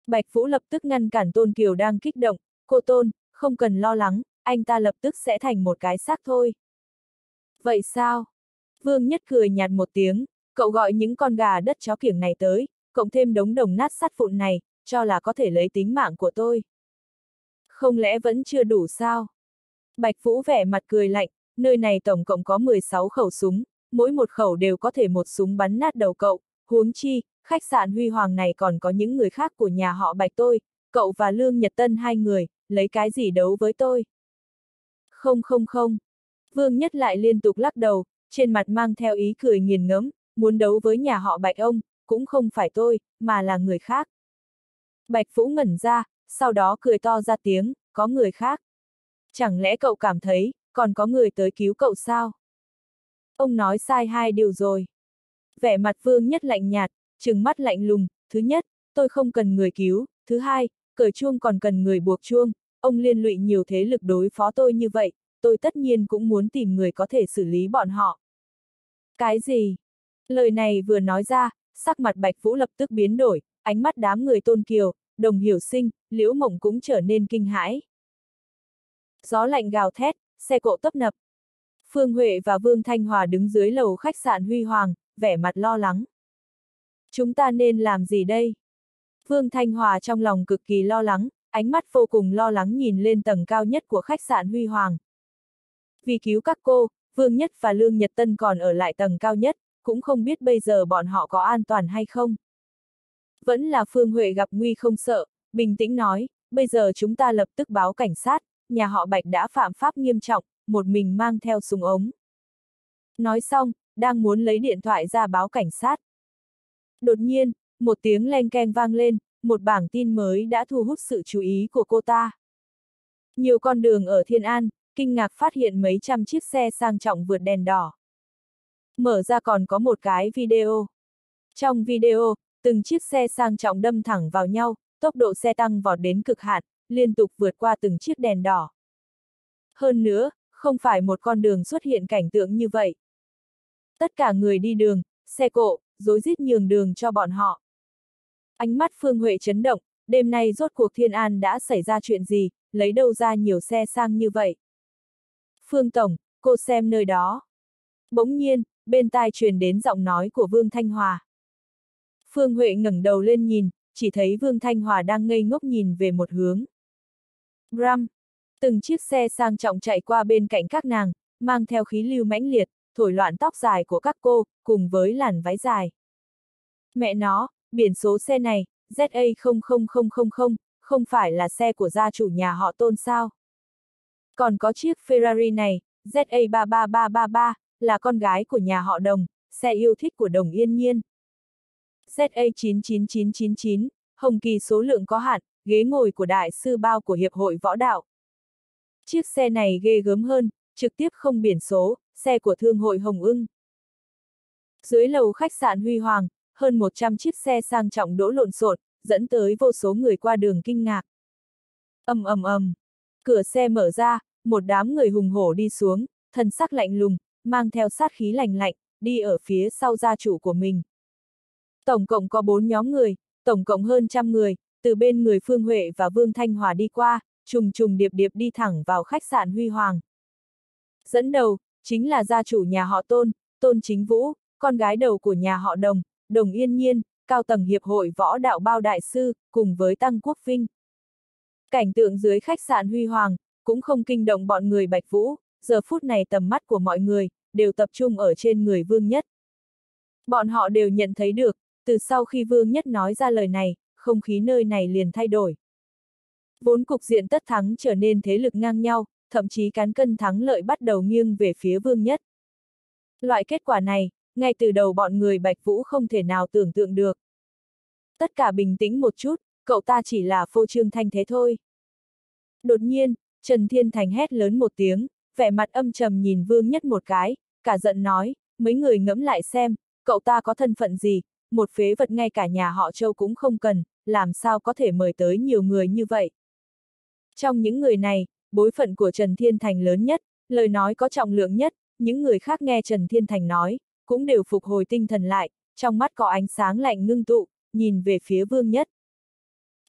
Bạch Vũ lập tức ngăn cản Tôn Kiều đang kích động, cô Tôn, không cần lo lắng, anh ta lập tức sẽ thành một cái xác thôi. Vậy sao? Vương Nhất cười nhạt một tiếng, cậu gọi những con gà đất chó kiểng này tới, cộng thêm đống đồng nát sắt vụn này, cho là có thể lấy tính mạng của tôi. Không lẽ vẫn chưa đủ sao? Bạch Vũ vẻ mặt cười lạnh, nơi này tổng cộng có 16 khẩu súng, mỗi một khẩu đều có thể một súng bắn nát đầu cậu, huống chi, khách sạn Huy Hoàng này còn có những người khác của nhà họ Bạch tôi, cậu và Lương Nhật Tân hai người, lấy cái gì đấu với tôi? Không không không. Vương Nhất lại liên tục lắc đầu, trên mặt mang theo ý cười nghiền ngẫm, muốn đấu với nhà họ Bạch ông, cũng không phải tôi, mà là người khác. Bạch Vũ ngẩn ra, sau đó cười to ra tiếng, có người khác. Chẳng lẽ cậu cảm thấy, còn có người tới cứu cậu sao? Ông nói sai hai điều rồi. Vẻ mặt Vương Nhất lạnh nhạt, trừng mắt lạnh lùng, thứ nhất, tôi không cần người cứu, thứ hai, cởi chuông còn cần người buộc chuông, ông liên lụy nhiều thế lực đối phó tôi như vậy, tôi tất nhiên cũng muốn tìm người có thể xử lý bọn họ. Cái gì? Lời này vừa nói ra, sắc mặt Bạch Vũ lập tức biến đổi, ánh mắt đám người Tôn Kiều, Đồng Hiểu Sinh, Liễu Mộng cũng trở nên kinh hãi. Gió lạnh gào thét, xe cộ tấp nập. Phương Huệ và Vương Thanh Hòa đứng dưới lầu khách sạn Huy Hoàng, vẻ mặt lo lắng. Chúng ta nên làm gì đây? Vương Thanh Hòa trong lòng cực kỳ lo lắng, ánh mắt vô cùng lo lắng nhìn lên tầng cao nhất của khách sạn Huy Hoàng. Vì cứu các cô, Vương Nhất và Lương Nhật Tân còn ở lại tầng cao nhất, cũng không biết bây giờ bọn họ có an toàn hay không. Vẫn là Phương Huệ gặp nguy không sợ, bình tĩnh nói, bây giờ chúng ta lập tức báo cảnh sát, nhà họ Bạch đã phạm pháp nghiêm trọng, một mình mang theo súng ống. Nói xong, đang muốn lấy điện thoại ra báo cảnh sát. Đột nhiên, một tiếng leng keng vang lên, một bảng tin mới đã thu hút sự chú ý của cô ta. Nhiều con đường ở Thiên An, kinh ngạc phát hiện mấy trăm chiếc xe sang trọng vượt đèn đỏ. Mở ra còn có một cái video. Trong video, từng chiếc xe sang trọng đâm thẳng vào nhau, tốc độ xe tăng vọt đến cực hạn, liên tục vượt qua từng chiếc đèn đỏ. Hơn nữa, không phải một con đường xuất hiện cảnh tượng như vậy. Tất cả người đi đường, xe cộ, rối rít nhường đường cho bọn họ. Ánh mắt Phương Huệ chấn động, đêm nay rốt cuộc Thiên An đã xảy ra chuyện gì, lấy đâu ra nhiều xe sang như vậy. Phương Tổng, cô xem nơi đó. Bỗng nhiên, bên tai truyền đến giọng nói của Vương Thanh Hòa. Phương Huệ ngẩng đầu lên nhìn, chỉ thấy Vương Thanh Hòa đang ngây ngốc nhìn về một hướng. Ram! Từng chiếc xe sang trọng chạy qua bên cạnh các nàng, mang theo khí lưu mãnh liệt, thổi loạn tóc dài của các cô, cùng với làn váy dài. Mẹ nó, biển số xe này, ZA00000, không phải là xe của gia chủ nhà họ Tôn sao? Còn có chiếc Ferrari này, ZA33333, là con gái của nhà họ Đồng, xe yêu thích của Đồng Yên Nhiên. ZA99999, hồng kỳ số lượng có hạn, ghế ngồi của đại sư bao của Hiệp hội Võ đạo. Chiếc xe này ghê gớm hơn, trực tiếp không biển số, xe của Thương hội Hồng Ưng. Dưới lầu khách sạn Huy Hoàng, hơn 100 chiếc xe sang trọng đỗ lộn xộn, dẫn tới vô số người qua đường kinh ngạc. Ầm ầm ầm, cửa xe mở ra, một đám người hùng hổ đi xuống, thân sắc lạnh lùng, mang theo sát khí lạnh lạnh, đi ở phía sau gia chủ của mình. Tổng cộng có 4 nhóm người, tổng cộng hơn 100 người, từ bên người Phương Huệ và Vương Thanh Hòa đi qua, trùng trùng điệp điệp đi thẳng vào khách sạn Huy Hoàng. Dẫn đầu, chính là gia chủ nhà họ Tôn, Tôn Chính Vũ, con gái đầu của nhà họ Đồng, Đồng Yên Nhiên, cao tầng Hiệp hội Võ đạo Bao Đại Sư, cùng với Tăng Quốc Vinh. Cảnh tượng dưới khách sạn Huy Hoàng, cũng không kinh động bọn người Bạch Vũ, giờ phút này tầm mắt của mọi người, đều tập trung ở trên người Vương Nhất. Bọn họ đều nhận thấy được, từ sau khi Vương Nhất nói ra lời này, không khí nơi này liền thay đổi. Vốn cục diện tất thắng trở nên thế lực ngang nhau, thậm chí cán cân thắng lợi bắt đầu nghiêng về phía Vương Nhất. Loại kết quả này, ngay từ đầu bọn người Bạch Vũ không thể nào tưởng tượng được. Tất cả bình tĩnh một chút, cậu ta chỉ là phô trương thanh thế thôi. Đột nhiên, Trần Thiên Thành hét lớn một tiếng, vẻ mặt âm trầm nhìn Vương Nhất một cái, cả giận nói, mấy người ngẫm lại xem, cậu ta có thân phận gì, một phế vật ngay cả nhà họ Châu cũng không cần, làm sao có thể mời tới nhiều người như vậy. Trong những người này, bối phận của Trần Thiên Thành lớn nhất, lời nói có trọng lượng nhất, những người khác nghe Trần Thiên Thành nói, cũng đều phục hồi tinh thần lại, trong mắt có ánh sáng lạnh ngưng tụ, nhìn về phía Vương Nhất.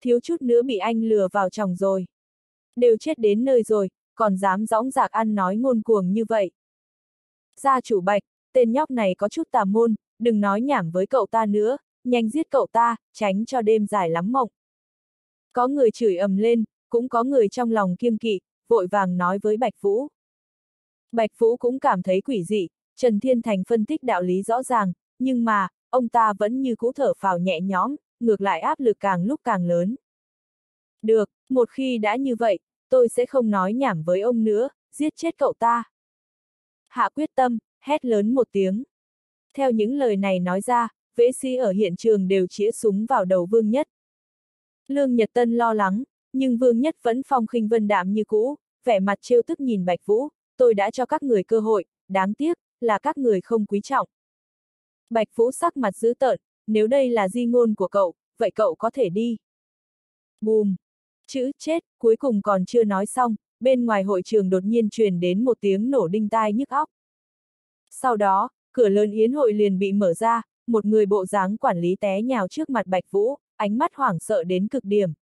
thiếu chút nữa bị anh lừa vào chồng rồi. Đều chết đến nơi rồi, còn dám dõng dạc ăn nói ngông cuồng như vậy. Gia chủ Bạch, tên nhóc này có chút tà môn, đừng nói nhảm với cậu ta nữa, nhanh giết cậu ta, tránh cho đêm dài lắm mộng. Có người chửi ầm lên, cũng có người trong lòng kiêng kỵ, vội vàng nói với Bạch Vũ. Bạch Vũ cũng cảm thấy quỷ dị, Trần Thiên Thành phân tích đạo lý rõ ràng, nhưng mà, ông ta vẫn như cũ thở phào nhẹ nhõm, ngược lại áp lực càng lúc càng lớn. Được, một khi đã như vậy, tôi sẽ không nói nhảm với ông nữa, giết chết cậu ta. Hạ quyết tâm, hét lớn một tiếng. Theo những lời này nói ra, vệ sĩ ở hiện trường đều chĩa súng vào đầu Vương Nhất. Lương Nhật Tân lo lắng, nhưng Vương Nhất vẫn phong khinh vân đạm như cũ, vẻ mặt trêu tức nhìn Bạch Vũ, tôi đã cho các người cơ hội, đáng tiếc, là các người không quý trọng. Bạch Vũ sắc mặt dữ tợn, nếu đây là di ngôn của cậu, vậy cậu có thể đi. Bùm! Chữ chết, cuối cùng còn chưa nói xong, bên ngoài hội trường đột nhiên truyền đến một tiếng nổ đinh tai nhức óc. Sau đó, cửa lớn yến hội liền bị mở ra, một người bộ dáng quản lý té nhào trước mặt Bạch Vũ, ánh mắt hoảng sợ đến cực điểm.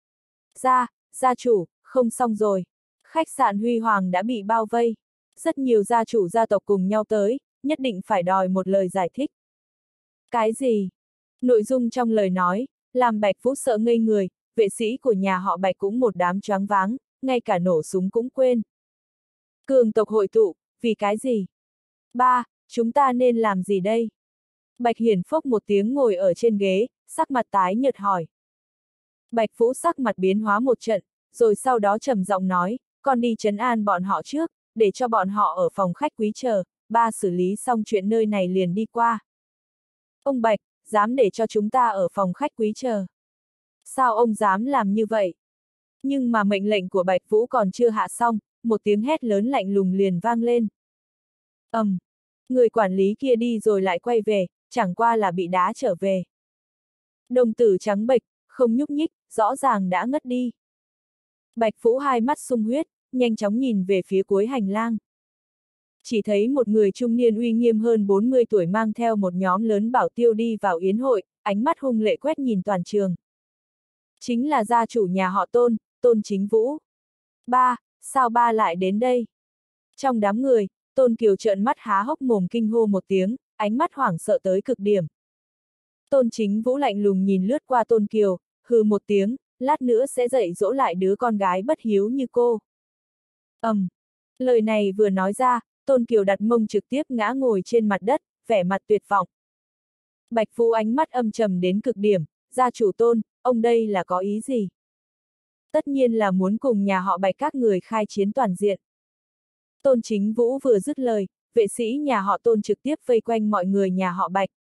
Gia chủ, không xong rồi. Khách sạn Huy Hoàng đã bị bao vây. Rất nhiều gia chủ gia tộc cùng nhau tới, nhất định phải đòi một lời giải thích. Cái gì? Nội dung trong lời nói, làm Bạch Vũ sợ ngây người, vệ sĩ của nhà họ Bạch cũng một đám choáng váng, ngay cả nổ súng cũng quên. Cường tộc hội tụ, vì cái gì? Chúng ta nên làm gì đây? Bạch Hiển phốc một tiếng ngồi ở trên ghế, sắc mặt tái nhợt hỏi. Bạch Vũ sắc mặt biến hóa một trận, rồi sau đó trầm giọng nói, con đi trấn an bọn họ trước, để cho bọn họ ở phòng khách quý chờ, ba xử lý xong chuyện nơi này liền đi qua. Ông Bạch, dám để cho chúng ta ở phòng khách quý chờ. Sao ông dám làm như vậy? Nhưng mà mệnh lệnh của Bạch Vũ còn chưa hạ xong, một tiếng hét lớn lạnh lùng liền vang lên. Người quản lý kia đi rồi lại quay về, chẳng qua là bị đá trở về. Đồng tử trắng bệch, không nhúc nhích, rõ ràng đã ngất đi. Bạch Vũ hai mắt sung huyết, nhanh chóng nhìn về phía cuối hành lang. Chỉ thấy một người trung niên uy nghiêm hơn 40 tuổi mang theo một nhóm lớn bảo tiêu đi vào yến hội, ánh mắt hung lệ quét nhìn toàn trường. Chính là gia chủ nhà họ Tôn, Tôn Chính Vũ. Sao ba lại đến đây? Trong đám người, Tôn Kiều trợn mắt há hốc mồm kinh hô một tiếng, ánh mắt hoảng sợ tới cực điểm. Tôn Chính Vũ lạnh lùng nhìn lướt qua Tôn Kiều, hừ một tiếng, lát nữa sẽ dạy dỗ lại đứa con gái bất hiếu như cô. Lời này vừa nói ra, Tôn Kiều đặt mông trực tiếp ngã ngồi trên mặt đất, vẻ mặt tuyệt vọng. Bạch Vũ ánh mắt âm trầm đến cực điểm, gia chủ Tôn, ông đây là có ý gì? Tất nhiên là muốn cùng nhà họ Bạch các người khai chiến toàn diện. Tôn Chính Vũ vừa dứt lời, vệ sĩ nhà họ Tôn trực tiếp vây quanh mọi người nhà họ Bạch.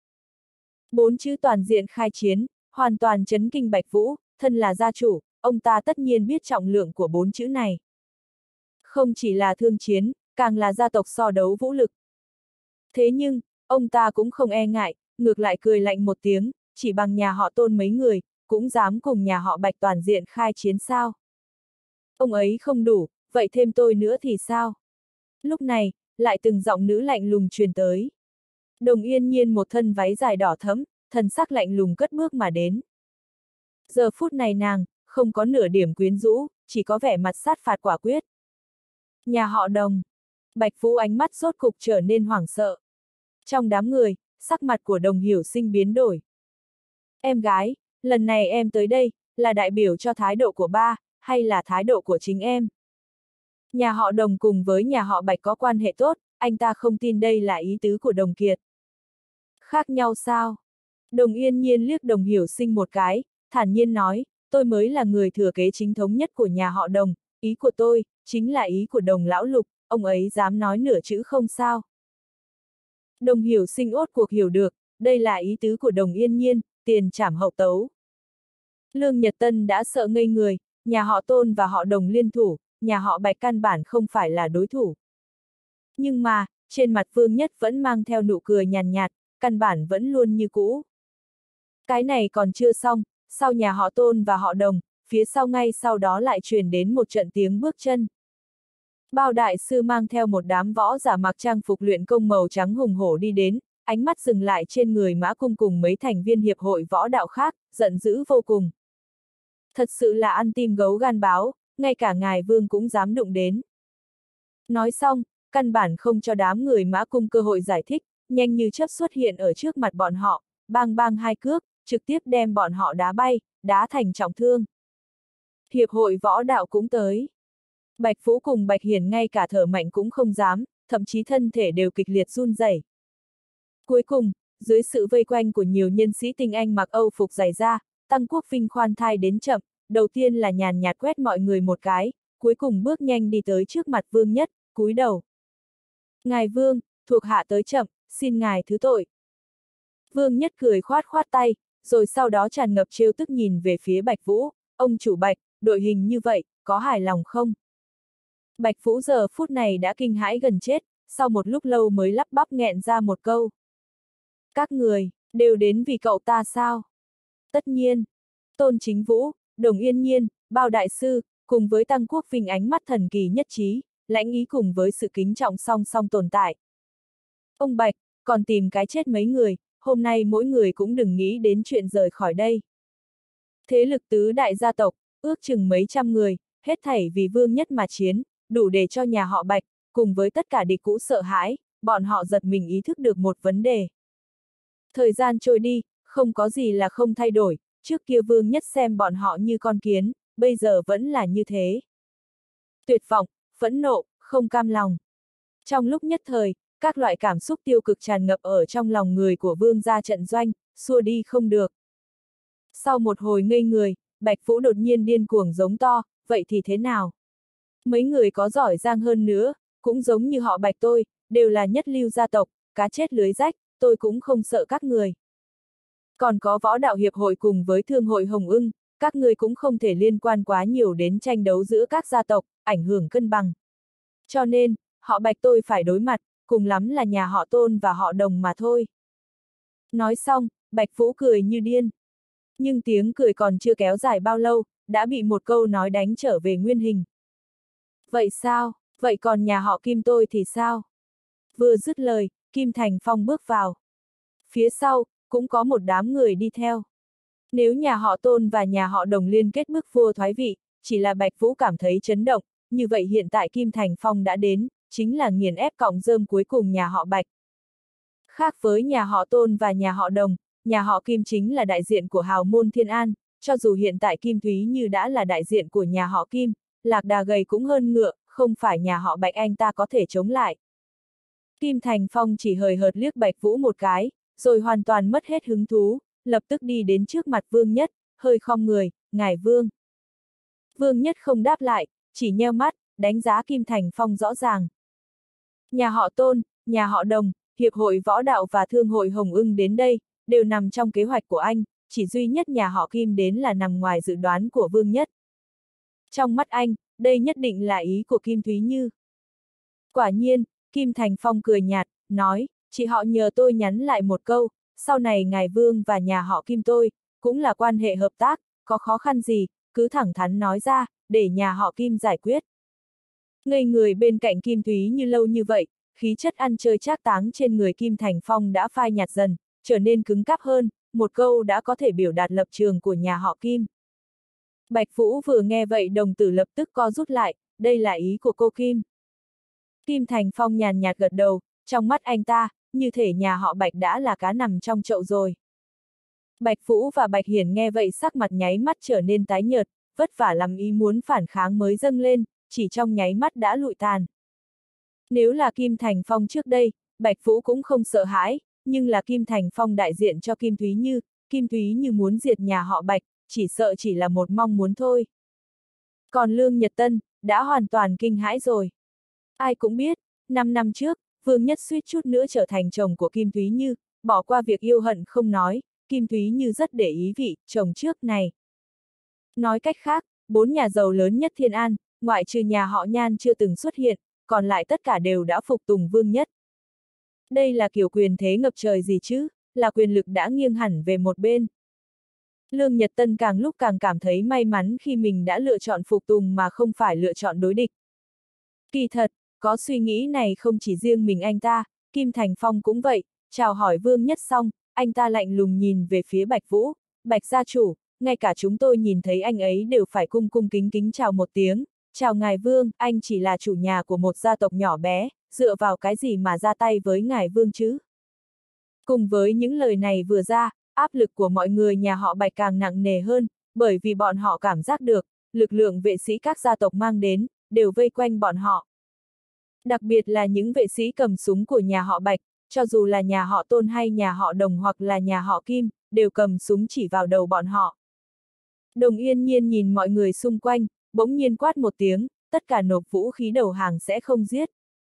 4 chữ toàn diện khai chiến, hoàn toàn chấn kinh Bạch Vũ, thân là gia chủ, ông ta tất nhiên biết trọng lượng của 4 chữ này. Không chỉ là thương chiến, càng là gia tộc so đấu vũ lực. Thế nhưng, ông ta cũng không e ngại, ngược lại cười lạnh một tiếng, chỉ bằng nhà họ Tôn mấy người, cũng dám cùng nhà họ Bạch toàn diện khai chiến sao? Ông ấy không đủ, vậy thêm tôi nữa thì sao? Lúc này, lại từng giọng nữ lạnh lùng truyền tới. Đồng Yên Nhiên một thân váy dài đỏ thẫm, thần sắc lạnh lùng cất bước mà đến. Giờ phút này nàng, không có nửa điểm quyến rũ, chỉ có vẻ mặt sát phạt quả quyết. Nhà họ Đồng. Bạch Vũ ánh mắt rốt cục trở nên hoảng sợ. Trong đám người, sắc mặt của Đồng Hiểu Sinh biến đổi. Em gái, lần này em tới đây, là đại biểu cho thái độ của ba, hay là thái độ của chính em? Nhà họ Đồng cùng với nhà họ Bạch có quan hệ tốt, anh ta không tin đây là ý tứ của Đồng Kiệt. Khác nhau sao? Đồng Yên Nhiên liếc Đồng Hiểu Sinh một cái, thản nhiên nói, tôi mới là người thừa kế chính thống nhất của nhà họ Đồng, ý của tôi, chính là ý của Đồng Lão Lục, ông ấy dám nói nửa chữ không sao. Đồng Hiểu Sinh ốt cuộc hiểu được, đây là ý tứ của Đồng Yên Nhiên, tiền trảm hậu tấu. Lương Nhật Tân đã sợ ngây người, nhà họ Tôn và họ Đồng liên thủ, nhà họ Bạch căn bản không phải là đối thủ. Nhưng mà, trên mặt Vương Nhất vẫn mang theo nụ cười nhàn nhạt, căn bản vẫn luôn như cũ. Cái này còn chưa xong, sau nhà họ Tôn và họ Đồng, phía sau ngay sau đó lại truyền đến một trận tiếng bước chân. Bao đại sư mang theo một đám võ giả mặc trang phục luyện công màu trắng hùng hổ đi đến, ánh mắt dừng lại trên người Mã Cung cùng mấy thành viên hiệp hội võ đạo khác, giận dữ vô cùng. Thật sự là ăn tim gấu gan báo, ngay cả ngài vương cũng dám đụng đến. Nói xong, căn bản không cho đám người Mã Cung cơ hội giải thích, nhanh như chớp xuất hiện ở trước mặt bọn họ, bang bang hai cước, trực tiếp đem bọn họ đá bay, đá thành trọng thương. Hiệp hội võ đạo cũng tới. Bạch Vũ cùng Bạch Hiển ngay cả thở mạnh cũng không dám, thậm chí thân thể đều kịch liệt run rẩy. Cuối cùng, dưới sự vây quanh của nhiều nhân sĩ tinh anh mặc Âu phục dày da, Tăng Quốc Vinh khoan thai đến chậm, đầu tiên là nhàn nhạt quét mọi người một cái, cuối cùng bước nhanh đi tới trước mặt Vương Nhất, cúi đầu. Ngài Vương, thuộc hạ tới chậm, xin ngài thứ tội. Vương Nhất cười khoát khoát tay, rồi sau đó tràn ngập trêu tức nhìn về phía Bạch Vũ, ông chủ Bạch, đội hình như vậy, có hài lòng không? Bạch Vũ giờ phút này đã kinh hãi gần chết, sau một lúc lâu mới lắp bắp nghẹn ra một câu. Các người, đều đến vì cậu ta sao? Tất nhiên, Tôn Chính Vũ, Đồng Yên Nhiên, Bao Đại Sư, cùng với Tăng Quốc Vinh ánh mắt thần kỳ nhất trí, lãnh ý cùng với sự kính trọng song song tồn tại. Ông Bạch, còn tìm cái chết mấy người, hôm nay mỗi người cũng đừng nghĩ đến chuyện rời khỏi đây. Thế lực tứ đại gia tộc, ước chừng mấy trăm người, hết thảy vì Vương Nhất mà chiến, đủ để cho nhà họ Bạch, cùng với tất cả địch cũ sợ hãi, bọn họ giật mình ý thức được một vấn đề. Thời gian trôi đi, không có gì là không thay đổi, trước kia Vương Nhất xem bọn họ như con kiến, bây giờ vẫn là như thế. Tuyệt vọng, phẫn nộ, không cam lòng. Trong lúc nhất thời, các loại cảm xúc tiêu cực tràn ngập ở trong lòng người của Vương gia trận doanh, xua đi không được. Sau một hồi ngây người, Bạch Vũ đột nhiên điên cuồng giống to, vậy thì thế nào? Mấy người có giỏi giang hơn nữa, cũng giống như họ Bạch tôi, đều là nhất lưu gia tộc, cá chết lưới rách, tôi cũng không sợ các người. Còn có võ đạo hiệp hội cùng với thương hội Hồng Ưng, các người cũng không thể liên quan quá nhiều đến tranh đấu giữa các gia tộc, ảnh hưởng cân bằng. Cho nên, họ Bạch tôi phải đối mặt, cùng lắm là nhà họ Tôn và họ Đồng mà thôi. Nói xong, Bạch Vũ cười như điên. Nhưng tiếng cười còn chưa kéo dài bao lâu, đã bị một câu nói đánh trở về nguyên hình. Vậy sao, vậy còn nhà họ Kim tôi thì sao? Vừa dứt lời, Kim Thành Phong bước vào. Phía sau, cũng có một đám người đi theo. Nếu nhà họ Tôn và nhà họ Đồng liên kết bức vua thoái vị, chỉ là Bạch Vũ cảm thấy chấn động, như vậy hiện tại Kim Thành Phong đã đến, chính là nghiền ép cọng rơm cuối cùng nhà họ Bạch. Khác với nhà họ Tôn và nhà họ Đồng, nhà họ Kim chính là đại diện của hào môn Thiên An, cho dù hiện tại Kim Thúy Như đã là đại diện của nhà họ Kim, lạc đà gầy cũng hơn ngựa, không phải nhà họ Bạch anh ta có thể chống lại. Kim Thành Phong chỉ hời hợt liếc Bạch Vũ một cái, rồi hoàn toàn mất hết hứng thú, lập tức đi đến trước mặt Vương Nhất, hơi khom người, ngài Vương. Vương Nhất không đáp lại, chỉ nheo mắt, đánh giá Kim Thành Phong rõ ràng. Nhà họ Tôn, nhà họ Đồng, Hiệp hội Võ đạo và Thương hội Hồng Ưng đến đây, đều nằm trong kế hoạch của anh, chỉ duy nhất nhà họ Kim đến là nằm ngoài dự đoán của Vương Nhất. Trong mắt anh, đây nhất định là ý của Kim Thúy Như. Quả nhiên, Kim Thành Phong cười nhạt, nói, chị họ nhờ tôi nhắn lại một câu, sau này ngài Vương và nhà họ Kim tôi, cũng là quan hệ hợp tác, có khó khăn gì, cứ thẳng thắn nói ra, để nhà họ Kim giải quyết. Ngây người bên cạnh Kim Thúy Như lâu như vậy, khí chất ăn chơi trác táng trên người Kim Thành Phong đã phai nhạt dần, trở nên cứng cáp hơn, một câu đã có thể biểu đạt lập trường của nhà họ Kim. Bạch Vũ vừa nghe vậy đồng tử lập tức co rút lại, đây là ý của cô Kim. Kim Thành Phong nhàn nhạt gật đầu, trong mắt anh ta, như thể nhà họ Bạch đã là cá nằm trong chậu rồi. Bạch Vũ và Bạch Hiển nghe vậy sắc mặt nháy mắt trở nên tái nhợt, vất vả lắm ý muốn phản kháng mới dâng lên, chỉ trong nháy mắt đã lụi tàn. Nếu là Kim Thành Phong trước đây, Bạch Vũ cũng không sợ hãi, nhưng là Kim Thành Phong đại diện cho Kim Thúy Như muốn diệt nhà họ Bạch, chỉ sợ chỉ là một mong muốn thôi. Còn Lương Nhật Tân, đã hoàn toàn kinh hãi rồi. Ai cũng biết, 5 năm trước, Vương Nhất suýt chút nữa trở thành chồng của Kim Thúy Như, bỏ qua việc yêu hận không nói, Kim Thúy Như rất để ý vị chồng trước này. Nói cách khác, 4 nhà giàu lớn nhất Thiên An, ngoại trừ nhà họ Nhan chưa từng xuất hiện, còn lại tất cả đều đã phục tùng Vương Nhất. Đây là kiểu quyền thế ngập trời gì chứ, là quyền lực đã nghiêng hẳn về một bên. Lương Nhật Tân càng lúc càng cảm thấy may mắn khi mình đã lựa chọn phục tùng mà không phải lựa chọn đối địch. Kỳ thật, có suy nghĩ này không chỉ riêng mình anh ta, Kim Thành Phong cũng vậy, chào hỏi Vương Nhất xong, anh ta lạnh lùng nhìn về phía Bạch Vũ, Bạch gia chủ, ngay cả chúng tôi nhìn thấy anh ấy đều phải cung cung kính kính chào một tiếng, chào ngài vương, anh chỉ là chủ nhà của một gia tộc nhỏ bé, dựa vào cái gì mà ra tay với ngài vương chứ? Cùng với những lời này vừa ra, áp lực của mọi người nhà họ Bạch càng nặng nề hơn, bởi vì bọn họ cảm giác được, lực lượng vệ sĩ các gia tộc mang đến, đều vây quanh bọn họ. Đặc biệt là những vệ sĩ cầm súng của nhà họ Bạch, cho dù là nhà họ Tôn hay nhà họ Đồng hoặc là nhà họ Kim, đều cầm súng chỉ vào đầu bọn họ. Đồng Yên Nhiên nhìn mọi người xung quanh, bỗng nhiên quát một tiếng, tất cả nộp vũ khí đầu hàng sẽ không giết.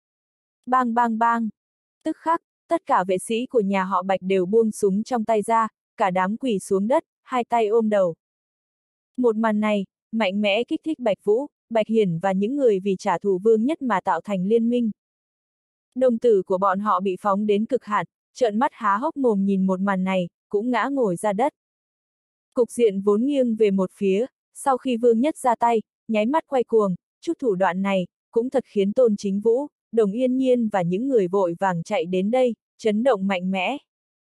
Bang bang bang. Tức khắc, tất cả vệ sĩ của nhà họ Bạch đều buông súng trong tay ra, cả đám quỳ xuống đất, hai tay ôm đầu. Một màn này, mạnh mẽ kích thích Bạch Vũ, Bạch Hiển và những người vì trả thù Vương Nhất mà tạo thành liên minh. Đồng tử của bọn họ bị phóng đến cực hạn, trợn mắt há hốc mồm nhìn một màn này, cũng ngã ngồi ra đất. Cục diện vốn nghiêng về một phía, sau khi Vương Nhất ra tay, nháy mắt quay cuồng, chút thủ đoạn này, cũng thật khiến Tôn Chính Vũ, Đồng Yên Nhiên và những người vội vàng chạy đến đây, chấn động mạnh mẽ.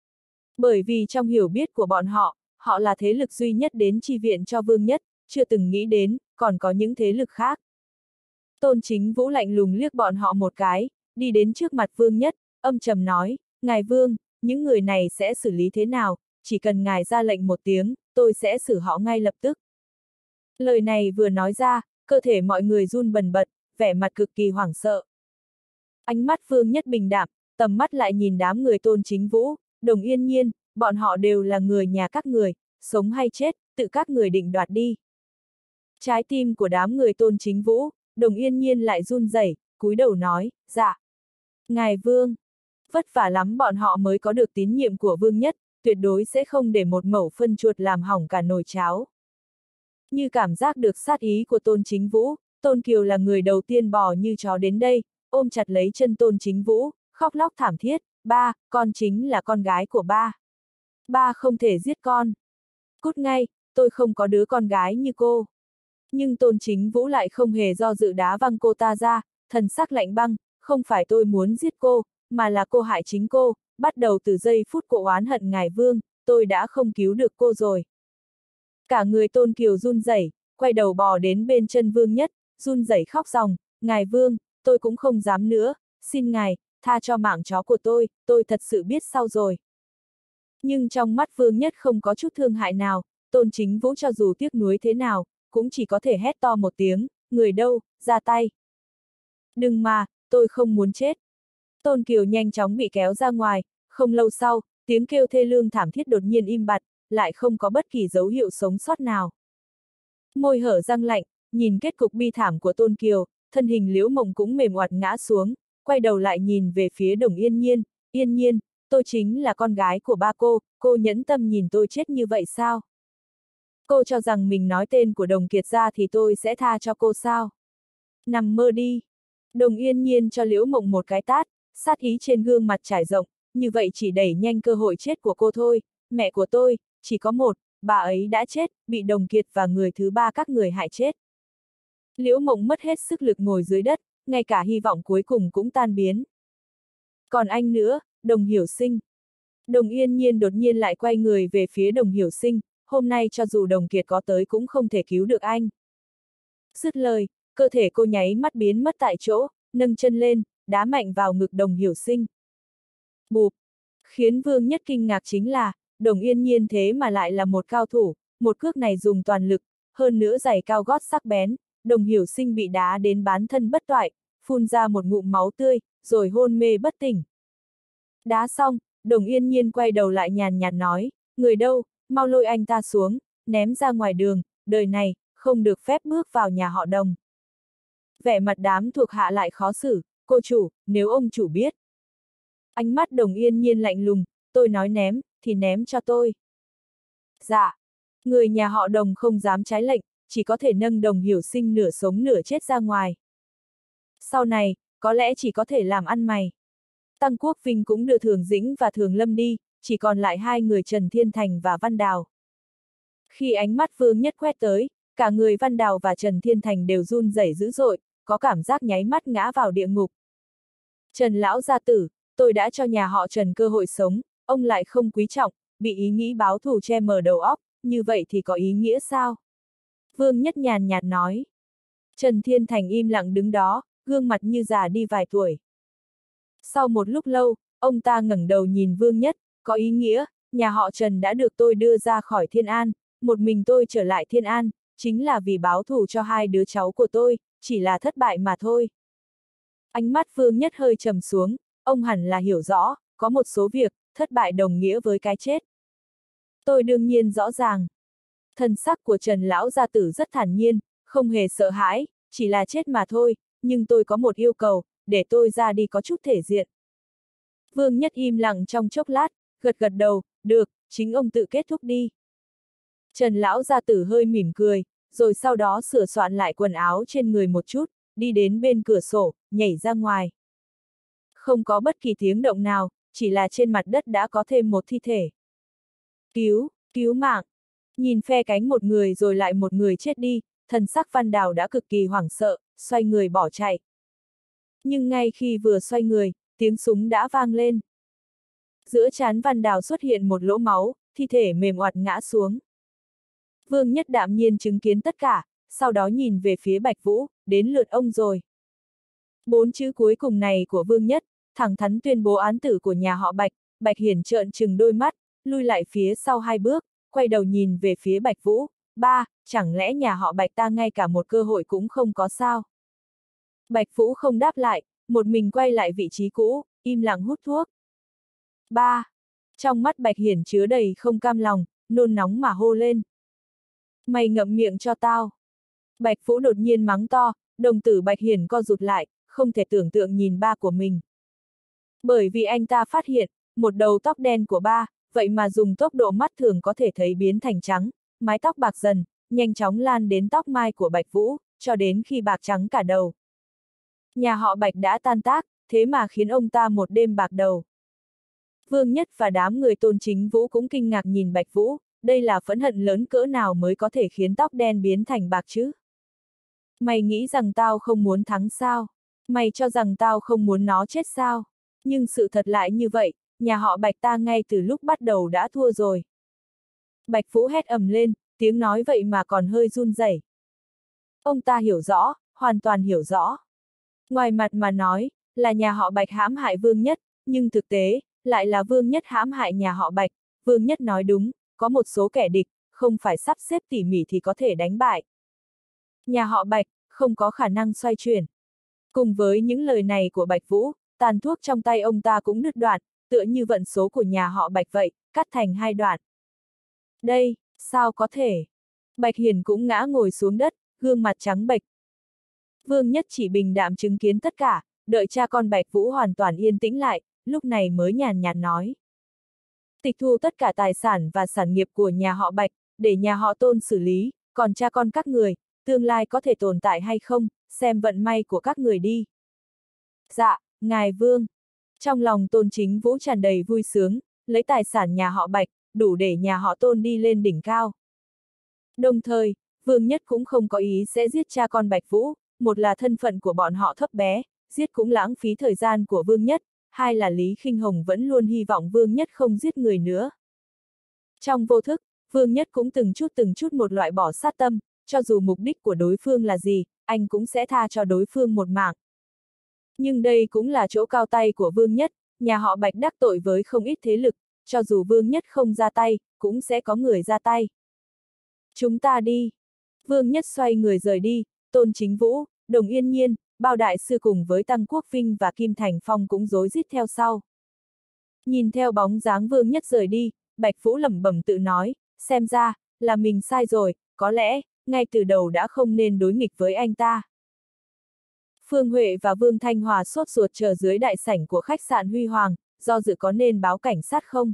Bởi vì trong hiểu biết của bọn họ, họ là thế lực duy nhất đến chi viện cho Vương Nhất, chưa từng nghĩ đến, còn có những thế lực khác. Tôn Chính Vũ lạnh lùng liếc bọn họ một cái, đi đến trước mặt Vương Nhất, âm trầm nói, ngài Vương, những người này sẽ xử lý thế nào, chỉ cần ngài ra lệnh một tiếng, tôi sẽ xử họ ngay lập tức. Lời này vừa nói ra, cơ thể mọi người run bần bật, vẻ mặt cực kỳ hoảng sợ. Ánh mắt Vương Nhất bình đạm, tầm mắt lại nhìn đám người Tôn Chính Vũ, Đồng Yên Nhiên, bọn họ đều là người nhà các người, sống hay chết, tự các người định đoạt đi. Trái tim của đám người Tôn Chính Vũ, Đồng Yên Nhiên lại run rẩy, cúi đầu nói, dạ. Ngài Vương, vất vả lắm bọn họ mới có được tín nhiệm của Vương Nhất, tuyệt đối sẽ không để một mẩu phân chuột làm hỏng cả nồi cháo. Như cảm giác được sát ý của Tôn Chính Vũ, Tôn Kiều là người đầu tiên bò như chó đến đây, ôm chặt lấy chân Tôn Chính Vũ, khóc lóc thảm thiết, ba, con chính là con gái của ba. Ba không thể giết con. Cút ngay, tôi không có đứa con gái như cô. Nhưng Tôn Chính Vũ lại không hề do dự đá văng cô ta ra, thần sắc lạnh băng, không phải tôi muốn giết cô, mà là cô hại chính cô, bắt đầu từ giây phút cô oán hận ngài Vương, tôi đã không cứu được cô rồi. Cả người Tôn Kiều run rẩy, quay đầu bò đến bên chân Vương Nhất, run rẩy khóc ròng, ngài Vương, tôi cũng không dám nữa, xin ngài, tha cho mạng chó của tôi thật sự biết sao rồi. Nhưng trong mắt Vương Nhất không có chút thương hại nào, Tôn Chính Vũ cho dù tiếc nuối thế nào, cũng chỉ có thể hét to một tiếng, người đâu, ra tay. Đừng mà, tôi không muốn chết. Tôn Kiều nhanh chóng bị kéo ra ngoài, không lâu sau, tiếng kêu thê lương thảm thiết đột nhiên im bặt, lại không có bất kỳ dấu hiệu sống sót nào. Môi hở răng lạnh, nhìn kết cục bi thảm của Tôn Kiều, thân hình Liễu Mộng cũng mềm oặt ngã xuống, quay đầu lại nhìn về phía Đồng Yên Nhiên, Yên Nhiên, tôi chính là con gái của ba cô nhẫn tâm nhìn tôi chết như vậy sao? Cô cho rằng mình nói tên của Đồng Kiệt ra thì tôi sẽ tha cho cô sao? Nằm mơ đi. Đồng Yên Nhiên cho Liễu Mộng một cái tát, sát ý trên gương mặt trải rộng, như vậy chỉ đẩy nhanh cơ hội chết của cô thôi, mẹ của tôi, chỉ có một, bà ấy đã chết, bị Đồng Kiệt và người thứ ba các người hại chết. Liễu Mộng mất hết sức lực ngồi dưới đất, ngay cả hy vọng cuối cùng cũng tan biến. Còn anh nữa, Đồng Hiểu Sinh. Đồng Yên Nhiên đột nhiên lại quay người về phía Đồng Hiểu Sinh, hôm nay cho dù Đồng Kiệt có tới cũng không thể cứu được anh. Dứt lời, cơ thể cô nháy mắt biến mất tại chỗ, nâng chân lên, đá mạnh vào ngực Đồng Hiểu Sinh. Bụp! Khiến Vương Nhất kinh ngạc chính là, Đồng Yên Nhiên thế mà lại là một cao thủ, một cước này dùng toàn lực, hơn nữa giày cao gót sắc bén, Đồng Hiểu Sinh bị đá đến bán thân bất toại, phun ra một ngụm máu tươi, rồi hôn mê bất tỉnh. Đá xong, Đồng Yên Nhiên quay đầu lại nhàn nhạt nói, người đâu, mau lôi anh ta xuống, ném ra ngoài đường, đời này, không được phép bước vào nhà họ Đồng. Vẻ mặt đám thuộc hạ lại khó xử, cô chủ, nếu ông chủ biết. Ánh mắt Đồng Yên Nhiên lạnh lùng, tôi nói ném, thì ném cho tôi. Dạ, người nhà họ Đồng không dám trái lệnh, chỉ có thể nâng Đồng Hiểu Sinh nửa sống nửa chết ra ngoài. Sau này, có lẽ chỉ có thể làm ăn mày. Tăng Quốc Vinh cũng đưa Thường Dĩnh và Thường Lâm đi, chỉ còn lại hai người Trần Thiên Thành và Văn Đào. Khi ánh mắt Vương Nhất quét tới, cả người Văn Đào và Trần Thiên Thành đều run rẩy dữ dội, có cảm giác nháy mắt ngã vào địa ngục. Trần lão gia tử, tôi đã cho nhà họ Trần cơ hội sống, ông lại không quý trọng, bị ý nghĩ báo thù che mờ đầu óc, như vậy thì có ý nghĩa sao? Vương Nhất nhàn nhạt nói. Trần Thiên Thành im lặng đứng đó, gương mặt như già đi vài tuổi. Sau một lúc lâu, ông ta ngẩng đầu nhìn Vương Nhất, có ý nghĩa, nhà họ Trần đã được tôi đưa ra khỏi Thiên An, một mình tôi trở lại Thiên An, chính là vì báo thù cho hai đứa cháu của tôi, chỉ là thất bại mà thôi. Ánh mắt Vương Nhất hơi trầm xuống, ông hẳn là hiểu rõ, có một số việc, thất bại đồng nghĩa với cái chết. Tôi đương nhiên rõ ràng. Thần sắc của Trần lão gia tử rất thản nhiên, không hề sợ hãi, chỉ là chết mà thôi, nhưng tôi có một yêu cầu, để tôi ra đi có chút thể diện. Vương Nhất im lặng trong chốc lát, gật gật đầu, được, chính ông tự kết thúc đi. Trần lão gia tử hơi mỉm cười, rồi sau đó sửa soạn lại quần áo trên người một chút, đi đến bên cửa sổ, nhảy ra ngoài. Không có bất kỳ tiếng động nào, chỉ là trên mặt đất đã có thêm một thi thể. Cứu mạng! Nhìn phe cánh một người rồi lại một người chết đi, thần sắc Văn Đào đã cực kỳ hoảng sợ, xoay người bỏ chạy. Nhưng ngay khi vừa xoay người, tiếng súng đã vang lên. Giữa trán Văn Đào xuất hiện một lỗ máu, thi thể mềm oặt ngã xuống. Vương Nhất đạm nhiên chứng kiến tất cả, sau đó nhìn về phía Bạch Vũ, đến lượt ông rồi. 4 chữ cuối cùng này của Vương Nhất, thẳng thắn tuyên bố án tử của nhà họ Bạch. Bạch Hiển trợn trừng đôi mắt, lui lại phía sau 2 bước, quay đầu nhìn về phía Bạch Vũ, ba, chẳng lẽ nhà họ Bạch ta ngay cả một cơ hội cũng không có sao? Bạch Vũ không đáp lại, một mình quay lại vị trí cũ, im lặng hút thuốc. Ba, trong mắt Bạch Hiển chứa đầy không cam lòng, nôn nóng mà hô lên. Mày ngậm miệng cho tao. Bạch Vũ đột nhiên mắng to, đồng tử Bạch Hiển co rụt lại, không thể tưởng tượng nhìn ba của mình. Bởi vì anh ta phát hiện, một đầu tóc đen của ba, vậy mà dùng tốc độ mắt thường có thể thấy biến thành trắng, mái tóc bạc dần, nhanh chóng lan đến tóc mai của Bạch Vũ, cho đến khi bạc trắng cả đầu. Nhà họ Bạch đã tan tác, thế mà khiến ông ta một đêm bạc đầu. Vương Nhất và đám người Tôn Chính Vũ cũng kinh ngạc nhìn Bạch Vũ, đây là phẫn hận lớn cỡ nào mới có thể khiến tóc đen biến thành bạc chứ? Mày nghĩ rằng tao không muốn thắng sao? Mày cho rằng tao không muốn nó chết sao? Nhưng sự thật lại như vậy, nhà họ Bạch ta ngay từ lúc bắt đầu đã thua rồi. Bạch Vũ hét ầm lên, tiếng nói vậy mà còn hơi run rẩy. Ông ta hiểu rõ, hoàn toàn hiểu rõ. Ngoài mặt mà nói, là nhà họ Bạch hãm hại Vương Nhất, nhưng thực tế, lại là Vương Nhất hãm hại nhà họ Bạch. Vương Nhất nói đúng, có một số kẻ địch, không phải sắp xếp tỉ mỉ thì có thể đánh bại. Nhà họ Bạch, không có khả năng xoay chuyển. Cùng với những lời này của Bạch Vũ, tàn thuốc trong tay ông ta cũng đứt đoạn, tựa như vận số của nhà họ Bạch vậy, cắt thành 2 đoạn. Đây, sao có thể? Bạch Hiển cũng ngã ngồi xuống đất, gương mặt trắng bệch. Vương Nhất chỉ bình đạm chứng kiến tất cả, đợi cha con Bạch Vũ hoàn toàn yên tĩnh lại, lúc này mới nhàn nhạt nói. Tịch thu tất cả tài sản và sản nghiệp của nhà họ Bạch, để nhà họ Tôn xử lý, còn cha con các người, tương lai có thể tồn tại hay không, xem vận may của các người đi. Dạ, ngài Vương. Trong lòng Tôn Chính Vũ tràn đầy vui sướng, lấy tài sản nhà họ Bạch, đủ để nhà họ Tôn đi lên đỉnh cao. Đồng thời, Vương Nhất cũng không có ý sẽ giết cha con Bạch Vũ, một là thân phận của bọn họ thấp bé, giết cũng lãng phí thời gian của Vương Nhất, hai là Lý Khinh Hồng vẫn luôn hy vọng Vương Nhất không giết người nữa. Trong vô thức, Vương Nhất cũng từng chút một loại bỏ sát tâm, cho dù mục đích của đối phương là gì, anh cũng sẽ tha cho đối phương một mạng. Nhưng đây cũng là chỗ cao tay của Vương Nhất, nhà họ Bạch đắc tội với không ít thế lực, cho dù Vương Nhất không ra tay, cũng sẽ có người ra tay. Chúng ta đi. Vương Nhất xoay người rời đi, Tôn Chính Vũ, Đồng Yên Nhiên, Bao Đại Sư cùng với Tăng Quốc Vinh và Kim Thành Phong cũng rối rít theo sau. Nhìn theo bóng dáng Vương Nhất rời đi, Bạch Vũ lẩm bẩm tự nói, xem ra, là mình sai rồi, có lẽ, ngay từ đầu đã không nên đối nghịch với anh ta. Phương Huệ và Vương Thanh Hòa sốt ruột chờ dưới đại sảnh của khách sạn Huy Hoàng, do dự có nên báo cảnh sát không?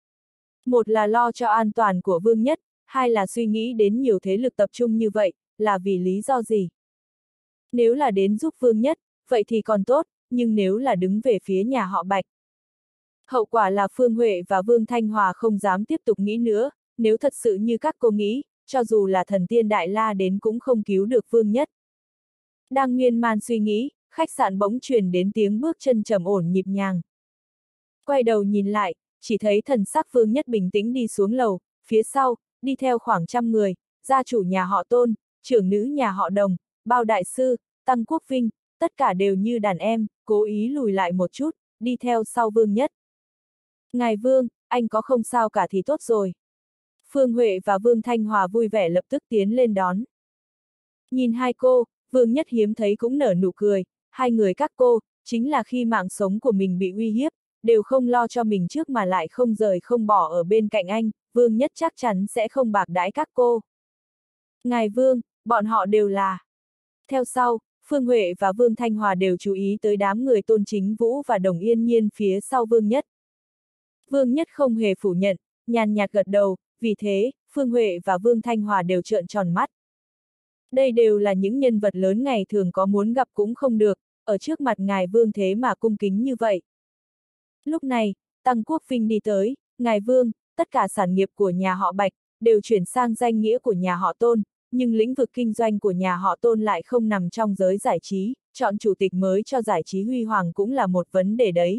Một là lo cho an toàn của Vương Nhất, hai là suy nghĩ đến nhiều thế lực tập trung như vậy, là vì lý do gì? Nếu là đến giúp Vương Nhất, vậy thì còn tốt, nhưng nếu là đứng về phía nhà họ Bạch. Hậu quả là Phương Huệ và Vương Thanh Hòa không dám tiếp tục nghĩ nữa, nếu thật sự như các cô nghĩ, cho dù là thần tiên Đại La đến cũng không cứu được Vương Nhất. Đang miên man suy nghĩ, khách sạn bỗng truyền đến tiếng bước chân trầm ổn nhịp nhàng. Quay đầu nhìn lại, chỉ thấy thần sắc Vương Nhất bình tĩnh đi xuống lầu, phía sau, đi theo khoảng 100 người, gia chủ nhà họ Tôn, trưởng nữ nhà họ Đồng, Bao đại sư, Tăng Quốc Vinh, tất cả đều như đàn em, cố ý lùi lại một chút, đi theo sau Vương Nhất. Ngài Vương, anh có không sao cả thì tốt rồi. Phương Huệ và Vương Thanh Hòa vui vẻ lập tức tiến lên đón. Nhìn hai cô, Vương Nhất hiếm thấy cũng nở nụ cười, hai người các cô, chính là khi mạng sống của mình bị uy hiếp, đều không lo cho mình trước mà lại không rời không bỏ ở bên cạnh anh, Vương Nhất chắc chắn sẽ không bạc đãi các cô. Ngài Vương, bọn họ đều là. Theo sau, Phương Huệ và Vương Thanh Hòa đều chú ý tới đám người Tôn Chính Vũ và Đồng Yên Nhiên phía sau Vương Nhất. Vương Nhất không hề phủ nhận, nhàn nhạt gật đầu, vì thế, Phương Huệ và Vương Thanh Hòa đều trợn tròn mắt. Đây đều là những nhân vật lớn ngày thường có muốn gặp cũng không được, ở trước mặt ngài Vương thế mà cung kính như vậy. Lúc này, Tăng Quốc Vinh đi tới, ngài Vương, tất cả sản nghiệp của nhà họ Bạch, đều chuyển sang danh nghĩa của nhà họ Tôn, nhưng lĩnh vực kinh doanh của nhà họ Tôn lại không nằm trong giới giải trí, chọn chủ tịch mới cho giải trí huy hoàng cũng là một vấn đề đấy.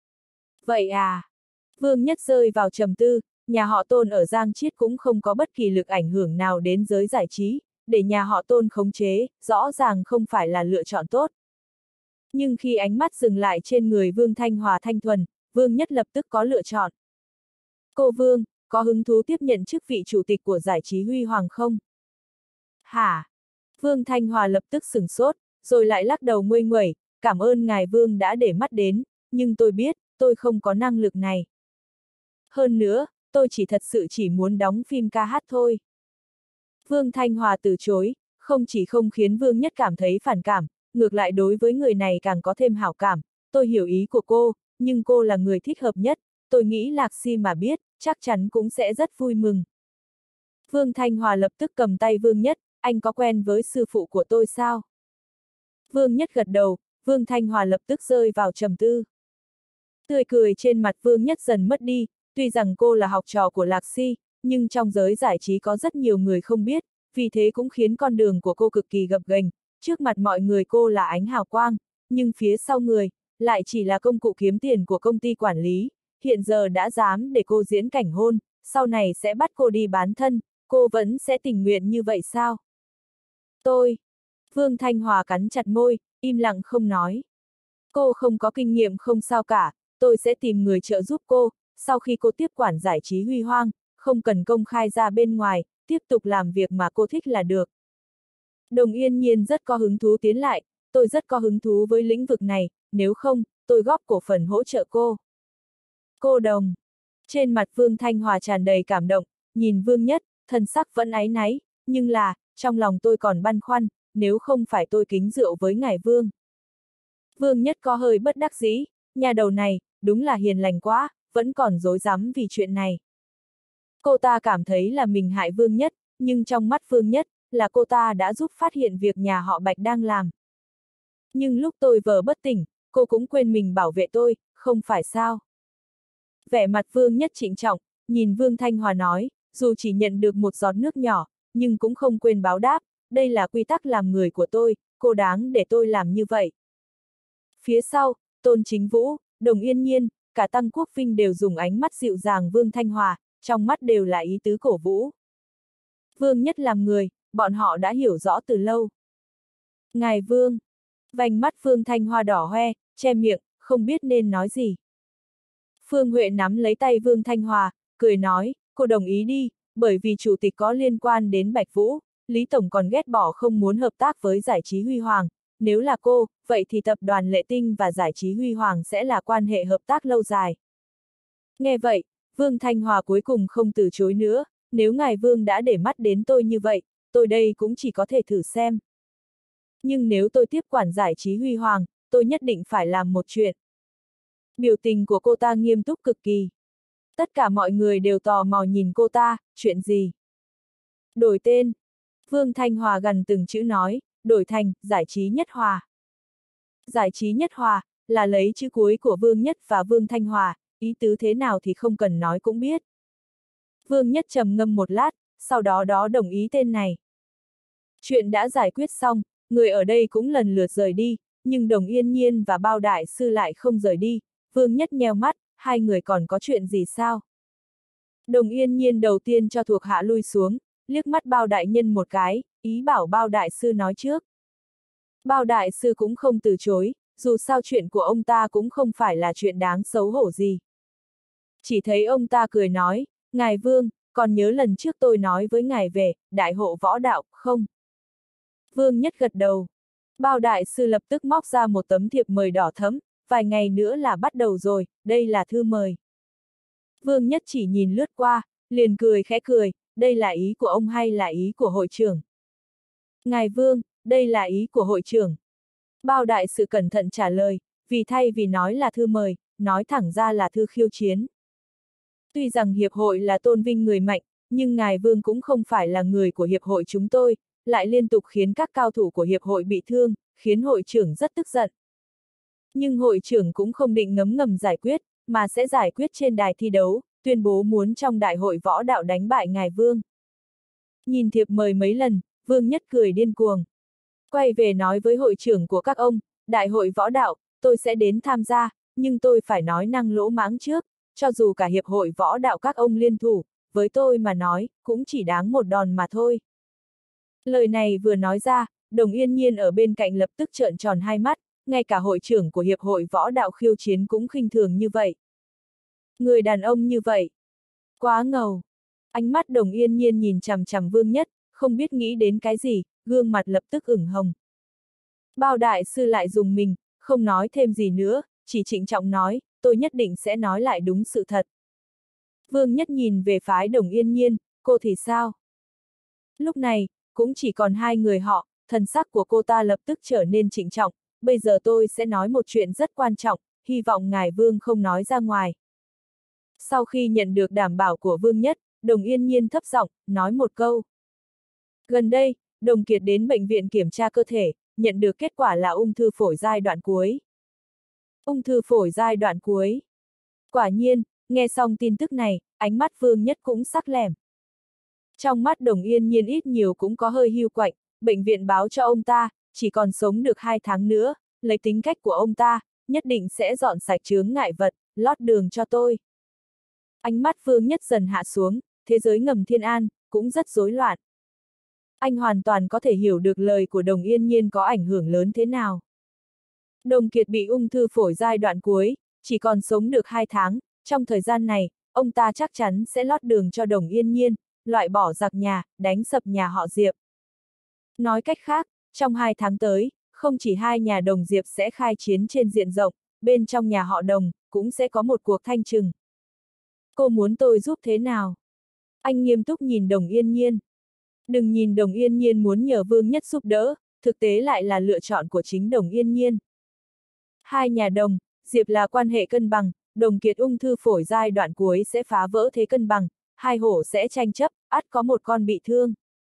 Vậy à? Vương Nhất rơi vào trầm tư, nhà họ Tôn ở Giang Chiết cũng không có bất kỳ lực ảnh hưởng nào đến giới giải trí, để nhà họ Tôn khống chế, rõ ràng không phải là lựa chọn tốt. Nhưng khi ánh mắt dừng lại trên người Vương Thanh Hòa thanh thuần, Vương Nhất lập tức có lựa chọn. Cô Vương, có hứng thú tiếp nhận chức vị chủ tịch của giải trí huy hoàng không? Hả? Vương Thanh Hòa lập tức sửng sốt, rồi lại lắc đầu nguây nguẩy, cảm ơn ngài Vương đã để mắt đến, nhưng tôi biết, tôi không có năng lực này. Hơn nữa, tôi chỉ muốn đóng phim ca hát thôi. Vương Thanh Hòa từ chối, không chỉ không khiến Vương Nhất cảm thấy phản cảm, ngược lại đối với người này càng có thêm hảo cảm, tôi hiểu ý của cô, nhưng cô là người thích hợp nhất, tôi nghĩ Lạc Si mà biết, chắc chắn cũng sẽ rất vui mừng. Vương Thanh Hòa lập tức cầm tay Vương Nhất, anh có quen với sư phụ của tôi sao? Vương Nhất gật đầu, Vương Thanh Hòa lập tức rơi vào trầm tư. Tươi cười trên mặt Vương Nhất dần mất đi, tuy rằng cô là học trò của Lạc Si, nhưng trong giới giải trí có rất nhiều người không biết, vì thế cũng khiến con đường của cô cực kỳ gập ghềnh. Trước mặt mọi người cô là ánh hào quang, nhưng phía sau người, lại chỉ là công cụ kiếm tiền của công ty quản lý, hiện giờ đã dám để cô diễn cảnh hôn, sau này sẽ bắt cô đi bán thân, cô vẫn sẽ tình nguyện như vậy sao? Vương Thanh Hòa cắn chặt môi, im lặng không nói. Cô không có kinh nghiệm không sao cả, tôi sẽ tìm người trợ giúp cô, sau khi cô tiếp quản giải trí huy hoàng, không cần công khai ra bên ngoài, tiếp tục làm việc mà cô thích là được. Đồng Yên Nhiên rất có hứng thú tiến lại, tôi rất có hứng thú với lĩnh vực này, nếu không, tôi góp cổ phần hỗ trợ cô. Cô Đồng. Trên mặt Vương Thanh Hòa tràn đầy cảm động, nhìn Vương Nhất, thần sắc vẫn áy náy, nhưng là, trong lòng tôi còn băn khoăn, nếu không phải tôi kính rượu với ngài Vương. Vương Nhất có hơi bất đắc dĩ, nhà đầu này, đúng là hiền lành quá, vẫn còn dối rắm vì chuyện này. Cô ta cảm thấy là mình hại Vương Nhất, nhưng trong mắt Vương Nhất, là cô ta đã giúp phát hiện việc nhà họ Bạch đang làm. Nhưng lúc tôi vờ bất tỉnh, cô cũng quên mình bảo vệ tôi, không phải sao? Vẻ mặt Vương Nhất trịnh trọng, nhìn Vương Thanh Hòa nói, dù chỉ nhận được một giọt nước nhỏ, nhưng cũng không quên báo đáp, đây là quy tắc làm người của tôi, cô đáng để tôi làm như vậy. Phía sau, Tôn Chính Vũ, Đồng Yên Nhiên, cả Tăng Quốc Vinh đều dùng ánh mắt dịu dàng Vương Thanh Hòa, trong mắt đều là ý tứ cổ vũ. Vương Nhất làm người, bọn họ đã hiểu rõ từ lâu. Ngài Vương, vành mắt Vương Thanh Hoa đỏ hoe, che miệng, không biết nên nói gì. Phương Huệ nắm lấy tay Vương Thanh Hòa, cười nói, cô đồng ý đi, bởi vì chủ tịch có liên quan đến Bạch Vũ, Lý Tổng còn ghét bỏ không muốn hợp tác với giải trí huy hoàng, nếu là cô, vậy thì tập đoàn Lệ Tinh và giải trí huy hoàng sẽ là quan hệ hợp tác lâu dài. Nghe vậy, Vương Thanh Hòa cuối cùng không từ chối nữa, nếu ngài Vương đã để mắt đến tôi như vậy, tôi đây cũng chỉ có thể thử xem. Nhưng nếu tôi tiếp quản giải trí huy hoàng, tôi nhất định phải làm một chuyện. Biểu tình của cô ta nghiêm túc cực kỳ. Tất cả mọi người đều tò mò nhìn cô ta, chuyện gì? Đổi tên. Vương Thanh Hòa gần từng chữ nói, đổi thành, giải trí Nhất Hòa. Giải trí Nhất Hòa, là lấy chữ cuối của Vương Nhất và Vương Thanh Hòa, ý tứ thế nào thì không cần nói cũng biết. Vương Nhất trầm ngâm một lát, sau đó đồng ý tên này. Chuyện đã giải quyết xong, người ở đây cũng lần lượt rời đi, nhưng Đồng Yên Nhiên và Bao đại sư lại không rời đi. Vương Nhất nheo mắt, hai người còn có chuyện gì sao? Đồng Yên Nhiên đầu tiên cho thuộc hạ lui xuống, liếc mắt Bao đại nhân một cái, ý bảo Bao đại sư nói trước. Bao đại sư cũng không từ chối, dù sao chuyện của ông ta cũng không phải là chuyện đáng xấu hổ gì. Chỉ thấy ông ta cười nói, ngài Vương, còn nhớ lần trước tôi nói với ngài về đại hộ võ đạo, không? Vương Nhất gật đầu. Bao đại sư lập tức móc ra một tấm thiệp mời đỏ thẫm, vài ngày nữa là bắt đầu rồi, đây là thư mời. Vương Nhất chỉ nhìn lướt qua, liền cười khẽ cười, đây là ý của ông hay là ý của hội trưởng? Ngài Vương, đây là ý của hội trưởng. Bao đại sự cẩn thận trả lời, vì thay vì nói là thư mời, nói thẳng ra là thư khiêu chiến. Tuy rằng hiệp hội là tôn vinh người mạnh, nhưng ngài Vương cũng không phải là người của hiệp hội chúng tôi, lại liên tục khiến các cao thủ của hiệp hội bị thương, khiến hội trưởng rất tức giận. Nhưng hội trưởng cũng không định ngấm ngầm giải quyết, mà sẽ giải quyết trên đài thi đấu, tuyên bố muốn trong đại hội võ đạo đánh bại ngài Vương. Nhìn thiệp mời mấy lần, Vương Nhất cười điên cuồng. Quay về nói với hội trưởng của các ông, đại hội võ đạo, tôi sẽ đến tham gia, nhưng tôi phải nói năng lỗ mãng trước, cho dù cả hiệp hội võ đạo các ông liên thủ, với tôi mà nói, cũng chỉ đáng một đòn mà thôi. Lời này vừa nói ra, Đồng Yên Nhiên ở bên cạnh lập tức trợn tròn hai mắt, ngay cả hội trưởng của hiệp hội võ đạo khiêu chiến cũng khinh thường như vậy. Người đàn ông như vậy, quá ngầu. Ánh mắt Đồng Yên Nhiên nhìn chằm chằm Vương Nhất, không biết nghĩ đến cái gì, gương mặt lập tức ửng hồng. Bao đại sư lại dùng mình, không nói thêm gì nữa, chỉ trịnh trọng nói, tôi nhất định sẽ nói lại đúng sự thật. Vương Nhất nhìn về phái Đồng Yên Nhiên, cô thì sao? Lúc này, cũng chỉ còn hai người họ, thần sắc của cô ta lập tức trở nên trịnh trọng, bây giờ tôi sẽ nói một chuyện rất quan trọng, hy vọng ngài Vương không nói ra ngoài. Sau khi nhận được đảm bảo của Vương Nhất, Đồng Yên Nhiên thấp giọng, nói một câu. Gần đây, Đồng Kiệt đến bệnh viện kiểm tra cơ thể, nhận được kết quả là ung thư phổi giai đoạn cuối. Ung thư phổi giai đoạn cuối. Quả nhiên, nghe xong tin tức này, ánh mắt Vương Nhất cũng sắc lẻm. Trong mắt Đồng Yên Nhiên ít nhiều cũng có hơi hiu quạnh, bệnh viện báo cho ông ta, chỉ còn sống được 2 tháng nữa, lấy tính cách của ông ta, nhất định sẽ dọn sạch chướng ngại vật, lót đường cho tôi. Ánh mắt Vương Nhất dần hạ xuống, thế giới ngầm Thiên An, cũng rất rối loạn. Anh hoàn toàn có thể hiểu được lời của Đồng Yên Nhiên có ảnh hưởng lớn thế nào. Đồng Kiệt bị ung thư phổi giai đoạn cuối, chỉ còn sống được 2 tháng, trong thời gian này, ông ta chắc chắn sẽ lót đường cho Đồng Yên Nhiên, loại bỏ giặc nhà, đánh sập nhà họ Diệp. Nói cách khác, trong 2 tháng tới, không chỉ hai nhà Đồng Diệp sẽ khai chiến trên diện rộng, bên trong nhà họ Đồng, cũng sẽ có một cuộc thanh trừng. Cô muốn tôi giúp thế nào? Anh nghiêm túc nhìn Đồng Yên Nhiên. Đừng nhìn Đồng Yên Nhiên muốn nhờ Vương Nhất giúp đỡ, thực tế lại là lựa chọn của chính Đồng Yên Nhiên. Hai nhà Đồng, Diệp là quan hệ cân bằng, Đồng Kiệt ung thư phổi giai đoạn cuối sẽ phá vỡ thế cân bằng, hai hổ sẽ tranh chấp, ắt có một con bị thương.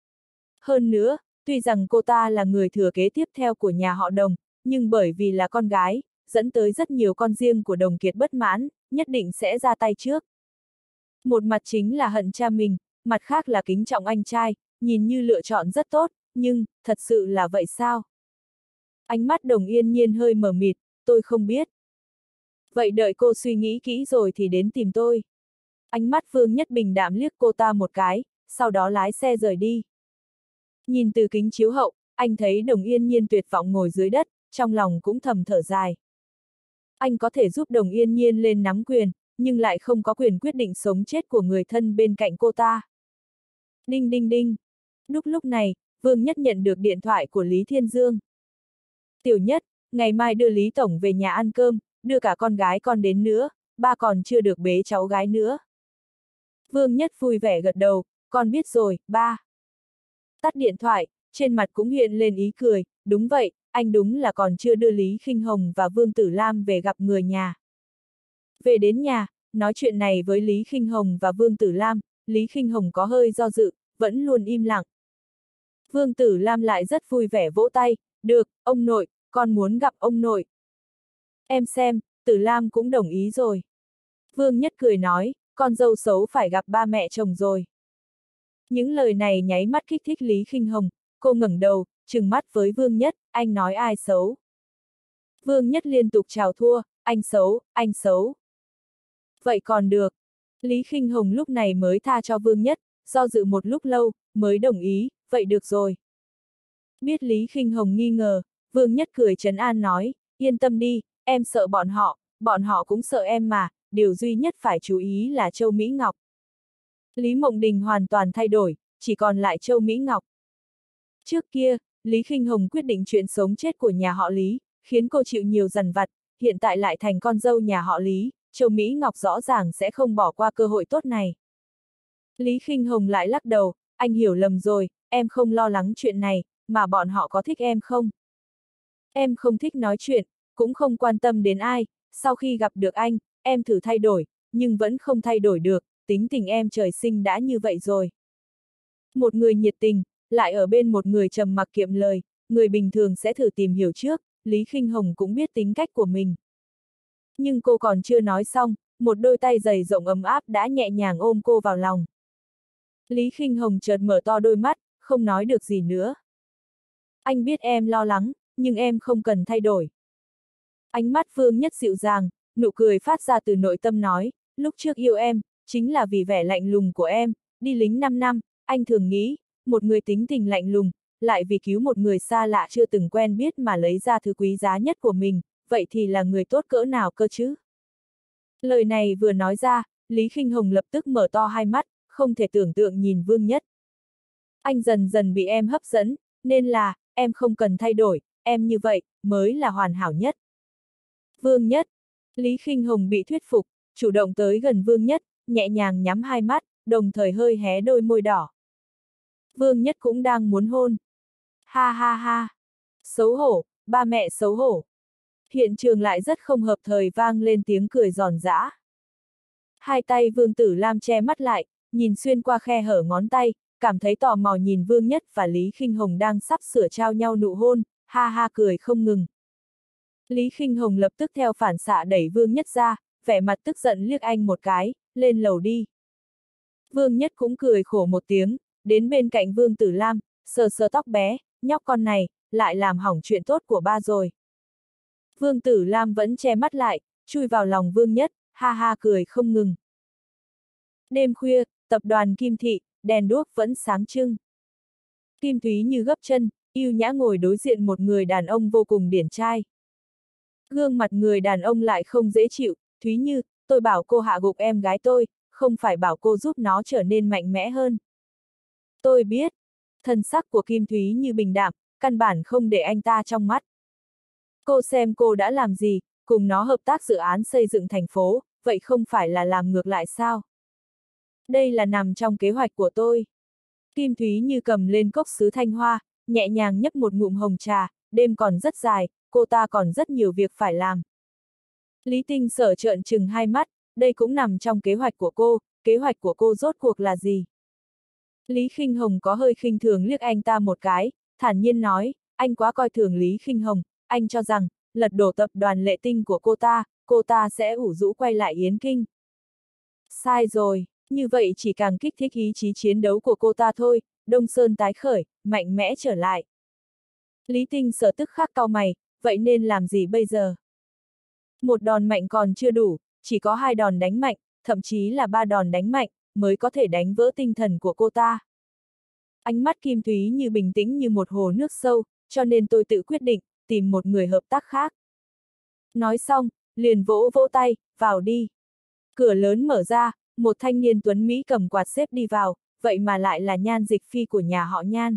Hơn nữa, tuy rằng cô ta là người thừa kế tiếp theo của nhà họ Đồng, nhưng bởi vì là con gái, dẫn tới rất nhiều con riêng của Đồng Kiệt bất mãn, nhất định sẽ ra tay trước. Một mặt chính là hận cha mình, mặt khác là kính trọng anh trai, nhìn như lựa chọn rất tốt, nhưng, thật sự là vậy sao? Ánh mắt Đồng Yên Nhiên hơi mờ mịt, tôi không biết. Vậy đợi cô suy nghĩ kỹ rồi thì đến tìm tôi. Ánh mắt Vương Nhất bình đạm liếc cô ta một cái, sau đó lái xe rời đi. Nhìn từ kính chiếu hậu, anh thấy Đồng Yên Nhiên tuyệt vọng ngồi dưới đất, trong lòng cũng thầm thở dài. Anh có thể giúp Đồng Yên Nhiên lên nắm quyền, nhưng lại không có quyền quyết định sống chết của người thân bên cạnh cô ta. Đinh đinh đinh. Lúc này, Vương Nhất nhận được điện thoại của Lý Thiên Dương. Tiểu Nhất, ngày mai đưa Lý Tổng về nhà ăn cơm, đưa cả con gái con đến nữa, ba còn chưa được bế cháu gái nữa. Vương Nhất vui vẻ gật đầu, con biết rồi, ba. Tắt điện thoại, trên mặt cũng hiện lên ý cười, đúng vậy, anh đúng là còn chưa đưa Lý Khinh Hồng và Vương Tử Lam về gặp người nhà. Về đến nhà, nói chuyện này với Lý Khinh Hồng và Vương Tử Lam, Lý Khinh Hồng có hơi do dự, vẫn luôn im lặng. Vương Tử Lam lại rất vui vẻ vỗ tay, được, ông nội, con muốn gặp ông nội. Em xem, Tử Lam cũng đồng ý rồi. Vương Nhất cười nói, con dâu xấu phải gặp ba mẹ chồng rồi. Những lời này nháy mắt kích thích Lý Khinh Hồng, cô ngẩng đầu, trừng mắt với Vương Nhất, anh nói ai xấu. Vương Nhất liên tục chào thua, anh xấu, anh xấu. Vậy còn được. Lý Khinh Hồng lúc này mới tha cho Vương Nhất, do dự một lúc lâu, mới đồng ý, vậy được rồi. Biết Lý Khinh Hồng nghi ngờ, Vương Nhất cười trấn an nói, yên tâm đi, em sợ bọn họ cũng sợ em mà, điều duy nhất phải chú ý là Châu Mỹ Ngọc. Lý Mộng Đình hoàn toàn thay đổi, chỉ còn lại Châu Mỹ Ngọc. Trước kia, Lý Khinh Hồng quyết định chuyện sống chết của nhà họ Lý, khiến cô chịu nhiều dằn vặt, hiện tại lại thành con dâu nhà họ Lý, Châu Mỹ Ngọc rõ ràng sẽ không bỏ qua cơ hội tốt này. Lý Khinh Hồng lại lắc đầu, anh hiểu lầm rồi, em không lo lắng chuyện này, mà bọn họ có thích em không? Em không thích nói chuyện, cũng không quan tâm đến ai, sau khi gặp được anh, em thử thay đổi, nhưng vẫn không thay đổi được, tính tình em trời sinh đã như vậy rồi. Một người nhiệt tình, lại ở bên một người trầm mặc kiệm lời, người bình thường sẽ thử tìm hiểu trước, Lý Khinh Hồng cũng biết tính cách của mình. Nhưng cô còn chưa nói xong, một đôi tay dày rộng ấm áp đã nhẹ nhàng ôm cô vào lòng. Lý Khinh Hồng chợt mở to đôi mắt, không nói được gì nữa. Anh biết em lo lắng, nhưng em không cần thay đổi. Ánh mắt Vương Nhất dịu dàng, nụ cười phát ra từ nội tâm nói, lúc trước yêu em, chính là vì vẻ lạnh lùng của em, đi lính 5 năm, anh thường nghĩ, một người tính tình lạnh lùng, lại vì cứu một người xa lạ chưa từng quen biết mà lấy ra thứ quý giá nhất của mình, vậy thì là người tốt cỡ nào cơ chứ? Lời này vừa nói ra, Lý Khinh Hồng lập tức mở to hai mắt, không thể tưởng tượng nhìn Vương Nhất. Anh dần dần bị em hấp dẫn, nên là, em không cần thay đổi, em như vậy, mới là hoàn hảo nhất. Vương Nhất. Lý Khinh Hồng bị thuyết phục, chủ động tới gần Vương Nhất, nhẹ nhàng nhắm hai mắt, đồng thời hơi hé đôi môi đỏ. Vương Nhất cũng đang muốn hôn. Ha ha ha. Xấu hổ, ba mẹ xấu hổ. Hiện trường lại rất không hợp thời vang lên tiếng cười giòn giã. Hai tay Vương Tử Lam che mắt lại, nhìn xuyên qua khe hở ngón tay, cảm thấy tò mò nhìn Vương Nhất và Lý Khinh Hồng đang sắp sửa trao nhau nụ hôn, ha ha cười không ngừng. Lý Khinh Hồng lập tức theo phản xạ đẩy Vương Nhất ra, vẻ mặt tức giận liếc anh một cái, lên lầu đi. Vương Nhất cũng cười khổ một tiếng, đến bên cạnh Vương Tử Lam, sờ sờ tóc bé, nhóc con này, lại làm hỏng chuyện tốt của ba rồi. Vương Tử Lam vẫn che mắt lại, chui vào lòng Vương Nhất, ha ha cười không ngừng. Đêm khuya, tập đoàn Kim Thị, đèn đuốc vẫn sáng trưng. Kim Thúy Như gấp chân, yêu nhã ngồi đối diện một người đàn ông vô cùng điển trai. Gương mặt người đàn ông lại không dễ chịu, Thúy Như, tôi bảo cô hạ gục em gái tôi, không phải bảo cô giúp nó trở nên mạnh mẽ hơn. Tôi biết, thân sắc của Kim Thúy Như bình đạm, căn bản không để anh ta trong mắt. Cô xem cô đã làm gì, cùng nó hợp tác dự án xây dựng thành phố, vậy không phải là làm ngược lại sao? Đây là nằm trong kế hoạch của tôi. Kim Thúy Như cầm lên cốc sứ thanh hoa, nhẹ nhàng nhấp một ngụm hồng trà, đêm còn rất dài, cô ta còn rất nhiều việc phải làm. Lý Tinh Sở trợn trừng hai mắt, đây cũng nằm trong kế hoạch của cô rốt cuộc là gì? Lý Khinh Hồng có hơi khinh thường liếc anh ta một cái, thản nhiên nói, anh quá coi thường Lý Khinh Hồng, anh cho rằng, lật đổ tập đoàn Lệ Tinh của cô ta sẽ ủ rũ quay lại Yến Kinh. Sai rồi, như vậy chỉ càng kích thích ý chí chiến đấu của cô ta thôi, Đông Sơn tái khởi, mạnh mẽ trở lại. Lý Tinh Sở tức khắc cau mày, vậy nên làm gì bây giờ? Một đòn mạnh còn chưa đủ, chỉ có hai đòn đánh mạnh, thậm chí là ba đòn đánh mạnh, mới có thể đánh vỡ tinh thần của cô ta. Ánh mắt Kim Thúy Như bình tĩnh như một hồ nước sâu, cho nên tôi tự quyết định, tìm một người hợp tác khác. Nói xong, liền vỗ vỗ tay, vào đi. Cửa lớn mở ra, một thanh niên tuấn Mỹ cầm quạt xếp đi vào, vậy mà lại là Nhan Dịch Phi của nhà họ Nhan.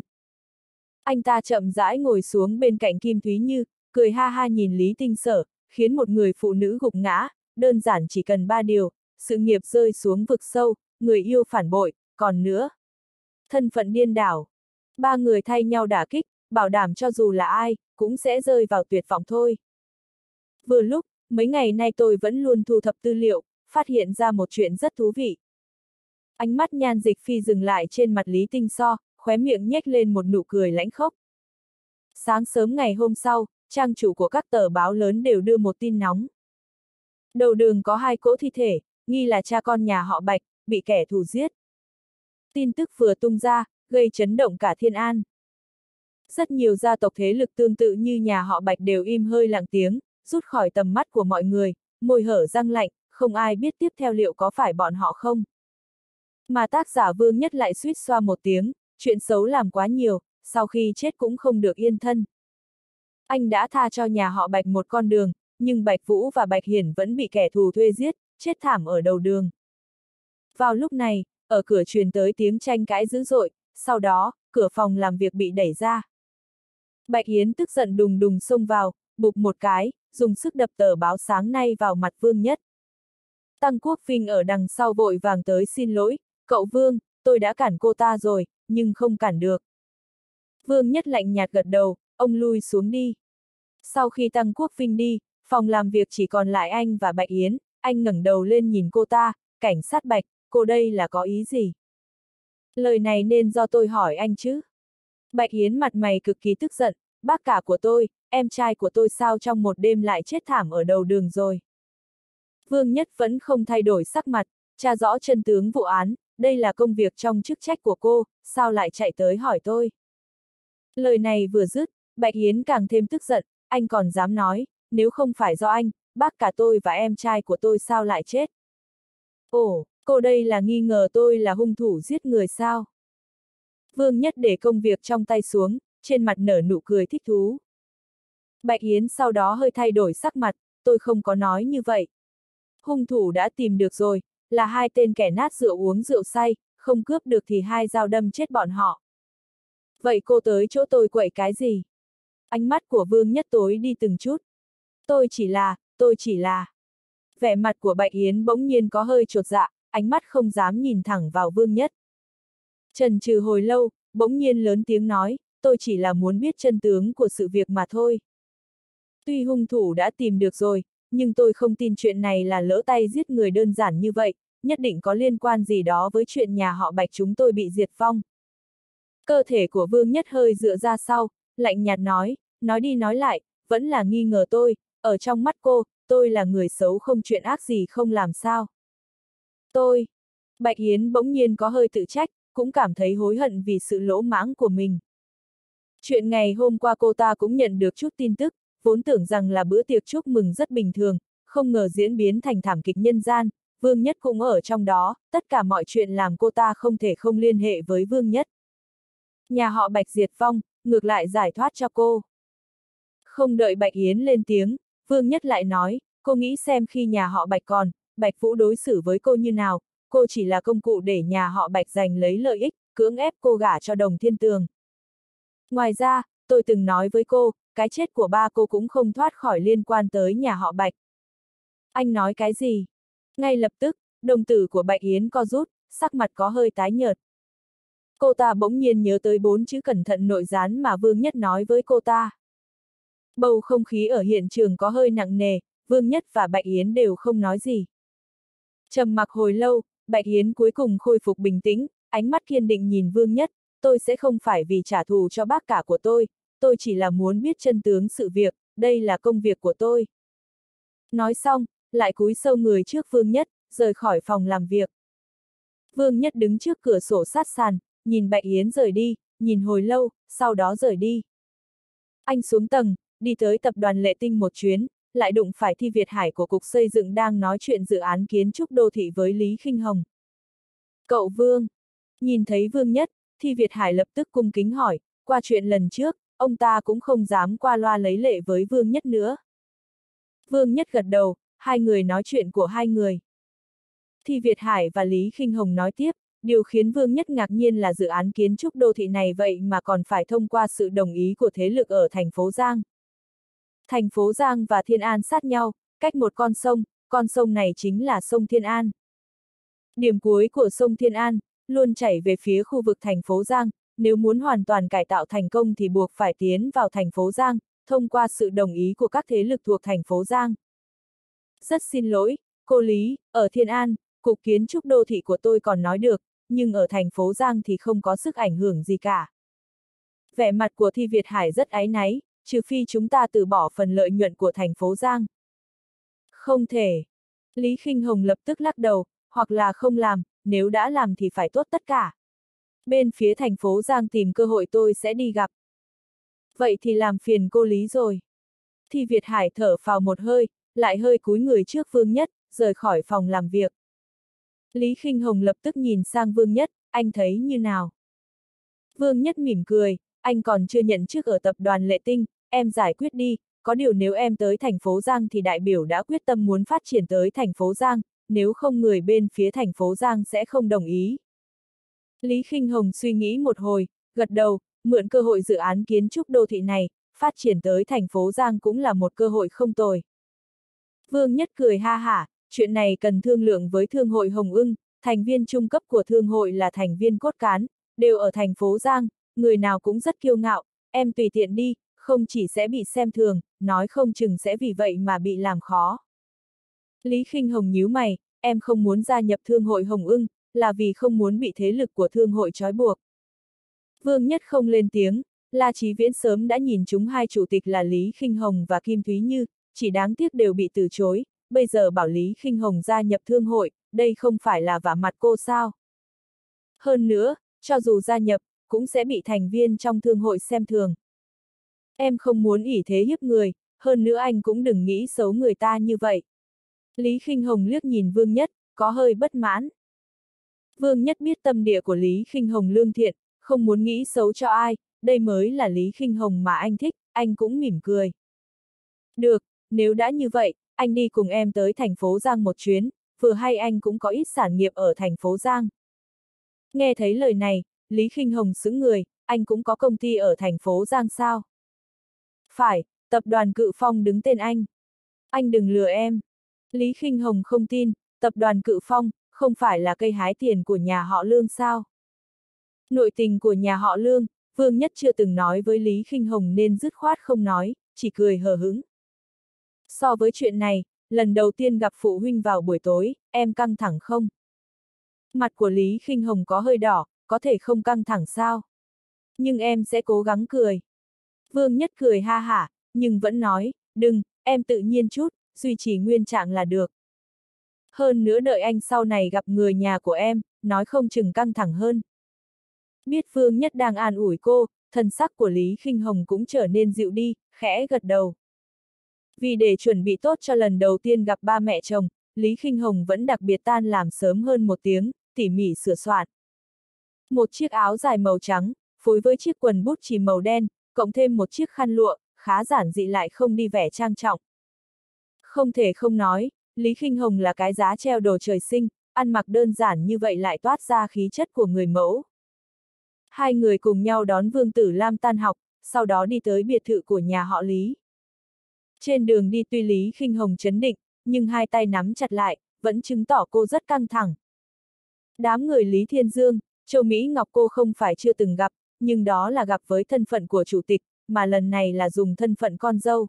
Anh ta chậm rãi ngồi xuống bên cạnh Kim Thúy Như, cười ha ha nhìn Lý Tinh Sở, khiến một người phụ nữ gục ngã, đơn giản chỉ cần ba điều, sự nghiệp rơi xuống vực sâu, người yêu phản bội, còn nữa. Thân phận điên đảo. Ba người thay nhau đả kích, bảo đảm cho dù là ai, cũng sẽ rơi vào tuyệt vọng thôi. Vừa lúc, mấy ngày nay tôi vẫn luôn thu thập tư liệu, phát hiện ra một chuyện rất thú vị. Ánh mắt Nhan Dịch Phi dừng lại trên mặt Lý Tinh So, khóe miệng nhếch lên một nụ cười lãnh khốc. Sáng sớm ngày hôm sau, trang chủ của các tờ báo lớn đều đưa một tin nóng. Đầu đường có hai cỗ thi thể, nghi là cha con nhà họ Bạch, bị kẻ thù giết. Tin tức vừa tung ra, gây chấn động cả Thiên An. Rất nhiều gia tộc thế lực tương tự như nhà họ Bạch đều im hơi lặng tiếng, rút khỏi tầm mắt của mọi người, môi hở răng lạnh, không ai biết tiếp theo liệu có phải bọn họ không. Mà tác giả Vương Nhất lại suýt xoa một tiếng, chuyện xấu làm quá nhiều, sau khi chết cũng không được yên thân. Anh đã tha cho nhà họ Bạch một con đường, nhưng Bạch Vũ và Bạch Hiển vẫn bị kẻ thù thuê giết, chết thảm ở đầu đường. Vào lúc này, ở cửa truyền tới tiếng tranh cãi dữ dội, sau đó, cửa phòng làm việc bị đẩy ra. Bạch Hiến tức giận đùng đùng xông vào, bụp một cái, dùng sức đập tờ báo sáng nay vào mặt Vương Nhất. Tăng Quốc Vinh ở đằng sau vội vàng tới xin lỗi, cậu Vương, tôi đã cản cô ta rồi, nhưng không cản được. Vương Nhất lạnh nhạt gật đầu, ông lui xuống đi. Sau khi Tăng Quốc Vinh đi, phòng làm việc chỉ còn lại anh và Bạch Yến, anh ngẩng đầu lên nhìn cô ta, cảnh sát Bạch, cô đây là có ý gì? Lời này nên do tôi hỏi anh chứ? Bạch Yến mặt mày cực kỳ tức giận, bác cả của tôi, em trai của tôi sao trong một đêm lại chết thảm ở đầu đường rồi? Vương Nhất vẫn không thay đổi sắc mặt, tra rõ chân tướng vụ án, đây là công việc trong chức trách của cô, sao lại chạy tới hỏi tôi? Lời này vừa dứt, Bạch Yến càng thêm tức giận, anh còn dám nói, nếu không phải do anh, bác cả tôi và em trai của tôi sao lại chết? Ồ, cô đây là nghi ngờ tôi là hung thủ giết người sao? Vương Nhất để công việc trong tay xuống, trên mặt nở nụ cười thích thú. Bạch Yến sau đó hơi thay đổi sắc mặt, tôi không có nói như vậy. Hung thủ đã tìm được rồi, là hai tên kẻ nát rượu uống rượu say, không cướp được thì hai dao đâm chết bọn họ. Vậy cô tới chỗ tôi quậy cái gì? Ánh mắt của Vương Nhất tối đi từng chút. Tôi chỉ là. Vẻ mặt của Bạch Yến bỗng nhiên có hơi chột dạ, ánh mắt không dám nhìn thẳng vào Vương Nhất. Chần chừ hồi lâu, bỗng nhiên lớn tiếng nói, tôi chỉ là muốn biết chân tướng của sự việc mà thôi. Tuy hung thủ đã tìm được rồi, nhưng tôi không tin chuyện này là lỡ tay giết người đơn giản như vậy, nhất định có liên quan gì đó với chuyện nhà họ Bạch chúng tôi bị diệt vong. Cơ thể của Vương Nhất hơi dựa ra sau, lạnh nhạt nói đi nói lại, vẫn là nghi ngờ tôi, ở trong mắt cô, tôi là người xấu không chuyện ác gì không làm sao. Bạch Yến bỗng nhiên có hơi tự trách, cũng cảm thấy hối hận vì sự lỗ mãng của mình. Chuyện ngày hôm qua cô ta cũng nhận được chút tin tức, vốn tưởng rằng là bữa tiệc chúc mừng rất bình thường, không ngờ diễn biến thành thảm kịch nhân gian, Vương Nhất cũng ở trong đó, tất cả mọi chuyện làm cô ta không thể không liên hệ với Vương Nhất. Nhà họ Bạch diệt vong, ngược lại giải thoát cho cô. Không đợi Bạch Yến lên tiếng, Vương Nhất lại nói, cô nghĩ xem khi nhà họ Bạch còn, Bạch Vũ đối xử với cô như nào, cô chỉ là công cụ để nhà họ Bạch giành lấy lợi ích, cưỡng ép cô gả cho Đồng Thiên Tường. Ngoài ra, tôi từng nói với cô, cái chết của ba cô cũng không thoát khỏi liên quan tới nhà họ Bạch. Anh nói cái gì? Ngay lập tức, đồng tử của Bạch Yến co rút, sắc mặt có hơi tái nhợt. Cô ta bỗng nhiên nhớ tới 4 chữ cẩn thận nội gián mà Vương Nhất nói với cô ta. Bầu không khí ở hiện trường có hơi nặng nề, Vương Nhất và Bạch Yến đều không nói gì. Trầm mặc hồi lâu, Bạch Yến cuối cùng khôi phục bình tĩnh, ánh mắt kiên định nhìn Vương Nhất, tôi sẽ không phải vì trả thù cho bác cả của tôi chỉ là muốn biết chân tướng sự việc, đây là công việc của tôi. Nói xong, lại cúi sâu người trước Vương Nhất, rời khỏi phòng làm việc. Vương Nhất đứng trước cửa sổ sát sàn, nhìn Bạch Yến rời đi, nhìn hồi lâu, sau đó rời đi. Anh xuống tầng, đi tới tập đoàn Lệ Tinh một chuyến, lại đụng phải Thi Việt Hải của Cục Xây dựng đang nói chuyện dự án kiến trúc đô thị với Lý Khinh Hồng. Cậu Vương. Nhìn thấy Vương Nhất, Thi Việt Hải lập tức cung kính hỏi, qua chuyện lần trước, ông ta cũng không dám qua loa lấy lệ với Vương Nhất nữa. Vương Nhất gật đầu, hai người nói chuyện của hai người. Thi Việt Hải và Lý Khinh Hồng nói tiếp, điều khiến Vương Nhất ngạc nhiên là dự án kiến trúc đô thị này vậy mà còn phải thông qua sự đồng ý của thế lực ở thành phố Giang. Thành phố Giang và Thiên An sát nhau, cách một con sông này chính là sông Thiên An. Điểm cuối của sông Thiên An, luôn chảy về phía khu vực thành phố Giang, nếu muốn hoàn toàn cải tạo thành công thì buộc phải tiến vào thành phố Giang, thông qua sự đồng ý của các thế lực thuộc thành phố Giang. Rất xin lỗi, cô Lý, ở Thiên An, Cục Kiến trúc đô thị của tôi còn nói được, nhưng ở thành phố Giang thì không có sức ảnh hưởng gì cả. Vẻ mặt của Thi Việt Hải rất áy náy, trừ phi chúng ta từ bỏ phần lợi nhuận của thành phố Giang. Không thể. Lý Khinh Hồng lập tức lắc đầu, hoặc là không làm, nếu đã làm thì phải tốt tất cả. Bên phía thành phố Giang tìm cơ hội tôi sẽ đi gặp. Vậy thì làm phiền cô Lý rồi. Thi Việt Hải thở phào một hơi, lại hơi cúi người trước Vương Nhất, rời khỏi phòng làm việc. Lý Khinh Hồng lập tức nhìn sang Vương Nhất, anh thấy như nào? Vương Nhất mỉm cười, anh còn chưa nhận chức ở tập đoàn Lệ Tinh, em giải quyết đi, có điều nếu em tới thành phố Giang thì đại biểu đã quyết tâm muốn phát triển tới thành phố Giang, nếu không người bên phía thành phố Giang sẽ không đồng ý. Lý Khinh Hồng suy nghĩ một hồi, gật đầu, mượn cơ hội dự án kiến trúc đô thị này, phát triển tới thành phố Giang cũng là một cơ hội không tồi. Vương Nhất cười ha hả, chuyện này cần thương lượng với Thương hội Hồng Ưng, thành viên trung cấp của Thương hội là thành viên cốt cán, đều ở thành phố Giang, người nào cũng rất kiêu ngạo, em tùy tiện đi, không chỉ sẽ bị xem thường, nói không chừng sẽ vì vậy mà bị làm khó. Lý Khinh Hồng nhíu mày, em không muốn gia nhập Thương hội Hồng Ưng, là vì không muốn bị thế lực của Thương hội trói buộc. Vương Nhất không lên tiếng, La Chí Viễn sớm đã nhìn chúng hai chủ tịch là Lý Khinh Hồng và Kim Thúy Như, chỉ đáng tiếc đều bị từ chối, bây giờ bảo Lý Khinh Hồng gia nhập Thương hội, đây không phải là vả mặt cô sao? Hơn nữa, cho dù gia nhập, cũng sẽ bị thành viên trong Thương hội xem thường. Em không muốn ỷ thế hiếp người, hơn nữa anh cũng đừng nghĩ xấu người ta như vậy. Lý Khinh Hồng liếc nhìn Vương Nhất, có hơi bất mãn. Vương Nhất biết tâm địa của Lý Khinh Hồng lương thiện, không muốn nghĩ xấu cho ai, đây mới là Lý Khinh Hồng mà anh thích, anh cũng mỉm cười. Được, nếu đã như vậy, anh đi cùng em tới thành phố Giang một chuyến, vừa hay anh cũng có ít sản nghiệp ở thành phố Giang. Nghe thấy lời này, Lý Khinh Hồng sững người, anh cũng có công ty ở thành phố Giang sao? Phải, tập đoàn Cự Phong đứng tên anh. Anh đừng lừa em. Lý Khinh Hồng không tin, tập đoàn Cự Phong, không phải là cây hái tiền của nhà họ Lương sao? Nội tình của nhà họ Lương, Vương Nhất chưa từng nói với Lý Khinh Hồng nên dứt khoát không nói, chỉ cười hờ hững. So với chuyện này, lần đầu tiên gặp phụ huynh vào buổi tối, em căng thẳng không? Mặt của Lý Khinh Hồng có hơi đỏ, có thể không căng thẳng sao? Nhưng em sẽ cố gắng cười. Vương Nhất cười ha hả, nhưng vẫn nói, đừng, em tự nhiên chút, duy trì nguyên trạng là được. Hơn nữa đợi anh sau này gặp người nhà của em, nói không chừng căng thẳng hơn. Biết Vương Nhất đang an ủi cô, thần sắc của Lý Khinh Hồng cũng trở nên dịu đi, khẽ gật đầu. Vì để chuẩn bị tốt cho lần đầu tiên gặp ba mẹ chồng, Lý Khinh Hồng vẫn đặc biệt tan làm sớm hơn một tiếng, tỉ mỉ sửa soạn. Một chiếc áo dài màu trắng, phối với chiếc quần bút chì màu đen, cộng thêm một chiếc khăn lụa, khá giản dị lại không đi vẻ trang trọng. Không thể không nói, Lý Khinh Hồng là cái giá treo đồ trời sinh, ăn mặc đơn giản như vậy lại toát ra khí chất của người mẫu. Hai người cùng nhau đón Vương Tử Lam tan học, sau đó đi tới biệt thự của nhà họ Lý. Trên đường đi tuy Lý Khinh Hồng trấn định, nhưng hai tay nắm chặt lại, vẫn chứng tỏ cô rất căng thẳng. Đám người Lý Thiên Dương, Châu Mỹ Ngọc cô không phải chưa từng gặp, nhưng đó là gặp với thân phận của chủ tịch, mà lần này là dùng thân phận con dâu.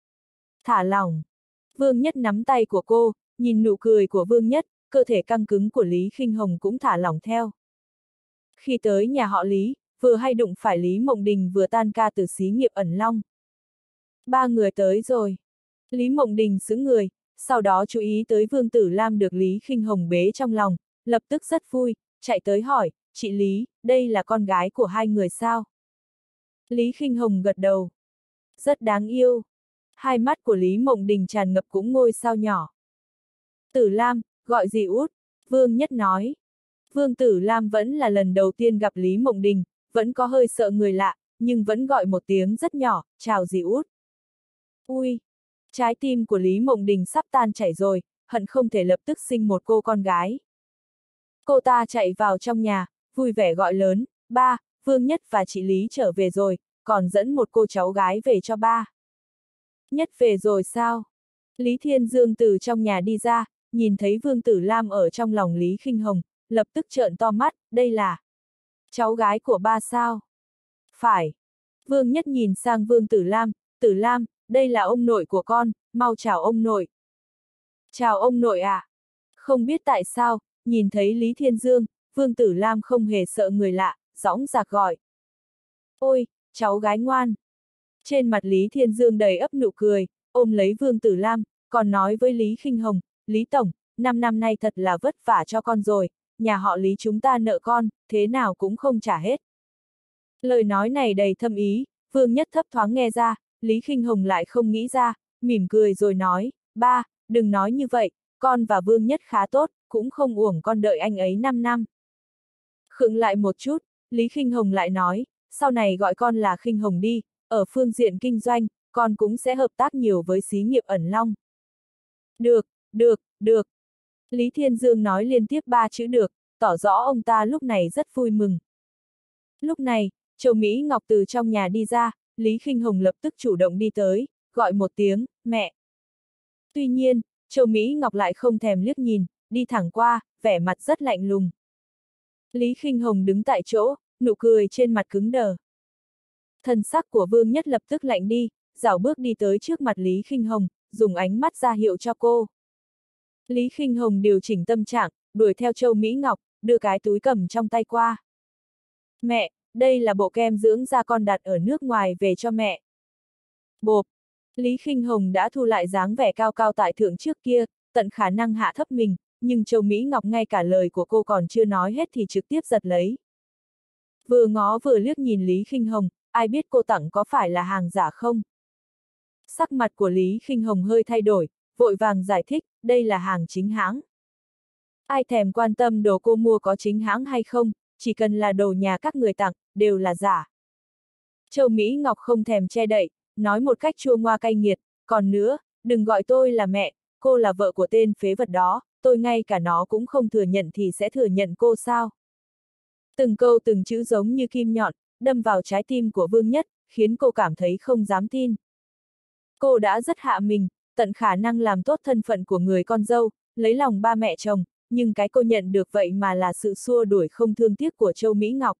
Thả lỏng. Vương Nhất nắm tay của cô, nhìn nụ cười của Vương Nhất, cơ thể căng cứng của Lý Khinh Hồng cũng thả lỏng theo. Khi tới nhà họ Lý, vừa hay đụng phải Lý Mộng Đình vừa tan ca từ xí nghiệp ẩn long. Ba người tới rồi. Lý Mộng Đình sững người, sau đó chú ý tới Vương Tử Lam được Lý Khinh Hồng bế trong lòng, lập tức rất vui, chạy tới hỏi, chị Lý, đây là con gái của hai người sao? Lý Khinh Hồng gật đầu. Rất đáng yêu. Hai mắt của Lý Mộng Đình tràn ngập cũng ngôi sao nhỏ. Tử Lam, gọi dì út, Vương Nhất nói. Vương Tử Lam vẫn là lần đầu tiên gặp Lý Mộng Đình, vẫn có hơi sợ người lạ, nhưng vẫn gọi một tiếng rất nhỏ, chào dì út. Ui! Trái tim của Lý Mộng Đình sắp tan chảy rồi, hận không thể lập tức sinh một cô con gái. Cô ta chạy vào trong nhà, vui vẻ gọi lớn, ba, Vương Nhất và chị Lý trở về rồi, còn dẫn một cô cháu gái về cho ba. Nhất về rồi sao? Lý Thiên Dương từ trong nhà đi ra, nhìn thấy Vương Tử Lam ở trong lòng Lý Khinh Hồng, lập tức trợn to mắt, đây là cháu gái của ba sao? Phải. Vương Nhất nhìn sang Vương Tử Lam, đây là ông nội của con, mau chào ông nội. Chào ông nội à? Không biết tại sao, nhìn thấy Lý Thiên Dương, Vương Tử Lam không hề sợ người lạ, dõng dạc gọi. Ôi, cháu gái ngoan. Trên mặt Lý Thiên Dương đầy ấp nụ cười, ôm lấy Vương Tử Lam, còn nói với Lý Khinh Hồng, Lý Tổng, 5 năm nay thật là vất vả cho con rồi, nhà họ Lý chúng ta nợ con, thế nào cũng không trả hết. Lời nói này đầy thâm ý, Vương Nhất thấp thoáng nghe ra, Lý Khinh Hồng lại không nghĩ ra, mỉm cười rồi nói, ba, đừng nói như vậy, con và Vương Nhất khá tốt, cũng không uổng con đợi anh ấy 5 năm. Khựng lại một chút, Lý Khinh Hồng lại nói, sau này gọi con là Khinh Hồng đi, ở phương diện kinh doanh, con cũng sẽ hợp tác nhiều với xí nghiệp ẩn long. Được, được, được. Lý Thiên Dương nói liên tiếp 3 chữ được, tỏ rõ ông ta lúc này rất vui mừng. Lúc này, Châu Mỹ Ngọc từ trong nhà đi ra, Lý Khinh Hồng lập tức chủ động đi tới, gọi một tiếng, mẹ. Tuy nhiên, Châu Mỹ Ngọc lại không thèm liếc nhìn, đi thẳng qua, vẻ mặt rất lạnh lùng. Lý Khinh Hồng đứng tại chỗ, nụ cười trên mặt cứng đờ. Thần sắc của Vương Nhất lập tức lạnh đi, rảo bước đi tới trước mặt Lý Khinh Hồng, dùng ánh mắt ra hiệu cho cô. Lý Khinh Hồng điều chỉnh tâm trạng, đuổi theo Châu Mỹ Ngọc, đưa cái túi cầm trong tay qua. Mẹ, đây là bộ kem dưỡng da con đặt ở nước ngoài về cho mẹ. Bộp! Lý Khinh Hồng đã thu lại dáng vẻ cao cao tại thượng trước kia, tận khả năng hạ thấp mình, nhưng Châu Mỹ Ngọc ngay cả lời của cô còn chưa nói hết thì trực tiếp giật lấy. Vừa ngó vừa liếc nhìn Lý Khinh Hồng, ai biết cô tặng có phải là hàng giả không? Sắc mặt của Lý Khinh Hồng hơi thay đổi, vội vàng giải thích, đây là hàng chính hãng. Ai thèm quan tâm đồ cô mua có chính hãng hay không, chỉ cần là đồ nhà các người tặng, đều là giả. Châu Mỹ Ngọc không thèm che đậy, nói một cách chua ngoa cay nghiệt, còn nữa, đừng gọi tôi là mẹ, cô là vợ của tên phế vật đó, tôi ngay cả nó cũng không thừa nhận thì sẽ thừa nhận cô sao? Từng câu từng chữ giống như kim nhọn, đâm vào trái tim của Vương Nhất, khiến cô cảm thấy không dám tin. Cô đã rất hạ mình, tận khả năng làm tốt thân phận của người con dâu, lấy lòng ba mẹ chồng, nhưng cái cô nhận được vậy mà là sự xua đuổi không thương tiếc của Châu Mỹ Ngọc.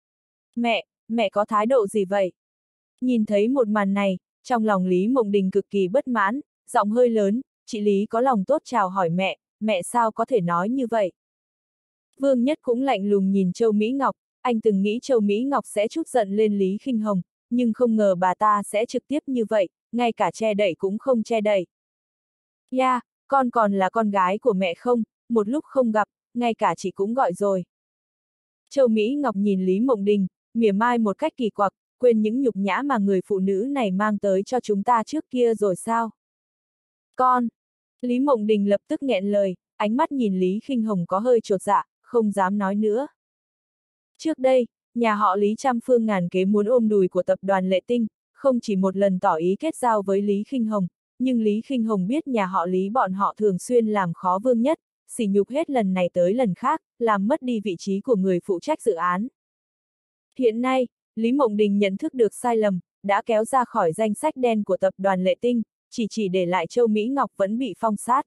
Mẹ có thái độ gì vậy? Nhìn thấy một màn này, trong lòng Lý Mộng Đình cực kỳ bất mãn, giọng hơi lớn, chị Lý có lòng tốt chào hỏi mẹ sao có thể nói như vậy? Vương Nhất cũng lạnh lùng nhìn Châu Mỹ Ngọc, anh từng nghĩ Châu Mỹ Ngọc sẽ trút giận lên Lý Khinh Hồng, nhưng không ngờ bà ta sẽ trực tiếp như vậy, ngay cả che đậy cũng không che đậy. Ya, con còn là con gái của mẹ không, một lúc không gặp, ngay cả chị cũng gọi rồi. Châu Mỹ Ngọc nhìn Lý Mộng Đình, mỉa mai một cách kỳ quặc, quên những nhục nhã mà người phụ nữ này mang tới cho chúng ta trước kia rồi sao? Con! Lý Mộng Đình lập tức nghẹn lời, ánh mắt nhìn Lý Khinh Hồng có hơi chột dạ, không dám nói nữa. Trước đây, nhà họ Lý trăm phương ngàn kế muốn ôm đùi của tập đoàn Lệ Tinh, không chỉ một lần tỏ ý kết giao với Lý Khinh Hồng, nhưng Lý Khinh Hồng biết nhà họ Lý bọn họ thường xuyên làm khó Vương Nhất, sỉ nhục hết lần này tới lần khác, làm mất đi vị trí của người phụ trách dự án. Hiện nay, Lý Mộng Đình nhận thức được sai lầm, đã kéo ra khỏi danh sách đen của tập đoàn Lệ Tinh, chỉ để lại Châu Mỹ Ngọc vẫn bị phong sát.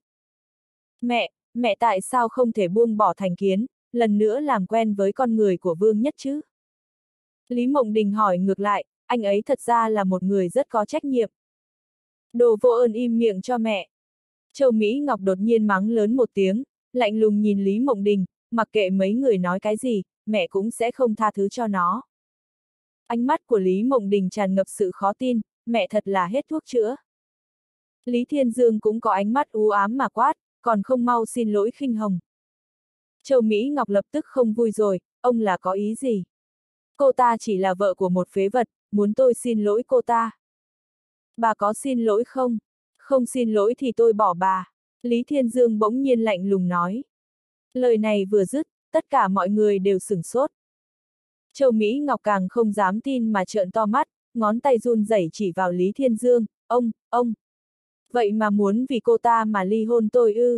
Mẹ tại sao không thể buông bỏ thành kiến, lần nữa làm quen với con người của Vương Nhất chứ? Lý Mộng Đình hỏi ngược lại, anh ấy thật ra là một người rất có trách nhiệm. Đồ vô ơn im miệng cho mẹ. Châu Mỹ Ngọc đột nhiên mắng lớn một tiếng, lạnh lùng nhìn Lý Mộng Đình, mặc kệ mấy người nói cái gì, mẹ cũng sẽ không tha thứ cho nó. Ánh mắt của Lý Mộng Đình tràn ngập sự khó tin, mẹ thật là hết thuốc chữa. Lý Thiên Dương cũng có ánh mắt u ám mà quát, còn không mau xin lỗi Khinh Hồng. Châu Mỹ Ngọc lập tức không vui rồi, ông là có ý gì? Cô ta chỉ là vợ của một phế vật, muốn tôi xin lỗi cô ta. Bà có xin lỗi không? Không xin lỗi thì tôi bỏ bà. Lý Thiên Dương bỗng nhiên lạnh lùng nói. Lời này vừa dứt, tất cả mọi người đều sửng sốt. Châu Mỹ Ngọc càng không dám tin mà trợn to mắt, ngón tay run rẩy chỉ vào Lý Thiên Dương, ông. Vậy mà muốn vì cô ta mà ly hôn tôi ư?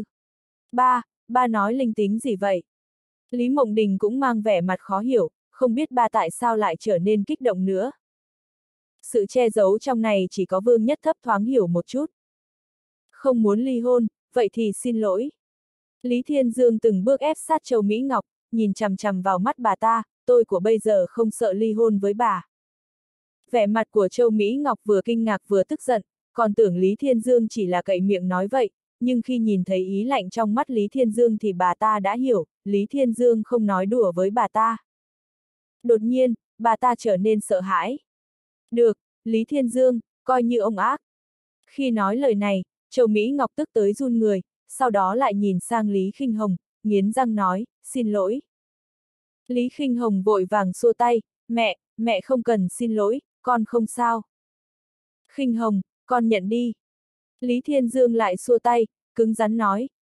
Ba nói linh tính gì vậy? Lý Mộng Đình cũng mang vẻ mặt khó hiểu, không biết ba tại sao lại trở nên kích động nữa. Sự che giấu trong này chỉ có Vương Nhất thấp thoáng hiểu một chút. Không muốn ly hôn, vậy thì xin lỗi. Lý Thiên Dương từng bước ép sát Châu Mỹ Ngọc, nhìn chằm chằm vào mắt bà ta, tôi của bây giờ không sợ ly hôn với bà. Vẻ mặt của Châu Mỹ Ngọc vừa kinh ngạc vừa tức giận, còn tưởng Lý Thiên Dương chỉ là cậy miệng nói vậy, nhưng khi nhìn thấy ý lạnh trong mắt Lý Thiên Dương thì bà ta đã hiểu, Lý Thiên Dương không nói đùa với bà ta. Đột nhiên, bà ta trở nên sợ hãi. Được, Lý Thiên Dương, coi như ông ác. Khi nói lời này, Châu Mỹ Ngọc tức tới run người, sau đó lại nhìn sang Lý Khinh Hồng, nghiến răng nói, xin lỗi. Lý Khinh Hồng vội vàng xua tay, mẹ không cần xin lỗi, con không sao. Khinh Hồng, con nhận đi. Lý Thiên Dương lại xua tay, cứng rắn nói,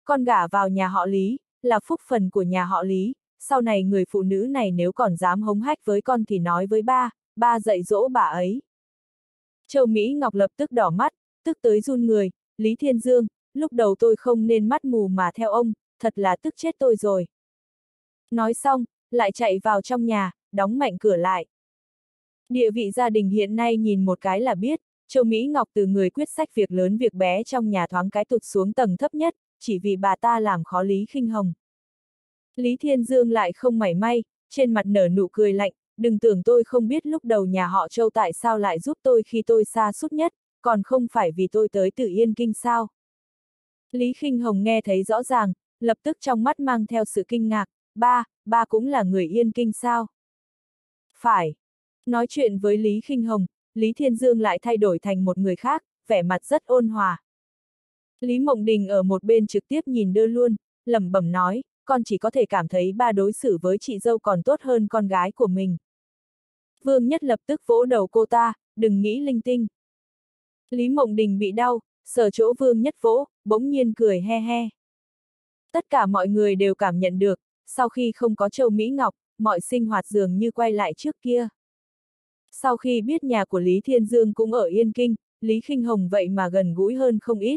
con gả vào nhà họ Lý, là phúc phần của nhà họ Lý, sau này người phụ nữ này nếu còn dám hống hách với con thì nói với ba dạy dỗ bà ấy. Châu Mỹ Ngọc lập tức đỏ mắt, tức tới run người, Lý Thiên Dương, lúc đầu tôi không nên mắt mù mà theo ông, thật là tức chết tôi rồi. Nói xong, lại chạy vào trong nhà, đóng mạnh cửa lại. Địa vị gia đình hiện nay nhìn một cái là biết, Châu Mỹ Ngọc từ người quyết sách việc lớn việc bé trong nhà thoáng cái tụt xuống tầng thấp nhất, chỉ vì bà ta làm khó Lý Khinh Hồng. Lý Thiên Dương lại không mảy may, trên mặt nở nụ cười lạnh, đừng tưởng tôi không biết lúc đầu nhà họ Châu tại sao lại giúp tôi khi tôi sa sút nhất, còn không phải vì tôi tới từ Yên Kinh sao. Lý Khinh Hồng nghe thấy rõ ràng, lập tức trong mắt mang theo sự kinh ngạc, ba cũng là người Yên Kinh sao? Phải. Nói chuyện với Lý Khinh Hồng, Lý Thiên Dương lại thay đổi thành một người khác, vẻ mặt rất ôn hòa. Lý Mộng Đình ở một bên trực tiếp nhìn đơ luôn, lẩm bẩm nói, con chỉ có thể cảm thấy ba đối xử với chị dâu còn tốt hơn con gái của mình. Vương Nhất lập tức vỗ đầu cô ta, đừng nghĩ linh tinh. Lý Mộng Đình bị đau, sờ chỗ Vương Nhất vỗ, bỗng nhiên cười he he. Tất cả mọi người đều cảm nhận được, sau khi không có Châu Mỹ Ngọc, mọi sinh hoạt dường như quay lại trước kia. Sau khi biết nhà của Lý Thiên Dương cũng ở Yên Kinh, Lý Khinh Hồng vậy mà gần gũi hơn không ít.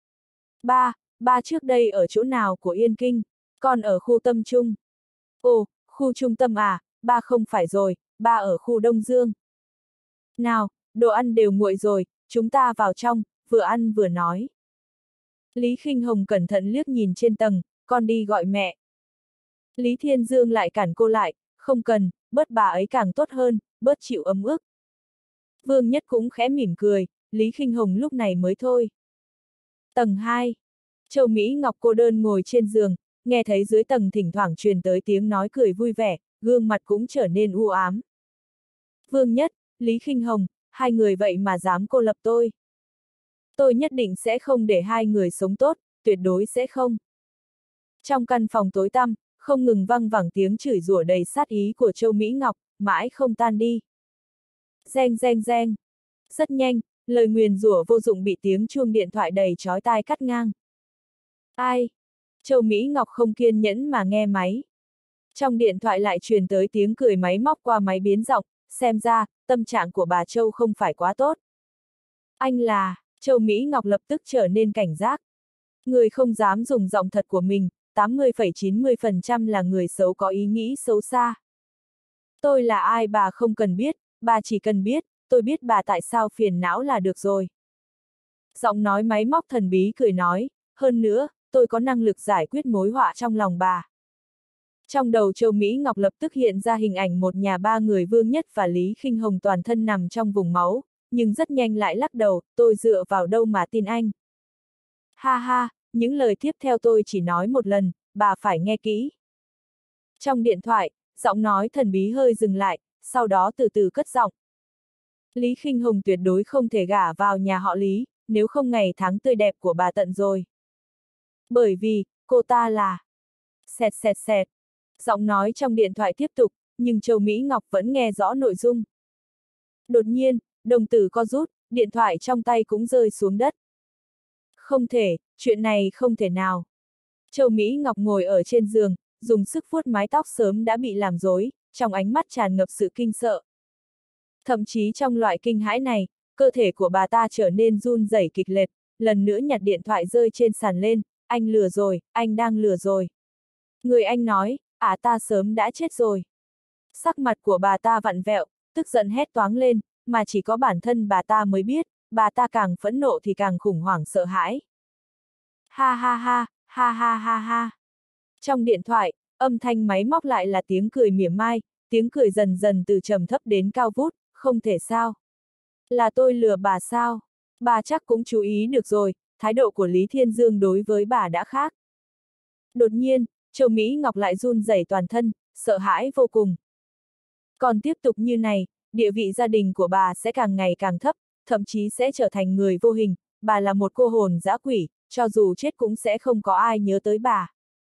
Ba trước đây ở chỗ nào của Yên Kinh? Con ở khu Tâm Trung. Ồ, khu trung tâm à, ba không phải rồi, ba ở khu Đông Dương. Nào, đồ ăn đều nguội rồi, chúng ta vào trong, vừa ăn vừa nói. Lý Khinh Hồng cẩn thận liếc nhìn trên tầng, con đi gọi mẹ. Lý Thiên Dương lại cản cô lại, không cần, bớt bà ấy càng tốt hơn, bớt chịu ấm ức. Vương Nhất cũng khẽ mỉm cười, Lý Khinh Hồng lúc này mới thôi. Tầng 2. Châu Mỹ Ngọc cô đơn ngồi trên giường, nghe thấy dưới tầng thỉnh thoảng truyền tới tiếng nói cười vui vẻ, gương mặt cũng trở nên u ám. Vương Nhất, Lý Khinh Hồng, hai người vậy mà dám cô lập tôi. Tôi nhất định sẽ không để hai người sống tốt, tuyệt đối sẽ không. Trong căn phòng tối tăm, không ngừng vang vẳng tiếng chửi rủa đầy sát ý của Châu Mỹ Ngọc, mãi không tan đi. Reng reng reng. Rất nhanh, lời nguyền rủa vô dụng bị tiếng chuông điện thoại đầy chói tai cắt ngang. Ai? Châu Mỹ Ngọc không kiên nhẫn mà nghe máy. Trong điện thoại lại truyền tới tiếng cười máy móc qua máy biến giọng, xem ra, tâm trạng của bà Châu không phải quá tốt. Anh là, Châu Mỹ Ngọc lập tức trở nên cảnh giác. Người không dám dùng giọng thật của mình, 80,90% là người xấu có ý nghĩ xấu xa. Tôi là ai bà không cần biết, bà chỉ cần biết, tôi biết bà tại sao phiền não là được rồi. Giọng nói máy móc thần bí cười nói, hơn nữa, tôi có năng lực giải quyết mối họa trong lòng bà. Trong đầu Châu Mỹ Ngọc lập tức hiện ra hình ảnh một nhà ba người Vương Nhất và Lý Khinh Hồng toàn thân nằm trong vùng máu, nhưng rất nhanh lại lắc đầu, tôi dựa vào đâu mà tin anh. Ha ha, những lời tiếp theo tôi chỉ nói một lần, bà phải nghe kỹ. Trong điện thoại, giọng nói thần bí hơi dừng lại, sau đó từ từ cất giọng. Lý Khinh Hồng tuyệt đối không thể gả vào nhà họ Lý, nếu không ngày tháng tươi đẹp của bà tận rồi. Bởi vì, cô ta là... Xẹt xẹt xẹt. Giọng nói trong điện thoại tiếp tục, nhưng Châu Mỹ Ngọc vẫn nghe rõ nội dung. Đột nhiên, đồng tử co rút, điện thoại trong tay cũng rơi xuống đất. Không thể, chuyện này không thể nào. Châu Mỹ Ngọc ngồi ở trên giường, dùng sức vuốt mái tóc sớm đã bị làm rối, trong ánh mắt tràn ngập sự kinh sợ. Thậm chí trong loại kinh hãi này, cơ thể của bà ta trở nên run rẩy kịch liệt, lần nữa nhặt điện thoại rơi trên sàn lên, anh lừa rồi, anh đang lừa rồi. Người anh nói, ta sớm đã chết rồi. Sắc mặt của bà ta vặn vẹo, tức giận hét toáng lên, mà chỉ có bản thân bà ta mới biết, bà ta càng phẫn nộ thì càng khủng hoảng sợ hãi. Ha ha ha, ha ha ha ha. Trong điện thoại, âm thanh máy móc lại là tiếng cười mỉa mai, tiếng cười dần dần từ trầm thấp đến cao vút, không thể sao. Là tôi lừa bà sao? Bà chắc cũng chú ý được rồi, thái độ của Lý Thiên Dương đối với bà đã khác. Đột nhiên, Châu Mỹ Ngọc lại run rẩy toàn thân, sợ hãi vô cùng. Còn tiếp tục như này, địa vị gia đình của bà sẽ càng ngày càng thấp, thậm chí sẽ trở thành người vô hình, bà là một cô hồn dã quỷ, cho dù chết cũng sẽ không có ai nhớ tới bà.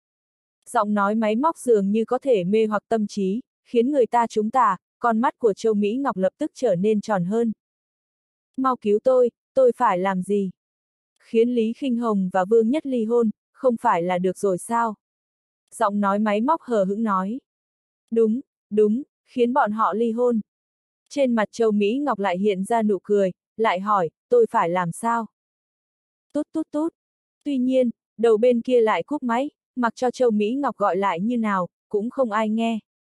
Giọng nói máy móc dường như có thể mê hoặc tâm trí, khiến người ta trúng tà, con mắt của Châu Mỹ Ngọc lập tức trở nên tròn hơn. Mau cứu tôi phải làm gì? Khiến Lý Khinh Hồng và Vương Nhất ly hôn, không phải là được rồi sao? Giọng nói máy móc hờ hững nói. Đúng, đúng, khiến bọn họ ly hôn. Trên mặt Châu Mỹ Ngọc lại hiện ra nụ cười, lại hỏi, tôi phải làm sao? Tút tút tút. Tuy nhiên, đầu bên kia lại cúp máy, mặc cho Châu Mỹ Ngọc gọi lại như nào, cũng không ai nghe.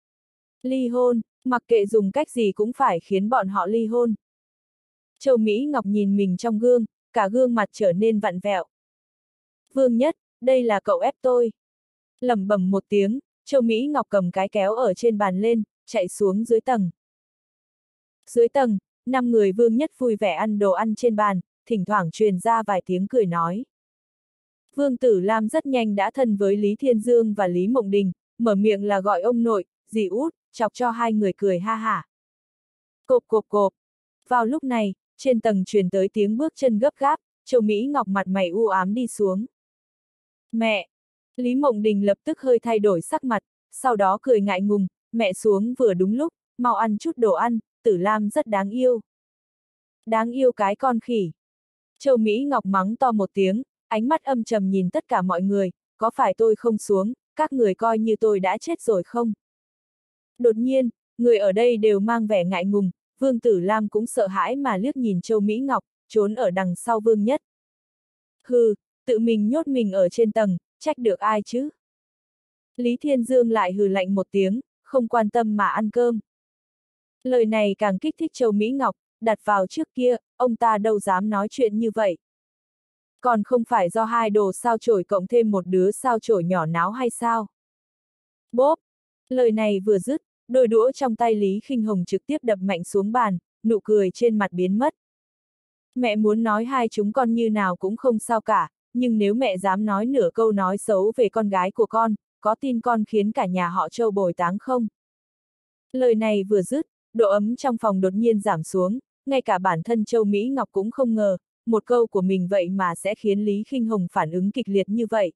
Ly hôn, mặc kệ dùng cách gì cũng phải khiến bọn họ ly hôn. Châu Mỹ Ngọc nhìn mình trong gương, cả gương mặt trở nên vặn vẹo. Vương Nhất, đây là cậu ép tôi. Lẩm bẩm một tiếng, Châu Mỹ Ngọc cầm cái kéo ở trên bàn lên, chạy xuống dưới tầng. Dưới tầng, 5 người Vương Nhất vui vẻ ăn đồ ăn trên bàn, thỉnh thoảng truyền ra vài tiếng cười nói. Vương Tử Lam rất nhanh đã thân với Lý Thiên Dương và Lý Mộng Đình, mở miệng là gọi ông nội, dì út, chọc cho hai người cười ha hả. Cộp cộp cộp. Vào lúc này, trên tầng truyền tới tiếng bước chân gấp gáp, Châu Mỹ Ngọc mặt mày u ám đi xuống. Mẹ! Lý Mộng Đình lập tức hơi thay đổi sắc mặt, sau đó cười ngại ngùng, mẹ xuống vừa đúng lúc, mau ăn chút đồ ăn, Tử Lam rất đáng yêu. Đáng yêu cái con khỉ. Châu Mỹ Ngọc mắng to một tiếng, ánh mắt âm trầm nhìn tất cả mọi người, có phải tôi không xuống, các người coi như tôi đã chết rồi không? Đột nhiên, người ở đây đều mang vẻ ngại ngùng, Vương Tử Lam cũng sợ hãi mà liếc nhìn Châu Mỹ Ngọc, trốn ở đằng sau Vương Nhất. Hừ, tự mình nhốt mình ở trên tầng, trách được ai chứ? Lý Thiên Dương lại hừ lạnh một tiếng, không quan tâm mà ăn cơm. Lời này càng kích thích Châu Mỹ Ngọc, đặt vào trước kia, ông ta đâu dám nói chuyện như vậy. Còn không phải do hai đồ sao chổi cộng thêm một đứa sao chổi nhỏ náo hay sao? Bốp! Lời này vừa dứt, đôi đũa trong tay Lý Khinh Hồng trực tiếp đập mạnh xuống bàn, nụ cười trên mặt biến mất. Mẹ muốn nói hai chúng con như nào cũng không sao cả, nhưng nếu mẹ dám nói nửa câu nói xấu về con gái của con, có tin con khiến cả nhà họ Châu bồi táng không? Lời này vừa dứt, độ ấm trong phòng đột nhiên giảm xuống, ngay cả bản thân Châu Mỹ Ngọc cũng không ngờ, một câu của mình vậy mà sẽ khiến Lý Khinh Hồng phản ứng kịch liệt như vậy.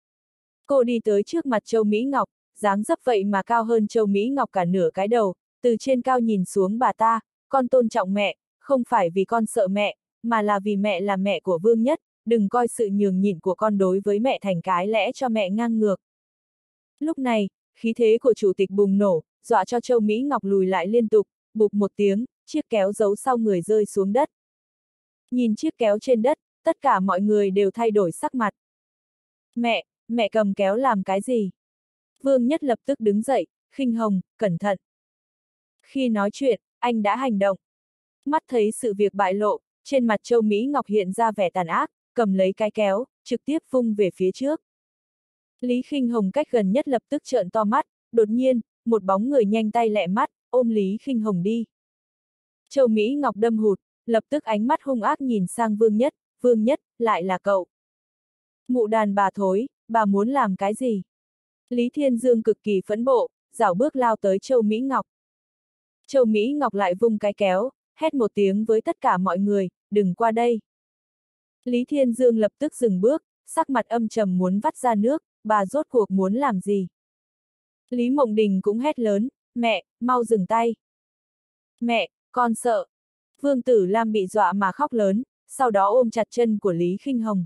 Cô đi tới trước mặt Châu Mỹ Ngọc, dáng dấp vậy mà cao hơn Châu Mỹ Ngọc cả nửa cái đầu, từ trên cao nhìn xuống bà ta, con tôn trọng mẹ, không phải vì con sợ mẹ, mà là vì mẹ là mẹ của Vương Nhất, đừng coi sự nhường nhịn của con đối với mẹ thành cái lẽ cho mẹ ngang ngược. Lúc này, khí thế của chủ tịch bùng nổ, dọa cho Châu Mỹ Ngọc lùi lại liên tục, bụp một tiếng, chiếc kéo giấu sau người rơi xuống đất. Nhìn chiếc kéo trên đất, tất cả mọi người đều thay đổi sắc mặt. Mẹ cầm kéo làm cái gì? Vương Nhất lập tức đứng dậy, Khinh Hồng, cẩn thận. Khi nói chuyện, anh đã hành động. Mắt thấy sự việc bại lộ, trên mặt Châu Mỹ Ngọc hiện ra vẻ tàn ác, cầm lấy cái kéo, trực tiếp vung về phía trước. Lý Khinh Hồng cách gần nhất lập tức trợn to mắt, đột nhiên, một bóng người nhanh tay lẹ mắt, ôm Lý Khinh Hồng đi. Châu Mỹ Ngọc đâm hụt, lập tức ánh mắt hung ác nhìn sang Vương Nhất, lại là cậu. Mụ đàn bà thối, bà muốn làm cái gì? Lý Thiên Dương cực kỳ phẫn nộ, rảo bước lao tới Châu Mỹ Ngọc. Châu Mỹ Ngọc lại vung cái kéo, hét một tiếng với tất cả mọi người, đừng qua đây. Lý Thiên Dương lập tức dừng bước, sắc mặt âm trầm muốn vắt ra nước, bà rốt cuộc muốn làm gì? Lý Mộng Đình cũng hét lớn, mẹ, mau dừng tay. Mẹ, con sợ. Vương Tử Lam bị dọa mà khóc lớn, sau đó ôm chặt chân của Lý Khinh Hồng.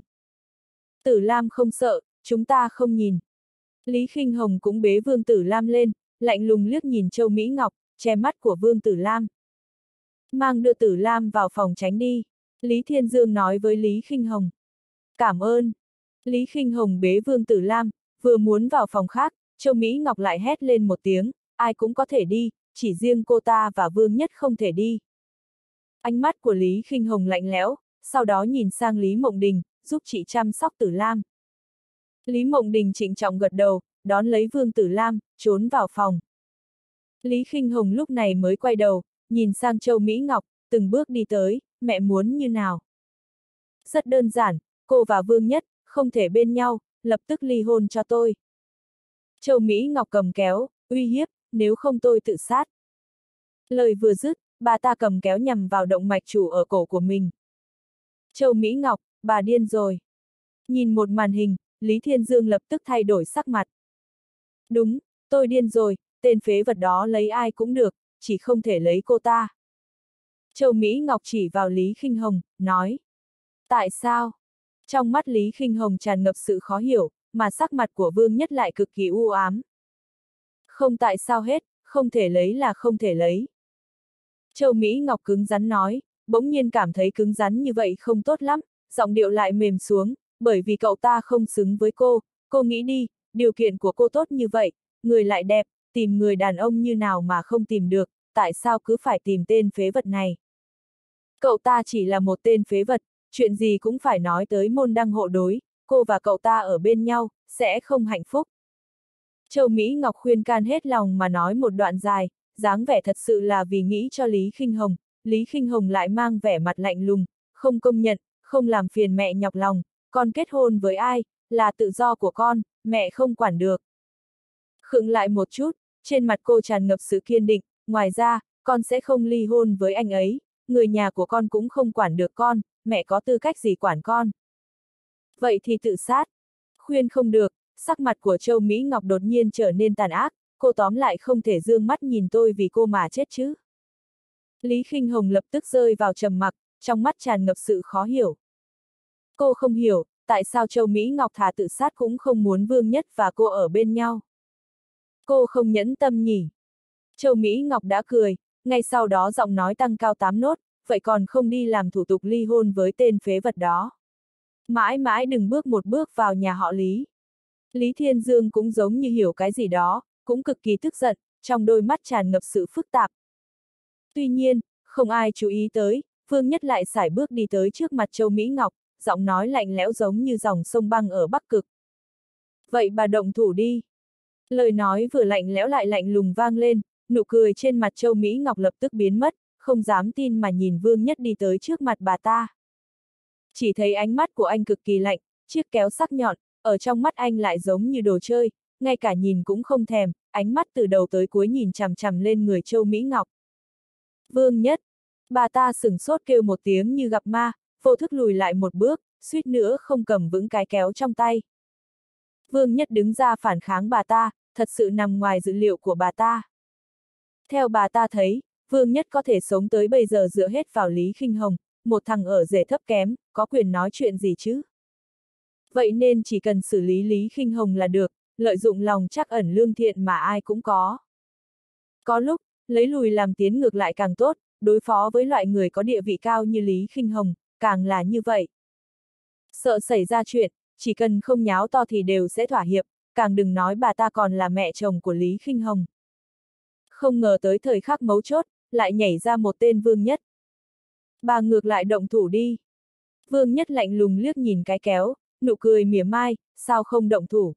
Tử Lam không sợ, chúng ta không nhìn. Lý Khinh Hồng cũng bế Vương Tử Lam lên, lạnh lùng liếc nhìn Châu Mỹ Ngọc, che mắt của Vương Tử Lam. Mang đưa Tử Lam vào phòng tránh đi, Lý Thiên Dương nói với Lý Khinh Hồng. Cảm ơn. Lý Khinh Hồng bế Vương Tử Lam, vừa muốn vào phòng khác, Châu Mỹ Ngọc lại hét lên một tiếng, ai cũng có thể đi, chỉ riêng cô ta và Vương Nhất không thể đi. Ánh mắt của Lý Khinh Hồng lạnh lẽo, sau đó nhìn sang Lý Mộng Đình, giúp chị chăm sóc Tử Lam. Lý Mộng Đình trịnh trọng gật đầu, đón lấy Vương Tử Lam, trốn vào phòng. Lý Khinh Hồng lúc này mới quay đầu, nhìn sang Châu Mỹ Ngọc, từng bước đi tới, mẹ muốn như nào? Rất đơn giản, cô và Vương Nhất, không thể bên nhau, lập tức ly hôn cho tôi. Châu Mỹ Ngọc cầm kéo, uy hiếp, nếu không tôi tự sát. Lời vừa dứt, bà ta cầm kéo nhằm vào động mạch chủ ở cổ của mình. Châu Mỹ Ngọc, bà điên rồi. Nhìn một màn hình, Lý Thiên Dương lập tức thay đổi sắc mặt. Đúng, tôi điên rồi, tên phế vật đó lấy ai cũng được, chỉ không thể lấy cô ta. Châu Mỹ Ngọc chỉ vào Lý Khinh Hồng, nói. Tại sao? Trong mắt Lý Khinh Hồng tràn ngập sự khó hiểu, mà sắc mặt của Vương Nhất lại cực kỳ u ám. Không tại sao hết, không thể lấy là không thể lấy. Châu Mỹ Ngọc cứng rắn nói, bỗng nhiên cảm thấy cứng rắn như vậy không tốt lắm, giọng điệu lại mềm xuống, bởi vì cậu ta không xứng với cô nghĩ đi, điều kiện của cô tốt như vậy, người lại đẹp, tìm người đàn ông như nào mà không tìm được, tại sao cứ phải tìm tên phế vật này. Cậu ta chỉ là một tên phế vật, chuyện gì cũng phải nói tới môn đăng hộ đối, cô và cậu ta ở bên nhau, sẽ không hạnh phúc. Châu Mỹ Ngọc khuyên can hết lòng mà nói một đoạn dài, dáng vẻ thật sự là vì nghĩ cho Lý Khinh Hồng, Lý Khinh Hồng lại mang vẻ mặt lạnh lùng, không công nhận, không làm phiền mẹ nhọc lòng, con kết hôn với ai, là tự do của con, mẹ không quản được. Khựng lại một chút, trên mặt cô tràn ngập sự kiên định, ngoài ra, con sẽ không ly hôn với anh ấy, người nhà của con cũng không quản được con, mẹ có tư cách gì quản con. Vậy thì tự sát. Khuyên không được, sắc mặt của Châu Mỹ Ngọc đột nhiên trở nên tàn ác, cô tóm lại không thể dương mắt nhìn tôi vì cô mà chết chứ. Lý Khinh Hồng lập tức rơi vào trầm mặc, trong mắt tràn ngập sự khó hiểu. Cô không hiểu, tại sao Châu Mỹ Ngọc thà tự sát cũng không muốn Vương Nhất và cô ở bên nhau. Cô không nhẫn tâm nhỉ. Châu Mỹ Ngọc đã cười, ngay sau đó giọng nói tăng cao 8 nốt, vậy còn không đi làm thủ tục ly hôn với tên phế vật đó. Mãi mãi đừng bước một bước vào nhà họ Lý. Lý Thiên Dương cũng giống như hiểu cái gì đó, cũng cực kỳ tức giận, trong đôi mắt tràn ngập sự phức tạp. Tuy nhiên, không ai chú ý tới, Vương Nhất lại sải bước đi tới trước mặt Châu Mỹ Ngọc, giọng nói lạnh lẽo giống như dòng sông băng ở Bắc Cực. Vậy bà động thủ đi. Lời nói vừa lạnh lẽo lại lạnh lùng vang lên, nụ cười trên mặt Châu Mỹ Ngọc lập tức biến mất, không dám tin mà nhìn Vương Nhất đi tới trước mặt bà ta. Chỉ thấy ánh mắt của anh cực kỳ lạnh, chiếc kéo sắc nhọn, ở trong mắt anh lại giống như đồ chơi, ngay cả nhìn cũng không thèm, ánh mắt từ đầu tới cuối nhìn chằm chằm lên người Châu Mỹ Ngọc. Vương Nhất, bà ta sửng sốt kêu một tiếng như gặp ma, vô thức lùi lại một bước, suýt nữa không cầm vững cái kéo trong tay. Vương Nhất đứng ra phản kháng bà ta, thật sự nằm ngoài dự liệu của bà ta. Theo bà ta thấy, Vương Nhất có thể sống tới bây giờ dựa hết vào Lý Khinh Hồng, một thằng ở rể thấp kém, có quyền nói chuyện gì chứ? Vậy nên chỉ cần xử lý Lý Khinh Hồng là được, lợi dụng lòng trắc ẩn lương thiện mà ai cũng có. Có lúc, lấy lùi làm tiến ngược lại càng tốt, đối phó với loại người có địa vị cao như Lý Khinh Hồng, càng là như vậy. Sợ xảy ra chuyện, chỉ cần không nháo to thì đều sẽ thỏa hiệp, càng đừng nói bà ta còn là mẹ chồng của Lý Khinh Hồng. Không ngờ tới thời khắc mấu chốt, lại nhảy ra một tên Vương Nhất. Bà ngược lại động thủ đi. Vương Nhất lạnh lùng liếc nhìn cái kéo, nụ cười mỉa mai, sao không động thủ?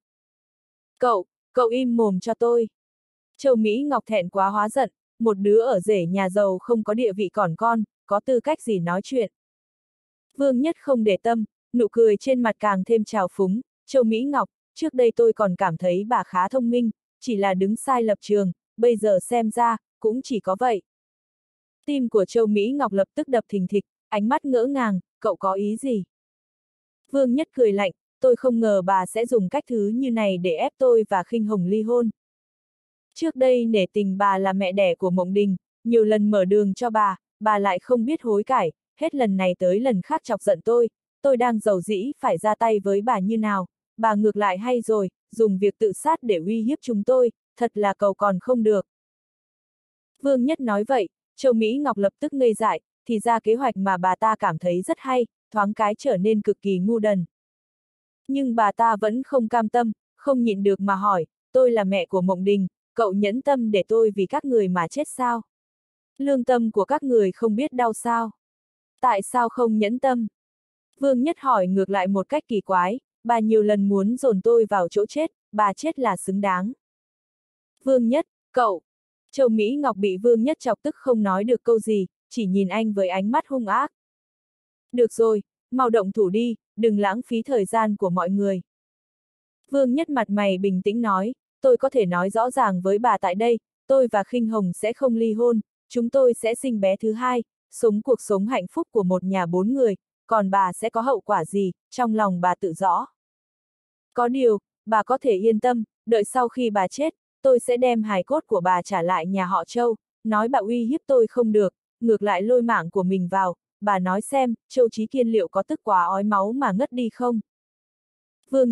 Cậu im mồm cho tôi. Châu Mỹ Ngọc thẹn quá hóa giận, một đứa ở rể nhà giàu không có địa vị còn con, có tư cách gì nói chuyện. Vương Nhất không để tâm, nụ cười trên mặt càng thêm trào phúng, Châu Mỹ Ngọc, trước đây tôi còn cảm thấy bà khá thông minh, chỉ là đứng sai lập trường, bây giờ xem ra, cũng chỉ có vậy. Tim của Châu Mỹ Ngọc lập tức đập thình thịch, ánh mắt ngỡ ngàng, cậu có ý gì? Vương Nhất cười lạnh, tôi không ngờ bà sẽ dùng cách thứ như này để ép tôi và Khinh Hồng ly hôn. Trước đây nể tình bà là mẹ đẻ của Mộng Đình, nhiều lần mở đường cho bà lại không biết hối cải, hết lần này tới lần khác chọc giận tôi đang giàu dĩ phải ra tay với bà như nào, bà ngược lại hay rồi, dùng việc tự sát để uy hiếp chúng tôi, thật là cầu còn không được. Vương Nhất nói vậy, Châu Mỹ Ngọc lập tức ngây dại, thì ra kế hoạch mà bà ta cảm thấy rất hay, thoáng cái trở nên cực kỳ ngu đần. Nhưng bà ta vẫn không cam tâm, không nhịn được mà hỏi, tôi là mẹ của Mộng Đình, cậu nhẫn tâm để tôi vì các người mà chết sao? Lương tâm của các người không biết đau sao? Tại sao không nhẫn tâm? Vương Nhất hỏi ngược lại một cách kỳ quái, bà nhiều lần muốn dồn tôi vào chỗ chết, bà chết là xứng đáng. Vương Nhất, cậu! Châu Mỹ Ngọc bị Vương Nhất chọc tức không nói được câu gì, chỉ nhìn anh với ánh mắt hung ác. Được rồi, mau động thủ đi, đừng lãng phí thời gian của mọi người. Vương Nhất mặt mày bình tĩnh nói, tôi có thể nói rõ ràng với bà tại đây, tôi và Khinh Hồng sẽ không ly hôn, chúng tôi sẽ sinh bé thứ hai, sống cuộc sống hạnh phúc của một nhà 4 người, còn bà sẽ có hậu quả gì, trong lòng bà tự rõ. Có điều, bà có thể yên tâm, đợi sau khi bà chết, tôi sẽ đem hài cốt của bà trả lại nhà họ Châu, nói bà uy hiếp tôi không được, ngược lại lôi mạng của mình vào, bà nói xem, Châu Chí Kiên liệu có tức quá ói máu mà ngất đi không? Vương Nhất,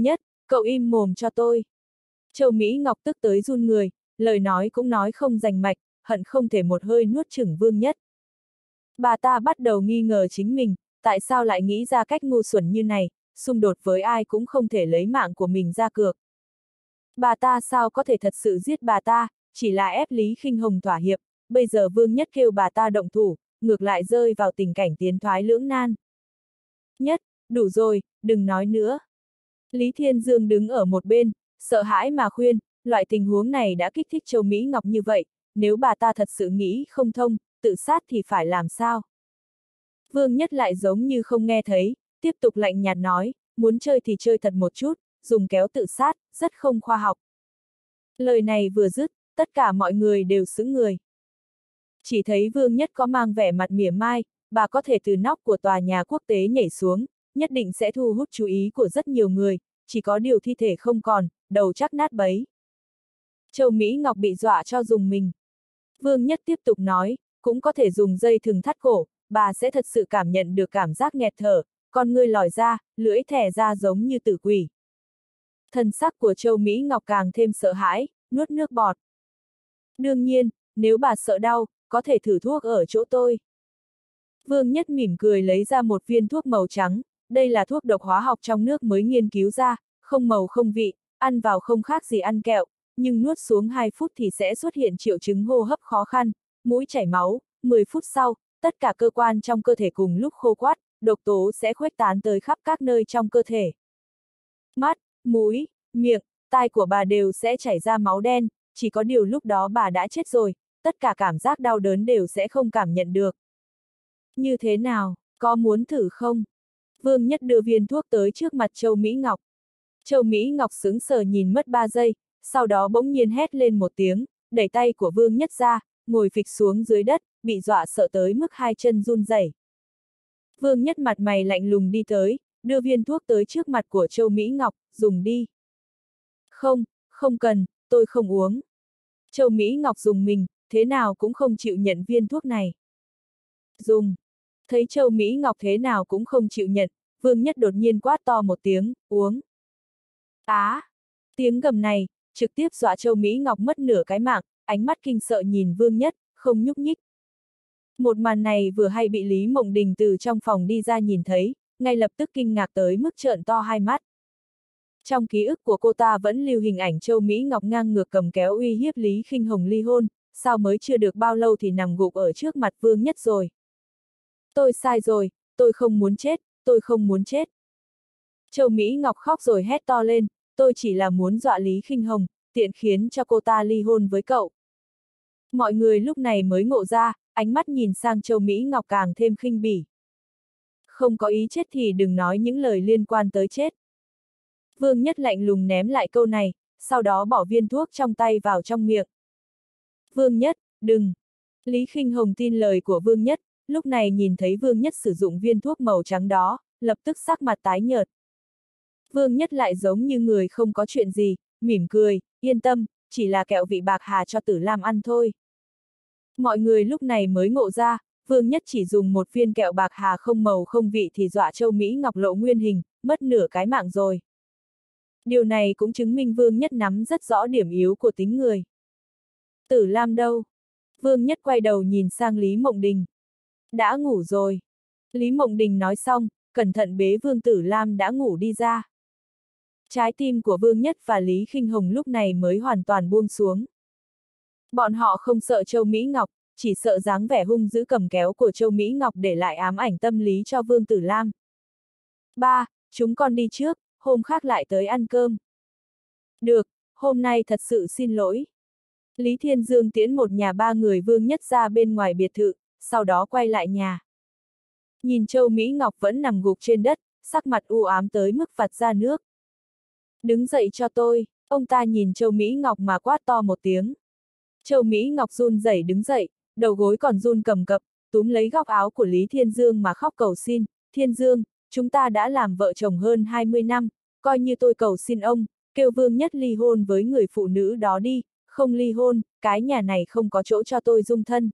cậu im mồm cho tôi. Châu Mỹ Ngọc tức tới run người, lời nói cũng nói không rành mạch, hận không thể một hơi nuốt chửng Vương Nhất. Bà ta bắt đầu nghi ngờ chính mình, tại sao lại nghĩ ra cách ngu xuẩn như này, xung đột với ai cũng không thể lấy mạng của mình ra cược. Bà ta sao có thể thật sự giết bà ta, chỉ là ép Lý Khinh Hồng thỏa hiệp, bây giờ Vương Nhất kêu bà ta động thủ, ngược lại rơi vào tình cảnh tiến thoái lưỡng nan. Nhất, đủ rồi, đừng nói nữa. Lý Thiên Dương đứng ở một bên, sợ hãi mà khuyên, loại tình huống này đã kích thích Châu Mỹ Ngọc như vậy, nếu bà ta thật sự nghĩ không thông, tự sát thì phải làm sao? Vương Nhất lại giống như không nghe thấy, tiếp tục lạnh nhạt nói, muốn chơi thì chơi thật một chút, dùng kéo tự sát, rất không khoa học. Lời này vừa dứt, tất cả mọi người đều sững người. Chỉ thấy Vương Nhất có mang vẻ mặt mỉa mai, bà có thể từ nóc của tòa nhà quốc tế nhảy xuống, nhất định sẽ thu hút chú ý của rất nhiều người, chỉ có điều thi thể không còn, đầu chắc nát bấy. Châu Mỹ Ngọc bị dọa cho dùng mình. Vương Nhất tiếp tục nói, cũng có thể dùng dây thừng thắt cổ, bà sẽ thật sự cảm nhận được cảm giác nghẹt thở, con ngươi lòi ra, lưỡi thè ra giống như tử quỷ. Thần sắc của Châu Mỹ Ngọc càng thêm sợ hãi, nuốt nước bọt. Đương nhiên, nếu bà sợ đau, có thể thử thuốc ở chỗ tôi. Vương Nhất mỉm cười lấy ra một viên thuốc màu trắng, đây là thuốc độc hóa học trong nước mới nghiên cứu ra, không màu không vị, ăn vào không khác gì ăn kẹo, nhưng nuốt xuống 2 phút thì sẽ xuất hiện triệu chứng hô hấp khó khăn, mũi chảy máu, 10 phút sau, tất cả cơ quan trong cơ thể cùng lúc khô quắt, độc tố sẽ khuếch tán tới khắp các nơi trong cơ thể. Mắt, mũi, miệng, tai của bà đều sẽ chảy ra máu đen, chỉ có điều lúc đó bà đã chết rồi, tất cả cảm giác đau đớn đều sẽ không cảm nhận được. Như thế nào, có muốn thử không? Vương Nhất đưa viên thuốc tới trước mặt Châu Mỹ Ngọc. Châu Mỹ Ngọc sững sờ nhìn mất 3 giây, sau đó bỗng nhiên hét lên một tiếng, đẩy tay của Vương Nhất ra, ngồi phịch xuống dưới đất, bị dọa sợ tới mức 2 chân run rẩy. Vương Nhất mặt mày lạnh lùng đi tới, đưa viên thuốc tới trước mặt của Châu Mỹ Ngọc, dùng đi. Không, không cần, tôi không uống. Châu Mỹ Ngọc dùng mình, thế nào cũng không chịu nhận viên thuốc này. Dùng. Thấy Châu Mỹ Ngọc thế nào cũng không chịu nhận, Vương Nhất đột nhiên quát to một tiếng, uống. Tiếng gầm này, trực tiếp dọa Châu Mỹ Ngọc mất nửa cái mạng, ánh mắt kinh sợ nhìn Vương Nhất, không nhúc nhích. Một màn này vừa hay bị Lý Mộng Đình từ trong phòng đi ra nhìn thấy, ngay lập tức kinh ngạc tới mức trợn to hai mắt. Trong ký ức của cô ta vẫn lưu hình ảnh Châu Mỹ Ngọc ngang ngược cầm kéo uy hiếp Lý Khinh Hồng ly hôn, sao mới chưa được bao lâu thì nằm gục ở trước mặt Vương Nhất rồi. Tôi sai rồi, tôi không muốn chết, tôi không muốn chết. Châu Mỹ Ngọc khóc rồi hét to lên, tôi chỉ là muốn dọa Lý Khinh Hồng, tiện khiến cho cô ta ly hôn với cậu. Mọi người lúc này mới ngộ ra, ánh mắt nhìn sang Châu Mỹ Ngọc càng thêm khinh bỉ. Không có ý chết thì đừng nói những lời liên quan tới chết. Vương Nhất lạnh lùng ném lại câu này, sau đó bỏ viên thuốc trong tay vào trong miệng. Vương Nhất, đừng! Lý Khinh Hồng tin lời của Vương Nhất, lúc này nhìn thấy Vương Nhất sử dụng viên thuốc màu trắng đó, lập tức sắc mặt tái nhợt. Vương Nhất lại giống như người không có chuyện gì, mỉm cười, yên tâm, chỉ là kẹo vị bạc hà cho Tử Lam ăn thôi. Mọi người lúc này mới ngộ ra, Vương Nhất chỉ dùng một viên kẹo bạc hà không màu không vị thì dọa Châu Mỹ Ngọc lộ nguyên hình, mất nửa cái mạng rồi. Điều này cũng chứng minh Vương Nhất nắm rất rõ điểm yếu của tính người. Tử Lam đâu? Vương Nhất quay đầu nhìn sang Lý Mộng Đình. Đã ngủ rồi. Lý Mộng Đình nói xong, cẩn thận bế Vương Tử Lam đã ngủ đi ra. Trái tim của Vương Nhất và Lý Khinh Hồng lúc này mới hoàn toàn buông xuống. Bọn họ không sợ Châu Mỹ Ngọc, chỉ sợ dáng vẻ hung dữ cầm kéo của Châu Mỹ Ngọc để lại ám ảnh tâm lý cho Vương Tử Lam. Ba, chúng con đi trước, hôm khác lại tới ăn cơm. Được, hôm nay thật sự xin lỗi. Lý Thiên Dương tiễn một nhà 3 người Vương Nhất ra bên ngoài biệt thự, sau đó quay lại nhà. Nhìn Châu Mỹ Ngọc vẫn nằm gục trên đất, sắc mặt u ám tới mức vặt ra nước. Đứng dậy cho tôi, ông ta nhìn Châu Mỹ Ngọc mà quát to một tiếng. Châu Mỹ Ngọc run rẩy đứng dậy, đầu gối còn run cầm cập, túm lấy góc áo của Lý Thiên Dương mà khóc cầu xin, Thiên Dương, chúng ta đã làm vợ chồng hơn 20 năm, coi như tôi cầu xin ông, kêu Vương Nhất ly hôn với người phụ nữ đó đi, không ly hôn, cái nhà này không có chỗ cho tôi dung thân.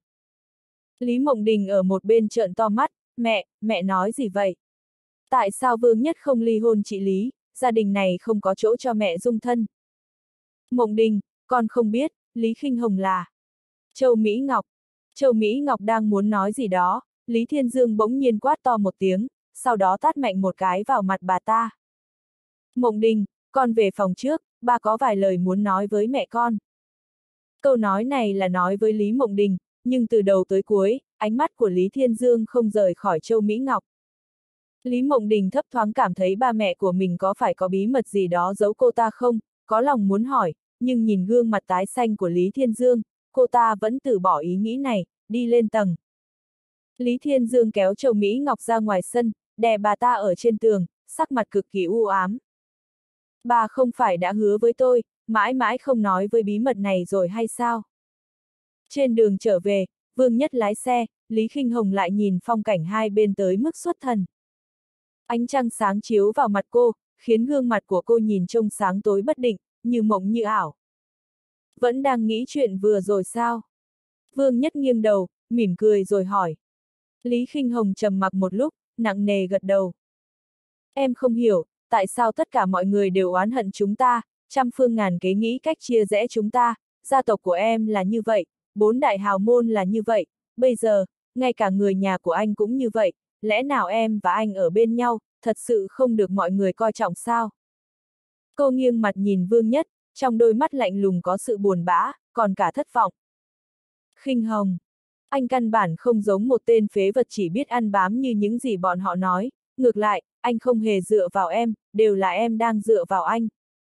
Lý Mộng Đình ở một bên trợn to mắt, mẹ nói gì vậy? Tại sao Vương Nhất không ly hôn chị Lý, gia đình này không có chỗ cho mẹ dung thân. Mộng Đình, con không biết, Lý Khinh Hồng là Châu Mỹ Ngọc. Châu Mỹ Ngọc đang muốn nói gì đó, Lý Thiên Dương bỗng nhiên quát to một tiếng, sau đó tát mạnh một cái vào mặt bà ta. Mộng Đình, con về phòng trước, ba có vài lời muốn nói với mẹ con. Câu nói này là nói với Lý Mộng Đình, nhưng từ đầu tới cuối, ánh mắt của Lý Thiên Dương không rời khỏi Châu Mỹ Ngọc. Lý Mộng Đình thấp thoáng cảm thấy ba mẹ của mình có phải có bí mật gì đó giấu cô ta không, có lòng muốn hỏi, nhưng nhìn gương mặt tái xanh của Lý Thiên Dương, cô ta vẫn từ bỏ ý nghĩ này, đi lên tầng. Lý Thiên Dương kéo Châu Mỹ Ngọc ra ngoài sân, đè bà ta ở trên tường, sắc mặt cực kỳ u ám. Bà không phải đã hứa với tôi, mãi mãi không nói với bí mật này rồi hay sao? Trên đường trở về, Vương Nhất lái xe, Lý Khinh Hồng lại nhìn phong cảnh hai bên tới mức xuất thần. Ánh trăng sáng chiếu vào mặt cô, khiến gương mặt của cô nhìn trông sáng tối bất định, như mộng như ảo. Vẫn đang nghĩ chuyện vừa rồi sao? Vương Nhất nghiêng đầu, mỉm cười rồi hỏi. Lý Khinh Hồng trầm mặc một lúc, nặng nề gật đầu. Em không hiểu, tại sao tất cả mọi người đều oán hận chúng ta, trăm phương ngàn kế nghĩ cách chia rẽ chúng ta, gia tộc của em là như vậy, 4 đại hào môn là như vậy, bây giờ, ngay cả người nhà của anh cũng như vậy, lẽ nào em và anh ở bên nhau, thật sự không được mọi người coi trọng sao? Cô nghiêng mặt nhìn Vương Nhất, trong đôi mắt lạnh lùng có sự buồn bã, còn cả thất vọng. Khinh Hồng, anh căn bản không giống một tên phế vật chỉ biết ăn bám như những gì bọn họ nói, ngược lại, anh không hề dựa vào em, đều là em đang dựa vào anh.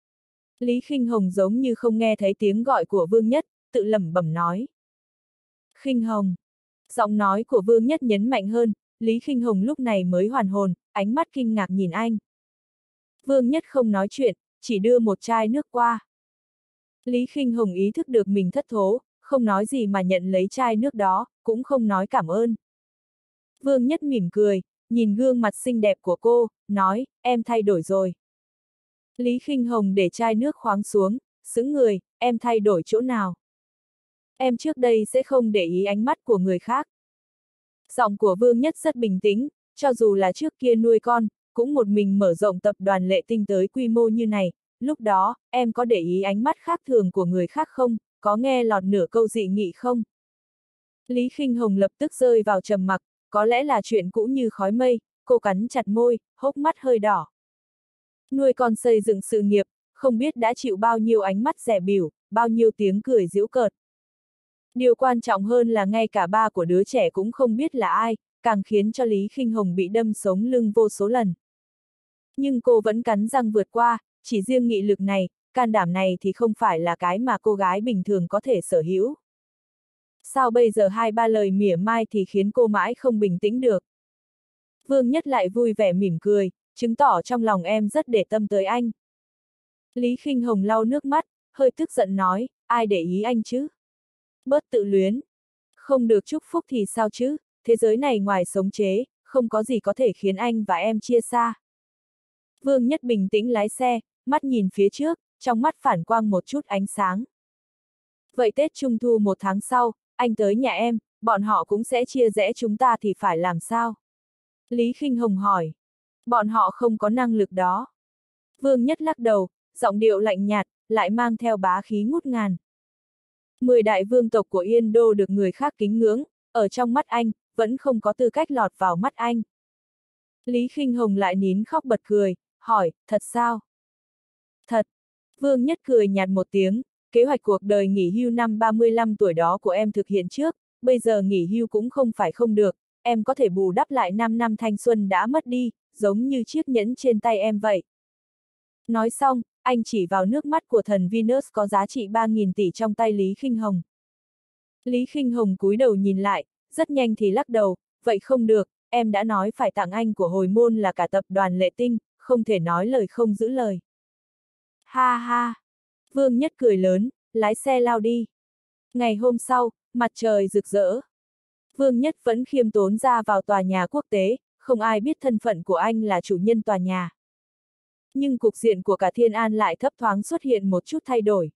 Lý Khinh Hồng giống như không nghe thấy tiếng gọi của Vương Nhất, tự lẩm bẩm nói. Khinh Hồng. Giọng nói của Vương Nhất nhấn mạnh hơn, Lý Khinh Hồng lúc này mới hoàn hồn, ánh mắt kinh ngạc nhìn anh. Vương Nhất không nói chuyện, chỉ đưa một chai nước qua. Lý Khinh Hồng ý thức được mình thất thố, không nói gì mà nhận lấy chai nước đó, cũng không nói cảm ơn. Vương Nhất mỉm cười, nhìn gương mặt xinh đẹp của cô, nói, em thay đổi rồi. Lý Khinh Hồng để chai nước khoáng xuống, sững người, em thay đổi chỗ nào? Em trước đây sẽ không để ý ánh mắt của người khác. Giọng của Vương Nhất rất bình tĩnh, cho dù là trước kia nuôi con, cũng một mình mở rộng tập đoàn Lệ Tinh tới quy mô như này, lúc đó, em có để ý ánh mắt khác thường của người khác không, có nghe lọt nửa câu dị nghị không? Lý Khinh Hồng lập tức rơi vào trầm mặc, có lẽ là chuyện cũ như khói mây, cô cắn chặt môi, hốc mắt hơi đỏ. Nuôi con xây dựng sự nghiệp, không biết đã chịu bao nhiêu ánh mắt dè bỉu, bao nhiêu tiếng cười giễu cợt. Điều quan trọng hơn là ngay cả ba của đứa trẻ cũng không biết là ai, càng khiến cho Lý Khinh Hồng bị đâm sống lưng vô số lần. Nhưng cô vẫn cắn răng vượt qua, chỉ riêng nghị lực này, can đảm này thì không phải là cái mà cô gái bình thường có thể sở hữu. Sao bây giờ hai ba lời mỉa mai thì khiến cô mãi không bình tĩnh được? Vương Nhất lại vui vẻ mỉm cười, chứng tỏ trong lòng em rất để tâm tới anh. Lý Khinh Hồng lau nước mắt, hơi tức giận nói, ai để ý anh chứ? Bớt tự luyến. Không được chúc phúc thì sao chứ, thế giới này ngoài sống chế, không có gì có thể khiến anh và em chia xa. Vương Nhất bình tĩnh lái xe, mắt nhìn phía trước, trong mắt phản quang một chút ánh sáng. Vậy Tết Trung Thu 1 tháng sau, anh tới nhà em, bọn họ cũng sẽ chia rẽ chúng ta thì phải làm sao? Lý Khinh Hồng hỏi. Bọn họ không có năng lực đó. Vương Nhất lắc đầu, giọng điệu lạnh nhạt, lại mang theo bá khí ngút ngàn. 10 đại vương tộc của Yên Đô được người khác kính ngưỡng, ở trong mắt anh, vẫn không có tư cách lọt vào mắt anh. Lý Khinh Hồng lại nín khóc bật cười, hỏi, thật sao? Thật. Vương Nhất cười nhạt một tiếng, kế hoạch cuộc đời nghỉ hưu năm 35 tuổi đó của em thực hiện trước, bây giờ nghỉ hưu cũng không phải không được, em có thể bù đắp lại 5 năm thanh xuân đã mất đi, giống như chiếc nhẫn trên tay em vậy. Nói xong, anh chỉ vào nước mắt của thần Venus có giá trị 3.000 tỷ trong tay Lý Khinh Hồng. Lý Khinh Hồng cúi đầu nhìn lại, rất nhanh thì lắc đầu, vậy không được, em đã nói phải tặng anh của hồi môn là cả tập đoàn Lệ Tinh, không thể nói lời không giữ lời. Ha ha! Vương Nhất cười lớn, lái xe lao đi. Ngày hôm sau, mặt trời rực rỡ. Vương Nhất vẫn khiêm tốn ra vào tòa nhà quốc tế, không ai biết thân phận của anh là chủ nhân tòa nhà. Nhưng cục diện của cả Thiên An lại thấp thoáng xuất hiện một chút thay đổi.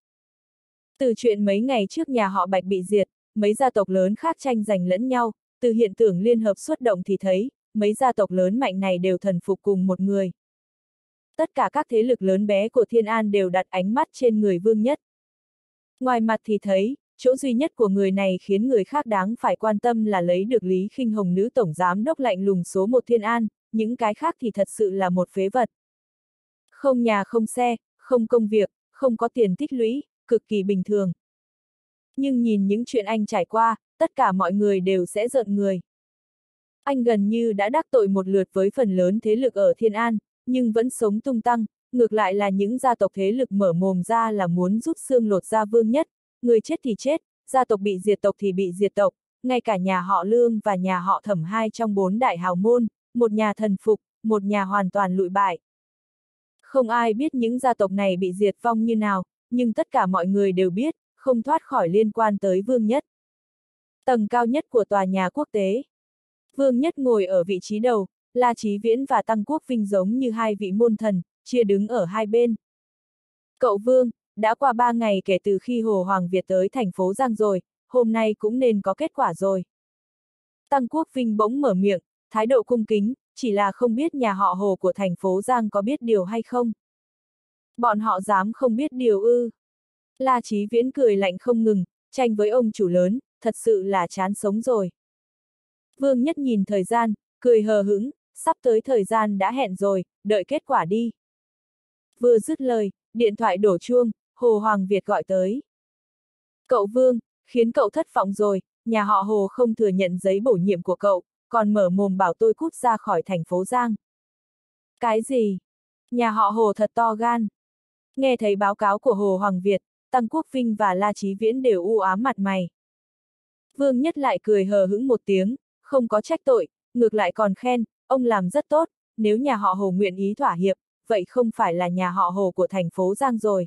Từ chuyện mấy ngày trước nhà họ Bạch bị diệt, mấy gia tộc lớn khác tranh giành lẫn nhau, từ hiện tượng liên hợp xuất động thì thấy, mấy gia tộc lớn mạnh này đều thần phục cùng một người. tất cả các thế lực lớn bé của Thiên An đều đặt ánh mắt trên người Vương Nhất. Ngoài mặt thì thấy, chỗ duy nhất của người này khiến người khác đáng phải quan tâm là lấy được Lý Khinh Hồng nữ tổng giám đốc lạnh lùng số 1 Thiên An, những cái khác thì thật sự là một phế vật. Không nhà không xe, không công việc, không có tiền tích lũy, cực kỳ bình thường. Nhưng nhìn những chuyện anh trải qua, tất cả mọi người đều sẽ rợn người. Anh gần như đã đắc tội một lượt với phần lớn thế lực ở Thiên An, nhưng vẫn sống tung tăng, ngược lại là những gia tộc thế lực mở mồm ra là muốn rút xương lột da Vương Nhất, người chết thì chết, gia tộc bị diệt tộc thì bị diệt tộc, ngay cả nhà họ Lương và nhà họ Thẩm hai trong 4 đại hào môn, một nhà thần phục, một nhà hoàn toàn lụi bại. Không ai biết những gia tộc này bị diệt vong như nào, nhưng tất cả mọi người đều biết, không thoát khỏi liên quan tới Vương Nhất. Tầng cao nhất của tòa nhà quốc tế. Vương Nhất ngồi ở vị trí đầu, La Chí Viễn và Tăng Quốc Vinh giống như hai vị môn thần, chia đứng ở hai bên. Cậu Vương, đã qua 3 ngày kể từ khi Hồ Hoàng Việt tới thành phố Giang rồi, hôm nay cũng nên có kết quả rồi. Tăng Quốc Vinh bỗng mở miệng, thái độ cung kính, chỉ là không biết nhà họ Hồ của thành phố Giang có biết điều hay không. Bọn họ dám không biết điều ư? La Chí Viễn cười lạnh không ngừng, tranh với ông chủ lớn, thật sự là chán sống rồi. Vương Nhất nhìn thời gian, cười hờ hững, sắp tới thời gian đã hẹn rồi, đợi kết quả đi. Vừa dứt lời, điện thoại đổ chuông, Hồ Hoàng Việt gọi tới. Cậu Vương, khiến cậu thất vọng rồi, nhà họ Hồ không thừa nhận giấy bổ nhiệm của cậu, còn mở mồm bảo tôi cút ra khỏi thành phố Giang. Cái gì? Nhà họ Hồ thật to gan. Nghe thấy báo cáo của Hồ Hoàng Việt, Tăng Quốc Vinh và La Chí Viễn đều u ám mặt mày. Vương Nhất lại cười hờ hững một tiếng, không có trách tội, ngược lại còn khen, ông làm rất tốt, nếu nhà họ Hồ nguyện ý thỏa hiệp, vậy không phải là nhà họ Hồ của thành phố Giang rồi.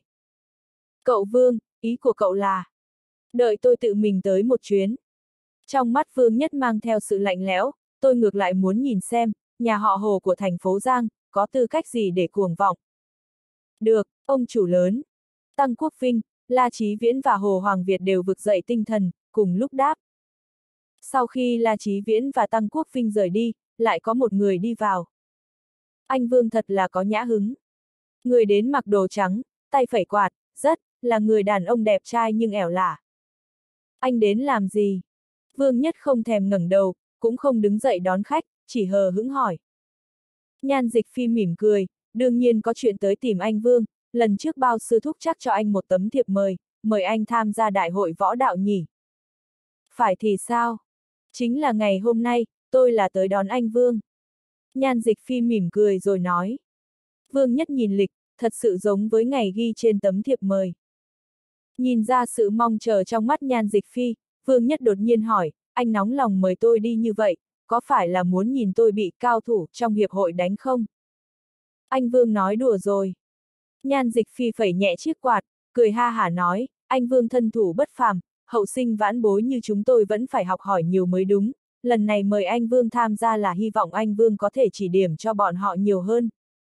Cậu Vương, ý của cậu là, đợi tôi tự mình tới một chuyến. Trong mắt Vương Nhất mang theo sự lạnh lẽo, tôi ngược lại muốn nhìn xem, nhà họ Hồ của thành phố Giang, có tư cách gì để cuồng vọng. Được, ông chủ lớn. Tăng Quốc Vinh, La Chí Viễn và Hồ Hoàng Việt đều vực dậy tinh thần, cùng lúc đáp. Sau khi La Chí Viễn và Tăng Quốc Vinh rời đi, lại có một người đi vào. Anh Vương thật là có nhã hứng. Người đến mặc đồ trắng, tay phẩy quạt, rất là người đàn ông đẹp trai nhưng ẻo lả. Anh đến làm gì? Vương Nhất không thèm ngẩng đầu, cũng không đứng dậy đón khách, chỉ hờ hững hỏi. Nhan Dịch Phi mỉm cười, đương nhiên có chuyện tới tìm anh Vương, lần trước bao sư thúc chắc cho anh một tấm thiệp mời anh tham gia đại hội võ đạo nhỉ. Phải thì sao? Chính là ngày hôm nay, tôi là tới đón anh Vương. Nhan Dịch Phi mỉm cười rồi nói. Vương Nhất nhìn lịch, thật sự giống với ngày ghi trên tấm thiệp mời. Nhìn ra sự mong chờ trong mắt Nhan Dịch Phi, Vương Nhất đột nhiên hỏi, anh nóng lòng mời tôi đi như vậy, có phải là muốn nhìn tôi bị cao thủ trong hiệp hội đánh không? Anh Vương nói đùa rồi. Nhan Dịch Phi phẩy nhẹ chiếc quạt, cười ha hả nói, anh Vương thân thủ bất phàm, hậu sinh vãn bối như chúng tôi vẫn phải học hỏi nhiều mới đúng, lần này mời anh Vương tham gia là hy vọng anh Vương có thể chỉ điểm cho bọn họ nhiều hơn.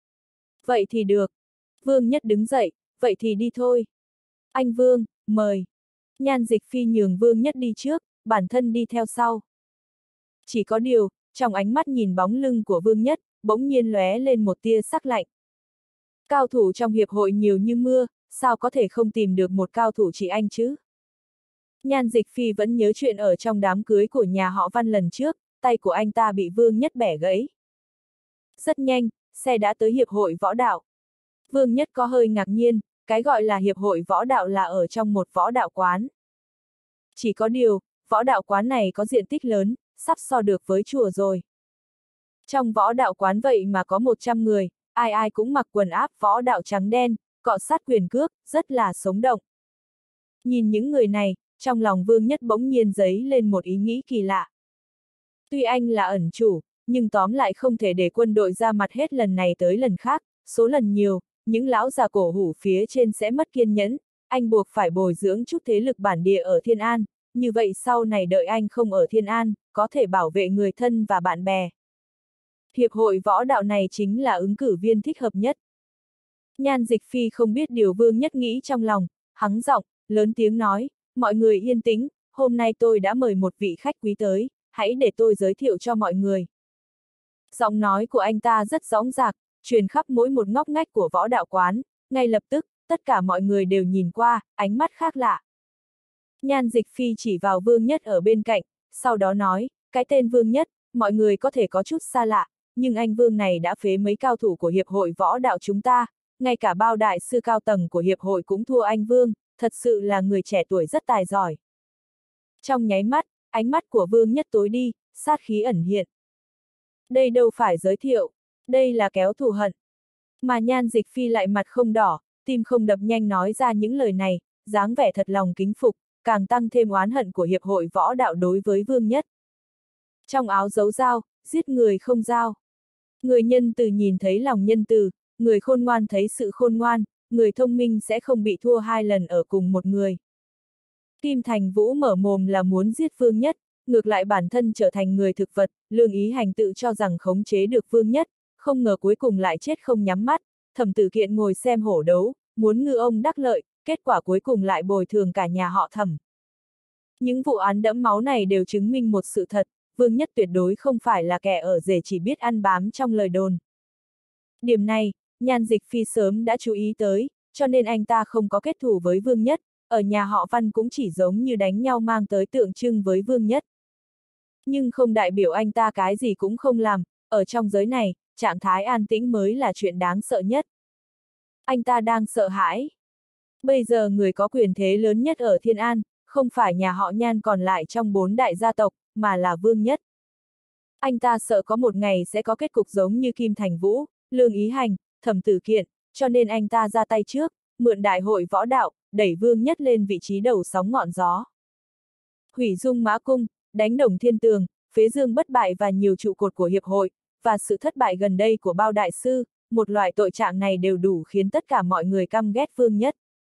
Vậy thì được. Vương Nhất đứng dậy, vậy thì đi thôi. Anh Vương, mời. Nhan Dịch Phi nhường Vương Nhất đi trước, bản thân đi theo sau. Chỉ có điều, trong ánh mắt nhìn bóng lưng của Vương Nhất, bỗng nhiên lóe lên một tia sắc lạnh. Cao thủ trong hiệp hội nhiều như mưa, sao có thể không tìm được một cao thủ chỉ anh chứ? Nhan Dịch Phi vẫn nhớ chuyện ở trong đám cưới của nhà họ Văn lần trước, tay của anh ta bị Vương Nhất bẻ gãy. Rất nhanh, xe đã tới hiệp hội võ đạo. Vương Nhất có hơi ngạc nhiên, cái gọi là hiệp hội võ đạo là ở trong một võ đạo quán. Chỉ có điều, võ đạo quán này có diện tích lớn, sắp so được với chùa rồi. Trong võ đạo quán vậy mà có 100 người, ai ai cũng mặc quần áo võ đạo trắng đen, cọ sát quyền cước, rất là sống động. Nhìn những người này, trong lòng Vương Nhất bỗng nhiên dấy lên một ý nghĩ kỳ lạ. Tuy anh là ẩn chủ, nhưng tóm lại không thể để quân đội ra mặt hết lần này tới lần khác, số lần nhiều, những lão già cổ hủ phía trên sẽ mất kiên nhẫn, anh buộc phải bồi dưỡng chút thế lực bản địa ở Thiên An, như vậy sau này đợi anh không ở Thiên An, có thể bảo vệ người thân và bạn bè. Hiệp hội võ đạo này chính là ứng cử viên thích hợp nhất. Nhan Dịch Phi không biết điều Vương Nhất nghĩ trong lòng, hắng giọng, lớn tiếng nói, mọi người yên tĩnh, hôm nay tôi đã mời một vị khách quý tới, hãy để tôi giới thiệu cho mọi người. Giọng nói của anh ta rất dõng dạc, truyền khắp mỗi một ngóc ngách của võ đạo quán, ngay lập tức, tất cả mọi người đều nhìn qua, ánh mắt khác lạ. Nhan Dịch Phi chỉ vào Vương Nhất ở bên cạnh, sau đó nói, cái tên Vương Nhất, mọi người có thể có chút xa lạ, nhưng anh Vương này đã phế mấy cao thủ của Hiệp hội Võ Đạo chúng ta, ngay cả bao đại sư cao tầng của Hiệp hội cũng thua anh Vương, thật sự là người trẻ tuổi rất tài giỏi. Trong nháy mắt, ánh mắt của Vương Nhất tối đi, sát khí ẩn hiện. Đây đâu phải giới thiệu, đây là kéo thù hận. Mà Nhan Dịch Phi lại mặt không đỏ, tim không đập nhanh nói ra những lời này, dáng vẻ thật lòng kính phục, càng tăng thêm oán hận của Hiệp hội Võ Đạo đối với Vương Nhất. Trong áo giấu dao, giết người không dao. Người nhân từ nhìn thấy lòng nhân từ, người khôn ngoan thấy sự khôn ngoan, người thông minh sẽ không bị thua hai lần ở cùng một người. Kim Thành Vũ mở mồm là muốn giết Vương Nhất, ngược lại bản thân trở thành người thực vật, Lương Ý Hành tự cho rằng khống chế được Vương Nhất, không ngờ cuối cùng lại chết không nhắm mắt, Thẩm Tử Kiện ngồi xem hổ đấu, muốn ngư ông đắc lợi, kết quả cuối cùng lại bồi thường cả nhà họ Thẩm. Những vụ án đẫm máu này đều chứng minh một sự thật, Vương Nhất tuyệt đối không phải là kẻ ở rể chỉ biết ăn bám trong lời đồn. Điểm này, Nhan Dịch Phi sớm đã chú ý tới, cho nên anh ta không có kết thù với Vương Nhất, ở nhà họ Văn cũng chỉ giống như đánh nhau mang tới tượng trưng với Vương Nhất. Nhưng không đại biểu anh ta cái gì cũng không làm, ở trong giới này, trạng thái an tĩnh mới là chuyện đáng sợ nhất. Anh ta đang sợ hãi. Bây giờ người có quyền thế lớn nhất ở Thiên An, không phải nhà họ Nhan còn lại trong 4 đại gia tộc, mà là Vương Nhất. Anh ta sợ có một ngày sẽ có kết cục giống như Kim Thành Vũ, Lương Ý Hành, Thẩm Tử Kiện, cho nên anh ta ra tay trước, mượn đại hội võ đạo, đẩy Vương Nhất lên vị trí đầu sóng ngọn gió. Hủy dung Mã Cung, đánh Đồng Thiên Tường, phế Dương Bất Bại và nhiều trụ cột của hiệp hội, và sự thất bại gần đây của Bao đại sư, một loại tội trạng này đều đủ khiến tất cả mọi người căm ghét Vương Nhất.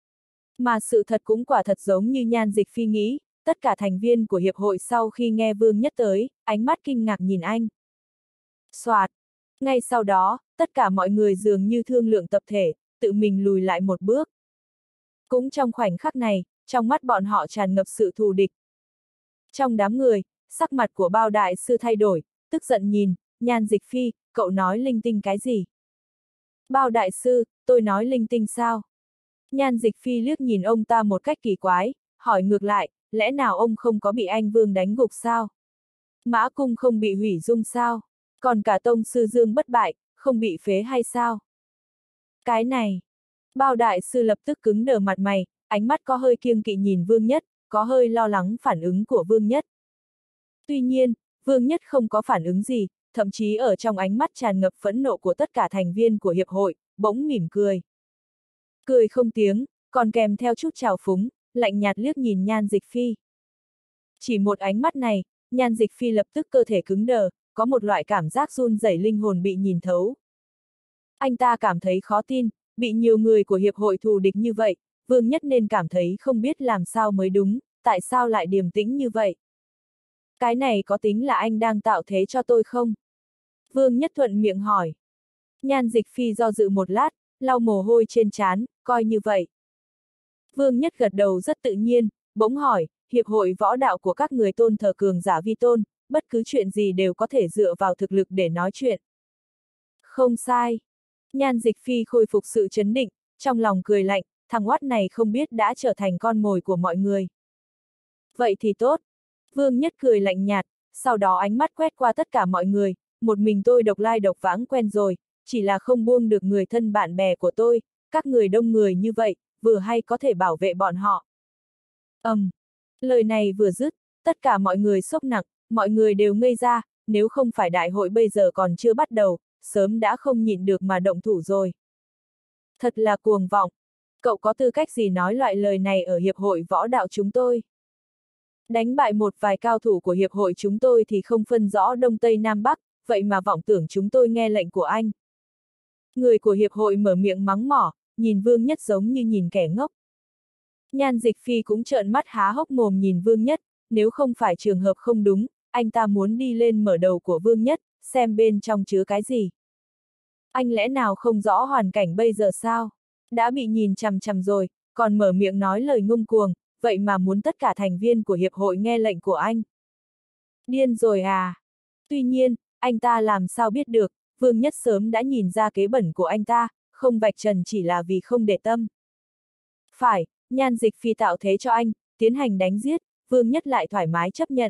Mà sự thật cũng quả thật giống như Nhan Dịch Phi nghĩ, tất cả thành viên của hiệp hội sau khi nghe Vương Nhất tới, ánh mắt kinh ngạc nhìn anh. Soạt! Ngay sau đó, tất cả mọi người dường như thương lượng tập thể, tự mình lùi lại một bước. Cũng trong khoảnh khắc này, trong mắt bọn họ tràn ngập sự thù địch. Trong đám người, sắc mặt của Bao đại sư thay đổi, tức giận nhìn, Nhan Dịch Phi, cậu nói linh tinh cái gì? Bao đại sư, tôi nói linh tinh sao? Nhan Dịch Phi liếc nhìn ông ta một cách kỳ quái, hỏi ngược lại, lẽ nào ông không có bị anh Vương đánh gục sao? Mã Cung không bị hủy dung sao? Còn cả tông sư Dương Bất Bại, không bị phế hay sao? Cái này! Bao đại sư lập tức cứng đờ mặt mày, ánh mắt có hơi kiêng kỵ nhìn Vương Nhất, có hơi lo lắng phản ứng của Vương Nhất. Tuy nhiên, Vương Nhất không có phản ứng gì, thậm chí ở trong ánh mắt tràn ngập phẫn nộ của tất cả thành viên của hiệp hội, bỗng mỉm cười. Cười không tiếng, còn kèm theo chút trào phúng, lạnh nhạt liếc nhìn Nhan Dịch Phi. Chỉ một ánh mắt này, Nhan Dịch Phi lập tức cơ thể cứng đờ, có một loại cảm giác run rẩy linh hồn bị nhìn thấu. Anh ta cảm thấy khó tin, bị nhiều người của hiệp hội thù địch như vậy, Vương Nhất nên cảm thấy không biết làm sao mới đúng, tại sao lại điềm tĩnh như vậy. Cái này có tính là anh đang tạo thế cho tôi không? Vương Nhất thuận miệng hỏi. Nhan Dịch Phi do dự một lát, lau mồ hôi trên trán, coi như vậy. Vương Nhất gật đầu rất tự nhiên, bỗng hỏi, hiệp hội võ đạo của các người tôn thờ cường giả vi tôn, bất cứ chuyện gì đều có thể dựa vào thực lực để nói chuyện. Không sai. Nhan Dịch Phi khôi phục sự trấn định, trong lòng cười lạnh, thằng oát này không biết đã trở thành con mồi của mọi người. Vậy thì tốt. Vương Nhất cười lạnh nhạt, sau đó ánh mắt quét qua tất cả mọi người, một mình tôi độc lai độc vãng quen rồi, chỉ là không buông được người thân bạn bè của tôi, các người đông người như vậy, vừa hay có thể bảo vệ bọn họ. Lời này vừa dứt, tất cả mọi người sốc nặng, mọi người đều ngây ra, nếu không phải đại hội bây giờ còn chưa bắt đầu, sớm đã không nhịn được mà động thủ rồi. Thật là cuồng vọng. Cậu có tư cách gì nói loại lời này ở hiệp hội võ đạo chúng tôi? Đánh bại một vài cao thủ của hiệp hội chúng tôi thì không phân rõ Đông Tây Nam Bắc, vậy mà vọng tưởng chúng tôi nghe lệnh của anh. Người của hiệp hội mở miệng mắng mỏ, nhìn Vương Nhất giống như nhìn kẻ ngốc. Nhan Dịch Phi cũng trợn mắt há hốc mồm nhìn Vương Nhất, nếu không phải trường hợp không đúng, anh ta muốn đi lên mở đầu của Vương Nhất, xem bên trong chứa cái gì. Anh lẽ nào không rõ hoàn cảnh bây giờ sao? Đã bị nhìn chằm chằm rồi, còn mở miệng nói lời ngông cuồng, vậy mà muốn tất cả thành viên của hiệp hội nghe lệnh của anh. Điên rồi à? Tuy nhiên, anh ta làm sao biết được, Vương Nhất sớm đã nhìn ra kế bẩn của anh ta, không vạch trần chỉ là vì không để tâm. Phải, Nhan Dịch Phi tạo thế cho anh, tiến hành đánh giết, Vương Nhất lại thoải mái chấp nhận.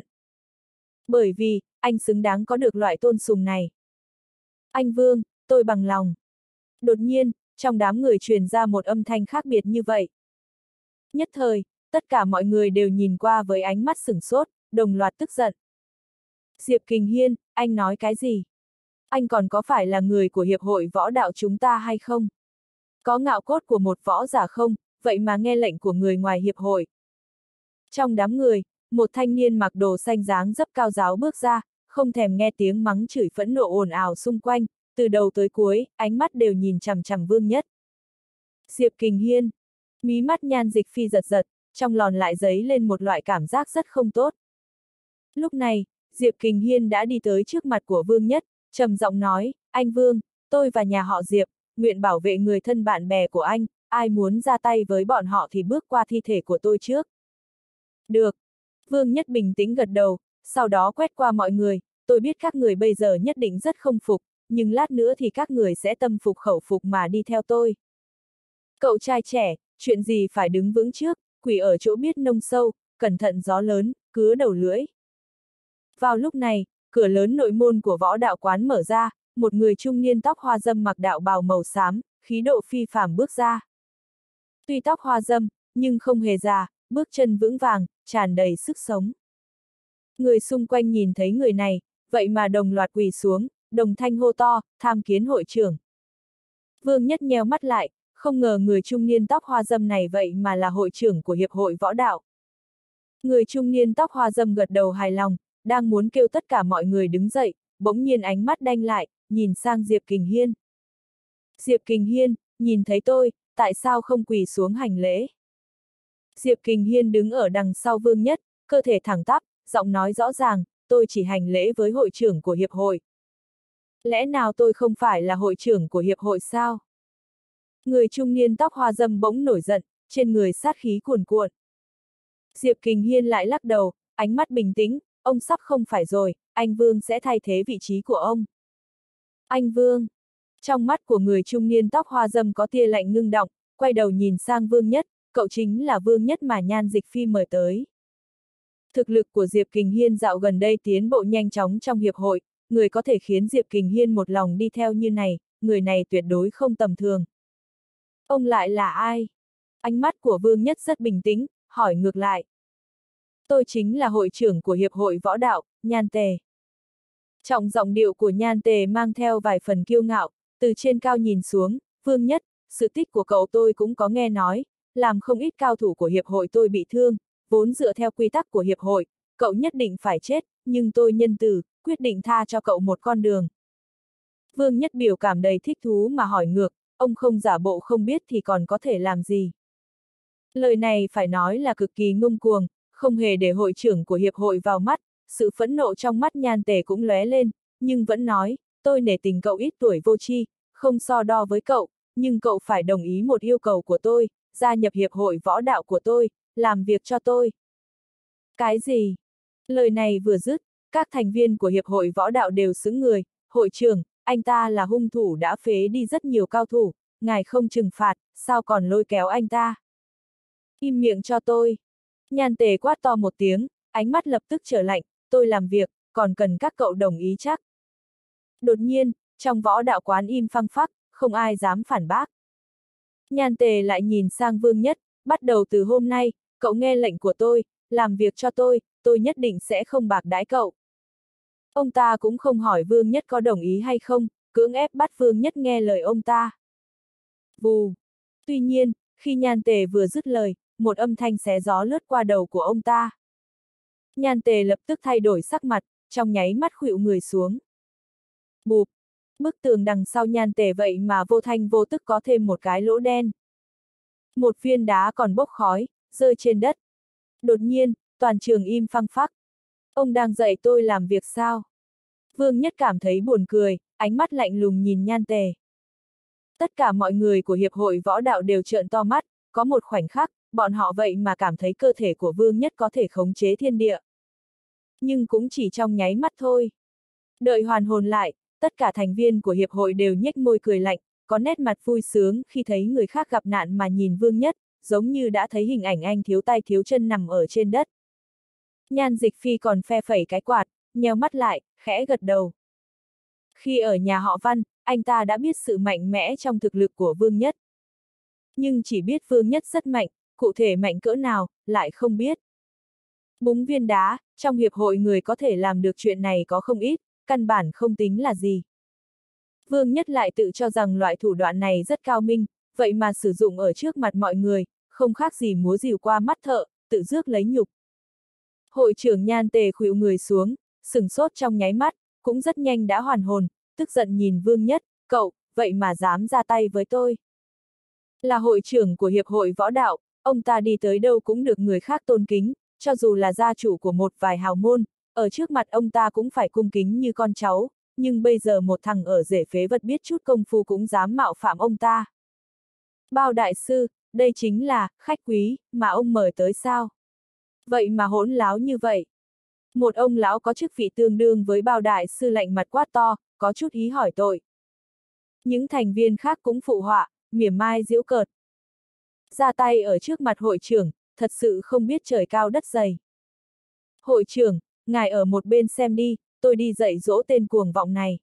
Bởi vì, anh xứng đáng có được loại tôn sùng này. Anh Vương, tôi bằng lòng. Đột nhiên, trong đám người truyền ra một âm thanh khác biệt như vậy. Nhất thời, tất cả mọi người đều nhìn qua với ánh mắt sửng sốt, đồng loạt tức giận. Diệp Kình Hiên, anh nói cái gì? Anh còn có phải là người của hiệp hội võ đạo chúng ta hay không? Có ngạo cốt của một võ giả không, vậy mà nghe lệnh của người ngoài hiệp hội. Trong đám người, một thanh niên mặc đồ xanh dáng dấp cao ráo bước ra, không thèm nghe tiếng mắng chửi phẫn nộ ồn ào xung quanh, từ đầu tới cuối, ánh mắt đều nhìn chằm chằm Vương Nhất. Diệp Kình Hiên, mí mắt Nhan Dịch Phi giật giật, trong lòng lại dấy lên một loại cảm giác rất không tốt. Lúc này, Diệp Kình Hiên đã đi tới trước mặt của Vương Nhất, trầm giọng nói, anh Vương, tôi và nhà họ Diệp, nguyện bảo vệ người thân bạn bè của anh, ai muốn ra tay với bọn họ thì bước qua thi thể của tôi trước. Được. Vương Nhất bình tĩnh gật đầu, sau đó quét qua mọi người, tôi biết các người bây giờ nhất định rất không phục, nhưng lát nữa thì các người sẽ tâm phục khẩu phục mà đi theo tôi. Cậu trai trẻ, chuyện gì phải đứng vững trước, quỷ ở chỗ biết nông sâu, cẩn thận gió lớn, cứa đầu lưỡi. Vào lúc này, cửa lớn nội môn của võ đạo quán mở ra, một người trung niên tóc hoa râm mặc đạo bào màu xám, khí độ phi phàm bước ra. Tuy tóc hoa râm, nhưng không hề già, bước chân vững vàng, tràn đầy sức sống. Người xung quanh nhìn thấy người này, vậy mà đồng loạt quỳ xuống, đồng thanh hô to, tham kiến hội trưởng. Vương Nhất nheo mắt lại, không ngờ người trung niên tóc hoa râm này vậy mà là hội trưởng của hiệp hội võ đạo. Người trung niên tóc hoa râm gật đầu hài lòng, đang muốn kêu tất cả mọi người đứng dậy, bỗng nhiên ánh mắt đanh lại, nhìn sang Diệp Kình Hiên. Diệp Kình Hiên, nhìn thấy tôi, tại sao không quỳ xuống hành lễ? Diệp Kình Hiên đứng ở đằng sau Vương Nhất, cơ thể thẳng tắp, giọng nói rõ ràng, tôi chỉ hành lễ với hội trưởng của hiệp hội. Lẽ nào tôi không phải là hội trưởng của hiệp hội sao? Người trung niên tóc hoa râm bỗng nổi giận, trên người sát khí cuồn cuộn. Diệp Kình Hiên lại lắc đầu, ánh mắt bình tĩnh, ông sắp không phải rồi, anh Vương sẽ thay thế vị trí của ông. Anh Vương. Trong mắt của người trung niên tóc hoa râm có tia lạnh ngưng đọng, quay đầu nhìn sang Vương Nhất, cậu chính là Vương Nhất mà Nhan Dịch Phi mời tới. Thực lực của Diệp Kình Hiên dạo gần đây tiến bộ nhanh chóng trong hiệp hội, người có thể khiến Diệp Kình Hiên một lòng đi theo như này, người này tuyệt đối không tầm thường. Ông lại là ai? Ánh mắt của Vương Nhất rất bình tĩnh, hỏi ngược lại. Tôi chính là hội trưởng của hiệp hội võ đạo, Nhan Tề. Trọng giọng điệu của Nhan Tề mang theo vài phần kiêu ngạo, từ trên cao nhìn xuống, Vương Nhất, sự tích của cậu tôi cũng có nghe nói, làm không ít cao thủ của hiệp hội tôi bị thương, vốn dựa theo quy tắc của hiệp hội, cậu nhất định phải chết, nhưng tôi nhân từ, quyết định tha cho cậu một con đường. Vương Nhất biểu cảm đầy thích thú mà hỏi ngược, ông không giả bộ không biết thì còn có thể làm gì. Lời này phải nói là cực kỳ ngông cuồng, không hề để hội trưởng của hiệp hội vào mắt, sự phẫn nộ trong mắt Nhan Tề cũng lóe lên, nhưng vẫn nói, tôi nể tình cậu ít tuổi vô tri, không so đo với cậu, nhưng cậu phải đồng ý một yêu cầu của tôi, gia nhập hiệp hội võ đạo của tôi, làm việc cho tôi. Cái gì? Lời này vừa dứt, các thành viên của hiệp hội võ đạo đều sững người, hội trưởng, anh ta là hung thủ đã phế đi rất nhiều cao thủ, ngài không trừng phạt, sao còn lôi kéo anh ta? Im miệng cho tôi. Nhan Tề quát to một tiếng, ánh mắt lập tức trở lạnh, tôi làm việc, còn cần các cậu đồng ý chắc. Đột nhiên, trong võ đạo quán im phăng phắc, không ai dám phản bác. Nhan Tề lại nhìn sang Vương Nhất, bắt đầu từ hôm nay, cậu nghe lệnh của tôi, làm việc cho tôi nhất định sẽ không bạc đãi cậu. Ông ta cũng không hỏi Vương Nhất có đồng ý hay không, cưỡng ép bắt Vương Nhất nghe lời ông ta. Vù. Tuy nhiên, khi Nhan Tề vừa dứt lời, một âm thanh xé gió lướt qua đầu của ông ta. Nhan Tề lập tức thay đổi sắc mặt, trong nháy mắt khuỵu người xuống. Bụp. Bức tường đằng sau Nhan Tề vậy mà vô thanh vô tức có thêm một cái lỗ đen. Một viên đá còn bốc khói, rơi trên đất. Đột nhiên, toàn trường im phăng phắc. Ông đang dạy tôi làm việc sao? Vương Nhất cảm thấy buồn cười, ánh mắt lạnh lùng nhìn Nhan Tề. Tất cả mọi người của hiệp hội võ đạo đều trợn to mắt, có một khoảnh khắc, bọn họ vậy mà cảm thấy cơ thể của Vương Nhất có thể khống chế thiên địa. Nhưng cũng chỉ trong nháy mắt thôi. Đợi hoàn hồn lại, Tất cả thành viên của hiệp hội đều nhếch môi cười lạnh, có nét mặt vui sướng khi thấy người khác gặp nạn mà nhìn Vương Nhất, giống như đã thấy hình ảnh anh thiếu tay thiếu chân nằm ở trên đất. Nhan Dịch Phi còn phe phẩy cái quạt, nheo mắt lại, khẽ gật đầu. Khi ở nhà họ Văn, anh ta đã biết sự mạnh mẽ trong thực lực của Vương Nhất. Nhưng chỉ biết Vương Nhất rất mạnh, cụ thể mạnh cỡ nào, lại không biết. Búng viên đá, trong hiệp hội người có thể làm được chuyện này có không ít, căn bản không tính là gì. Vương Nhất lại tự cho rằng loại thủ đoạn này rất cao minh, vậy mà sử dụng ở trước mặt mọi người, không khác gì múa rìu qua mắt thợ, tự rước lấy nhục. Hội trưởng Nhan Tề khuỵu người xuống, sửng sốt trong nháy mắt, cũng rất nhanh đã hoàn hồn, tức giận nhìn Vương Nhất, cậu, vậy mà dám ra tay với tôi. Là hội trưởng của hiệp hội võ đạo, ông ta đi tới đâu cũng được người khác tôn kính, cho dù là gia chủ của một vài hào môn, ở trước mặt ông ta cũng phải cung kính như con cháu, nhưng bây giờ một thằng ở rể phế vật biết chút công phu cũng dám mạo phạm ông ta. Bao đại sư, đây chính là khách quý mà ông mời tới sao? Vậy mà hỗn láo như vậy. Một ông lão có chức vị tương đương với Bao đại sư lạnh mặt quát to, có chút ý hỏi tội. Những thành viên khác cũng phụ họa, mỉa mai giễu cợt. Ra tay ở trước mặt hội trưởng, thật sự không biết trời cao đất dày. Hội trưởng, ngài ở một bên xem đi, tôi đi dạy dỗ tên cuồng vọng này.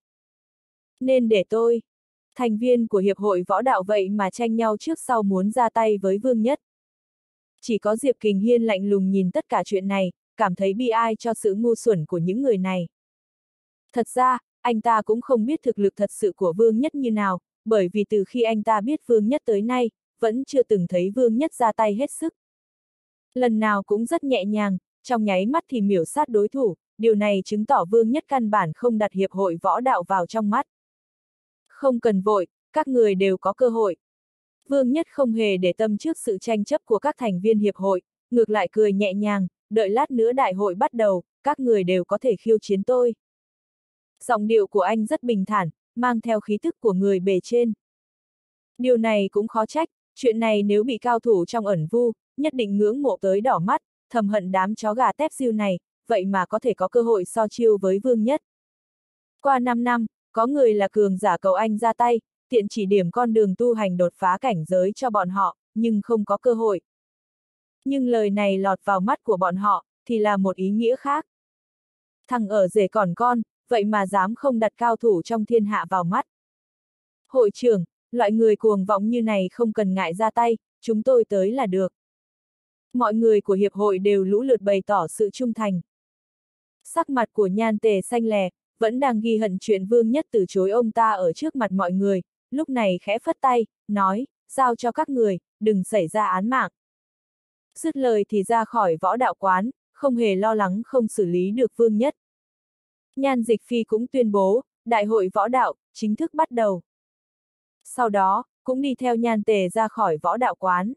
Nên để tôi. Thành viên của hiệp hội võ đạo vậy mà tranh nhau trước sau muốn ra tay với Vương Nhất. Chỉ có Diệp Kình Hiên lạnh lùng nhìn tất cả chuyện này, cảm thấy bi ai cho sự ngu xuẩn của những người này. Thật ra, anh ta cũng không biết thực lực thật sự của Vương Nhất như nào, bởi vì từ khi anh ta biết Vương Nhất tới nay, vẫn chưa từng thấy Vương Nhất ra tay hết sức. Lần nào cũng rất nhẹ nhàng, trong nháy mắt thì miểu sát đối thủ, điều này chứng tỏ Vương Nhất căn bản không đặt hiệp hội võ đạo vào trong mắt. Không cần vội, các người đều có cơ hội. Vương Nhất không hề để tâm trước sự tranh chấp của các thành viên hiệp hội, ngược lại cười nhẹ nhàng, đợi lát nữa đại hội bắt đầu, các người đều có thể khiêu chiến tôi. Giọng điệu của anh rất bình thản, mang theo khí tức của người bề trên. Điều này cũng khó trách, chuyện này nếu bị cao thủ trong ẩn vu, nhất định ngưỡng mộ tới đỏ mắt, thầm hận đám chó gà tép diêu này, vậy mà có thể có cơ hội so chiêu với Vương Nhất. Qua 5 năm, có người là cường giả cầu anh ra tay, tiện chỉ điểm con đường tu hành đột phá cảnh giới cho bọn họ, nhưng không có cơ hội. Nhưng lời này lọt vào mắt của bọn họ, thì là một ý nghĩa khác. Thằng ở rể còn con, vậy mà dám không đặt cao thủ trong thiên hạ vào mắt. Hội trưởng, loại người cuồng vọng như này không cần ngại ra tay, chúng tôi tới là được. Mọi người của hiệp hội đều lũ lượt bày tỏ sự trung thành. Sắc mặt của Nhan Tề xanh lè, vẫn đang ghi hận chuyện Vương Nhất từ chối ông ta ở trước mặt mọi người, lúc này khẽ phất tay, nói, giao cho các người, đừng xảy ra án mạng. Dứt lời thì ra khỏi võ đạo quán, không hề lo lắng không xử lý được Vương Nhất. Nhan Dịch Phi cũng tuyên bố, đại hội võ đạo, chính thức bắt đầu. Sau đó, cũng đi theo Nhan Tề ra khỏi võ đạo quán.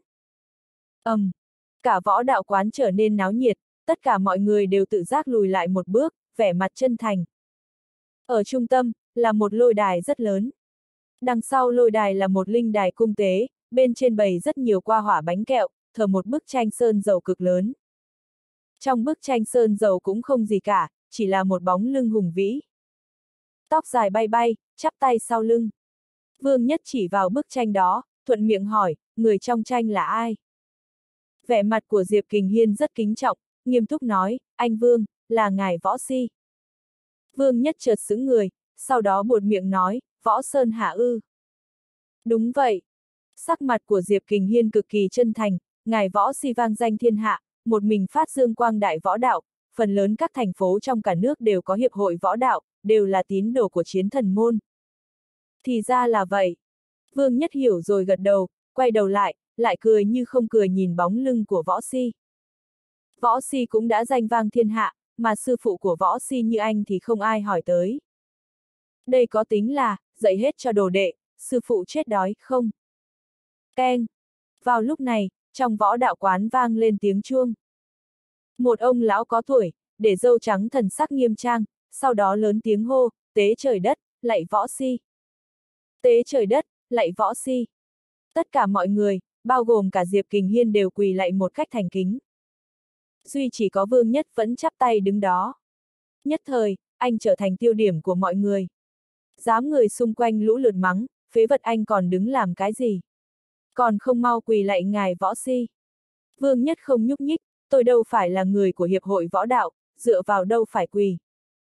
Cả võ đạo quán trở nên náo nhiệt, tất cả mọi người đều tự giác lùi lại một bước, vẻ mặt chân thành. Ở trung tâm, là một lôi đài rất lớn. Đằng sau lôi đài là một linh đài cung tế, bên trên bày rất nhiều qua hỏa bánh kẹo, thờ một bức tranh sơn dầu cực lớn. Trong bức tranh sơn dầu cũng không gì cả, chỉ là một bóng lưng hùng vĩ. Tóc dài bay bay, chắp tay sau lưng. Vương Nhất chỉ vào bức tranh đó, thuận miệng hỏi, người trong tranh là ai? Vẻ mặt của Diệp Kình Hiên rất kính trọng, nghiêm túc nói, anh Vương, là ngài Võ Si. Vương Nhất chợt sững người, sau đó buột miệng nói, Võ Sơn Hạ ư. Đúng vậy. Sắc mặt của Diệp Kình Hiên cực kỳ chân thành, ngài Võ Si vang danh thiên hạ, một mình phát dương quang đại võ đạo, phần lớn các thành phố trong cả nước đều có hiệp hội võ đạo, đều là tín đồ của Chiến Thần môn. Thì ra là vậy. Vương Nhất hiểu rồi gật đầu, quay đầu lại cười như không cười nhìn bóng lưng của Võ Si. Võ Si cũng đã danh vang thiên hạ, mà sư phụ của Võ Si như anh thì không ai hỏi tới. Đây có tính là, dạy hết cho đồ đệ, sư phụ chết đói, không? Keng! Vào lúc này, trong võ đạo quán vang lên tiếng chuông. Một ông lão có tuổi, để râu trắng thần sắc nghiêm trang, sau đó lớn tiếng hô, tế trời đất, lạy Võ Si. Tế trời đất, lạy Võ Si. Tất cả mọi người, bao gồm cả Diệp Kình Hiên đều quỳ lạy một cách thành kính. Duy chỉ có Vương Nhất vẫn chắp tay đứng đó. Nhất thời, anh trở thành tiêu điểm của mọi người. Dám người xung quanh lũ lượt mắng, phế vật anh còn đứng làm cái gì? Còn không mau quỳ lạy ngài võ si. Vương Nhất không nhúc nhích, tôi đâu phải là người của hiệp hội võ đạo, dựa vào đâu phải quỳ.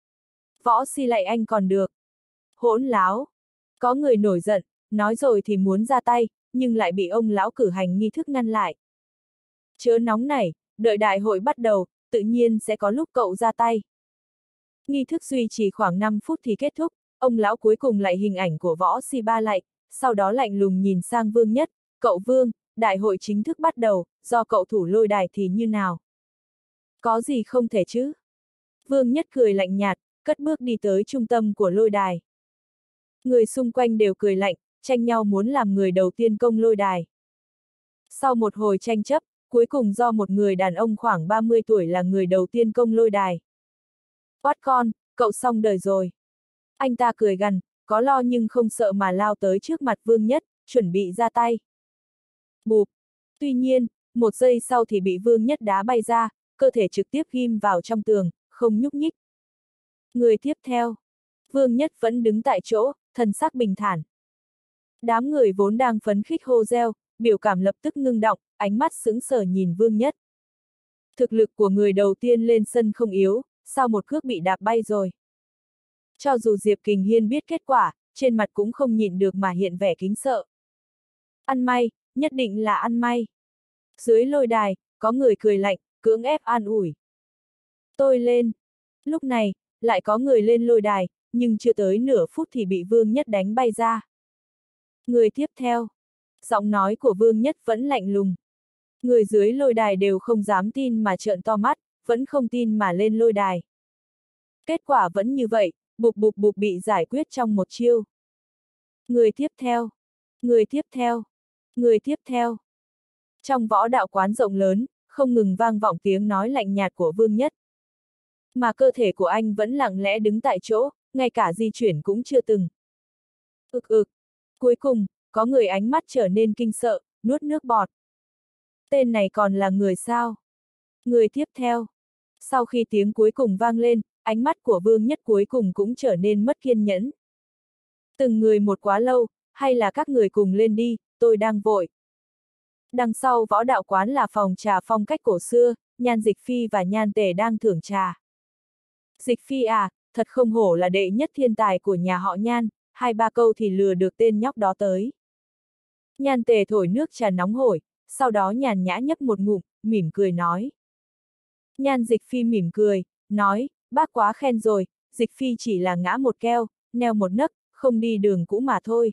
Võ si lạy anh còn được. Hỗn láo. Có người nổi giận, nói rồi thì muốn ra tay, nhưng lại bị ông lão cử hành nghi thức ngăn lại. Chớ nóng nảy, đợi đại hội bắt đầu, tự nhiên sẽ có lúc cậu ra tay. Nghi thức duy trì khoảng 5 phút thì kết thúc, ông lão cuối cùng lại hình ảnh của võ si ba lại, sau đó lạnh lùng nhìn sang Vương Nhất, cậu Vương, đại hội chính thức bắt đầu, do cậu thủ lôi đài thì như nào? Có gì không thể chứ? Vương Nhất cười lạnh nhạt, cất bước đi tới trung tâm của lôi đài. Người xung quanh đều cười lạnh, tranh nhau muốn làm người đầu tiên công lôi đài. Sau một hồi tranh chấp, cuối cùng do một người đàn ông khoảng 30 tuổi là người đầu tiên công lôi đài. Quát con, cậu xong đời rồi. Anh ta cười gằn, có lo nhưng không sợ mà lao tới trước mặt Vương Nhất, chuẩn bị ra tay. Bụp. Tuy nhiên, một giây sau thì bị Vương Nhất đá bay ra, cơ thể trực tiếp ghim vào trong tường, không nhúc nhích. Người tiếp theo. Vương Nhất vẫn đứng tại chỗ, thần sắc bình thản. Đám người vốn đang phấn khích hô reo, biểu cảm lập tức ngưng động, ánh mắt sững sờ nhìn Vương Nhất. Thực lực của người đầu tiên lên sân không yếu, sao một cước bị đạp bay rồi? Cho dù Diệp Kình Hiên biết kết quả, trên mặt cũng không nhịn được mà hiện vẻ kính sợ. Ăn may, nhất định là ăn may. Dưới lôi đài, có người cười lạnh, cưỡng ép an ủi. Tôi lên. Lúc này, lại có người lên lôi đài, nhưng chưa tới nửa phút thì bị Vương Nhất đánh bay ra. Người tiếp theo. Giọng nói của Vương Nhất vẫn lạnh lùng. Người dưới lôi đài đều không dám tin mà trợn to mắt, vẫn không tin mà lên lôi đài. Kết quả vẫn như vậy, bụp bụp bụp bị giải quyết trong một chiêu. Người tiếp theo. Người tiếp theo. Người tiếp theo. Trong võ đạo quán rộng lớn, không ngừng vang vọng tiếng nói lạnh nhạt của Vương Nhất. Mà cơ thể của anh vẫn lặng lẽ đứng tại chỗ, ngay cả di chuyển cũng chưa từng. Cuối cùng, có người ánh mắt trở nên kinh sợ, nuốt nước bọt. Tên này còn là người sao? Người tiếp theo. Sau khi tiếng cuối cùng vang lên, ánh mắt của Vương Nhất cuối cùng cũng trở nên mất kiên nhẫn. Từng người một quá lâu, hay là các người cùng lên đi, tôi đang vội. Đằng sau võ đạo quán là phòng trà phong cách cổ xưa, Nhan Dịch Phi và Nhan Tề đang thưởng trà. Dịch Phi à, thật không hổ là đệ nhất thiên tài của nhà họ Nhan, 2-3 câu thì lừa được tên nhóc đó tới. Nhan Tề thổi nước trà nóng hổi, sau đó nhàn nhã nhấp một ngụm, mỉm cười nói. Nhan Dịch Phi mỉm cười, nói, bác quá khen rồi, Dịch Phi chỉ là ngã một keo, neo một nấc, không đi đường cũ mà thôi.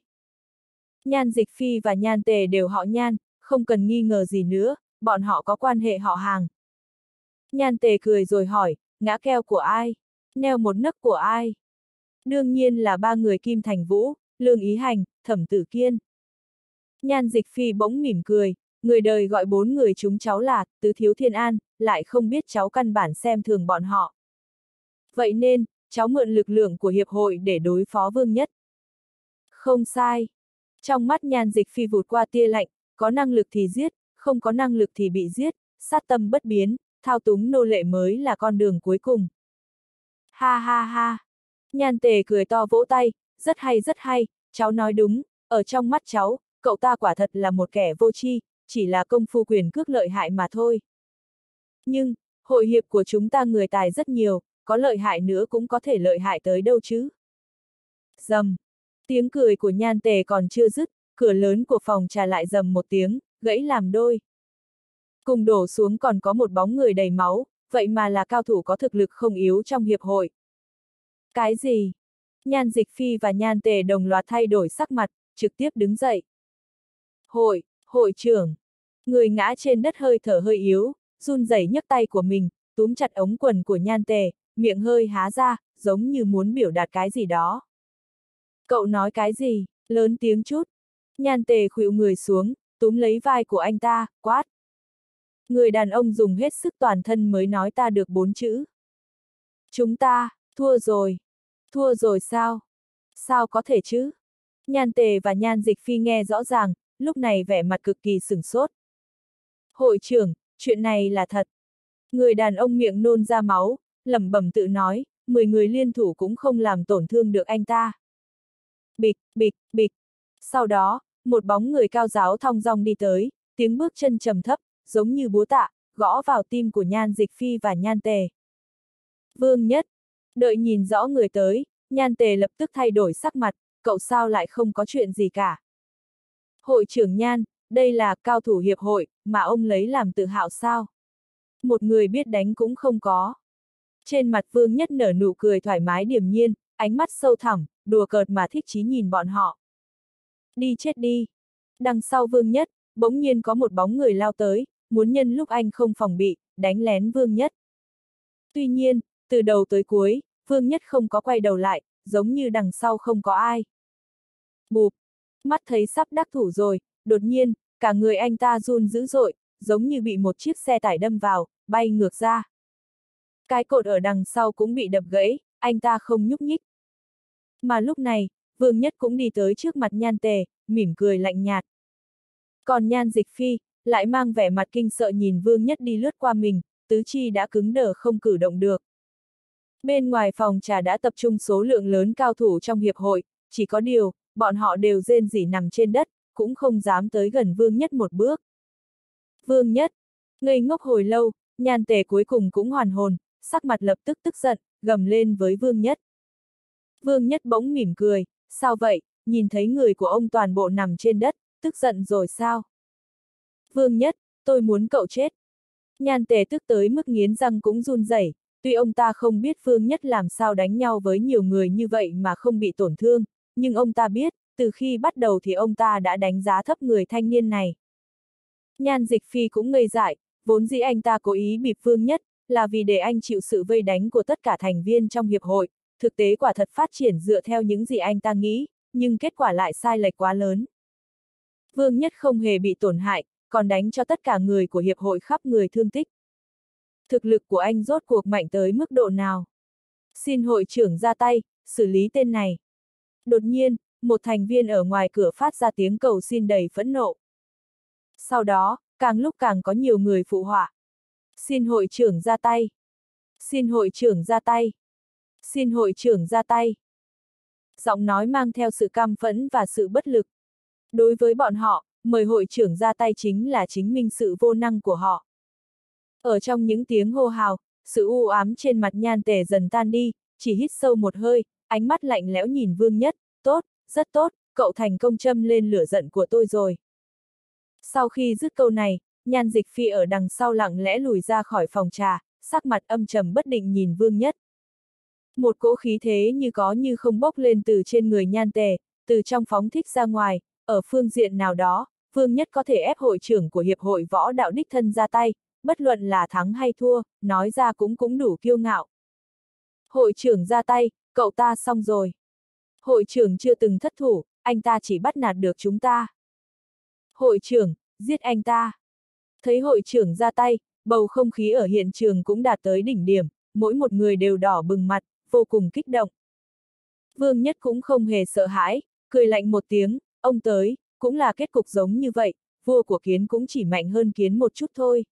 Nhan Dịch Phi và Nhan Tề đều họ Nhan, không cần nghi ngờ gì nữa, bọn họ có quan hệ họ hàng. Nhan Tề cười rồi hỏi, ngã keo của ai? Neo một nấc của ai? Đương nhiên là 3 người Kim Thành Vũ, Lương Ý Hành, Thẩm Tử Kiên. Nhan Dịch Phi bỗng mỉm cười, người đời gọi 4 người chúng cháu là Tứ Thiếu Thiên An, lại không biết cháu căn bản xem thường bọn họ. Vậy nên, cháu mượn lực lượng của hiệp hội để đối phó Vương Nhất. Không sai. Trong mắt Nhan Dịch Phi vụt qua tia lạnh, có năng lực thì giết, không có năng lực thì bị giết, sát tâm bất biến, thao túng nô lệ mới là con đường cuối cùng. Ha ha ha. Nhan Tề cười to vỗ tay, rất hay, cháu nói đúng, ở trong mắt cháu, cậu ta quả thật là một kẻ vô tri, chỉ là công phu quyền cước lợi hại mà thôi. Nhưng, hội hiệp của chúng ta người tài rất nhiều, có lợi hại nữa cũng có thể lợi hại tới đâu chứ. Rầm. Tiếng cười của Nhan Tề còn chưa dứt, cửa lớn của phòng trà lại rầm một tiếng, gãy làm đôi. Cùng đổ xuống còn có một bóng người đầy máu, vậy mà là cao thủ có thực lực không yếu trong hiệp hội. Cái gì? Nhan Dịch Phi và Nhan Tề đồng loạt thay đổi sắc mặt, trực tiếp đứng dậy. Hội trưởng. Người ngã trên đất hơi thở hơi yếu, run rẩy nhấc tay của mình, túm chặt ống quần của Nhan Tề, miệng hơi há ra, giống như muốn biểu đạt cái gì đó. Cậu nói cái gì? Lớn tiếng chút. Nhan Tề khuỵu người xuống, túm lấy vai của anh ta, quát. Người đàn ông dùng hết sức toàn thân mới nói ta được 4 chữ. Chúng ta, thua rồi. Thua rồi sao? Sao có thể chứ? Nhan Tề và Nhan Dịch Phi nghe rõ ràng, lúc này vẻ mặt cực kỳ sửng sốt. Hội trưởng, chuyện này là thật. Người đàn ông miệng nôn ra máu, lẩm bẩm tự nói, 10 người liên thủ cũng không làm tổn thương được anh ta. bịch, bịch, bịch. Sau đó, một bóng người cao ráo thong dong đi tới, tiếng bước chân trầm thấp, giống như búa tạ, gõ vào tim của Nhan Dịch Phi và Nhan Tề. Vương Nhất, đợi nhìn rõ người tới, Nhan Tề lập tức thay đổi sắc mặt, cậu sao lại không có chuyện gì cả. Hội trưởng Nhan, đây là cao thủ hiệp hội, mà ông lấy làm tự hào sao? Một người biết đánh cũng không có. Trên mặt Vương Nhất nở nụ cười thoải mái điềm nhiên, ánh mắt sâu thẳm, đùa cợt mà thích chí nhìn bọn họ. Đi chết đi. Đằng sau Vương Nhất, bỗng nhiên có một bóng người lao tới, muốn nhân lúc anh không phòng bị, đánh lén Vương Nhất. Tuy nhiên, từ đầu tới cuối, Vương Nhất không có quay đầu lại, giống như đằng sau không có ai. Bụp, mắt thấy sắp đắc thủ rồi, đột nhiên, cả người anh ta run dữ dội, giống như bị một chiếc xe tải đâm vào, bay ngược ra. Cái cột ở đằng sau cũng bị đập gãy, anh ta không nhúc nhích. Mà lúc này, Vương Nhất cũng đi tới trước mặt Nhan Tề, mỉm cười lạnh nhạt. Còn Nhan Dịch Phi, lại mang vẻ mặt kinh sợ nhìn Vương Nhất đi lướt qua mình, tứ chi đã cứng đờ không cử động được. Bên ngoài phòng trà đã tập trung số lượng lớn cao thủ trong hiệp hội, chỉ có điều, bọn họ đều rên rỉ nằm trên đất, cũng không dám tới gần Vương Nhất một bước. Vương Nhất, ngây ngốc hồi lâu, Nhan Tề cuối cùng cũng hoàn hồn, sắc mặt lập tức tức giận, gầm lên với Vương Nhất. Vương Nhất bỗng mỉm cười, sao vậy, nhìn thấy người của ông toàn bộ nằm trên đất, tức giận rồi sao? Vương Nhất, tôi muốn cậu chết. Nhan Tề tức tới mức nghiến răng cũng run rẩy, tuy ông ta không biết Vương Nhất làm sao đánh nhau với nhiều người như vậy mà không bị tổn thương, nhưng ông ta biết, từ khi bắt đầu thì ông ta đã đánh giá thấp người thanh niên này. Nhan Dịch Phi cũng ngây dại, vốn dĩ anh ta cố ý bịp Vương Nhất, là vì để anh chịu sự vây đánh của tất cả thành viên trong hiệp hội, thực tế quả thật phát triển dựa theo những gì anh ta nghĩ, nhưng kết quả lại sai lệch quá lớn. Vương Nhất không hề bị tổn hại, còn đánh cho tất cả người của hiệp hội khắp người thương tích. Thực lực của anh rốt cuộc mạnh tới mức độ nào? Xin hội trưởng ra tay, xử lý tên này. Đột nhiên, một thành viên ở ngoài cửa phát ra tiếng cầu xin đầy phẫn nộ. Sau đó, càng lúc càng có nhiều người phụ họa. Xin hội trưởng ra tay. Xin hội trưởng ra tay. Xin hội trưởng ra tay. Giọng nói mang theo sự căm phẫn và sự bất lực. Đối với bọn họ, mời hội trưởng ra tay chính là chứng minh sự vô năng của họ. Ở trong những tiếng hô hào, sự u ám trên mặt Nhan Tề dần tan đi, chỉ hít sâu một hơi, ánh mắt lạnh lẽo nhìn Vương Nhất, tốt, rất tốt, cậu thành công châm lên lửa giận của tôi rồi. Sau khi dứt câu này, Nhan Dịch Phi ở đằng sau lặng lẽ lùi ra khỏi phòng trà, sắc mặt âm trầm bất định nhìn Vương Nhất. Một cỗ khí thế như có như không bốc lên từ trên người Nhan Tề, từ trong phóng thích ra ngoài, ở phương diện nào đó, Vương Nhất có thể ép hội trưởng của hiệp hội võ đạo đích thân ra tay, bất luận là thắng hay thua, nói ra cũng đủ kiêu ngạo. Hội trưởng ra tay, cậu ta xong rồi. Hội trưởng chưa từng thất thủ, anh ta chỉ bắt nạt được chúng ta. Hội trưởng, giết anh ta. Thấy hội trưởng ra tay, bầu không khí ở hiện trường cũng đạt tới đỉnh điểm, mỗi một người đều đỏ bừng mặt, vô cùng kích động. Vương Nhất cũng không hề sợ hãi, cười lạnh một tiếng, ông tới, cũng là kết cục giống như vậy, vua của kiến cũng chỉ mạnh hơn kiến một chút thôi.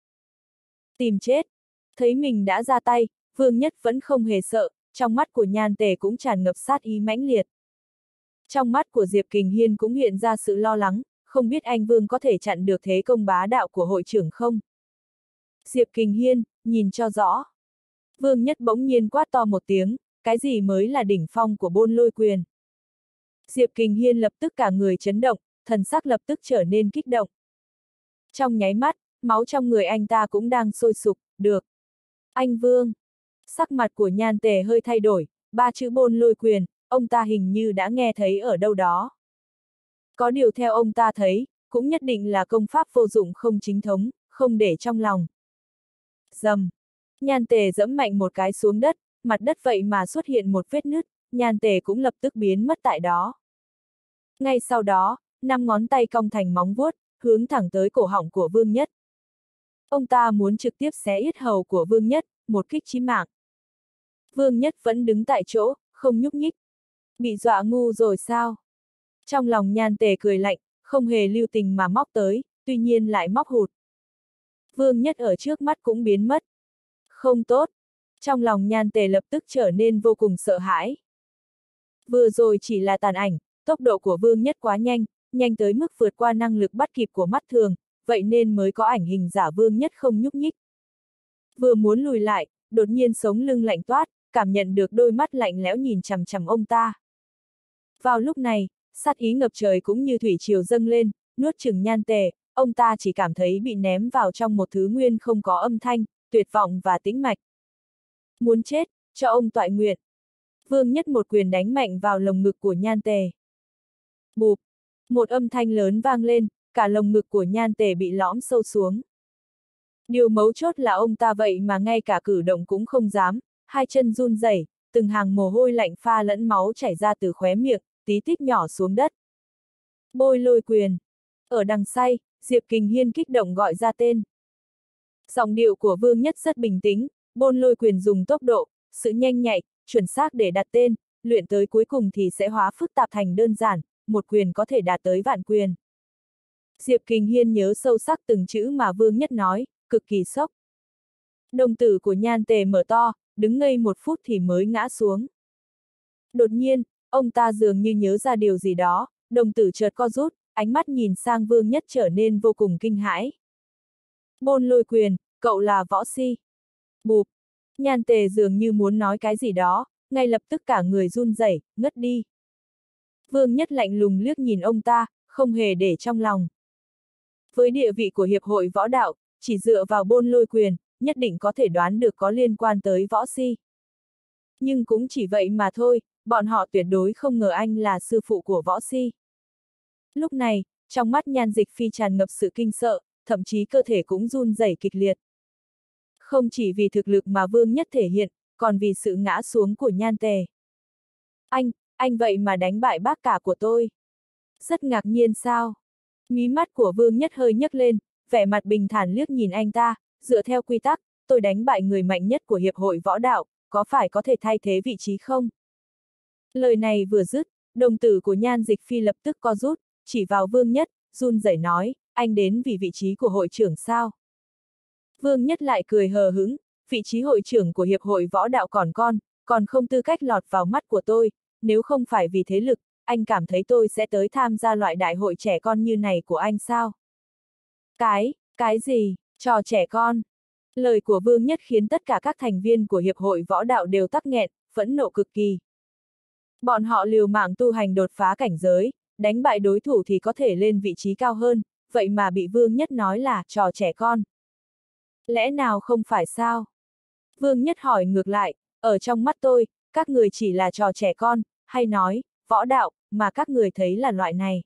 Tìm chết. Thấy mình đã ra tay, Vương Nhất vẫn không hề sợ, trong mắt của Nhan Tề cũng tràn ngập sát ý mãnh liệt. Trong mắt của Diệp Kình Hiên cũng hiện ra sự lo lắng, không biết anh Vương có thể chặn được thế công bá đạo của hội trưởng không? Diệp Kình Hiên, nhìn cho rõ. Vương Nhất bỗng nhiên quát to một tiếng, cái gì mới là đỉnh phong của Bôn Lôi Quyền? Diệp Kình Hiên lập tức cả người chấn động, thần sắc lập tức trở nên kích động. Trong nháy mắt, máu trong người anh ta cũng đang sôi sục, được. Anh Vương. Sắc mặt của Nhan Tề hơi thay đổi, ba chữ Bôn Lôi Quyền, ông ta hình như đã nghe thấy ở đâu đó. Có điều theo ông ta thấy, cũng nhất định là công pháp vô dụng không chính thống, không để trong lòng. Dầm. Nhan Tề giẫm mạnh một cái xuống đất, mặt đất vậy mà xuất hiện một vết nứt, Nhan Tề cũng lập tức biến mất tại đó. Ngay sau đó, 5 ngón tay cong thành móng vuốt, hướng thẳng tới cổ họng của Vương Nhất. Ông ta muốn trực tiếp xé yết hầu của Vương Nhất, một kích chí mạng. Vương Nhất vẫn đứng tại chỗ, không nhúc nhích. Bị dọa ngu rồi sao? Trong lòng Nhan Tề cười lạnh, không hề lưu tình mà móc tới, tuy nhiên lại móc hụt. Vương Nhất ở trước mắt cũng biến mất. Không tốt. Trong lòng Nhan Tề lập tức trở nên vô cùng sợ hãi. Vừa rồi chỉ là tàn ảnh, tốc độ của Vương Nhất quá nhanh, nhanh tới mức vượt qua năng lực bắt kịp của mắt thường, vậy nên mới có ảnh hình giả Vương Nhất không nhúc nhích. Vừa muốn lùi lại, đột nhiên sống lưng lạnh toát, cảm nhận được đôi mắt lạnh lẽo nhìn chằm chằm ông ta. Vào lúc này, sát ý ngập trời cũng như thủy triều dâng lên, nuốt chửng Nhan Tề, ông ta chỉ cảm thấy bị ném vào trong một thứ nguyên không có âm thanh, tuyệt vọng và tĩnh mạch. Muốn chết, cho ông toại nguyện. Vương Nhất một quyền đánh mạnh vào lồng ngực của Nhan Tề. Bụp, một âm thanh lớn vang lên, cả lồng ngực của Nhan Tề bị lõm sâu xuống. Điều mấu chốt là ông ta vậy mà ngay cả cử động cũng không dám, hai chân run rẩy, từng hàng mồ hôi lạnh pha lẫn máu chảy ra từ khóe miệng, tí tít nhỏ xuống đất. Bôi lôi quyền. Ở đằng say, Diệp Kình Hiên kích động gọi ra tên. Giọng điệu của Vương Nhất rất bình tĩnh, bôn lôi quyền dùng tốc độ, sự nhanh nhạy, chuẩn xác để đặt tên, luyện tới cuối cùng thì sẽ hóa phức tạp thành đơn giản, một quyền có thể đạt tới vạn quyền. Diệp Kình Hiên nhớ sâu sắc từng chữ mà Vương Nhất nói, cực kỳ sốc. Đồng tử của Nhan Tề mở to, đứng ngây một phút thì mới ngã xuống. Đột nhiên, ông ta dường như nhớ ra điều gì đó, đồng tử chợt co rút, ánh mắt nhìn sang Vương Nhất trở nên vô cùng kinh hãi. Bôn lôi quyền, cậu là võ si. Bụp, Nhan Tề dường như muốn nói cái gì đó, ngay lập tức cả người run rẩy, ngất đi. Vương Nhất lạnh lùng liếc nhìn ông ta, không hề để trong lòng. Với địa vị của Hiệp hội Võ Đạo, chỉ dựa vào bôn lôi quyền, nhất định có thể đoán được có liên quan tới võ si. Nhưng cũng chỉ vậy mà thôi, bọn họ tuyệt đối không ngờ anh là sư phụ của võ si. Lúc này, trong mắt Nhan Dịch Phi tràn ngập sự kinh sợ, thậm chí cơ thể cũng run rẩy kịch liệt. Không chỉ vì thực lực mà Vương Nhất thể hiện, còn vì sự ngã xuống của Nhan Tề. Anh vậy mà đánh bại bác cả của tôi. Rất ngạc nhiên sao? Mí mắt của Vương Nhất hơi nhấc lên, vẻ mặt bình thản liếc nhìn anh ta, dựa theo quy tắc, tôi đánh bại người mạnh nhất của Hiệp hội Võ Đạo, có phải có thể thay thế vị trí không? Lời này vừa dứt, đồng tử của Nhan Dịch Phi lập tức co rút, chỉ vào Vương Nhất, run rẩy nói, anh đến vì vị trí của hội trưởng sao? Vương Nhất lại cười hờ hững, vị trí hội trưởng của Hiệp hội Võ Đạo còn không tư cách lọt vào mắt của tôi, nếu không phải vì thế lực, anh cảm thấy tôi sẽ tới tham gia loại đại hội trẻ con như này của anh sao? Cái gì, trò trẻ con? Lời của Vương Nhất khiến tất cả các thành viên của Hiệp hội Võ Đạo đều tắc nghẹn, phẫn nộ cực kỳ. Bọn họ liều mạng tu hành đột phá cảnh giới, đánh bại đối thủ thì có thể lên vị trí cao hơn, vậy mà bị Vương Nhất nói là trò trẻ con. Lẽ nào không phải sao? Vương Nhất hỏi ngược lại, ở trong mắt tôi, các người chỉ là trò trẻ con, hay nói, võ đạo, mà các người thấy là loại này.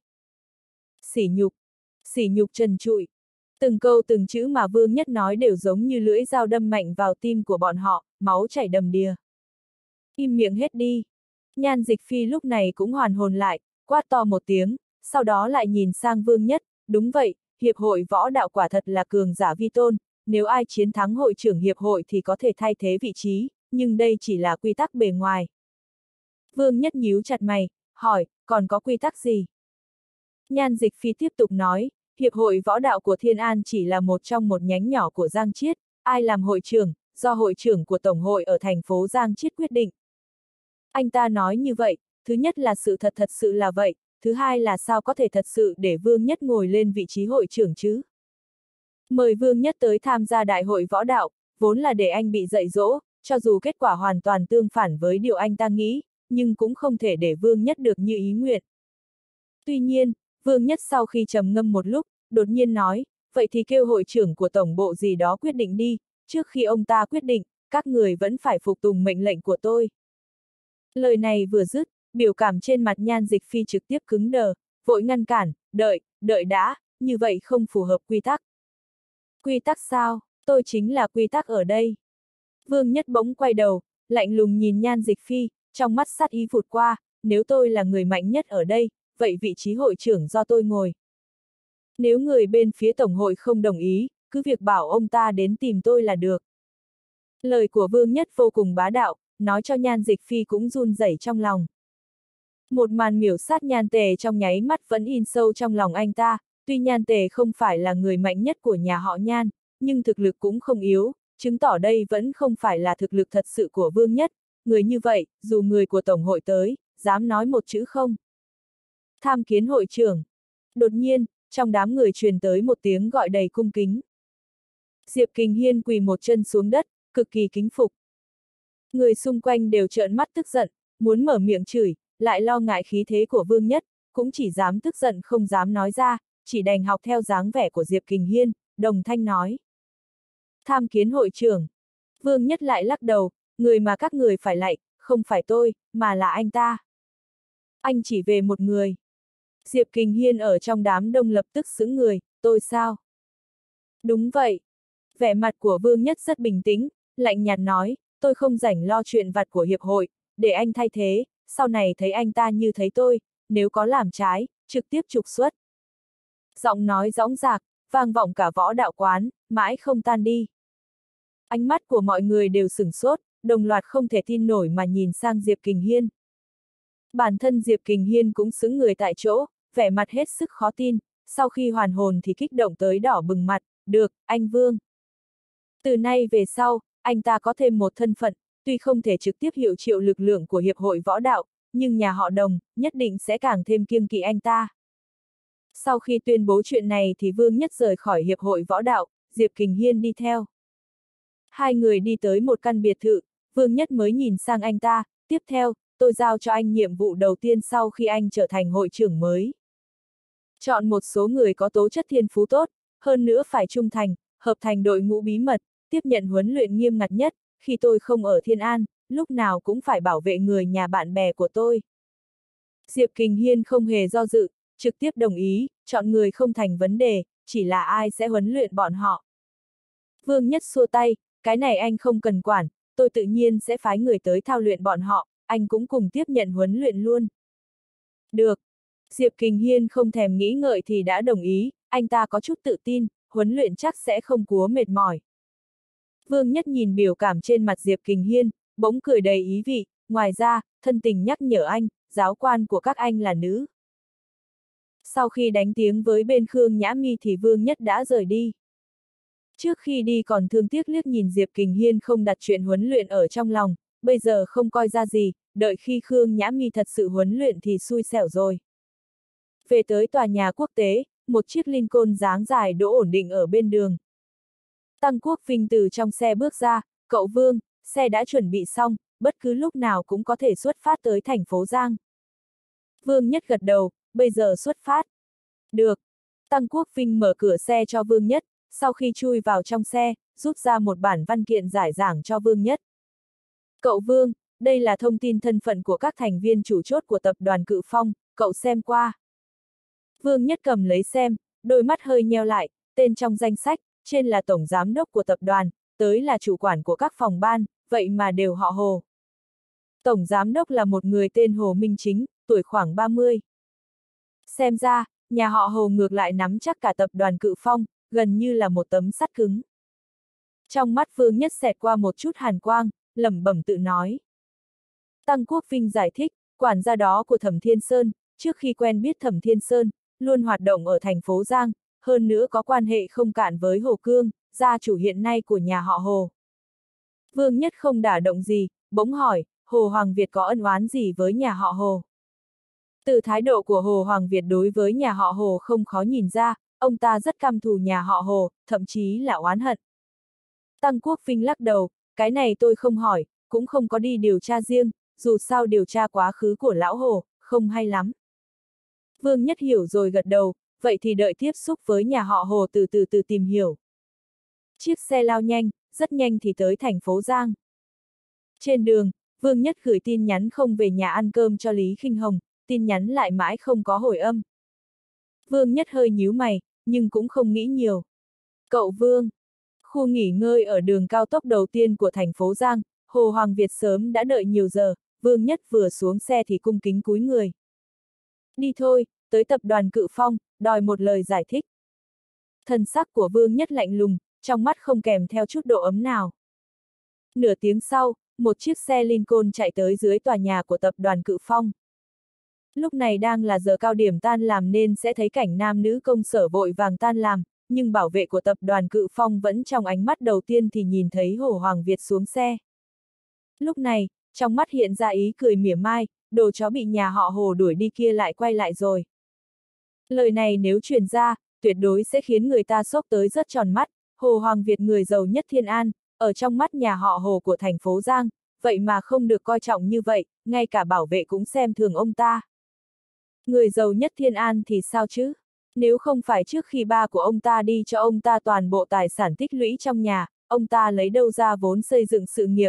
Sỉ nhục trần trụi. Từng câu từng chữ mà Vương Nhất nói đều giống như lưỡi dao đâm mạnh vào tim của bọn họ, máu chảy đầm đìa. Im miệng hết đi. Nhan Dịch Phi lúc này cũng hoàn hồn lại, quát to một tiếng, sau đó lại nhìn sang Vương Nhất, đúng vậy, Hiệp hội Võ Đạo quả thật là cường giả vi tôn, nếu ai chiến thắng hội trưởng hiệp hội thì có thể thay thế vị trí, nhưng đây chỉ là quy tắc bề ngoài. Vương Nhất nhíu chặt mày, hỏi, còn có quy tắc gì? Nhan Dịch Phi tiếp tục nói, Hiệp hội Võ Đạo của Thiên An chỉ là một trong một nhánh nhỏ của Giang Chiết, ai làm hội trưởng, do hội trưởng của Tổng hội ở thành phố Giang Chiết quyết định. Anh ta nói như vậy, thứ nhất là sự thật sự là vậy, thứ hai là sao có thể thật sự để Vương Nhất ngồi lên vị trí hội trưởng chứ? Mời Vương Nhất tới tham gia đại hội võ đạo, vốn là để anh bị dạy dỗ, cho dù kết quả hoàn toàn tương phản với điều anh ta nghĩ, nhưng cũng không thể để Vương Nhất được như ý nguyện. Tuy nhiên, Vương Nhất sau khi trầm ngâm một lúc, đột nhiên nói, vậy thì kêu hội trưởng của tổng bộ gì đó quyết định đi, trước khi ông ta quyết định, các người vẫn phải phục tùng mệnh lệnh của tôi. Lời này vừa dứt, biểu cảm trên mặt Nhan Dịch Phi trực tiếp cứng đờ, vội ngăn cản, đợi đã, như vậy không phù hợp quy tắc. Quy tắc sao? Tôi chính là quy tắc ở đây. Vương Nhất bỗng quay đầu, lạnh lùng nhìn Nhan Dịch Phi, trong mắt sát ý vụt qua, nếu tôi là người mạnh nhất ở đây, vậy vị trí hội trưởng do tôi ngồi. Nếu người bên phía tổng hội không đồng ý, cứ việc bảo ông ta đến tìm tôi là được. Lời của Vương Nhất vô cùng bá đạo, nói cho Nhan Dịch Phi cũng run rẩy trong lòng. Một màn miểu sát Nhan Tề trong nháy mắt vẫn in sâu trong lòng anh ta, tuy Nhan Tề không phải là người mạnh nhất của nhà họ Nhan, nhưng thực lực cũng không yếu, chứng tỏ đây vẫn không phải là thực lực thật sự của Vương Nhất, người như vậy, dù người của Tổng hội tới, dám nói một chữ không? Tham kiến hội trưởng. Đột nhiên, trong đám người truyền tới một tiếng gọi đầy cung kính. Diệp Kình Hiên quỳ một chân xuống đất, cực kỳ kính phục. Người xung quanh đều trợn mắt tức giận, muốn mở miệng chửi, lại lo ngại khí thế của Vương Nhất, cũng chỉ dám tức giận không dám nói ra, chỉ đành học theo dáng vẻ của Diệp Kình Hiên, đồng thanh nói. Tham kiến hội trưởng. Vương Nhất lại lắc đầu, người mà các người phải lạy, không phải tôi, mà là anh ta. Anh chỉ về một người. Diệp Kình Hiên ở trong đám đông lập tức sững người, tôi sao? Đúng vậy. Vẻ mặt của Vương Nhất rất bình tĩnh, lạnh nhạt nói, tôi không rảnh lo chuyện vặt của hiệp hội, để anh thay thế, sau này thấy anh ta như thấy tôi, nếu có làm trái, trực tiếp trục xuất. Giọng nói dõng dạc, vang vọng cả võ đạo quán, mãi không tan đi. Ánh mắt của mọi người đều sửng sốt, đồng loạt không thể tin nổi mà nhìn sang Diệp Kình Hiên. Bản thân Diệp Kình Hiên cũng sững người tại chỗ, vẻ mặt hết sức khó tin, sau khi hoàn hồn thì kích động tới đỏ bừng mặt, được, anh Vương. Từ nay về sau, anh ta có thêm một thân phận, tuy không thể trực tiếp hiệu triệu lực lượng của Hiệp hội Võ đạo, nhưng nhà họ Đồng, nhất định sẽ càng thêm kiêng kỵ anh ta. Sau khi tuyên bố chuyện này thì Vương Nhất rời khỏi Hiệp hội Võ đạo, Diệp Kình Hiên đi theo. Hai người đi tới một căn biệt thự, Vương Nhất mới nhìn sang anh ta, tiếp theo, tôi giao cho anh nhiệm vụ đầu tiên sau khi anh trở thành hội trưởng mới. Chọn một số người có tố chất thiên phú tốt, hơn nữa phải trung thành, hợp thành đội ngũ bí mật, tiếp nhận huấn luyện nghiêm ngặt nhất, khi tôi không ở Thiên An, lúc nào cũng phải bảo vệ người nhà bạn bè của tôi. Diệp Kình Hiên không hề do dự, trực tiếp đồng ý, chọn người không thành vấn đề, chỉ là ai sẽ huấn luyện bọn họ. Vương Nhất xua tay, cái này anh không cần quản, tôi tự nhiên sẽ phái người tới thao luyện bọn họ, anh cũng cùng tiếp nhận huấn luyện luôn. Được. Diệp Kình Hiên không thèm nghĩ ngợi thì đã đồng ý, anh ta có chút tự tin, huấn luyện chắc sẽ không quá mệt mỏi. Vương Nhất nhìn biểu cảm trên mặt Diệp Kình Hiên, bỗng cười đầy ý vị, ngoài ra, thân tình nhắc nhở anh, giáo quan của các anh là nữ. Sau khi đánh tiếng với bên Khương Nhã Mi thì Vương Nhất đã rời đi. Trước khi đi còn thương tiếc liếc nhìn Diệp Kình Hiên không đặt chuyện huấn luyện ở trong lòng, bây giờ không coi ra gì, đợi khi Khương Nhã Mi thật sự huấn luyện thì xui xẻo rồi. Về tới tòa nhà quốc tế, một chiếc Lincoln dáng dài đỗ ổn định ở bên đường. Tăng Quốc Vinh từ trong xe bước ra, cậu Vương, xe đã chuẩn bị xong, bất cứ lúc nào cũng có thể xuất phát tới thành phố Giang. Vương Nhất gật đầu, bây giờ xuất phát. Được. Tăng Quốc Vinh mở cửa xe cho Vương Nhất, sau khi chui vào trong xe, rút ra một bản văn kiện giải giảng cho Vương Nhất. Cậu Vương, đây là thông tin thân phận của các thành viên chủ chốt của tập đoàn Cự Phong, cậu xem qua. Vương Nhất cầm lấy xem, đôi mắt hơi nheo lại, tên trong danh sách, trên là tổng giám đốc của tập đoàn, tới là chủ quản của các phòng ban, vậy mà đều họ Hồ. Tổng giám đốc là một người tên Hồ Minh Chính, tuổi khoảng 30. Xem ra, nhà họ Hồ ngược lại nắm chắc cả tập đoàn Cự Phong, gần như là một tấm sắt cứng. Trong mắt Vương Nhất xẹt qua một chút hàn quang, lẩm bẩm tự nói. Tăng Quốc Vinh giải thích, quản gia đó của Thẩm Thiên Sơn, trước khi quen biết Thẩm Thiên Sơn, luôn hoạt động ở thành phố Giang, hơn nữa có quan hệ không cạn với Hồ Cương, gia chủ hiện nay của nhà họ Hồ. Vương Nhất không đả động gì, bỗng hỏi, Hồ Hoàng Việt có ân oán gì với nhà họ Hồ? Từ thái độ của Hồ Hoàng Việt đối với nhà họ Hồ không khó nhìn ra, ông ta rất căm thù nhà họ Hồ, thậm chí là oán hận. Tăng Quốc Vinh lắc đầu, cái này tôi không hỏi, cũng không có đi điều tra riêng, dù sao điều tra quá khứ của lão Hồ, không hay lắm. Vương Nhất hiểu rồi gật đầu, vậy thì đợi tiếp xúc với nhà họ Hồ từ từ tìm hiểu. Chiếc xe lao nhanh, rất nhanh thì tới thành phố Giang. Trên đường, Vương Nhất gửi tin nhắn không về nhà ăn cơm cho Lý Khinh Hồng, tin nhắn lại mãi không có hồi âm. Vương Nhất hơi nhíu mày, nhưng cũng không nghĩ nhiều. Cậu Vương. Khu nghỉ ngơi ở đường cao tốc đầu tiên của thành phố Giang, Hồ Hoàng Việt sớm đã đợi nhiều giờ, Vương Nhất vừa xuống xe thì cung kính cúi người. Đi thôi, tới tập đoàn Cự Phong, đòi một lời giải thích. Thần sắc của Vương Nhất lạnh lùng, trong mắt không kèm theo chút độ ấm nào. Nửa tiếng sau, một chiếc xe Lincoln chạy tới dưới tòa nhà của tập đoàn Cự Phong. Lúc này đang là giờ cao điểm tan làm nên sẽ thấy cảnh nam nữ công sở vội vàng tan làm, nhưng bảo vệ của tập đoàn Cự Phong vẫn trong ánh mắt đầu tiên thì nhìn thấy Hồ Hoàng Việt xuống xe. Lúc này, trong mắt hiện ra ý cười mỉa mai, đồ chó bị nhà họ Hồ đuổi đi kia lại quay lại rồi. Lời này nếu truyền ra, tuyệt đối sẽ khiến người ta sốc tới rất tròn mắt. Hồ Hoàng Việt người giàu nhất Thiên An, ở trong mắt nhà họ Hồ của thành phố Giang, vậy mà không được coi trọng như vậy, ngay cả bảo vệ cũng xem thường ông ta. Người giàu nhất Thiên An thì sao chứ? Nếu không phải trước khi ba của ông ta đi cho ông ta toàn bộ tài sản tích lũy trong nhà, ông ta lấy đâu ra vốn xây dựng sự nghiệp.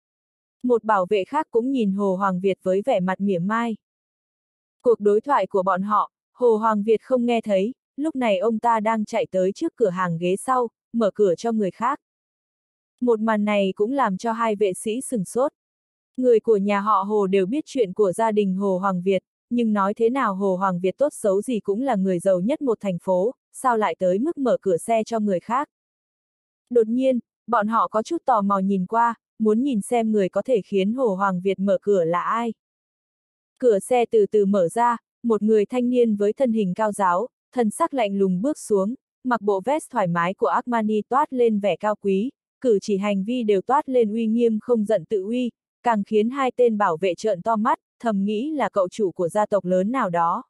Một bảo vệ khác cũng nhìn Hồ Hoàng Việt với vẻ mặt mỉa mai. Cuộc đối thoại của bọn họ, Hồ Hoàng Việt không nghe thấy, lúc này ông ta đang chạy tới trước cửa hàng ghế sau, mở cửa cho người khác. Một màn này cũng làm cho hai vệ sĩ sửng sốt. Người của nhà họ Hồ đều biết chuyện của gia đình Hồ Hoàng Việt, nhưng nói thế nào Hồ Hoàng Việt tốt xấu gì cũng là người giàu nhất một thành phố, sao lại tới mức mở cửa xe cho người khác. Đột nhiên, bọn họ có chút tò mò nhìn qua, muốn nhìn xem người có thể khiến Hồ Hoàng Việt mở cửa là ai. Cửa xe từ từ mở ra, một người thanh niên với thân hình cao ráo, thân sắc lạnh lùng bước xuống, mặc bộ vest thoải mái của Armani toát lên vẻ cao quý, cử chỉ hành vi đều toát lên uy nghiêm không giận tự uy, càng khiến hai tên bảo vệ trợn to mắt, thầm nghĩ là cậu chủ của gia tộc lớn nào đó.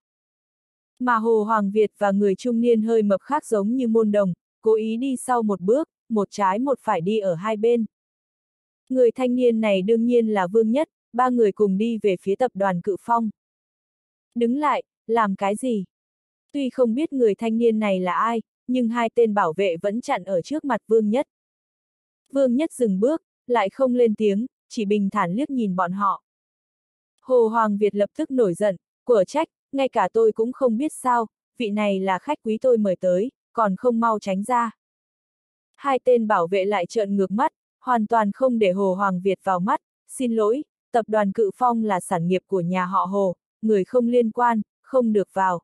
Mà Hồ Hoàng Việt và người trung niên hơi mập khác giống như môn đồng, cố ý đi sau một bước, một trái một phải đi ở hai bên. Người thanh niên này đương nhiên là Vương Nhất, ba người cùng đi về phía tập đoàn Cự Phong. Đứng lại, làm cái gì? Tuy không biết người thanh niên này là ai, nhưng hai tên bảo vệ vẫn chặn ở trước mặt Vương Nhất. Vương Nhất dừng bước, lại không lên tiếng, chỉ bình thản liếc nhìn bọn họ. Hồ Hoàng Việt lập tức nổi giận, quở trách, ngay cả tôi cũng không biết sao, vị này là khách quý tôi mời tới, còn không mau tránh ra. Hai tên bảo vệ lại trợn ngược mắt, hoàn toàn không để Hồ Hoàng Việt vào mắt, xin lỗi, tập đoàn Cự Phong là sản nghiệp của nhà họ Hồ, người không liên quan, không được vào.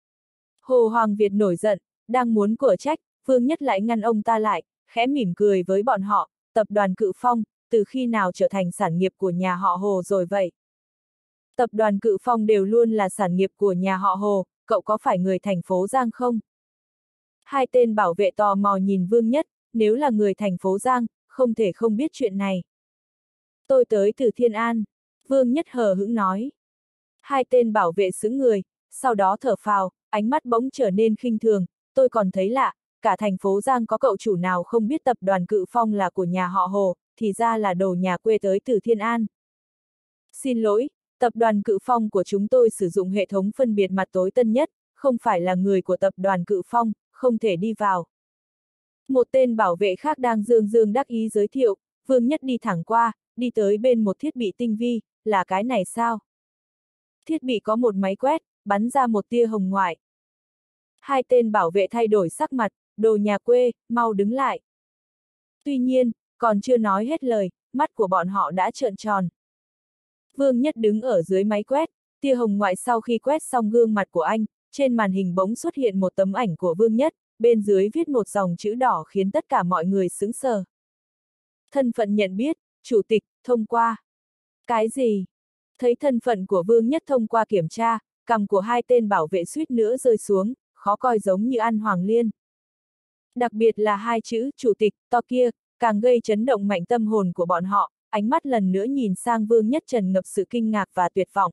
Hồ Hoàng Việt nổi giận, đang muốn quở trách, Vương Nhất lại ngăn ông ta lại, khẽ mỉm cười với bọn họ, tập đoàn Cự Phong, từ khi nào trở thành sản nghiệp của nhà họ Hồ rồi vậy? Tập đoàn Cự Phong đều luôn là sản nghiệp của nhà họ Hồ, cậu có phải người thành phố Giang không? Hai tên bảo vệ tò mò nhìn Vương Nhất, nếu là người thành phố Giang, không thể không biết chuyện này. Tôi tới từ Thiên An, Vương Nhất hờ hững nói. Hai tên bảo vệ sững người, sau đó thở phào, ánh mắt bỗng trở nên khinh thường, tôi còn thấy lạ, cả thành phố Giang có cậu chủ nào không biết tập đoàn Cự Phong là của nhà họ Hồ, thì ra là đồ nhà quê tới từ Thiên An. Xin lỗi, tập đoàn Cự Phong của chúng tôi sử dụng hệ thống phân biệt mặt tối tân nhất, không phải là người của tập đoàn Cự Phong, không thể đi vào. Một tên bảo vệ khác đang dương dương đắc ý giới thiệu, Vương Nhất đi thẳng qua, đi tới bên một thiết bị tinh vi, là cái này sao? Thiết bị có một máy quét, bắn ra một tia hồng ngoại. Hai tên bảo vệ thay đổi sắc mặt, đồ nhà quê, mau đứng lại. Tuy nhiên, còn chưa nói hết lời, mắt của bọn họ đã trợn tròn. Vương Nhất đứng ở dưới máy quét, tia hồng ngoại sau khi quét xong gương mặt của anh, trên màn hình bỗng xuất hiện một tấm ảnh của Vương Nhất, bên dưới viết một dòng chữ đỏ khiến tất cả mọi người sững sờ. Thân phận nhận biết, chủ tịch, thông qua. Cái gì? Thấy thân phận của Vương Nhất thông qua kiểm tra, cằm của hai tên bảo vệ suýt nữa rơi xuống, khó coi giống như ăn hoàng liên. Đặc biệt là hai chữ, chủ tịch, to kia, càng gây chấn động mạnh tâm hồn của bọn họ, ánh mắt lần nữa nhìn sang Vương Nhất tràn ngập sự kinh ngạc và tuyệt vọng.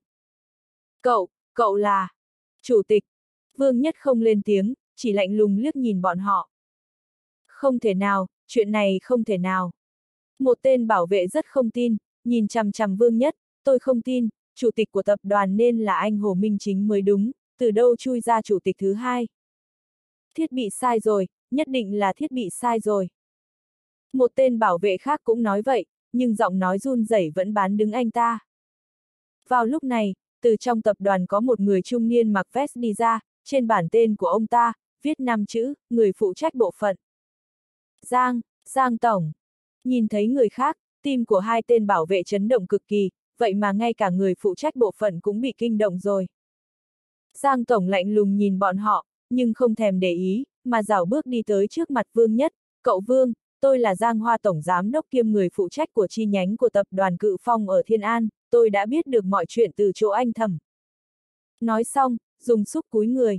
Cậu là... Chủ tịch. Vương Nhất không lên tiếng, chỉ lạnh lùng liếc nhìn bọn họ. Không thể nào, chuyện này không thể nào. Một tên bảo vệ rất không tin, nhìn chằm chằm Vương Nhất, tôi không tin, chủ tịch của tập đoàn nên là anh Hồ Minh Chính mới đúng, từ đâu chui ra chủ tịch thứ hai. Thiết bị sai rồi, nhất định là thiết bị sai rồi. Một tên bảo vệ khác cũng nói vậy, nhưng giọng nói run rẩy vẫn bán đứng anh ta. Vào lúc này, từ trong tập đoàn có một người trung niên mặc vest đi ra, trên bản tên của ông ta, viết 5 chữ, người phụ trách bộ phận. Giang Tổng. Nhìn thấy người khác, tim của hai tên bảo vệ chấn động cực kỳ, vậy mà ngay cả người phụ trách bộ phận cũng bị kinh động rồi. Giang Tổng lạnh lùng nhìn bọn họ, nhưng không thèm để ý, mà rảo bước đi tới trước mặt Vương Nhất, cậu Vương, tôi là Giang Hoa Tổng Giám đốc kiêm người phụ trách của chi nhánh của tập đoàn Cự Phong ở Thiên An, tôi đã biết được mọi chuyện từ chỗ anh Thẩm. Nói xong, dùng xúc cúi người.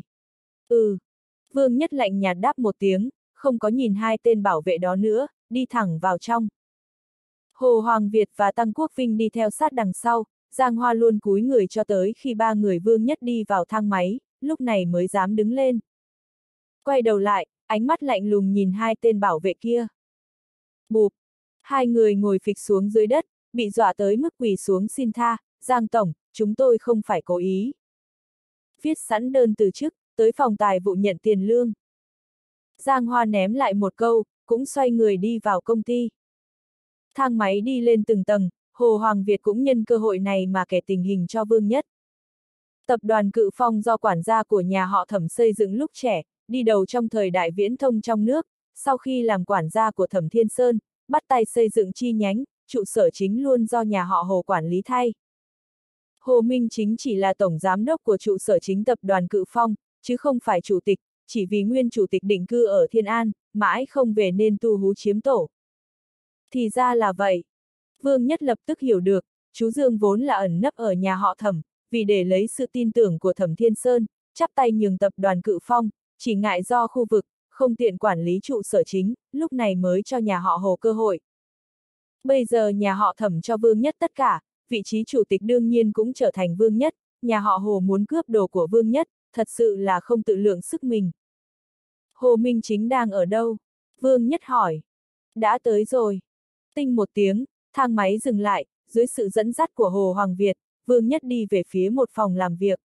Vương Nhất lạnh nhạt đáp một tiếng, không có nhìn hai tên bảo vệ đó nữa, đi thẳng vào trong. Hồ Hoàng Việt và Tăng Quốc Vinh đi theo sát đằng sau, Giang Hoa luôn cúi người cho tới khi ba người Vương Nhất đi vào thang máy, lúc này mới dám đứng lên. Quay đầu lại, ánh mắt lạnh lùng nhìn hai tên bảo vệ kia. Bụp! Hai người ngồi phịch xuống dưới đất, bị dọa tới mức quỳ xuống xin tha, Giang Tổng, chúng tôi không phải cố ý. Viết sẵn đơn từ chức, tới phòng tài vụ nhận tiền lương. Giang Hoa ném lại một câu, cũng xoay người đi vào công ty. Thang máy đi lên từng tầng, Hồ Hoàng Việt cũng nhân cơ hội này mà kể tình hình cho Vương Nhất. Tập đoàn Cự Phong do quản gia của nhà họ Thẩm xây dựng lúc trẻ, đi đầu trong thời đại viễn thông trong nước, sau khi làm quản gia của Thẩm Thiên Sơn, bắt tay xây dựng chi nhánh, trụ sở chính luôn do nhà họ Hồ quản lý thay. Hồ Minh Chính chỉ là tổng giám đốc của trụ sở chính tập đoàn Cự Phong, chứ không phải chủ tịch, chỉ vì nguyên chủ tịch định cư ở Thiên An, mãi không về nên tu hú chiếm tổ. Thì ra là vậy. Vương Nhất lập tức hiểu được, chú Dương vốn là ẩn nấp ở nhà họ Thẩm, vì để lấy sự tin tưởng của Thẩm Thiên Sơn, chắp tay nhường tập đoàn Cự Phong, chỉ ngại do khu vực, không tiện quản lý trụ sở chính, lúc này mới cho nhà họ Hồ cơ hội. Bây giờ nhà họ Thẩm cho Vương Nhất tất cả, vị trí chủ tịch đương nhiên cũng trở thành Vương Nhất, nhà họ Hồ muốn cướp đồ của Vương Nhất, thật sự là không tự lượng sức mình. Hồ Minh Chính đang ở đâu? Vương Nhất hỏi. Đã tới rồi. Tinh một tiếng, thang máy dừng lại, dưới sự dẫn dắt của Hồ Hoàng Việt, Vương Nhất đi về phía một phòng làm việc.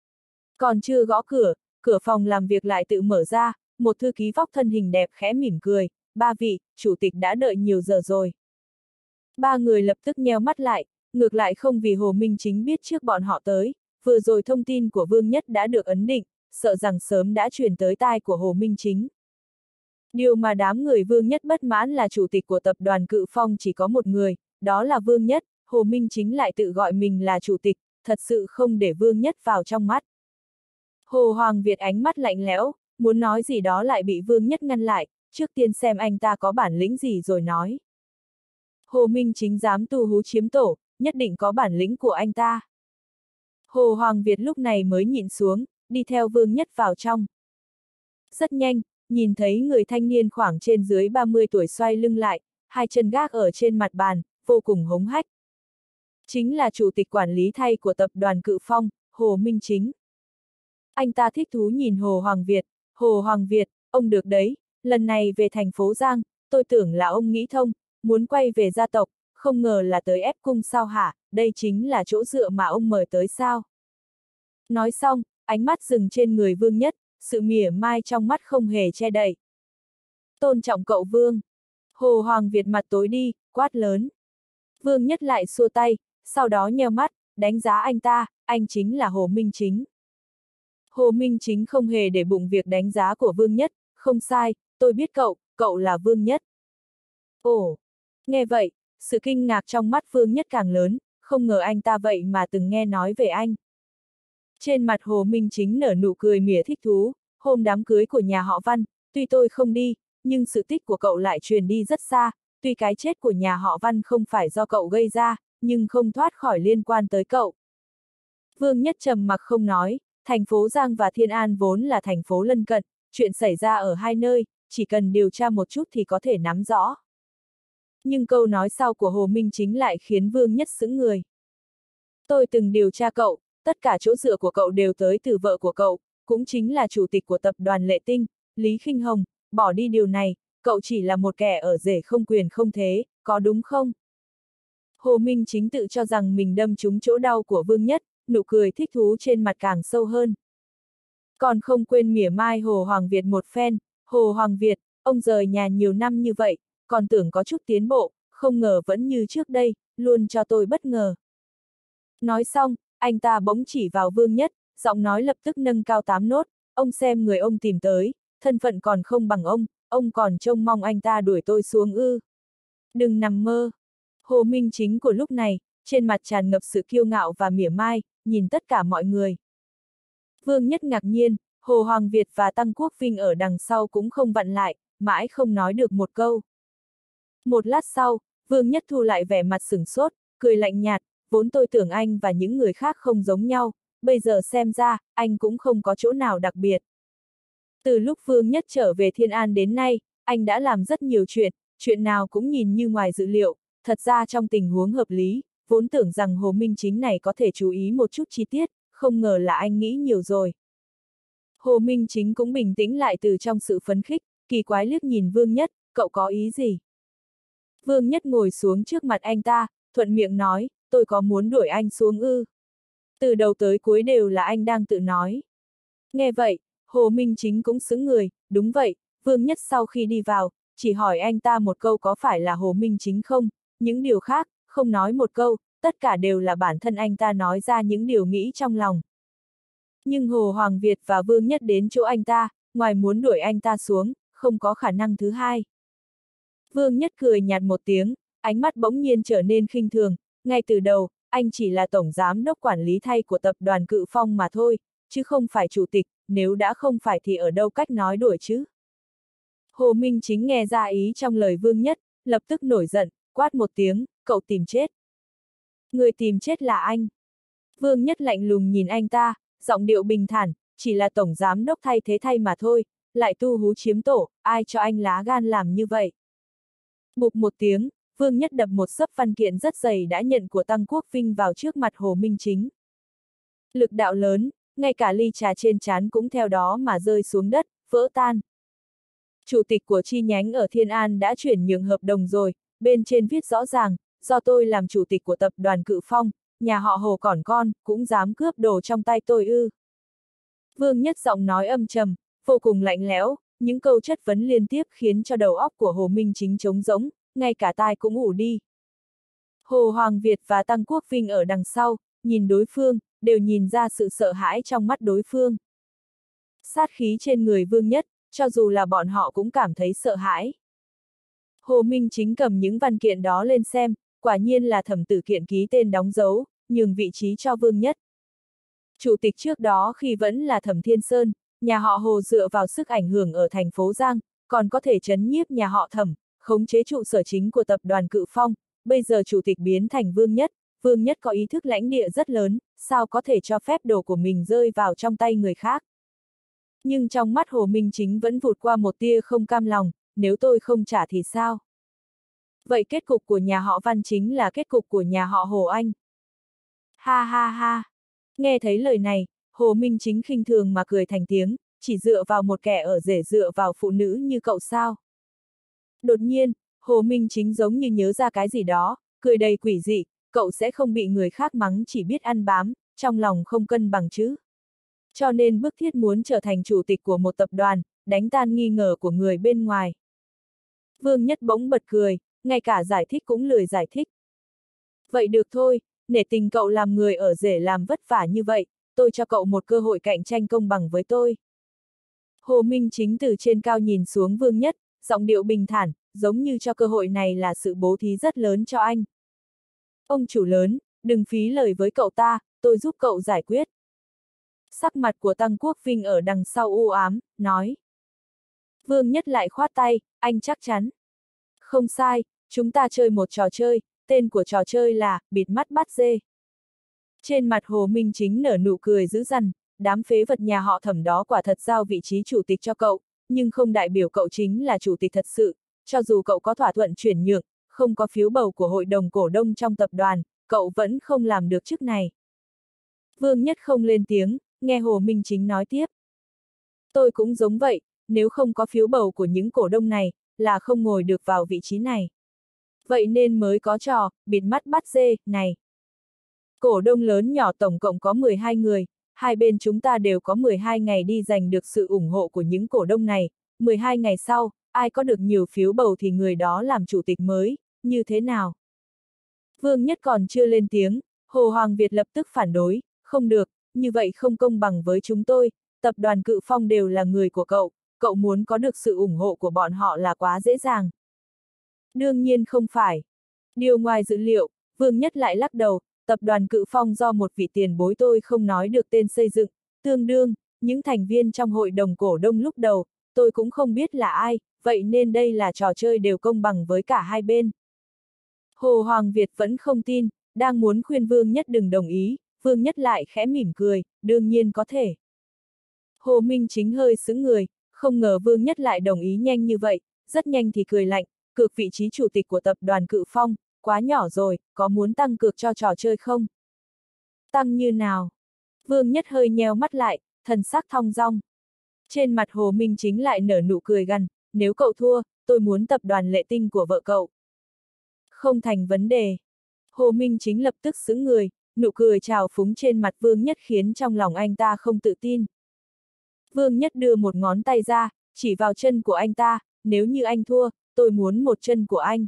Còn chưa gõ cửa, cửa phòng làm việc lại tự mở ra, một thư ký vóc thân hình đẹp khẽ mỉm cười, ba vị, chủ tịch đã đợi nhiều giờ rồi. Ba người lập tức nheo mắt lại, ngược lại không vì Hồ Minh Chính biết trước bọn họ tới, vừa rồi thông tin của Vương Nhất đã được ấn định, sợ rằng sớm đã truyền tới tai của Hồ Minh Chính. Điều mà đám người Vương Nhất bất mãn là chủ tịch của tập đoàn Cự Phong chỉ có một người, đó là Vương Nhất, Hồ Minh Chính lại tự gọi mình là chủ tịch, thật sự không để Vương Nhất vào trong mắt. Hồ Hoàng Việt ánh mắt lạnh lẽo, muốn nói gì đó lại bị Vương Nhất ngăn lại, trước tiên xem anh ta có bản lĩnh gì rồi nói. Hồ Minh Chính dám tu hú chiếm tổ, nhất định có bản lĩnh của anh ta. Hồ Hoàng Việt lúc này mới nhịn xuống, đi theo Vương Nhất vào trong. Rất nhanh, nhìn thấy người thanh niên khoảng trên dưới 30 tuổi xoay lưng lại, hai chân gác ở trên mặt bàn, vô cùng hống hách. Chính là chủ tịch quản lý thay của tập đoàn Cự Phong, Hồ Minh Chính. Anh ta thích thú nhìn Hồ Hoàng Việt, Hồ Hoàng Việt, ông được đấy, lần này về thành phố Giang, tôi tưởng là ông nghĩ thông, muốn quay về gia tộc, không ngờ là tới ép cung sao hả, đây chính là chỗ dựa mà ông mời tới sao. Nói xong, ánh mắt dừng trên người Vương Nhất, sự mỉa mai trong mắt không hề che đậy. Tôn trọng cậu Vương. Hồ Hoàng Việt mặt tối đi, quát lớn. Vương Nhất lại xua tay, sau đó nheo mắt, đánh giá anh ta, anh chính là Hồ Minh Chính. Hồ Minh Chính không hề để bụng việc đánh giá của Vương Nhất, không sai, tôi biết cậu là Vương Nhất. Ồ, nghe vậy, sự kinh ngạc trong mắt Vương Nhất càng lớn, không ngờ anh ta vậy mà từng nghe nói về anh. Trên mặt Hồ Minh Chính nở nụ cười mỉa thích thú, hôm đám cưới của nhà họ Văn, tuy tôi không đi, nhưng sự tích của cậu lại truyền đi rất xa, tuy cái chết của nhà họ Văn không phải do cậu gây ra, nhưng không thoát khỏi liên quan tới cậu. Vương Nhất trầm mặc không nói, thành phố Giang và Thiên An vốn là thành phố lân cận, chuyện xảy ra ở hai nơi, chỉ cần điều tra một chút thì có thể nắm rõ. Nhưng câu nói sau của Hồ Minh Chính lại khiến Vương Nhất sững người. Tôi từng điều tra cậu, tất cả chỗ dựa của cậu đều tới từ vợ của cậu, cũng chính là chủ tịch của tập đoàn Lệ Tinh, Lý Khinh Hồng, bỏ đi điều này, cậu chỉ là một kẻ ở rể không quyền không thế, có đúng không? Hồ Minh Chính tự cho rằng mình đâm trúng chỗ đau của Vương Nhất, nụ cười thích thú trên mặt càng sâu hơn. Còn không quên mỉa mai Hồ Hoàng Việt một phen, Hồ Hoàng Việt, ông rời nhà nhiều năm như vậy, còn tưởng có chút tiến bộ, không ngờ vẫn như trước đây, luôn cho tôi bất ngờ. Nói xong, anh ta bỗng chỉ vào Vương Nhất, giọng nói lập tức nâng cao 8 nốt, ông xem người ông tìm tới, thân phận còn không bằng ông còn trông mong anh ta đuổi tôi xuống ư. Đừng nằm mơ. Hồ Minh Chính của lúc này, trên mặt tràn ngập sự kiêu ngạo và mỉa mai, nhìn tất cả mọi người. Vương Nhất ngạc nhiên, Hồ Hoàng Việt và Tăng Quốc Vinh ở đằng sau cũng không vặn lại, mãi không nói được một câu. Một lát sau, Vương Nhất thu lại vẻ mặt sửng sốt, cười lạnh nhạt, vốn tôi tưởng anh và những người khác không giống nhau, bây giờ xem ra, anh cũng không có chỗ nào đặc biệt. Từ lúc Vương Nhất trở về Thiên An đến nay, anh đã làm rất nhiều chuyện nào cũng nhìn như ngoài dự liệu, thật ra trong tình huống hợp lý, vốn tưởng rằng Hồ Minh Chính này có thể chú ý một chút chi tiết, không ngờ là anh nghĩ nhiều rồi. Hồ Minh Chính cũng bình tĩnh lại từ trong sự phấn khích, kỳ quái liếc nhìn Vương Nhất, cậu có ý gì? Vương Nhất ngồi xuống trước mặt anh ta, thuận miệng nói, tôi có muốn đuổi anh xuống ư? Từ đầu tới cuối đều là anh đang tự nói. Nghe vậy, Hồ Minh Chính cũng sững người, đúng vậy, Vương Nhất sau khi đi vào, chỉ hỏi anh ta một câu có phải là Hồ Minh Chính không, những điều khác, không nói một câu, tất cả đều là bản thân anh ta nói ra những điều nghĩ trong lòng. Nhưng Hồ Hoàng Việt và Vương Nhất đến chỗ anh ta, ngoài muốn đuổi anh ta xuống, không có khả năng thứ hai. Vương Nhất cười nhạt một tiếng, ánh mắt bỗng nhiên trở nên khinh thường, ngay từ đầu, anh chỉ là tổng giám đốc quản lý thay của tập đoàn Cự Phong mà thôi, chứ không phải chủ tịch, nếu đã không phải thì ở đâu cách nói đuổi chứ. Hồ Minh Chính nghe ra ý trong lời Vương Nhất, lập tức nổi giận, quát một tiếng, cậu tìm chết. Người tìm chết là anh. Vương Nhất lạnh lùng nhìn anh ta, giọng điệu bình thản, chỉ là tổng giám đốc thay thế thay mà thôi, lại tu hú chiếm tổ, ai cho anh lá gan làm như vậy. Bụp một tiếng, Vương Nhất đập một xấp văn kiện rất dày đã nhận của Tăng Quốc Vinh vào trước mặt Hồ Minh Chính. Lực đạo lớn, ngay cả ly trà trên trán cũng theo đó mà rơi xuống đất, vỡ tan. Chủ tịch của chi nhánh ở Thiên An đã chuyển nhượng hợp đồng rồi, bên trên viết rõ ràng, do tôi làm chủ tịch của tập đoàn Cự Phong, nhà họ Hồ còn con, cũng dám cướp đồ trong tay tôi ư. Vương Nhất giọng nói âm trầm, vô cùng lạnh lẽo, những câu chất vấn liên tiếp khiến cho đầu óc của Hồ Minh Chính trống rỗng, ngay cả tai cũng ù đi. Hồ Hoàng Việt và Tăng Quốc Vinh ở đằng sau, nhìn đối phương, đều nhìn ra sự sợ hãi trong mắt đối phương. Sát khí trên người Vương Nhất, cho dù là bọn họ cũng cảm thấy sợ hãi. Hồ Minh Chính cầm những văn kiện đó lên xem, quả nhiên là Thẩm Tử Kiện ký tên đóng dấu, nhường vị trí cho Vương Nhất. Chủ tịch trước đó khi vẫn là Thẩm Thiên Sơn, nhà họ Hồ dựa vào sức ảnh hưởng ở thành phố Giang, còn có thể trấn nhiếp nhà họ Thẩm, khống chế trụ sở chính của tập đoàn Cự Phong, bây giờ chủ tịch biến thành Vương Nhất có ý thức lãnh địa rất lớn, sao có thể cho phép đồ của mình rơi vào trong tay người khác. Nhưng trong mắt Hồ Minh Chính vẫn vụt qua một tia không cam lòng, nếu tôi không trả thì sao? Vậy kết cục của nhà họ Văn chính là kết cục của nhà họ Hồ anh. Ha ha ha! Nghe thấy lời này, Hồ Minh Chính khinh thường mà cười thành tiếng, chỉ dựa vào một kẻ ở rể dựa vào phụ nữ như cậu sao? Đột nhiên, Hồ Minh Chính giống như nhớ ra cái gì đó, cười đầy quỷ dị, cậu sẽ không bị người khác mắng chỉ biết ăn bám, trong lòng không cân bằng chứ. Cho nên bức thiết muốn trở thành chủ tịch của một tập đoàn, đánh tan nghi ngờ của người bên ngoài. Vương Nhất bỗng bật cười, ngay cả giải thích cũng lười giải thích. Vậy được thôi, nể tình cậu làm người ở rể làm vất vả như vậy, tôi cho cậu một cơ hội cạnh tranh công bằng với tôi. Hồ Minh Chính từ trên cao nhìn xuống Vương Nhất, giọng điệu bình thản, giống như cho cơ hội này là sự bố thí rất lớn cho anh. Ông chủ lớn, đừng phí lời với cậu ta, tôi giúp cậu giải quyết. Sắc mặt của Tăng Quốc Vinh ở đằng sau u ám, nói. Vương Nhất lại khoát tay, anh chắc chắn. Không sai, chúng ta chơi một trò chơi, tên của trò chơi là, bịt mắt bắt dê. Trên mặt Hồ Minh Chính nở nụ cười dữ dằn, đám phế vật nhà họ Thẩm đó quả thật giao vị trí chủ tịch cho cậu, nhưng không đại biểu cậu chính là chủ tịch thật sự, cho dù cậu có thỏa thuận chuyển nhượng, không có phiếu bầu của hội đồng cổ đông trong tập đoàn, cậu vẫn không làm được chức này. Vương Nhất không lên tiếng, nghe Hồ Minh Chính nói tiếp. Tôi cũng giống vậy, nếu không có phiếu bầu của những cổ đông này, là không ngồi được vào vị trí này. Vậy nên mới có trò, bịt mắt bắt dê, này. Cổ đông lớn nhỏ tổng cộng có 12 người, hai bên chúng ta đều có 12 ngày đi giành được sự ủng hộ của những cổ đông này, 12 ngày sau, ai có được nhiều phiếu bầu thì người đó làm chủ tịch mới, như thế nào? Vương Nhất còn chưa lên tiếng, Hồ Hoàng Việt lập tức phản đối, không được, như vậy không công bằng với chúng tôi, tập đoàn Cự Phong đều là người của cậu muốn có được sự ủng hộ của bọn họ là quá dễ dàng. Đương nhiên không phải. Điều ngoài dự liệu, Vương Nhất lại lắc đầu, tập đoàn Cự Phong do một vị tiền bối tôi không nói được tên xây dựng, tương đương, những thành viên trong hội đồng cổ đông lúc đầu, tôi cũng không biết là ai, vậy nên đây là trò chơi đều công bằng với cả hai bên. Hồ Hoàng Việt vẫn không tin, đang muốn khuyên Vương Nhất đừng đồng ý, Vương Nhất lại khẽ mỉm cười, đương nhiên có thể. Hồ Minh Chính hơi sững người, không ngờ Vương Nhất lại đồng ý nhanh như vậy, rất nhanh thì cười lạnh, cược vị trí chủ tịch của tập đoàn Cự Phong, quá nhỏ rồi, có muốn tăng cược cho trò chơi không? Tăng như nào? Vương Nhất hơi nheo mắt lại, thần sắc thong dong. Trên mặt Hồ Minh Chính lại nở nụ cười gằn, nếu cậu thua, tôi muốn tập đoàn Lệ Tinh của vợ cậu. Không thành vấn đề. Hồ Minh Chính lập tức sững người, nụ cười trào phúng trên mặt Vương Nhất khiến trong lòng anh ta không tự tin. Vương Nhất đưa một ngón tay ra, chỉ vào chân của anh ta, nếu như anh thua, tôi muốn một chân của anh.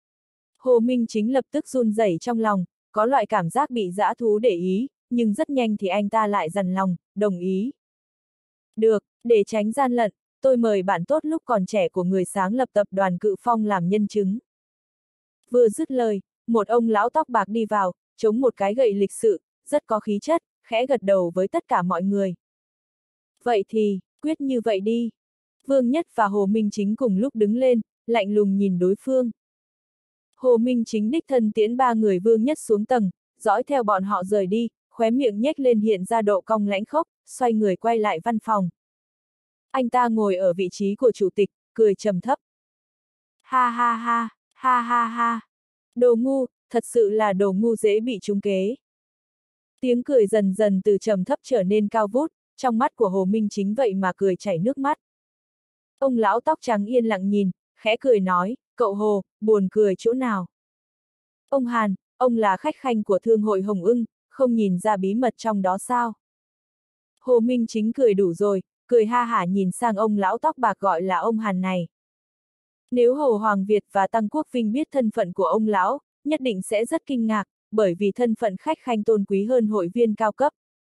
Hồ Minh Chính lập tức run rẩy trong lòng, có loại cảm giác bị dã thú để ý, nhưng rất nhanh thì anh ta lại dằn lòng, đồng ý. Được, để tránh gian lận, tôi mời bạn tốt lúc còn trẻ của người sáng lập tập đoàn Cự Phong làm nhân chứng. Vừa dứt lời, một ông lão tóc bạc đi vào, chống một cái gậy lịch sự, rất có khí chất, khẽ gật đầu với tất cả mọi người. Vậy thì, quyết như vậy đi. Vương Nhất và Hồ Minh Chính cùng lúc đứng lên, lạnh lùng nhìn đối phương. Hồ Minh Chính đích thân tiễn ba người Vương Nhất xuống tầng, dõi theo bọn họ rời đi, khóe miệng nhếch lên hiện ra độ cong lãnh khốc, xoay người quay lại văn phòng. Anh ta ngồi ở vị trí của chủ tịch, cười trầm thấp. Ha ha ha, ha ha ha. Đồ ngu, thật sự là đồ ngu dễ bị trúng kế. Tiếng cười dần dần từ trầm thấp trở nên cao vút, trong mắt của Hồ Minh Chính vậy mà cười chảy nước mắt. Ông lão tóc trắng yên lặng nhìn, khẽ cười nói, cậu Hồ, buồn cười chỗ nào? Ông Hàn, ông là khách khanh của Thương hội Hồng Ưng, không nhìn ra bí mật trong đó sao? Hồ Minh Chính cười đủ rồi, cười ha hả nhìn sang ông lão tóc bạc gọi là ông Hàn này. Nếu Hồ Hoàng Việt và Tăng Quốc Vinh biết thân phận của ông lão, nhất định sẽ rất kinh ngạc, bởi vì thân phận khách khanh tôn quý hơn hội viên cao cấp.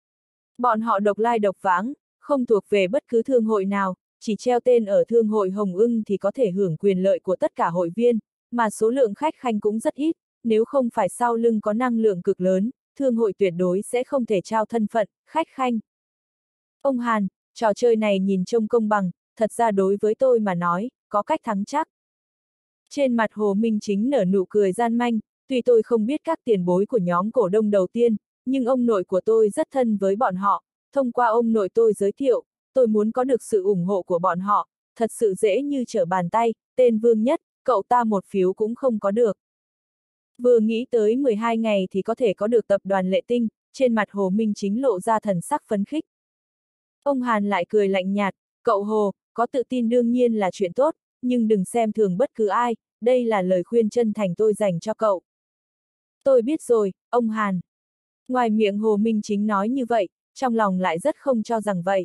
Bọn họ độc lai độc vãng, không thuộc về bất cứ thương hội nào, chỉ treo tên ở Thương hội Hồng Ưng thì có thể hưởng quyền lợi của tất cả hội viên, mà số lượng khách khanh cũng rất ít, nếu không phải sau lưng có năng lượng cực lớn, thương hội tuyệt đối sẽ không thể trao thân phận khách khanh. Ông Hàn, trò chơi này nhìn trông công bằng, thật ra đối với tôi mà nói, có cách thắng chắc. Trên mặt Hồ Minh Chính nở nụ cười gian manh, tuy tôi không biết các tiền bối của nhóm cổ đông đầu tiên, nhưng ông nội của tôi rất thân với bọn họ, thông qua ông nội tôi giới thiệu, tôi muốn có được sự ủng hộ của bọn họ, thật sự dễ như trở bàn tay, tên Vương Nhất, cậu ta một phiếu cũng không có được. Vừa nghĩ tới 12 ngày thì có thể có được tập đoàn Lệ Tinh, trên mặt Hồ Minh Chính lộ ra thần sắc phấn khích. Ông Hàn lại cười lạnh nhạt, cậu Hồ, có tự tin đương nhiên là chuyện tốt, nhưng đừng xem thường bất cứ ai, đây là lời khuyên chân thành tôi dành cho cậu. Tôi biết rồi, ông Hàn. Ngoài miệng Hồ Minh Chính nói như vậy, trong lòng lại rất không cho rằng vậy.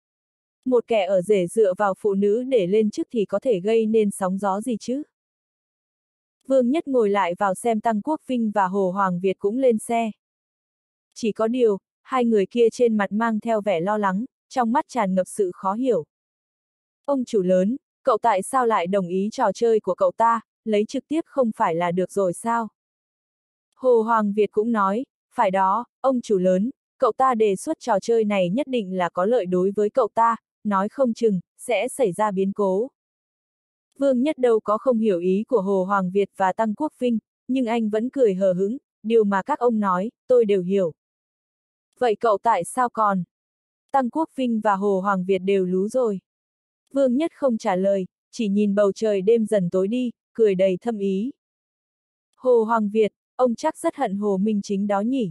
Một kẻ ở rể dựa vào phụ nữ để lên chức thì có thể gây nên sóng gió gì chứ? Vương Nhất ngồi lại vào xem Tăng Quốc Vinh và Hồ Hoàng Việt cũng lên xe. Chỉ có điều, hai người kia trên mặt mang theo vẻ lo lắng, trong mắt tràn ngập sự khó hiểu. Ông chủ lớn, cậu tại sao lại đồng ý trò chơi của cậu ta, lấy trực tiếp không phải là được rồi sao? Hồ Hoàng Việt cũng nói, phải đó, ông chủ lớn, cậu ta đề xuất trò chơi này nhất định là có lợi đối với cậu ta, nói không chừng, sẽ xảy ra biến cố. Vương Nhất đâu có không hiểu ý của Hồ Hoàng Việt và Tăng Quốc Vinh, nhưng anh vẫn cười hờ hững, điều mà các ông nói, tôi đều hiểu. Vậy cậu tại sao còn? Tăng Quốc Vinh và Hồ Hoàng Việt đều lú rồi. Vương Nhất không trả lời, chỉ nhìn bầu trời đêm dần tối đi, cười đầy thâm ý. Hồ Hoàng Việt, ông chắc rất hận Hồ Minh Chính đó nhỉ?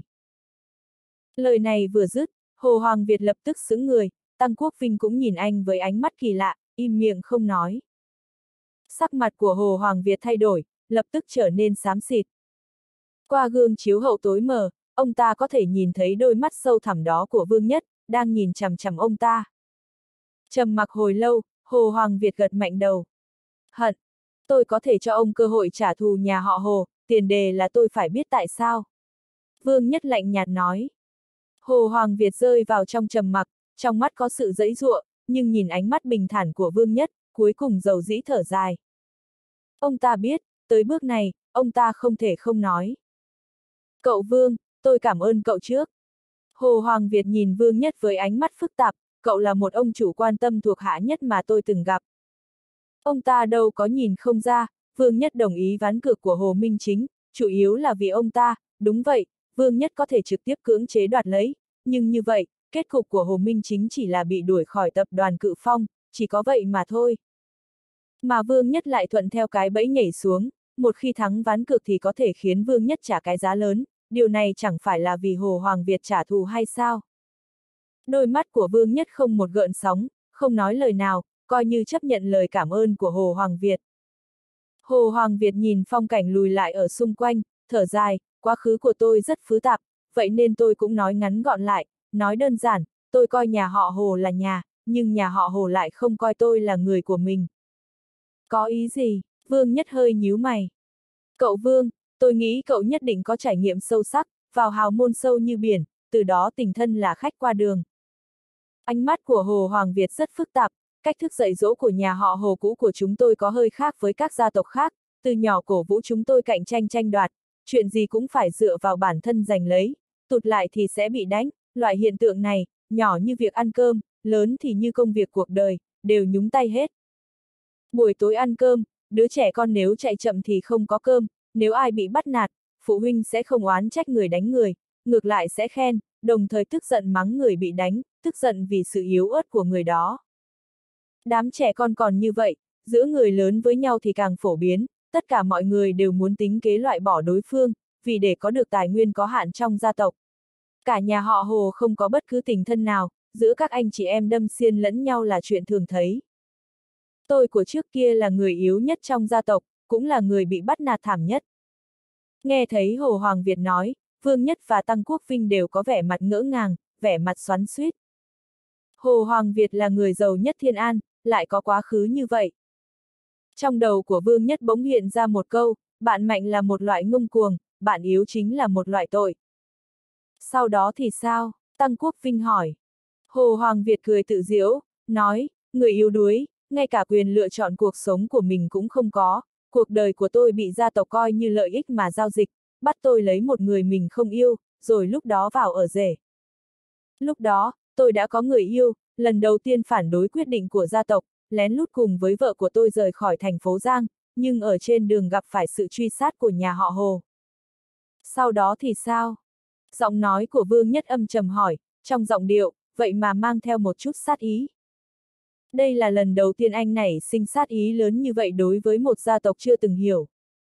Lời này vừa dứt, Hồ Hoàng Việt lập tức sững người, Tăng Quốc Vinh cũng nhìn anh với ánh mắt kỳ lạ, im miệng không nói. Sắc mặt của Hồ Hoàng Việt thay đổi, lập tức trở nên xám xịt. Qua gương chiếu hậu tối mờ, ông ta có thể nhìn thấy đôi mắt sâu thẳm đó của Vương Nhất, đang nhìn chằm chằm ông ta. Trầm mặc hồi lâu, Hồ Hoàng Việt gật mạnh đầu. Hận, tôi có thể cho ông cơ hội trả thù nhà họ Hồ, tiền đề là tôi phải biết tại sao. Vương Nhất lạnh nhạt nói. Hồ Hoàng Việt rơi vào trong trầm mặc, trong mắt có sự giãy giụa, nhưng nhìn ánh mắt bình thản của Vương Nhất, cuối cùng dầu dĩ thở dài. Ông ta biết, tới bước này, ông ta không thể không nói. Cậu Vương, tôi cảm ơn cậu trước. Hồ Hoàng Việt nhìn Vương Nhất với ánh mắt phức tạp, cậu là một ông chủ quan tâm thuộc hạ nhất mà tôi từng gặp. Ông ta đâu có nhìn không ra, Vương Nhất đồng ý ván cược của Hồ Minh Chính, chủ yếu là vì ông ta, đúng vậy, Vương Nhất có thể trực tiếp cưỡng chế đoạt lấy, nhưng như vậy, kết cục của Hồ Minh Chính chỉ là bị đuổi khỏi tập đoàn Cự Phong, chỉ có vậy mà thôi. Mà Vương Nhất lại thuận theo cái bẫy nhảy xuống, một khi thắng ván cược thì có thể khiến Vương Nhất trả cái giá lớn, điều này chẳng phải là vì Hồ Hoàng Việt trả thù hay sao? Đôi mắt của Vương Nhất không một gợn sóng, không nói lời nào, coi như chấp nhận lời cảm ơn của Hồ Hoàng Việt. Hồ Hoàng Việt nhìn phong cảnh lùi lại ở xung quanh, thở dài, quá khứ của tôi rất phức tạp, vậy nên tôi cũng nói ngắn gọn lại, nói đơn giản, tôi coi nhà họ Hồ là nhà, nhưng nhà họ Hồ lại không coi tôi là người của mình. Có ý gì? Vương Nhất hơi nhíu mày. Cậu Vương, tôi nghĩ cậu nhất định có trải nghiệm sâu sắc, vào hào môn sâu như biển, từ đó tình thân là khách qua đường. Ánh mắt của Hồ Hoàng Việt rất phức tạp, cách thức dạy dỗ của nhà họ Hồ cũ của chúng tôi có hơi khác với các gia tộc khác, từ nhỏ cổ vũ chúng tôi cạnh tranh tranh đoạt, chuyện gì cũng phải dựa vào bản thân giành lấy, tụt lại thì sẽ bị đánh, loại hiện tượng này, nhỏ như việc ăn cơm, lớn thì như công việc cuộc đời, đều nhúng tay hết. Buổi tối ăn cơm, đứa trẻ con nếu chạy chậm thì không có cơm, nếu ai bị bắt nạt, phụ huynh sẽ không oán trách người đánh người, ngược lại sẽ khen, đồng thời tức giận mắng người bị đánh, tức giận vì sự yếu ớt của người đó. Đám trẻ con còn như vậy, giữa người lớn với nhau thì càng phổ biến, tất cả mọi người đều muốn tính kế loại bỏ đối phương, vì để có được tài nguyên có hạn trong gia tộc. Cả nhà họ Hồ không có bất cứ tình thân nào, giữa các anh chị em đâm xiên lẫn nhau là chuyện thường thấy. Tôi của trước kia là người yếu nhất trong gia tộc, cũng là người bị bắt nạt thảm nhất. Nghe thấy Hồ Hoàng Việt nói, Vương Nhất và Tăng Quốc Vinh đều có vẻ mặt ngỡ ngàng, vẻ mặt xoắn xuýt. Hồ Hoàng Việt là người giàu nhất Thiên An, lại có quá khứ như vậy. Trong đầu của Vương Nhất bỗng hiện ra một câu, bạn mạnh là một loại ngông cuồng, bạn yếu chính là một loại tội. Sau đó thì sao? Tăng Quốc Vinh hỏi. Hồ Hoàng Việt cười tự giễu, nói, người yếu đuối, ngay cả quyền lựa chọn cuộc sống của mình cũng không có, cuộc đời của tôi bị gia tộc coi như lợi ích mà giao dịch, bắt tôi lấy một người mình không yêu, rồi lúc đó vào ở rể. Lúc đó, tôi đã có người yêu, lần đầu tiên phản đối quyết định của gia tộc, lén lút cùng với vợ của tôi rời khỏi thành phố Giang, nhưng ở trên đường gặp phải sự truy sát của nhà họ Hồ. Sau đó thì sao? Giọng nói của Vương Nhất âm trầm hỏi, trong giọng điệu, vậy mà mang theo một chút sát ý. Đây là lần đầu tiên anh nảy sinh sát ý lớn như vậy đối với một gia tộc chưa từng hiểu.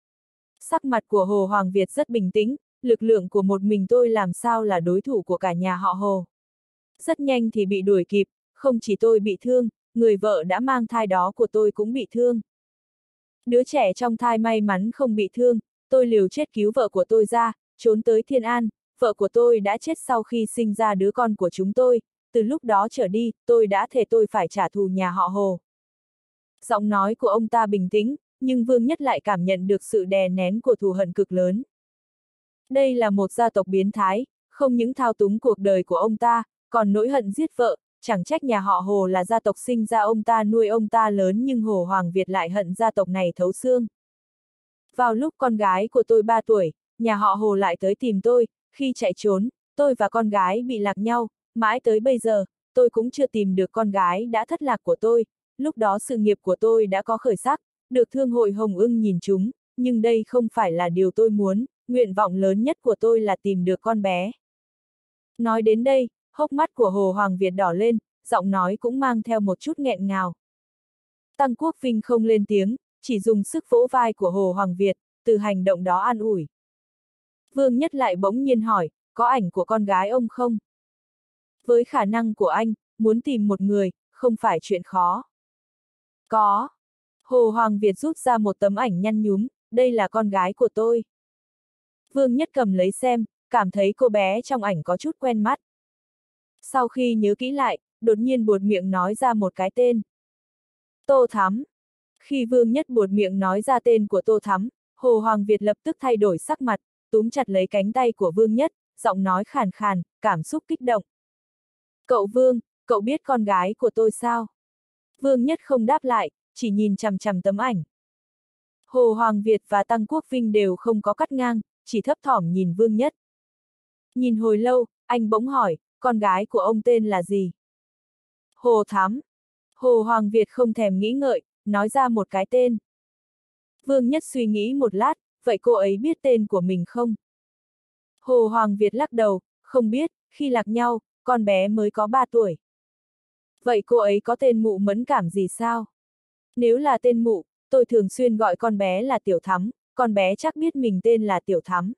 Sắc mặt của Hồ Hoàng Việt rất bình tĩnh, lực lượng của một mình tôi làm sao là đối thủ của cả nhà họ Hồ. Rất nhanh thì bị đuổi kịp, không chỉ tôi bị thương, người vợ đã mang thai đó của tôi cũng bị thương. Đứa trẻ trong thai may mắn không bị thương, tôi liều chết cứu vợ của tôi ra, trốn tới Thiên An, vợ của tôi đã chết sau khi sinh ra đứa con của chúng tôi, từ lúc đó trở đi, tôi đã thề tôi phải trả thù nhà họ Hồ. Giọng nói của ông ta bình tĩnh, nhưng Vương Nhất lại cảm nhận được sự đè nén của thù hận cực lớn. Đây là một gia tộc biến thái, không những thao túng cuộc đời của ông ta, còn nỗi hận giết vợ, chẳng trách nhà họ Hồ là gia tộc sinh ra ông ta nuôi ông ta lớn nhưng Hồ Hoàng Việt lại hận gia tộc này thấu xương. Vào lúc con gái của tôi 3 tuổi, nhà họ Hồ lại tới tìm tôi, khi chạy trốn, tôi và con gái bị lạc nhau, mãi tới bây giờ, tôi cũng chưa tìm được con gái đã thất lạc của tôi, lúc đó sự nghiệp của tôi đã có khởi sắc, được Thương hội Hồng Ưng nhìn chúng, nhưng đây không phải là điều tôi muốn, nguyện vọng lớn nhất của tôi là tìm được con bé. Nói đến đây, hốc mắt của Hồ Hoàng Việt đỏ lên, giọng nói cũng mang theo một chút nghẹn ngào. Tăng Quốc Vinh không lên tiếng, chỉ dùng sức vỗ vai của Hồ Hoàng Việt, từ hành động đó an ủi. Vương Nhất lại bỗng nhiên hỏi, có ảnh của con gái ông không? Với khả năng của anh, muốn tìm một người, không phải chuyện khó. Có. Hồ Hoàng Việt rút ra một tấm ảnh nhăn nhúm, đây là con gái của tôi. Vương Nhất cầm lấy xem, cảm thấy cô bé trong ảnh có chút quen mắt. Sau khi nhớ kỹ lại, đột nhiên buột miệng nói ra một cái tên. Tô Thắm. Khi Vương Nhất buột miệng nói ra tên của Tô Thắm, Hồ Hoàng Việt lập tức thay đổi sắc mặt, túm chặt lấy cánh tay của Vương Nhất, giọng nói khàn khàn, cảm xúc kích động. Cậu Vương, cậu biết con gái của tôi sao? Vương Nhất không đáp lại, chỉ nhìn chằm chằm tấm ảnh. Hồ Hoàng Việt và Tăng Quốc Vinh đều không có cắt ngang, chỉ thấp thỏm nhìn Vương Nhất. Nhìn hồi lâu, anh bỗng hỏi, con gái của ông tên là gì? Hồ Thắm. Hồ Hoàng Việt không thèm nghĩ ngợi, nói ra một cái tên. Vương Nhất suy nghĩ một lát, vậy cô ấy biết tên của mình không? Hồ Hoàng Việt lắc đầu, không biết, khi lạc nhau, con bé mới có 3 tuổi. Vậy cô ấy có tên Mụ Mẫn Cảm gì sao? Nếu là tên Mụ, tôi thường xuyên gọi con bé là Tiểu Thắm, con bé chắc biết mình tên là Tiểu Thắm.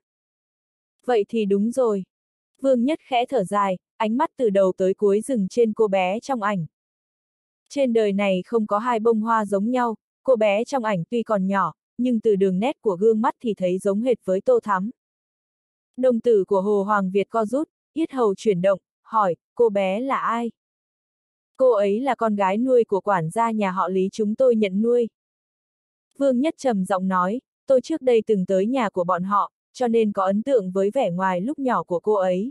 Vậy thì đúng rồi. Vương Nhất khẽ thở dài, ánh mắt từ đầu tới cuối dừng trên cô bé trong ảnh. Trên đời này không có hai bông hoa giống nhau, cô bé trong ảnh tuy còn nhỏ, nhưng từ đường nét của gương mắt thì thấy giống hệt với Tô Thắm. Đồng tử của Hồ Hoàng Việt co rút, yết hầu chuyển động, hỏi, cô bé là ai? Cô ấy là con gái nuôi của quản gia nhà họ Lý chúng tôi nhận nuôi. Vương Nhất trầm giọng nói, tôi trước đây từng tới nhà của bọn họ, cho nên có ấn tượng với vẻ ngoài lúc nhỏ của cô ấy.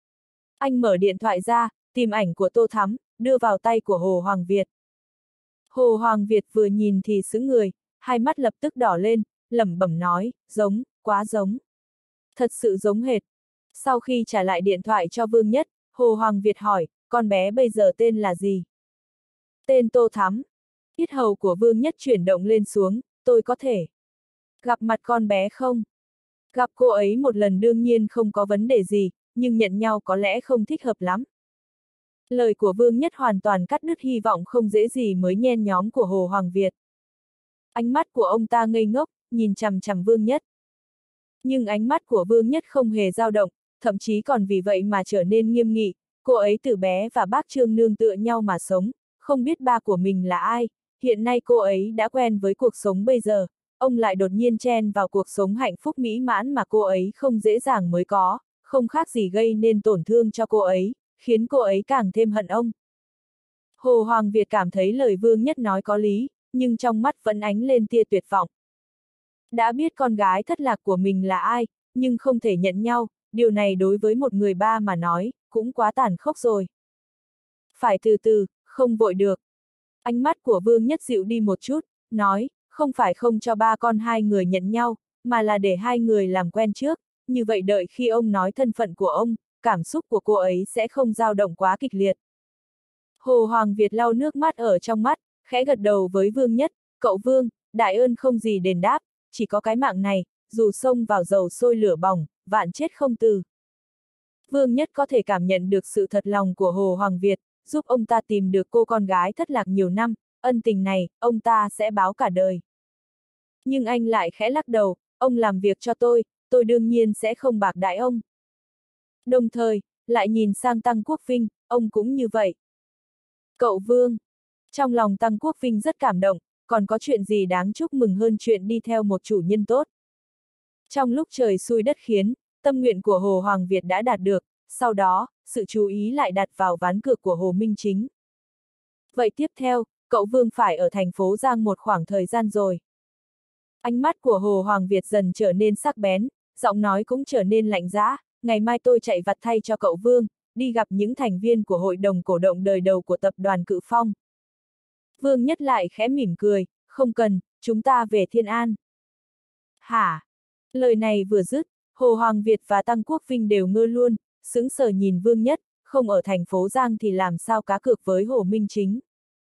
Anh mở điện thoại ra, tìm ảnh của Tô Thắm, đưa vào tay của Hồ Hoàng Việt. Hồ Hoàng Việt vừa nhìn thì sững người, hai mắt lập tức đỏ lên, lẩm bẩm nói, giống, quá giống. Thật sự giống hệt. Sau khi trả lại điện thoại cho Vương Nhất, Hồ Hoàng Việt hỏi, con bé bây giờ tên là gì? Tên Tô Thắm. Yết hầu của Vương Nhất chuyển động lên xuống, tôi có thể gặp mặt con bé không? Gặp cô ấy một lần đương nhiên không có vấn đề gì, nhưng nhận nhau có lẽ không thích hợp lắm. Lời của Vương Nhất hoàn toàn cắt đứt hy vọng không dễ gì mới nhen nhóm của Hồ Hoàng Việt. Ánh mắt của ông ta ngây ngốc, nhìn chằm chằm Vương Nhất. Nhưng ánh mắt của Vương Nhất không hề dao động, thậm chí còn vì vậy mà trở nên nghiêm nghị, cô ấy từ bé và bác Trương nương tựa nhau mà sống, không biết ba của mình là ai, hiện nay cô ấy đã quen với cuộc sống bây giờ, ông lại đột nhiên chen vào cuộc sống hạnh phúc mỹ mãn mà cô ấy không dễ dàng mới có, không khác gì gây nên tổn thương cho cô ấy, khiến cô ấy càng thêm hận ông. Hồ Hoàng Việt cảm thấy lời Vương Nhất nói có lý, nhưng trong mắt vẫn ánh lên tia tuyệt vọng. Đã biết con gái thất lạc của mình là ai, nhưng không thể nhận nhau, điều này đối với một người ba mà nói, cũng quá tàn khốc rồi. Phải từ từ, không vội được. Ánh mắt của Vương Nhất dịu đi một chút, nói, không phải không cho ba con hai người nhận nhau, mà là để hai người làm quen trước, như vậy đợi khi ông nói thân phận của ông, cảm xúc của cô ấy sẽ không dao động quá kịch liệt. Hồ Hoàng Việt lau nước mắt ở trong mắt, khẽ gật đầu với Vương Nhất, cậu Vương, đại ơn không gì đền đáp, chỉ có cái mạng này, dù xông vào dầu sôi lửa bỏng, vạn chết không từ. Vương Nhất có thể cảm nhận được sự thật lòng của Hồ Hoàng Việt, giúp ông ta tìm được cô con gái thất lạc nhiều năm, ân tình này, ông ta sẽ báo cả đời. Nhưng anh lại khẽ lắc đầu, ông làm việc cho tôi đương nhiên sẽ không bạc đãi ông. Đồng thời, lại nhìn sang Tăng Quốc Vinh, ông cũng như vậy. Cậu Vương. Trong lòng Tăng Quốc Vinh rất cảm động, còn có chuyện gì đáng chúc mừng hơn chuyện đi theo một chủ nhân tốt. Trong lúc trời xui đất khiến, tâm nguyện của Hồ Hoàng Việt đã đạt được, sau đó, sự chú ý lại đặt vào ván cược của Hồ Minh Chính. Vậy tiếp theo, cậu Vương phải ở thành phố Giang một khoảng thời gian rồi. Ánh mắt của Hồ Hoàng Việt dần trở nên sắc bén, giọng nói cũng trở nên lạnh giá, ngày mai tôi chạy vặt thay cho cậu Vương, đi gặp những thành viên của hội đồng cổ động đời đầu của tập đoàn Cự Phong. Vương Nhất lại khẽ mỉm cười, không cần, chúng ta về Thiên An. Hả? Lời này vừa dứt, Hồ Hoàng Việt và Tăng Quốc Vinh đều ngơ luôn, sững sờ nhìn Vương Nhất, không ở thành phố Giang thì làm sao cá cược với Hồ Minh Chính.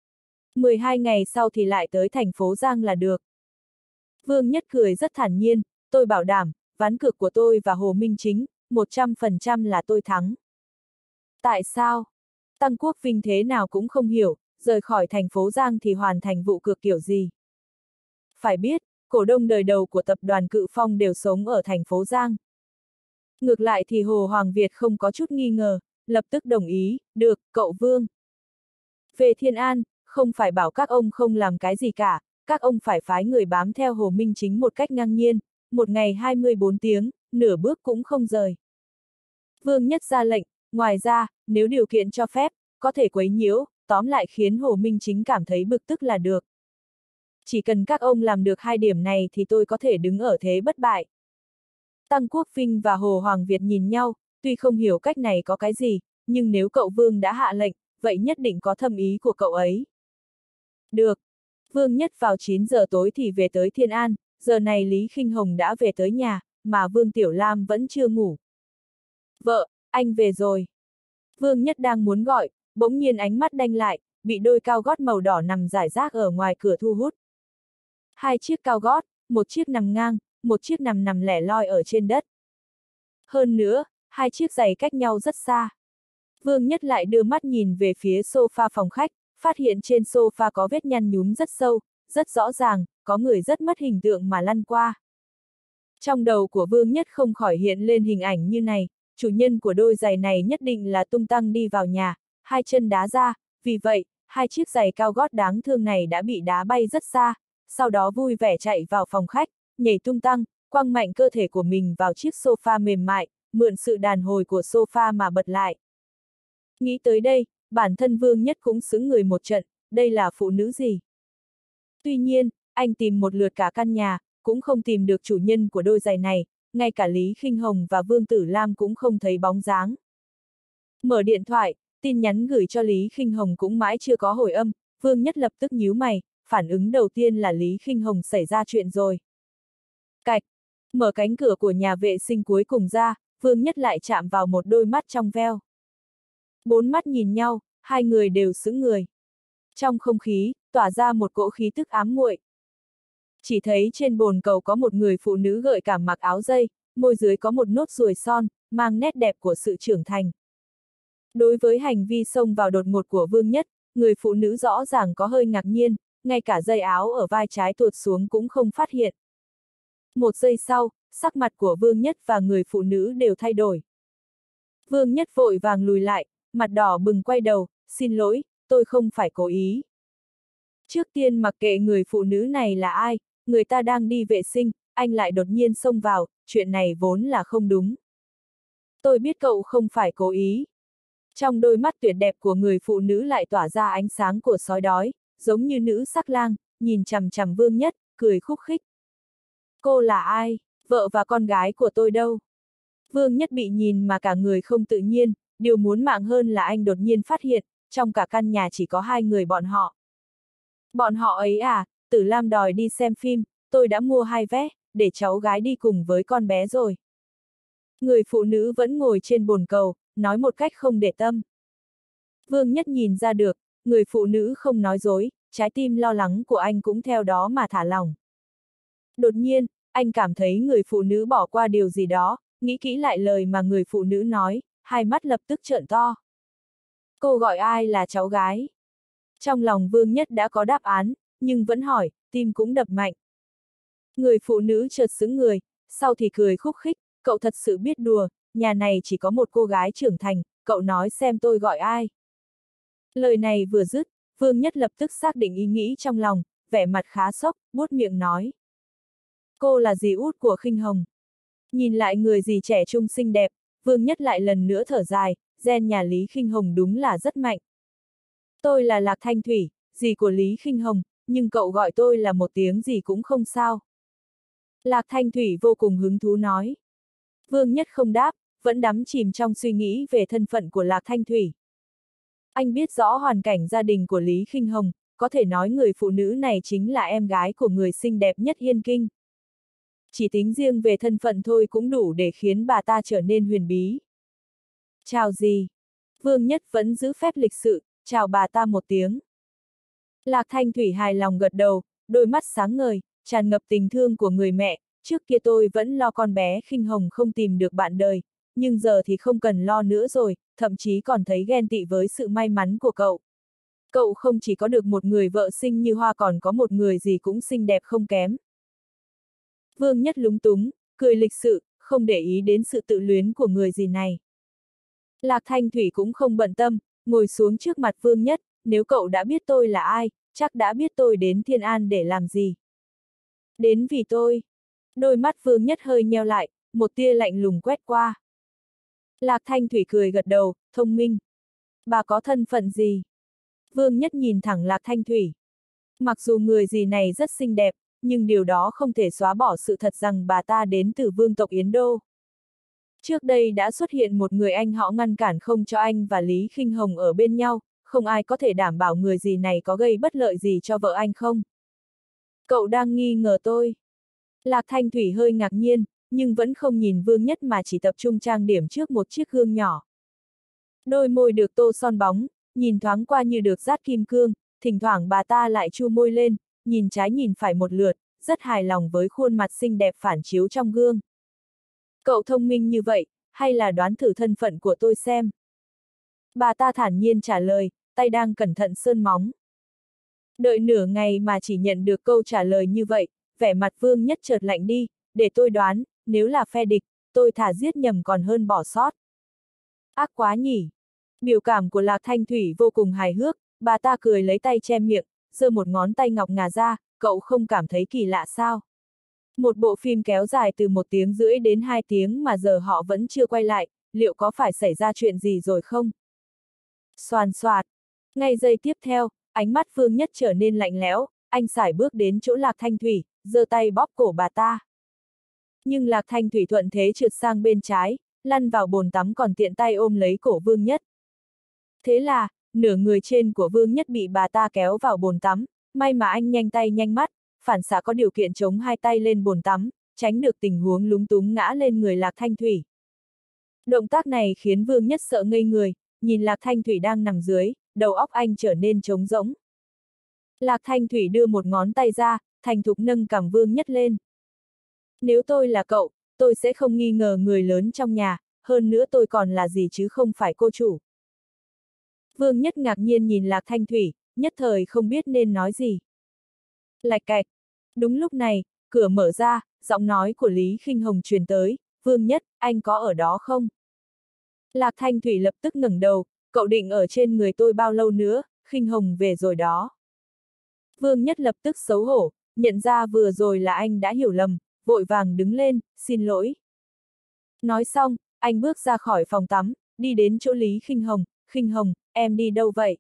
12 ngày sau thì lại tới thành phố Giang là được. Vương Nhất cười rất thản nhiên, tôi bảo đảm, ván cược của tôi và Hồ Minh Chính, 100% là tôi thắng. Tại sao? Tăng Quốc Vinh thế nào cũng không hiểu, rời khỏi thành phố Giang thì hoàn thành vụ cược kiểu gì? Phải biết, cổ đông đời đầu của tập đoàn Cự Phong đều sống ở thành phố Giang. Ngược lại thì Hồ Hoàng Việt không có chút nghi ngờ, lập tức đồng ý, được, cậu Vương. Về Thiên An, không phải bảo các ông không làm cái gì cả, các ông phải phái người bám theo Hồ Minh Chính một cách ngang nhiên, một ngày 24 tiếng, nửa bước cũng không rời. Vương Nhất ra lệnh, ngoài ra, nếu điều kiện cho phép, có thể quấy nhiễu, tóm lại khiến Hồ Minh Chính cảm thấy bực tức là được. Chỉ cần các ông làm được hai điểm này thì tôi có thể đứng ở thế bất bại. Tăng Quốc Vinh và Hồ Hoàng Việt nhìn nhau, tuy không hiểu cách này có cái gì, nhưng nếu cậu Vương đã hạ lệnh, vậy nhất định có thâm ý của cậu ấy. Được. Vương Nhất vào 9 giờ tối thì về tới Thiên An, giờ này Lý Khinh Hồng đã về tới nhà, mà Vương Tiểu Lam vẫn chưa ngủ. Vợ, anh về rồi. Vương Nhất đang muốn gọi, bỗng nhiên ánh mắt đanh lại, bị đôi cao gót màu đỏ nằm rải rác ở ngoài cửa thu hút. Hai chiếc cao gót, một chiếc nằm ngang, một chiếc nằm lẻ loi ở trên đất. Hơn nữa, hai chiếc giày cách nhau rất xa. Vương Nhất lại đưa mắt nhìn về phía sofa phòng khách, phát hiện trên sofa có vết nhăn nhúm rất sâu, rất rõ ràng, có người rất mất hình tượng mà lăn qua. Trong đầu của Vương Nhất không khỏi hiện lên hình ảnh như này, chủ nhân của đôi giày này nhất định là tung tăng đi vào nhà, hai chân đá ra, vì vậy, hai chiếc giày cao gót đáng thương này đã bị đá bay rất xa, sau đó vui vẻ chạy vào phòng khách, nhảy tung tăng, quăng mạnh cơ thể của mình vào chiếc sofa mềm mại, mượn sự đàn hồi của sofa mà bật lại. Nghĩ tới đây, bản thân Vương Nhất cũng sững người một trận, đây là phụ nữ gì? Tuy nhiên, anh tìm một lượt cả căn nhà, cũng không tìm được chủ nhân của đôi giày này, ngay cả Lý Khinh Hồng và Vương Tử Lam cũng không thấy bóng dáng. Mở điện thoại, tin nhắn gửi cho Lý Khinh Hồng cũng mãi chưa có hồi âm, Vương Nhất lập tức nhíu mày, phản ứng đầu tiên là Lý Khinh Hồng xảy ra chuyện rồi. Cạch, mở cánh cửa của nhà vệ sinh cuối cùng ra, Vương Nhất lại chạm vào một đôi mắt trong veo. Bốn mắt nhìn nhau, hai người đều sững người. Trong không khí, tỏa ra một cỗ khí tức ám muội. Chỉ thấy trên bồn cầu có một người phụ nữ gợi cảm mặc áo dây, môi dưới có một nốt ruồi son, mang nét đẹp của sự trưởng thành. Đối với hành vi xông vào đột ngột của Vương Nhất, người phụ nữ rõ ràng có hơi ngạc nhiên, ngay cả dây áo ở vai trái tuột xuống cũng không phát hiện. Một giây sau, sắc mặt của Vương Nhất và người phụ nữ đều thay đổi. Vương Nhất vội vàng lùi lại, mặt đỏ bừng quay đầu, xin lỗi, tôi không phải cố ý. Trước tiên mặc kệ người phụ nữ này là ai, người ta đang đi vệ sinh, anh lại đột nhiên xông vào, chuyện này vốn là không đúng. Tôi biết cậu không phải cố ý. Trong đôi mắt tuyệt đẹp của người phụ nữ lại tỏa ra ánh sáng của sói đói, giống như nữ sắc lang, nhìn chằm chằm Vương Nhất, cười khúc khích. Cô là ai? Vợ và con gái của tôi đâu? Vương Nhất bị nhìn mà cả người không tự nhiên, điều muốn mạng hơn là anh đột nhiên phát hiện, trong cả căn nhà chỉ có hai người bọn họ. Bọn họ ấy à, Tử Lam đòi đi xem phim, tôi đã mua 2 vé, để cháu gái đi cùng với con bé rồi. Người phụ nữ vẫn ngồi trên bồn cầu, nói một cách không để tâm. Vương Nhất nhìn ra được, người phụ nữ không nói dối, trái tim lo lắng của anh cũng theo đó mà thả lỏng. Đột nhiên, anh cảm thấy người phụ nữ bỏ qua điều gì đó, nghĩ kỹ lại lời mà người phụ nữ nói, hai mắt lập tức trợn to. Cô gọi ai là cháu gái? Trong lòng Vương Nhất đã có đáp án, nhưng vẫn hỏi, tim cũng đập mạnh. Người phụ nữ chợt sững người, sau thì cười khúc khích, cậu thật sự biết đùa, nhà này chỉ có một cô gái trưởng thành, cậu nói xem tôi gọi ai. Lời này vừa dứt, Vương Nhất lập tức xác định ý nghĩ trong lòng, vẻ mặt khá sốc, buốt miệng nói. Cô là dì út của Khinh Hồng. Nhìn lại người dì trẻ trung xinh đẹp, Vương Nhất lại lần nữa thở dài, gen nhà Lý Khinh Hồng đúng là rất mạnh. Tôi là Lạc Thanh Thủy, dì của Lý Khinh Hồng, nhưng cậu gọi tôi là một tiếng gì cũng không sao. Lạc Thanh Thủy vô cùng hứng thú nói. Vương Nhất không đáp, vẫn đắm chìm trong suy nghĩ về thân phận của Lạc Thanh Thủy. Anh biết rõ hoàn cảnh gia đình của Lý Khinh Hồng, có thể nói người phụ nữ này chính là em gái của người xinh đẹp nhất Yên Kinh. Chỉ tính riêng về thân phận thôi cũng đủ để khiến bà ta trở nên huyền bí. Chào dì. Vương Nhất vẫn giữ phép lịch sự, chào bà ta một tiếng. Lạc Thanh Thủy hài lòng gật đầu, đôi mắt sáng ngời, tràn ngập tình thương của người mẹ, trước kia tôi vẫn lo con bé Khinh Hồng không tìm được bạn đời, nhưng giờ thì không cần lo nữa rồi, thậm chí còn thấy ghen tị với sự may mắn của cậu. Cậu không chỉ có được một người vợ xinh như hoa còn có một người gì cũng xinh đẹp không kém. Vương Nhất lúng túng, cười lịch sự, không để ý đến sự tự luyến của người gì này. Lạc Thanh Thủy cũng không bận tâm, ngồi xuống trước mặt Vương Nhất, nếu cậu đã biết tôi là ai, chắc đã biết tôi đến Thiên An để làm gì. Đến vì tôi. Đôi mắt Vương Nhất hơi nheo lại, một tia lạnh lùng quét qua. Lạc Thanh Thủy cười gật đầu, thông minh. Bà có thân phận gì? Vương Nhất nhìn thẳng Lạc Thanh Thủy. Mặc dù người gì này rất xinh đẹp, nhưng điều đó không thể xóa bỏ sự thật rằng bà ta đến từ vương tộc Yến Đô. Trước đây đã xuất hiện một người anh họ ngăn cản không cho anh và Lý Khinh Hồng ở bên nhau, không ai có thể đảm bảo người gì này có gây bất lợi gì cho vợ anh không. Cậu đang nghi ngờ tôi. Lạc Thanh Thủy hơi ngạc nhiên, nhưng vẫn không nhìn Vương Nhất mà chỉ tập trung trang điểm trước một chiếc gương nhỏ. Đôi môi được tô son bóng, nhìn thoáng qua như được dát kim cương, thỉnh thoảng bà ta lại chu môi lên, nhìn trái nhìn phải một lượt, rất hài lòng với khuôn mặt xinh đẹp phản chiếu trong gương. Cậu thông minh như vậy, hay là đoán thử thân phận của tôi xem? Bà ta thản nhiên trả lời, tay đang cẩn thận sơn móng. Đợi nửa ngày mà chỉ nhận được câu trả lời như vậy, vẻ mặt Vương Nhất chợt lạnh đi, để tôi đoán, nếu là phe địch, tôi thà giết nhầm còn hơn bỏ sót. Ác quá nhỉ! Biểu cảm của Lạc Thanh Thủy vô cùng hài hước, bà ta cười lấy tay che miệng, giơ một ngón tay ngọc ngà ra, cậu không cảm thấy kỳ lạ sao? Một bộ phim kéo dài từ 1 tiếng rưỡi đến 2 tiếng mà giờ họ vẫn chưa quay lại, liệu có phải xảy ra chuyện gì rồi không? Xoàn xoạt. Ngay giây tiếp theo, ánh mắt Vương Nhất trở nên lạnh lẽo, anh sải bước đến chỗ Lạc Thanh Thủy, giơ tay bóp cổ bà ta. Nhưng Lạc Thanh Thủy thuận thế trượt sang bên trái, lăn vào bồn tắm còn tiện tay ôm lấy cổ Vương Nhất. Thế là, nửa người trên của Vương Nhất bị bà ta kéo vào bồn tắm, may mà anh nhanh tay nhanh mắt, phản xạ có điều kiện chống hai tay lên bồn tắm, tránh được tình huống lúng túng ngã lên người Lạc Thanh Thủy. Động tác này khiến Vương Nhất sợ ngây người, nhìn Lạc Thanh Thủy đang nằm dưới, đầu óc anh trở nên trống rỗng. Lạc Thanh Thủy đưa một ngón tay ra, thành thục nâng cằm Vương Nhất lên. Nếu tôi là cậu, tôi sẽ không nghi ngờ người lớn trong nhà, hơn nữa tôi còn là gì chứ không phải cô chủ. Vương Nhất ngạc nhiên nhìn Lạc Thanh Thủy, nhất thời không biết nên nói gì. Lạch cạch. Đúng lúc này, cửa mở ra, giọng nói của Lý Khinh Hồng truyền tới, Vương Nhất, anh có ở đó không? Lạc Thanh Thủy lập tức ngẩng đầu, cậu định ở trên người tôi bao lâu nữa, Khinh Hồng về rồi đó. Vương Nhất lập tức xấu hổ, nhận ra vừa rồi là anh đã hiểu lầm, vội vàng đứng lên, xin lỗi. Nói xong, anh bước ra khỏi phòng tắm, đi đến chỗ Lý Khinh Hồng, em đi đâu vậy?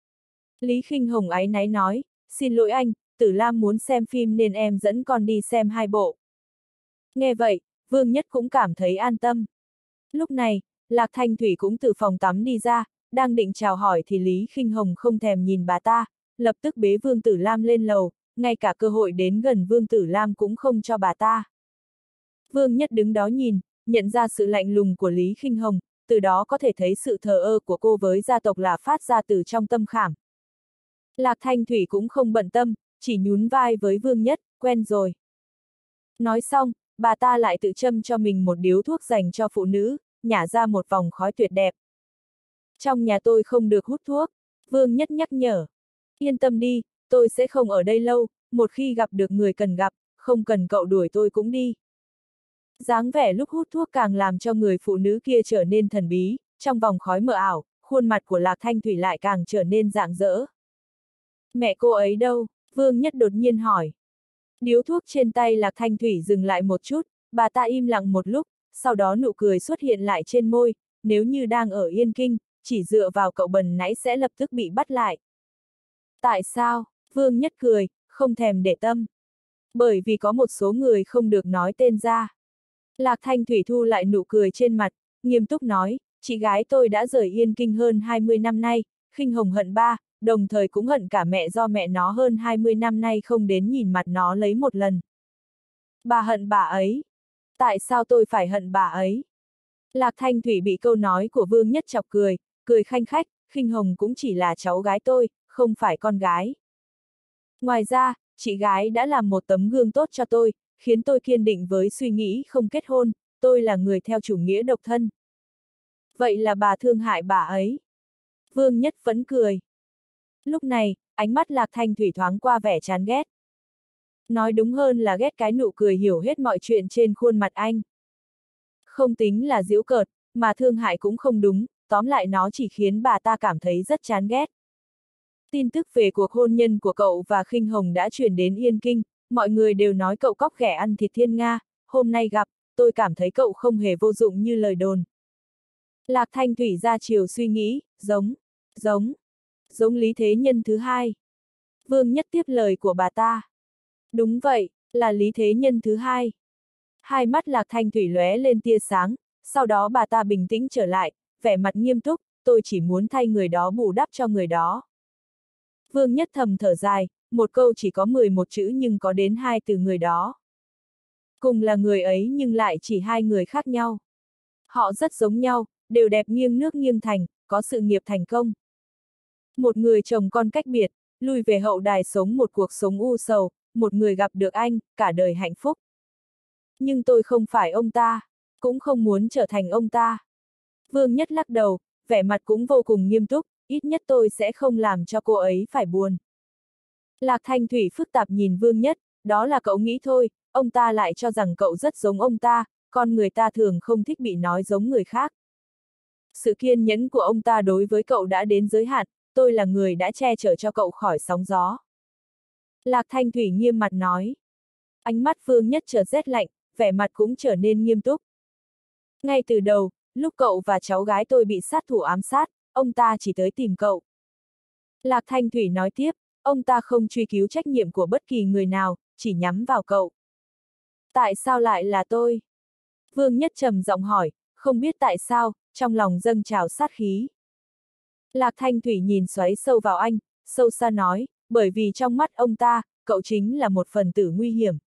Lý Khinh Hồng áy náy nói, xin lỗi anh, Tử Lam muốn xem phim nên em dẫn con đi xem 2 bộ. Nghe vậy, Vương Nhất cũng cảm thấy an tâm. Lúc này, Lạc Thanh Thủy cũng từ phòng tắm đi ra, đang định chào hỏi thì Lý Khinh Hồng không thèm nhìn bà ta, lập tức bế Vương Tử Lam lên lầu, ngay cả cơ hội đến gần Vương Tử Lam cũng không cho bà ta. Vương Nhất đứng đó nhìn, nhận ra sự lạnh lùng của Lý Khinh Hồng, từ đó có thể thấy sự thờ ơ của cô với gia tộc là phát ra từ trong tâm khảm. Lạc Thanh Thủy cũng không bận tâm, chỉ nhún vai với Vương Nhất, quen rồi. Nói xong, bà ta lại tự châm cho mình một điếu thuốc dành cho phụ nữ, nhả ra một vòng khói tuyệt đẹp. Trong nhà tôi không được hút thuốc, Vương Nhất nhắc nhở. Yên tâm đi, tôi sẽ không ở đây lâu, một khi gặp được người cần gặp, không cần cậu đuổi tôi cũng đi. Dáng vẻ lúc hút thuốc càng làm cho người phụ nữ kia trở nên thần bí, trong vòng khói mờ ảo, khuôn mặt của Lạc Thanh Thủy lại càng trở nên rạng rỡ. Mẹ cô ấy đâu? Vương Nhất đột nhiên hỏi. Điếu thuốc trên tay Lạc Thanh Thủy dừng lại một chút, bà ta im lặng một lúc, sau đó nụ cười xuất hiện lại trên môi, nếu như đang ở Yên Kinh, chỉ dựa vào cậu bần nãy sẽ lập tức bị bắt lại. Tại sao? Vương Nhất cười, không thèm để tâm. Bởi vì có một số người không được nói tên ra. Lạc Thanh Thủy thu lại nụ cười trên mặt, nghiêm túc nói, chị gái tôi đã rời Yên Kinh hơn 20 năm nay, Khinh Hồng hận ba, đồng thời cũng hận cả mẹ do mẹ nó hơn 20 năm nay không đến nhìn mặt nó lấy một lần. Bà hận bà ấy. Tại sao tôi phải hận bà ấy? Lạc Thanh Thủy bị câu nói của Vương Nhất chọc cười, cười khanh khách, Khinh Hồng cũng chỉ là cháu gái tôi, không phải con gái. Ngoài ra, chị gái đã làm một tấm gương tốt cho tôi, khiến tôi kiên định với suy nghĩ không kết hôn, tôi là người theo chủ nghĩa độc thân. Vậy là bà thương hại bà ấy. Vương Nhất vẫn cười. Lúc này, ánh mắt Lạc Thanh Thủy thoáng qua vẻ chán ghét. Nói đúng hơn là ghét cái nụ cười hiểu hết mọi chuyện trên khuôn mặt anh. Không tính là giễu cợt, mà thương hại cũng không đúng, tóm lại nó chỉ khiến bà ta cảm thấy rất chán ghét. Tin tức về cuộc hôn nhân của cậu và Khinh Hồng đã truyền đến Yên Kinh, mọi người đều nói cậu cóc ghẻ ăn thịt thiên nga, hôm nay gặp, tôi cảm thấy cậu không hề vô dụng như lời đồn. Lạc Thanh Thủy ra chiều suy nghĩ, giống Lý Thế Nhân thứ hai. Vương Nhất tiếp lời của bà ta. Đúng vậy, là Lý Thế Nhân thứ hai. Hai mắt Lạc Thanh Thủy lóe lên tia sáng, sau đó bà ta bình tĩnh trở lại, vẻ mặt nghiêm túc, tôi chỉ muốn thay người đó bù đắp cho người đó. Vương Nhất thầm thở dài, một câu chỉ có 11 chữ nhưng có đến 2 từ người đó. Cùng là người ấy nhưng lại chỉ 2 người khác nhau. Họ rất giống nhau, đều đẹp nghiêng nước nghiêng thành, có sự nghiệp thành công. Một người chồng con cách biệt, lui về hậu đài sống một cuộc sống u sầu, một người gặp được anh, cả đời hạnh phúc. Nhưng tôi không phải ông ta, cũng không muốn trở thành ông ta. Vương Nhất lắc đầu, vẻ mặt cũng vô cùng nghiêm túc, ít nhất tôi sẽ không làm cho cô ấy phải buồn. Lạc Thanh Thủy phức tạp nhìn Vương Nhất, đó là cậu nghĩ thôi, ông ta lại cho rằng cậu rất giống ông ta, con người ta thường không thích bị nói giống người khác. Sự kiên nhẫn của ông ta đối với cậu đã đến giới hạn, tôi là người đã che chở cho cậu khỏi sóng gió. Lạc Thanh Thủy nghiêm mặt nói. Ánh mắt Vương Nhất chợt rét lạnh, vẻ mặt cũng trở nên nghiêm túc. Ngay từ đầu, lúc cậu và cháu gái tôi bị sát thủ ám sát, ông ta chỉ tới tìm cậu. Lạc Thanh Thủy nói tiếp, ông ta không truy cứu trách nhiệm của bất kỳ người nào, chỉ nhắm vào cậu. Tại sao lại là tôi? Vương Nhất trầm giọng hỏi, không biết tại sao, trong lòng dâng trào sát khí. Lạc Thanh Thủy nhìn xoáy sâu vào anh, sâu xa nói, bởi vì trong mắt ông ta, cậu chính là một phần tử nguy hiểm.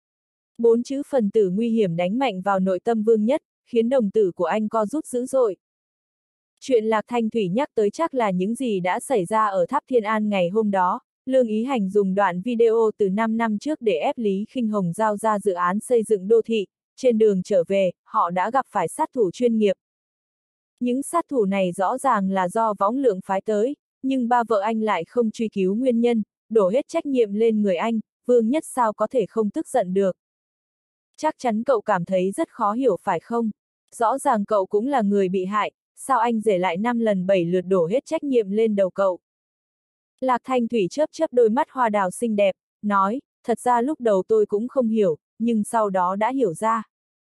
4 chữ phần tử nguy hiểm đánh mạnh vào nội tâm Vương Nhất, khiến đồng tử của anh co rút dữ dội. Chuyện Lạc Thanh Thủy nhắc tới chắc là những gì đã xảy ra ở Tháp Thiên An ngày hôm đó. Lương Ý Hành dùng đoạn video từ 5 năm trước để ép Lý Khinh Hồng giao ra dự án xây dựng đô thị. Trên đường trở về, họ đã gặp phải sát thủ chuyên nghiệp. Những sát thủ này rõ ràng là do Võng Lượng phái tới, nhưng ba vợ anh lại không truy cứu nguyên nhân, đổ hết trách nhiệm lên người anh, Vương Nhất sao có thể không tức giận được. Chắc chắn cậu cảm thấy rất khó hiểu phải không? Rõ ràng cậu cũng là người bị hại, sao anh rể lại 5 lần 7 lượt đổ hết trách nhiệm lên đầu cậu? Lạc Thanh Thủy chớp chớp đôi mắt hoa đào xinh đẹp, nói, thật ra lúc đầu tôi cũng không hiểu, nhưng sau đó đã hiểu ra.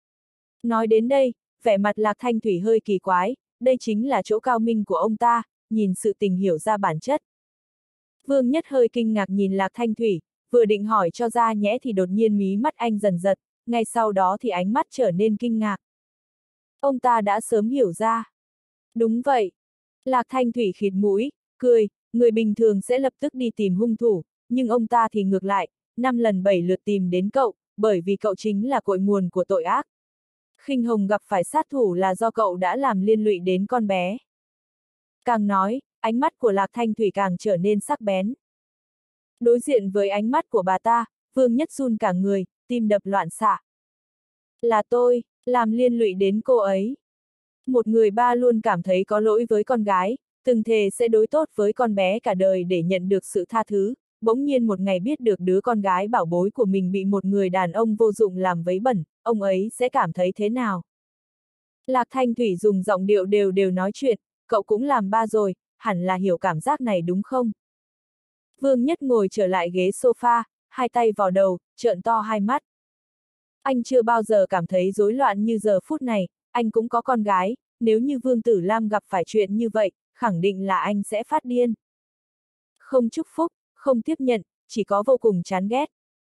Nói đến đây, vẻ mặt Lạc Thanh Thủy hơi kỳ quái, đây chính là chỗ cao minh của ông ta, nhìn sự tình hiểu ra bản chất. Vương Nhất hơi kinh ngạc nhìn Lạc Thanh Thủy, vừa định hỏi cho ra nhẽ thì đột nhiên mí mắt anh dần giật, ngay sau đó thì ánh mắt trở nên kinh ngạc. Ông ta đã sớm hiểu ra. Đúng vậy. Lạc Thanh Thủy khịt mũi, cười, người bình thường sẽ lập tức đi tìm hung thủ, nhưng ông ta thì ngược lại, 5 lần 7 lượt tìm đến cậu, bởi vì cậu chính là cội nguồn của tội ác. Khinh Hồng gặp phải sát thủ là do cậu đã làm liên lụy đến con bé. Càng nói, ánh mắt của Lạc Thanh Thủy càng trở nên sắc bén. Đối diện với ánh mắt của bà ta, Vương Nhất run cả người, tim đập loạn xạ. Là tôi, làm liên lụy đến cô ấy. Một người ba luôn cảm thấy có lỗi với con gái, từng thề sẽ đối tốt với con bé cả đời để nhận được sự tha thứ, bỗng nhiên một ngày biết được đứa con gái bảo bối của mình bị một người đàn ông vô dụng làm vấy bẩn, ông ấy sẽ cảm thấy thế nào? Lạc Thanh Thủy dùng giọng điệu đều nói chuyện, cậu cũng làm ba rồi, hẳn là hiểu cảm giác này đúng không? Vương Nhất ngồi trở lại ghế sofa, hai tay vào đầu, trợn to hai mắt. Anh chưa bao giờ cảm thấy rối loạn như giờ phút này, anh cũng có con gái, nếu như Vương Tử Lam gặp phải chuyện như vậy, khẳng định là anh sẽ phát điên. Không chúc phúc, không tiếp nhận, chỉ có vô cùng chán ghét.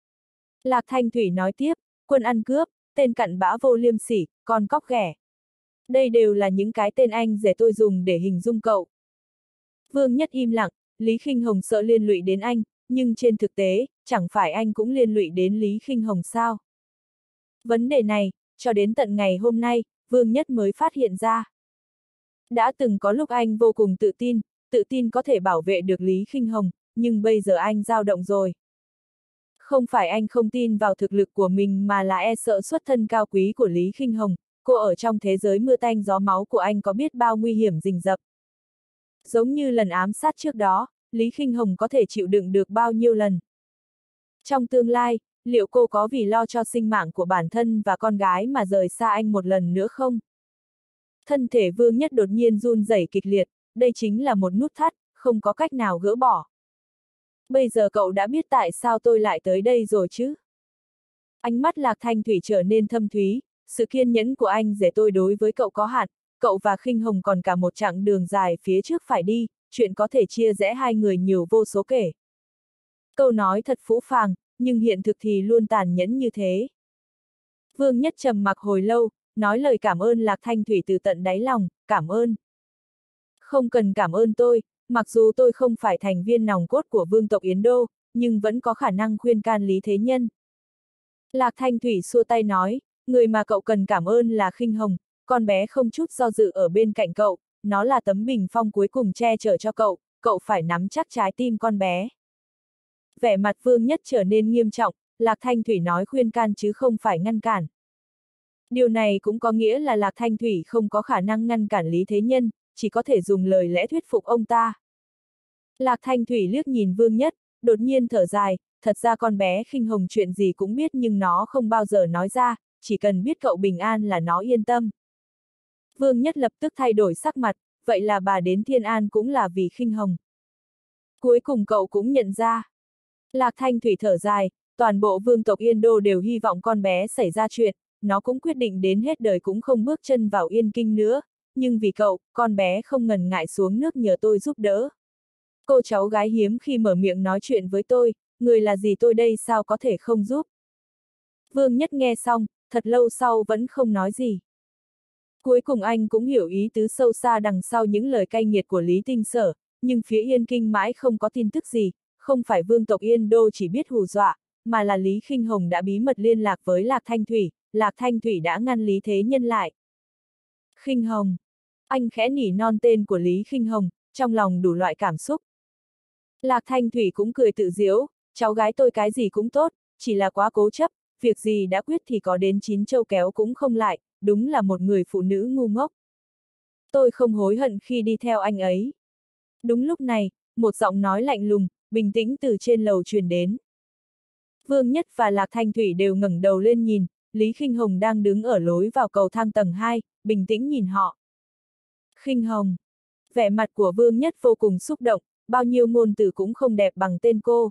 Lạc Thanh Thủy nói tiếp, quân ăn cướp, tên cặn bã vô liêm sỉ, con cóc ghẻ. Đây đều là những cái tên anh rể tôi dùng để hình dung cậu. Vương Nhất im lặng, Lý Khinh Hồng sợ liên lụy đến anh, nhưng trên thực tế, chẳng phải anh cũng liên lụy đến Lý Khinh Hồng sao? Vấn đề này, cho đến tận ngày hôm nay, Vương Nhất mới phát hiện ra. Đã từng có lúc anh vô cùng tự tin có thể bảo vệ được Lý Khinh Hồng, nhưng bây giờ anh dao động rồi. Không phải anh không tin vào thực lực của mình mà là e sợ xuất thân cao quý của Lý Khinh Hồng, cô ở trong thế giới mưa tanh gió máu của anh có biết bao nguy hiểm rình rập. Giống như lần ám sát trước đó, Lý Khinh Hồng có thể chịu đựng được bao nhiêu lần. Trong tương lai, liệu cô có vì lo cho sinh mạng của bản thân và con gái mà rời xa anh một lần nữa không? Thân thể Vương Nhất đột nhiên run rẩy kịch liệt, đây chính là một nút thắt, không có cách nào gỡ bỏ. Bây giờ cậu đã biết tại sao tôi lại tới đây rồi chứ? Ánh mắt Lạc Thanh Thủy trở nên thâm thúy, sự kiên nhẫn của anh rể tôi đối với cậu có hạn, cậu và Khinh Hồng còn cả một chặng đường dài phía trước phải đi, chuyện có thể chia rẽ hai người nhiều vô số kể. Câu nói thật phũ phàng, nhưng hiện thực thì luôn tàn nhẫn như thế. Vương Nhất trầm mặc hồi lâu, nói lời cảm ơn Lạc Thanh Thủy từ tận đáy lòng, cảm ơn. Không cần cảm ơn tôi, mặc dù tôi không phải thành viên nòng cốt của vương tộc Yến Đô, nhưng vẫn có khả năng khuyên can Lý Thế Nhân. Lạc Thanh Thủy xua tay nói, người mà cậu cần cảm ơn là Khinh Hồng, con bé không chút do dự ở bên cạnh cậu, nó là tấm bình phong cuối cùng che chở cho cậu phải nắm chắc trái tim con bé. Vẻ mặt Vương Nhất trở nên nghiêm trọng, Lạc Thanh Thủy nói khuyên can chứ không phải ngăn cản. Điều này cũng có nghĩa là Lạc Thanh Thủy không có khả năng ngăn cản Lý Thế Nhân, chỉ có thể dùng lời lẽ thuyết phục ông ta. Lạc Thanh Thủy liếc nhìn Vương Nhất, đột nhiên thở dài, thật ra con bé Khinh Hồng chuyện gì cũng biết nhưng nó không bao giờ nói ra, chỉ cần biết cậu bình an là nó yên tâm. Vương Nhất lập tức thay đổi sắc mặt, vậy là bà đến Thiên An cũng là vì Khinh Hồng. Cuối cùng cậu cũng nhận ra. Lạc Thanh Thủy thở dài, toàn bộ vương tộc Yên Đô đều hy vọng con bé xảy ra chuyện, nó cũng quyết định đến hết đời cũng không bước chân vào Yên Kinh nữa, nhưng vì cậu, con bé không ngần ngại xuống nước nhờ tôi giúp đỡ. Cô cháu gái hiếm khi mở miệng nói chuyện với tôi, người là gì tôi đây sao có thể không giúp. Vương Nhất nghe xong, thật lâu sau vẫn không nói gì. Cuối cùng anh cũng hiểu ý tứ sâu xa đằng sau những lời cay nghiệt của Lý Tinh Sở, nhưng phía Yên Kinh mãi không có tin tức gì, không phải vương tộc Yên Đô chỉ biết hù dọa, mà là Lý Khinh Hồng đã bí mật liên lạc với Lạc Thanh Thủy, Lạc Thanh Thủy đã ngăn Lý Thế Nhân lại. Khinh Hồng. Anh khẽ nỉ non tên của Lý Khinh Hồng, trong lòng đủ loại cảm xúc. Lạc Thanh Thủy cũng cười tự giễu, cháu gái tôi cái gì cũng tốt, chỉ là quá cố chấp, việc gì đã quyết thì có đến 9 châu kéo cũng không lại, đúng là một người phụ nữ ngu ngốc. Tôi không hối hận khi đi theo anh ấy. Đúng lúc này, một giọng nói lạnh lùng, bình tĩnh từ trên lầu truyền đến. Vương Nhất và Lạc Thanh Thủy đều ngẩng đầu lên nhìn, Lý Khinh Hồng đang đứng ở lối vào cầu thang tầng 2, bình tĩnh nhìn họ. Khinh Hồng. Vẻ mặt của Vương Nhất vô cùng xúc động, bao nhiêu ngôn từ cũng không đẹp bằng tên cô.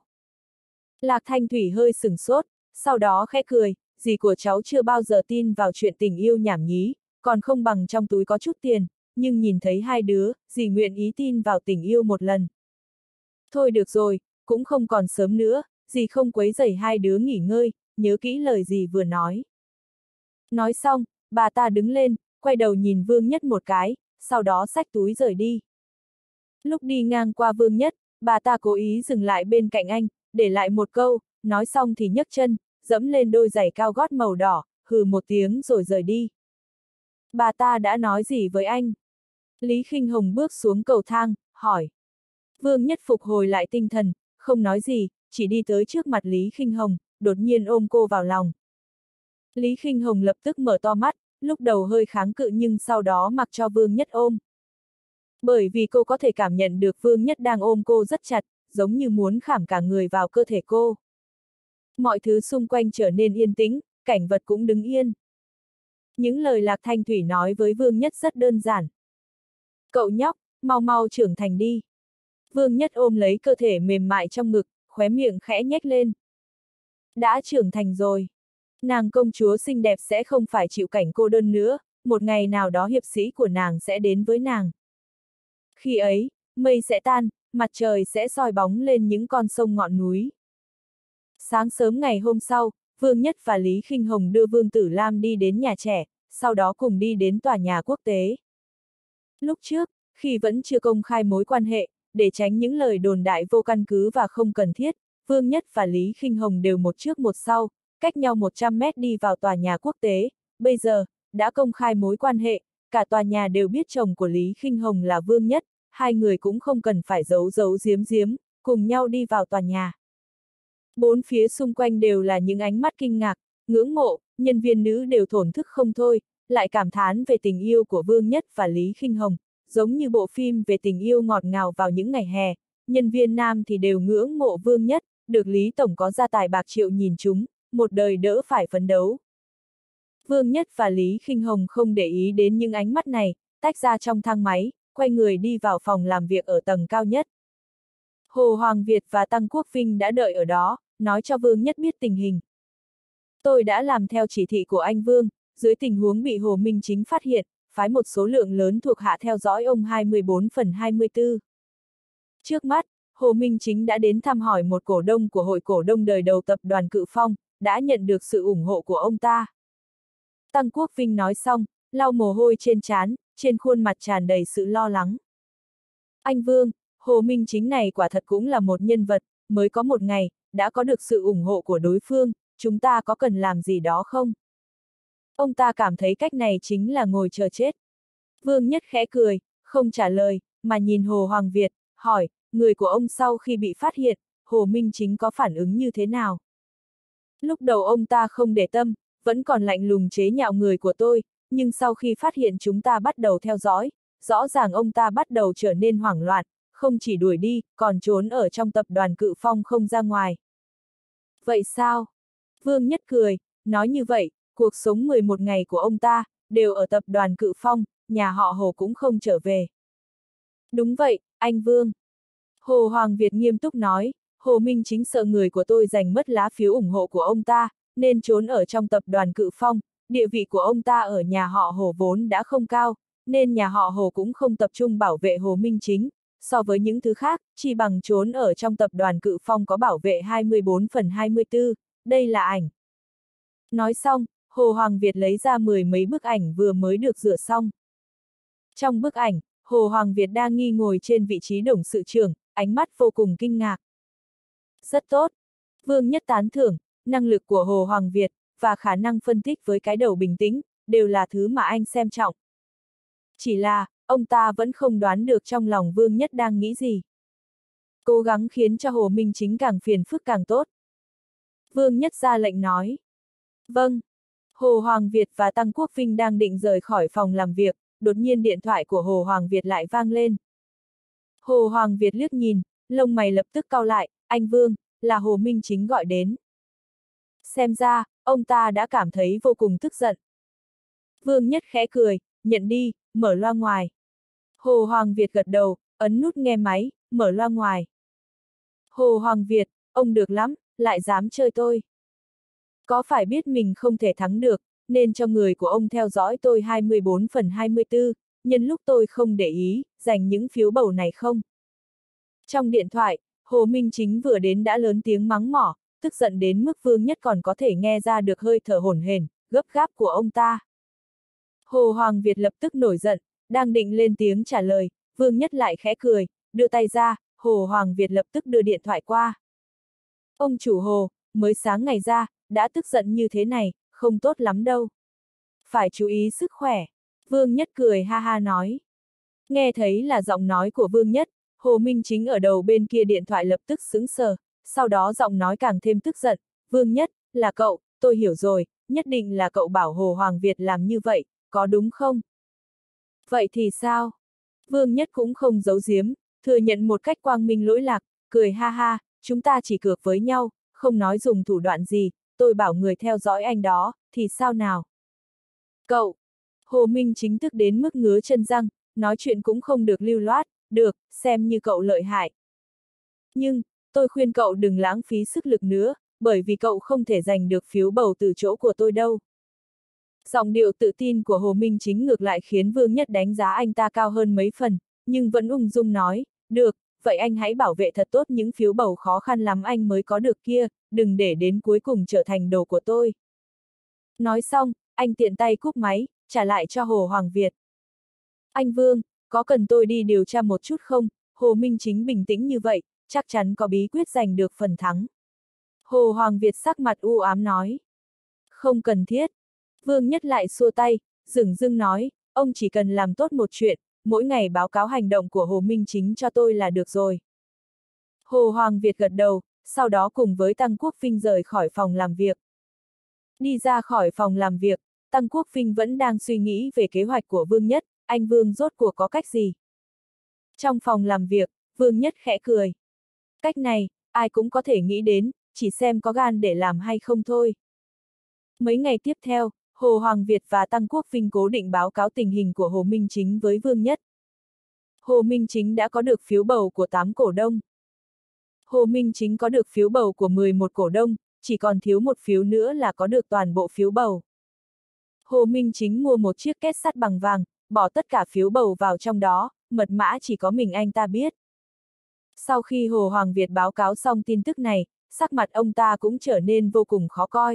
Lạc Thanh Thủy hơi sửng sốt, sau đó khẽ cười, dì của cháu chưa bao giờ tin vào chuyện tình yêu nhảm nhí, còn không bằng trong túi có chút tiền, nhưng nhìn thấy hai đứa, dì nguyện ý tin vào tình yêu một lần. Thôi được rồi, cũng không còn sớm nữa, dì không quấy rầy hai đứa nghỉ ngơi, nhớ kỹ lời dì vừa nói. Nói xong, bà ta đứng lên, quay đầu nhìn Vương Nhất một cái, sau đó xách túi rời đi. Lúc đi ngang qua Vương Nhất, bà ta cố ý dừng lại bên cạnh anh, để lại một câu, nói xong thì nhấc chân, dẫm lên đôi giày cao gót màu đỏ, hừ một tiếng rồi rời đi. Bà ta đã nói gì với anh? Lý Khinh Hồng bước xuống cầu thang, hỏi. Vương Nhất phục hồi lại tinh thần, không nói gì, chỉ đi tới trước mặt Lý Khinh Hồng, đột nhiên ôm cô vào lòng. Lý Khinh Hồng lập tức mở to mắt, lúc đầu hơi kháng cự nhưng sau đó mặc cho Vương Nhất ôm. Bởi vì cô có thể cảm nhận được Vương Nhất đang ôm cô rất chặt, giống như muốn khảm cả người vào cơ thể cô. Mọi thứ xung quanh trở nên yên tĩnh, cảnh vật cũng đứng yên. Những lời Lạc Thanh Thủy nói với Vương Nhất rất đơn giản. Cậu nhóc, mau mau trưởng thành đi. Vương Nhất ôm lấy cơ thể mềm mại trong ngực, khóe miệng khẽ nhếch lên. Đã trưởng thành rồi. Nàng công chúa xinh đẹp sẽ không phải chịu cảnh cô đơn nữa, một ngày nào đó hiệp sĩ của nàng sẽ đến với nàng. Khi ấy, mây sẽ tan, mặt trời sẽ soi bóng lên những con sông ngọn núi. Sáng sớm ngày hôm sau, Vương Nhất và Lý Khinh Hồng đưa Vương Tử Lam đi đến nhà trẻ, sau đó cùng đi đến tòa nhà quốc tế. Lúc trước, khi vẫn chưa công khai mối quan hệ, để tránh những lời đồn đại vô căn cứ và không cần thiết, Vương Nhất và Lý Khinh Hồng đều một trước một sau, cách nhau 100 mét đi vào tòa nhà quốc tế. Bây giờ, đã công khai mối quan hệ, cả tòa nhà đều biết chồng của Lý Khinh Hồng là Vương Nhất, hai người cũng không cần phải giấu giấu giếm giếm, cùng nhau đi vào tòa nhà. Bốn phía xung quanh đều là những ánh mắt kinh ngạc, ngưỡng mộ, nhân viên nữ đều thổn thức không thôi, lại cảm thán về tình yêu của Vương Nhất và Lý Khinh Hồng, giống như bộ phim về tình yêu ngọt ngào vào những ngày hè, nhân viên nam thì đều ngưỡng mộ Vương Nhất, được Lý Tổng có gia tài bạc triệu nhìn chúng, một đời đỡ phải phấn đấu. Vương Nhất và Lý Khinh Hồng không để ý đến những ánh mắt này, tách ra trong thang máy, quay người đi vào phòng làm việc ở tầng cao nhất. Hồ Hoàng Việt và Tăng Quốc Vinh đã đợi ở đó, nói cho Vương Nhất biết tình hình. Tôi đã làm theo chỉ thị của anh Vương, dưới tình huống bị Hồ Minh Chính phát hiện, phái một số lượng lớn thuộc hạ theo dõi ông 24/24. Trước mắt, Hồ Minh Chính đã đến thăm hỏi một cổ đông của hội cổ đông đời đầu tập đoàn Cự Phong, đã nhận được sự ủng hộ của ông ta. Tăng Quốc Vinh nói xong, lau mồ hôi trên trán, trên khuôn mặt tràn đầy sự lo lắng. Anh Vương, Hồ Minh Chính này quả thật cũng là một nhân vật, mới có một ngày, đã có được sự ủng hộ của đối phương, chúng ta có cần làm gì đó không? Ông ta cảm thấy cách này chính là ngồi chờ chết. Vương Nhất khẽ cười, không trả lời, mà nhìn Hồ Hoàng Việt, hỏi, người của ông sau khi bị phát hiện, Hồ Minh Chính có phản ứng như thế nào? Lúc đầu ông ta không để tâm, vẫn còn lạnh lùng chế nhạo người của tôi, nhưng sau khi phát hiện chúng ta bắt đầu theo dõi, rõ ràng ông ta bắt đầu trở nên hoảng loạn, không chỉ đuổi đi, còn trốn ở trong tập đoàn Cự Phong không ra ngoài. Vậy sao? Vương Nhất cười, nói như vậy, cuộc sống 11 ngày của ông ta, đều ở tập đoàn Cự Phong, nhà họ Hồ cũng không trở về. Đúng vậy, anh Vương. Hồ Hoàng Việt nghiêm túc nói, Hồ Minh Chính sợ người của tôi giành mất lá phiếu ủng hộ của ông ta, nên trốn ở trong tập đoàn Cự Phong, địa vị của ông ta ở nhà họ Hồ vốn đã không cao, nên nhà họ Hồ cũng không tập trung bảo vệ Hồ Minh Chính, so với những thứ khác, chỉ bằng trốn ở trong tập đoàn Cự Phong có bảo vệ 24/24, đây là ảnh. Nói xong, Hồ Hoàng Việt lấy ra 10 mấy bức ảnh vừa mới được rửa xong. Trong bức ảnh, Hồ Hoàng Việt đang nghi ngồi trên vị trí董sự trưởng, ánh mắt vô cùng kinh ngạc. Rất tốt. Vương Nhất tán thưởng, năng lực của Hồ Hoàng Việt, và khả năng phân tích với cái đầu bình tĩnh, đều là thứ mà anh xem trọng. Chỉ là, ông ta vẫn không đoán được trong lòng Vương Nhất đang nghĩ gì. Cố gắng khiến cho Hồ Minh Chính càng phiền phức càng tốt. Vương Nhất ra lệnh nói. Vâng. Hồ Hoàng Việt và Tăng Quốc Vinh đang định rời khỏi phòng làm việc, đột nhiên điện thoại của Hồ Hoàng Việt lại vang lên. Hồ Hoàng Việt liếc nhìn, lông mày lập tức cau lại, anh Vương, là Hồ Minh Chính gọi đến. Xem ra, ông ta đã cảm thấy vô cùng tức giận. Vương Nhất khẽ cười, nhận đi, mở loa ngoài. Hồ Hoàng Việt gật đầu, ấn nút nghe máy, mở loa ngoài. Hồ Hoàng Việt, ông được lắm, lại dám chơi tôi. Có phải biết mình không thể thắng được, nên cho người của ông theo dõi tôi 24/24, nhân lúc tôi không để ý, giành những phiếu bầu này không? Trong điện thoại, Hồ Minh Chính vừa đến đã lớn tiếng mắng mỏ, tức giận đến mức Vương Nhất còn có thể nghe ra được hơi thở hổn hển, gấp gáp của ông ta. Hồ Hoàng Việt lập tức nổi giận, đang định lên tiếng trả lời, Vương Nhất lại khẽ cười, đưa tay ra, Hồ Hoàng Việt lập tức đưa điện thoại qua. Ông chủ Hồ, mới sáng ngày ra, đã tức giận như thế này, không tốt lắm đâu. Phải chú ý sức khỏe. Vương Nhất cười ha ha nói. Nghe thấy là giọng nói của Vương Nhất, Hồ Minh Chính ở đầu bên kia điện thoại lập tức sững sờ, sau đó giọng nói càng thêm tức giận, Vương Nhất, là cậu, tôi hiểu rồi, nhất định là cậu bảo Hồ Hoàng Việt làm như vậy, có đúng không? Vậy thì sao? Vương Nhất cũng không giấu giếm, thừa nhận một cách quang minh lỗi lạc, cười ha ha, chúng ta chỉ cược với nhau, không nói dùng thủ đoạn gì, tôi bảo người theo dõi anh đó, thì sao nào? Cậu! Hồ Minh Chính tức đến mức ngứa chân răng, nói chuyện cũng không được lưu loát, được, xem như cậu lợi hại. Nhưng, tôi khuyên cậu đừng lãng phí sức lực nữa, bởi vì cậu không thể giành được phiếu bầu từ chỗ của tôi đâu. Giọng điệu tự tin của Hồ Minh Chính ngược lại khiến Vương Nhất đánh giá anh ta cao hơn mấy phần, nhưng vẫn ung dung nói, được, vậy anh hãy bảo vệ thật tốt những phiếu bầu khó khăn lắm anh mới có được kia, đừng để đến cuối cùng trở thành đồ của tôi. Nói xong, anh tiện tay cúp máy, trả lại cho Hồ Hoàng Việt. Anh Vương, có cần tôi đi điều tra một chút không? Hồ Minh Chính bình tĩnh như vậy, chắc chắn có bí quyết giành được phần thắng. Hồ Hoàng Việt sắc mặt u ám nói. Không cần thiết. Vương Nhất lại xua tay, dửng dưng nói, ông chỉ cần làm tốt một chuyện, mỗi ngày báo cáo hành động của Hồ Minh Chính cho tôi là được rồi. Hồ Hoàng Việt gật đầu, sau đó cùng với Tăng Quốc Vinh rời khỏi phòng làm việc. Đi ra khỏi phòng làm việc, Tăng Quốc Vinh vẫn đang suy nghĩ về kế hoạch của Vương Nhất, anh Vương rốt cuộc có cách gì? Trong phòng làm việc, Vương Nhất khẽ cười. Cách này, ai cũng có thể nghĩ đến, chỉ xem có gan để làm hay không thôi. Mấy ngày tiếp theo, Hồ Hoàng Việt và Tăng Quốc Vinh cố định báo cáo tình hình của Hồ Minh Chính với Vương Nhất. Hồ Minh Chính đã có được phiếu bầu của 8 cổ đông. Hồ Minh Chính có được phiếu bầu của 11 cổ đông, chỉ còn thiếu một phiếu nữa là có được toàn bộ phiếu bầu. Hồ Minh Chính mua một chiếc két sắt bằng vàng, bỏ tất cả phiếu bầu vào trong đó, mật mã chỉ có mình anh ta biết. Sau khi Hồ Hoàng Việt báo cáo xong tin tức này, sắc mặt ông ta cũng trở nên vô cùng khó coi.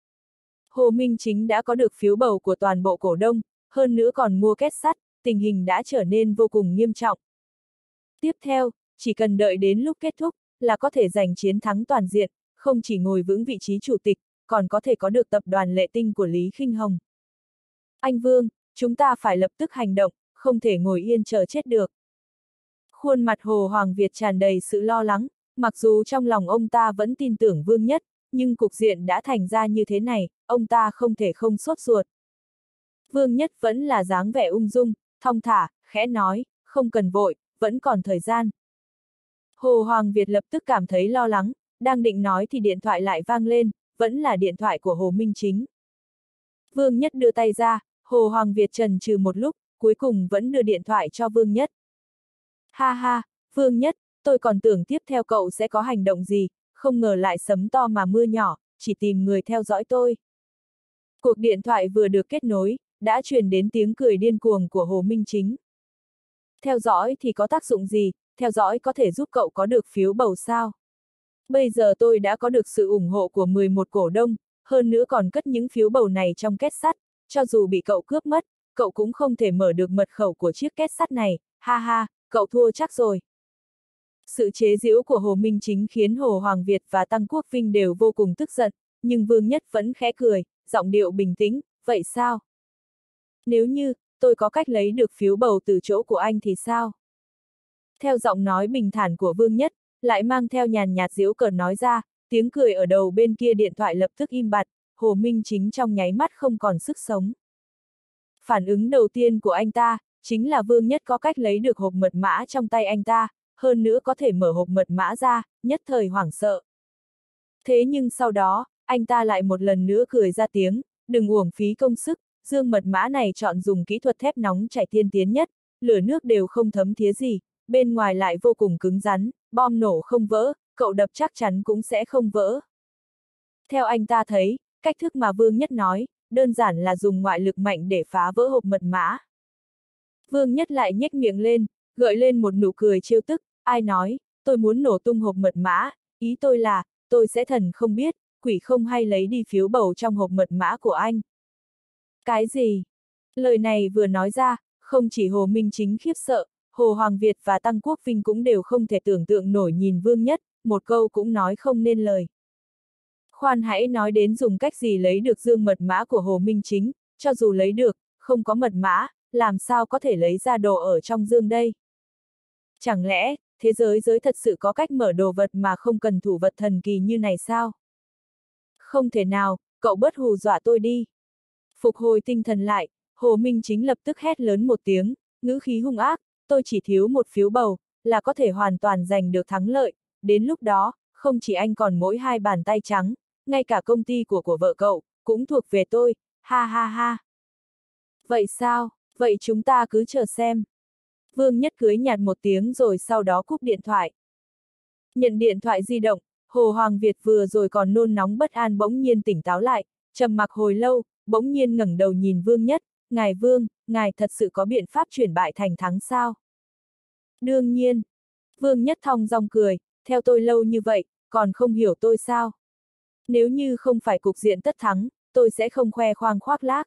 Hồ Minh Chính đã có được phiếu bầu của toàn bộ cổ đông, hơn nữa còn mua két sắt, tình hình đã trở nên vô cùng nghiêm trọng. Tiếp theo, chỉ cần đợi đến lúc kết thúc, là có thể giành chiến thắng toàn diện, không chỉ ngồi vững vị trí chủ tịch, còn có thể có được tập đoàn Lệ Tinh của Lý Khinh Hồng. Anh Vương, chúng ta phải lập tức hành động, không thể ngồi yên chờ chết được. Khuôn mặt Hồ Hoàng Việt tràn đầy sự lo lắng, mặc dù trong lòng ông ta vẫn tin tưởng Vương Nhất, nhưng cục diện đã thành ra như thế này, ông ta không thể không sốt ruột. Vương Nhất vẫn là dáng vẻ ung dung, thong thả, khẽ nói, không cần vội, vẫn còn thời gian. Hồ Hoàng Việt lập tức cảm thấy lo lắng, đang định nói thì điện thoại lại vang lên, vẫn là điện thoại của Hồ Minh Chính. Vương Nhất đưa tay ra, Hồ Hoàng Việt chần chừ một lúc, cuối cùng vẫn đưa điện thoại cho Vương Nhất. Ha ha, Vương Nhất, tôi còn tưởng tiếp theo cậu sẽ có hành động gì, không ngờ lại sấm to mà mưa nhỏ, chỉ tìm người theo dõi tôi. Cuộc điện thoại vừa được kết nối, đã truyền đến tiếng cười điên cuồng của Hồ Minh Chính. Theo dõi thì có tác dụng gì, theo dõi có thể giúp cậu có được phiếu bầu sao? Bây giờ tôi đã có được sự ủng hộ của 11 cổ đông, hơn nữa còn cất những phiếu bầu này trong két sắt, cho dù bị cậu cướp mất, cậu cũng không thể mở được mật khẩu của chiếc két sắt này, ha ha, cậu thua chắc rồi. Sự chế giễu của Hồ Minh Chính khiến Hồ Hoàng Việt và Tăng Quốc Vinh đều vô cùng tức giận, nhưng Vương Nhất vẫn khẽ cười, giọng điệu bình tĩnh, vậy sao? Nếu như, tôi có cách lấy được phiếu bầu từ chỗ của anh thì sao? Theo giọng nói bình thản của Vương Nhất, lại mang theo nhàn nhạt giễu cợt nói ra, tiếng cười ở đầu bên kia điện thoại lập tức im bặt, Hồ Minh Chính trong nháy mắt không còn sức sống. Phản ứng đầu tiên của anh ta, chính là Vương Nhất có cách lấy được hộp mật mã trong tay anh ta, hơn nữa có thể mở hộp mật mã ra, nhất thời hoảng sợ. Thế nhưng sau đó, anh ta lại một lần nữa cười ra tiếng, đừng uổng phí công sức, dương mật mã này chọn dùng kỹ thuật thép nóng chảy tiên tiến nhất, lửa nước đều không thấm thía gì, bên ngoài lại vô cùng cứng rắn, bom nổ không vỡ, cậu đập chắc chắn cũng sẽ không vỡ. Theo anh ta thấy, cách thức mà Vương Nhất nói, đơn giản là dùng ngoại lực mạnh để phá vỡ hộp mật mã. Vương Nhất lại nhếch miệng lên, gợi lên một nụ cười trêu tức, ai nói, tôi muốn nổ tung hộp mật mã, ý tôi là, tôi sẽ thần không biết, quỷ không hay lấy đi phiếu bầu trong hộp mật mã của anh. Cái gì? Lời này vừa nói ra, không chỉ Hồ Minh Chính khiếp sợ, Hồ Hoàng Việt và Tăng Quốc Vinh cũng đều không thể tưởng tượng nổi nhìn Vương Nhất, một câu cũng nói không nên lời. Khoan hãy nói đến dùng cách gì lấy được dương mật mã của Hồ Minh Chính, cho dù lấy được, không có mật mã, làm sao có thể lấy ra đồ ở trong dương đây? Chẳng lẽ, thế giới thật sự có cách mở đồ vật mà không cần thủ vật thần kỳ như này sao? Không thể nào, cậu bớt hù dọa tôi đi. Phục hồi tinh thần lại, Hồ Minh Chính lập tức hét lớn một tiếng, ngữ khí hung ác, tôi chỉ thiếu một phiếu bầu, là có thể hoàn toàn giành được thắng lợi, đến lúc đó, không chỉ anh còn mỗi hai bàn tay trắng, ngay cả công ty của vợ cậu, cũng thuộc về tôi, ha ha ha. Vậy sao, vậy chúng ta cứ chờ xem. Vương Nhất cười nhạt một tiếng rồi sau đó cúp điện thoại. Nhận điện thoại di động, Hồ Hoàng Việt vừa rồi còn nôn nóng bất an bỗng nhiên tỉnh táo lại, trầm mặc hồi lâu, bỗng nhiên ngẩng đầu nhìn Vương Nhất, ngài Vương, ngài thật sự có biện pháp chuyển bại thành thắng sao? Đương nhiên. Vương Nhất thong dong cười, theo tôi lâu như vậy, còn không hiểu tôi sao? Nếu như không phải cục diện tất thắng, tôi sẽ không khoe khoang khoác lác.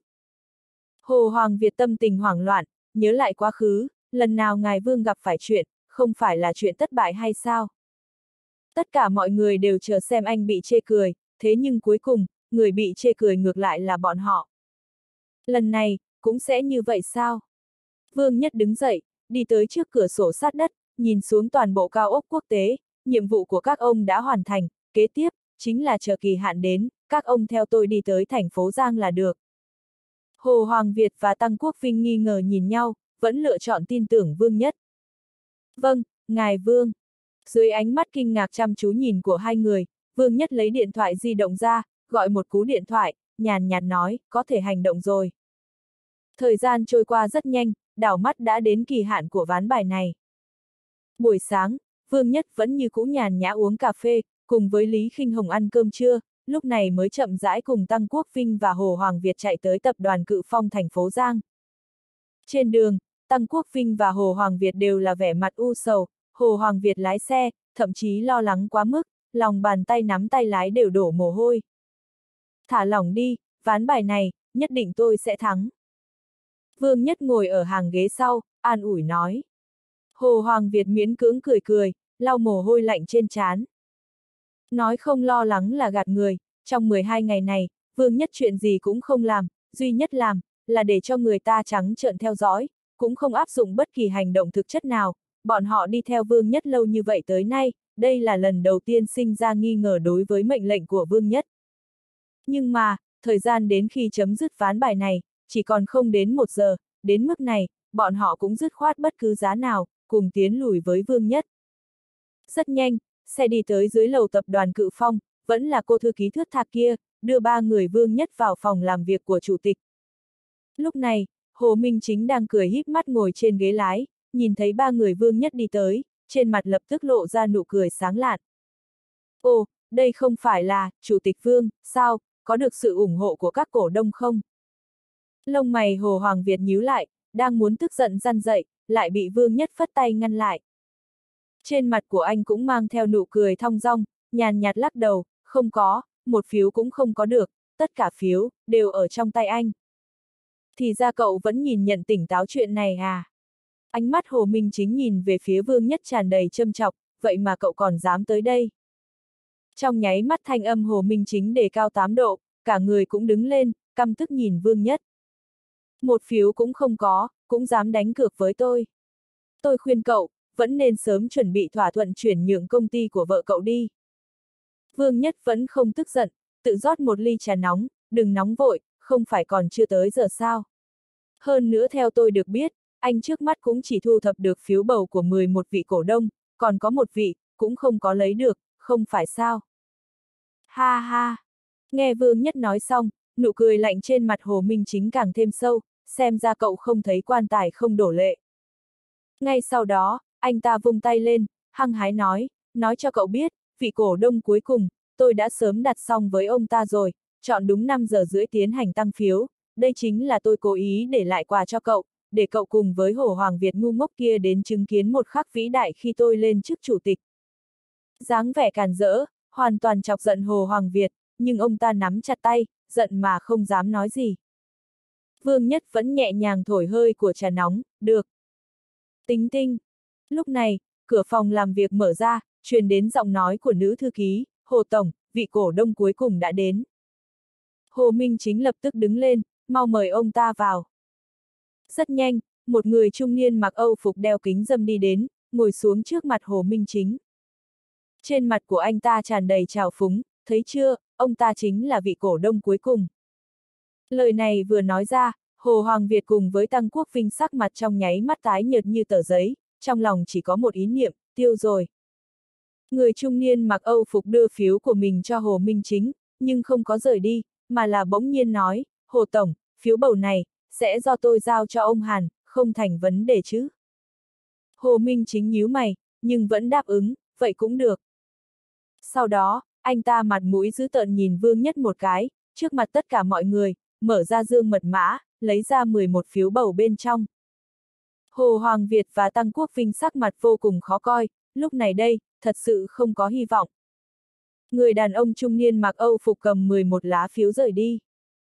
Hồ Hoàng Việt tâm tình hoảng loạn, nhớ lại quá khứ, lần nào ngài Vương gặp phải chuyện, không phải là chuyện thất bại hay sao? Tất cả mọi người đều chờ xem anh bị chê cười, thế nhưng cuối cùng, người bị chê cười ngược lại là bọn họ. Lần này, cũng sẽ như vậy sao? Vương Nhất đứng dậy, đi tới trước cửa sổ sát đất, nhìn xuống toàn bộ cao ốc quốc tế, nhiệm vụ của các ông đã hoàn thành, kế tiếp, chính là chờ kỳ hạn đến, các ông theo tôi đi tới thành phố Giang là được. Hồ Hoàng Việt và Tăng Quốc Vinh nghi ngờ nhìn nhau, vẫn lựa chọn tin tưởng Vương Nhất. Vâng, ngài Vương. Dưới ánh mắt kinh ngạc chăm chú nhìn của hai người, Vương Nhất lấy điện thoại di động ra, gọi một cú điện thoại, nhàn nhạt nói, có thể hành động rồi. Thời gian trôi qua rất nhanh, đảo mắt đã đến kỳ hạn của ván bài này. Buổi sáng, Vương Nhất vẫn như cũ nhàn nhã uống cà phê, cùng với Lý Khinh Hồng ăn cơm trưa, lúc này mới chậm rãi cùng Tăng Quốc Vinh và Hồ Hoàng Việt chạy tới tập đoàn Cự Phong thành phố Giang. Trên đường, Tăng Quốc Vinh và Hồ Hoàng Việt đều là vẻ mặt u sầu, Hồ Hoàng Việt lái xe, thậm chí lo lắng quá mức, lòng bàn tay nắm tay lái đều đổ mồ hôi. Thả lỏng đi, ván bài này, nhất định tôi sẽ thắng. Vương Nhất ngồi ở hàng ghế sau, an ủi nói. Hồ Hoàng Việt miễn cưỡng cười cười, lau mồ hôi lạnh trên trán. Nói không lo lắng là gạt người, trong 12 ngày này, Vương Nhất chuyện gì cũng không làm, duy nhất làm, là để cho người ta trắng trợn theo dõi, cũng không áp dụng bất kỳ hành động thực chất nào, bọn họ đi theo Vương Nhất lâu như vậy tới nay, đây là lần đầu tiên sinh ra nghi ngờ đối với mệnh lệnh của Vương Nhất. Nhưng mà, thời gian đến khi chấm dứt ván bài này, chỉ còn không đến 1 giờ, đến mức này, bọn họ cũng dứt khoát bất cứ giá nào, cùng tiến lùi với Vương Nhất. Rất nhanh, xe đi tới dưới lầu tập đoàn Cự Phong, vẫn là cô thư ký thướt tha kia, đưa 3 người Vương Nhất vào phòng làm việc của chủ tịch. Lúc này, Hồ Minh Chính đang cười híp mắt ngồi trên ghế lái, nhìn thấy 3 người Vương Nhất đi tới, trên mặt lập tức lộ ra nụ cười sáng lạn. Ồ, đây không phải là, Chủ tịch Vương, sao, có được sự ủng hộ của các cổ đông không? Lông mày Hồ Hoàng Việt nhíu lại, đang muốn tức giận răn dậy, lại bị Vương Nhất phất tay ngăn lại. Trên mặt của anh cũng mang theo nụ cười thong dong, nhàn nhạt lắc đầu, không có, một phiếu cũng không có được, tất cả phiếu, đều ở trong tay anh. Thì ra cậu vẫn nhìn nhận tỉnh táo chuyện này à? Ánh mắt Hồ Minh Chính nhìn về phía Vương Nhất tràn đầy châm chọc, vậy mà cậu còn dám tới đây. Trong nháy mắt thanh âm Hồ Minh Chính đề cao 8 độ, cả người cũng đứng lên, căm tức nhìn Vương Nhất. Một phiếu cũng không có, cũng dám đánh cược với tôi. Tôi khuyên cậu, vẫn nên sớm chuẩn bị thỏa thuận chuyển nhượng công ty của vợ cậu đi. Vương Nhất vẫn không tức giận, tự rót một ly trà nóng, đừng nóng vội, không phải còn chưa tới giờ sao. Hơn nữa theo tôi được biết, anh trước mắt cũng chỉ thu thập được phiếu bầu của 11 vị cổ đông, còn có một vị, cũng không có lấy được, không phải sao. Ha ha! Nghe Vương Nhất nói xong, nụ cười lạnh trên mặt Hồ Minh Chính càng thêm sâu, xem ra cậu không thấy quan tài không đổ lệ. Ngay sau đó, anh ta vung tay lên, hăng hái nói cho cậu biết, vị cổ đông cuối cùng, tôi đã sớm đặt xong với ông ta rồi, chọn đúng 5 giờ rưỡi tiến hành tăng phiếu, đây chính là tôi cố ý để lại quà cho cậu, để cậu cùng với Hồ Hoàng Việt ngu ngốc kia đến chứng kiến một khắc vĩ đại khi tôi lên chức chủ tịch. Dáng vẻ càn rỡ, hoàn toàn chọc giận Hồ Hoàng Việt, nhưng ông ta nắm chặt tay, giận mà không dám nói gì. Vương Nhất vẫn nhẹ nhàng thổi hơi của trà nóng, được. Tính tinh. Lúc này, cửa phòng làm việc mở ra, truyền đến giọng nói của nữ thư ký, Hồ Tổng, vị cổ đông cuối cùng đã đến. Hồ Minh Chính lập tức đứng lên, mau mời ông ta vào. Rất nhanh, một người trung niên mặc Âu phục đeo kính râm đi đến, ngồi xuống trước mặt Hồ Minh Chính. Trên mặt của anh ta tràn đầy trào phúng, thấy chưa, ông ta chính là vị cổ đông cuối cùng. Lời này vừa nói ra, Hồ Hoàng Việt cùng với Tăng Quốc Vinh sắc mặt trong nháy mắt tái nhợt như tờ giấy, trong lòng chỉ có một ý niệm, tiêu rồi. Người trung niên mặc Âu phục đưa phiếu của mình cho Hồ Minh Chính, nhưng không có rời đi, mà là bỗng nhiên nói, Hồ Tổng, phiếu bầu này, sẽ do tôi giao cho ông Hàn, không thành vấn đề chứ. Hồ Minh Chính nhíu mày, nhưng vẫn đáp ứng, vậy cũng được. Sau đó, anh ta mặt mũi dữ tợn nhìn Vương Nhất một cái, trước mặt tất cả mọi người, mở ra dương mật mã, lấy ra 11 phiếu bầu bên trong. Hồ Hoàng Việt và Tăng Quốc Vinh sắc mặt vô cùng khó coi, lúc này đây, thật sự không có hy vọng. Người đàn ông trung niên mặc Âu phục cầm 11 lá phiếu rời đi.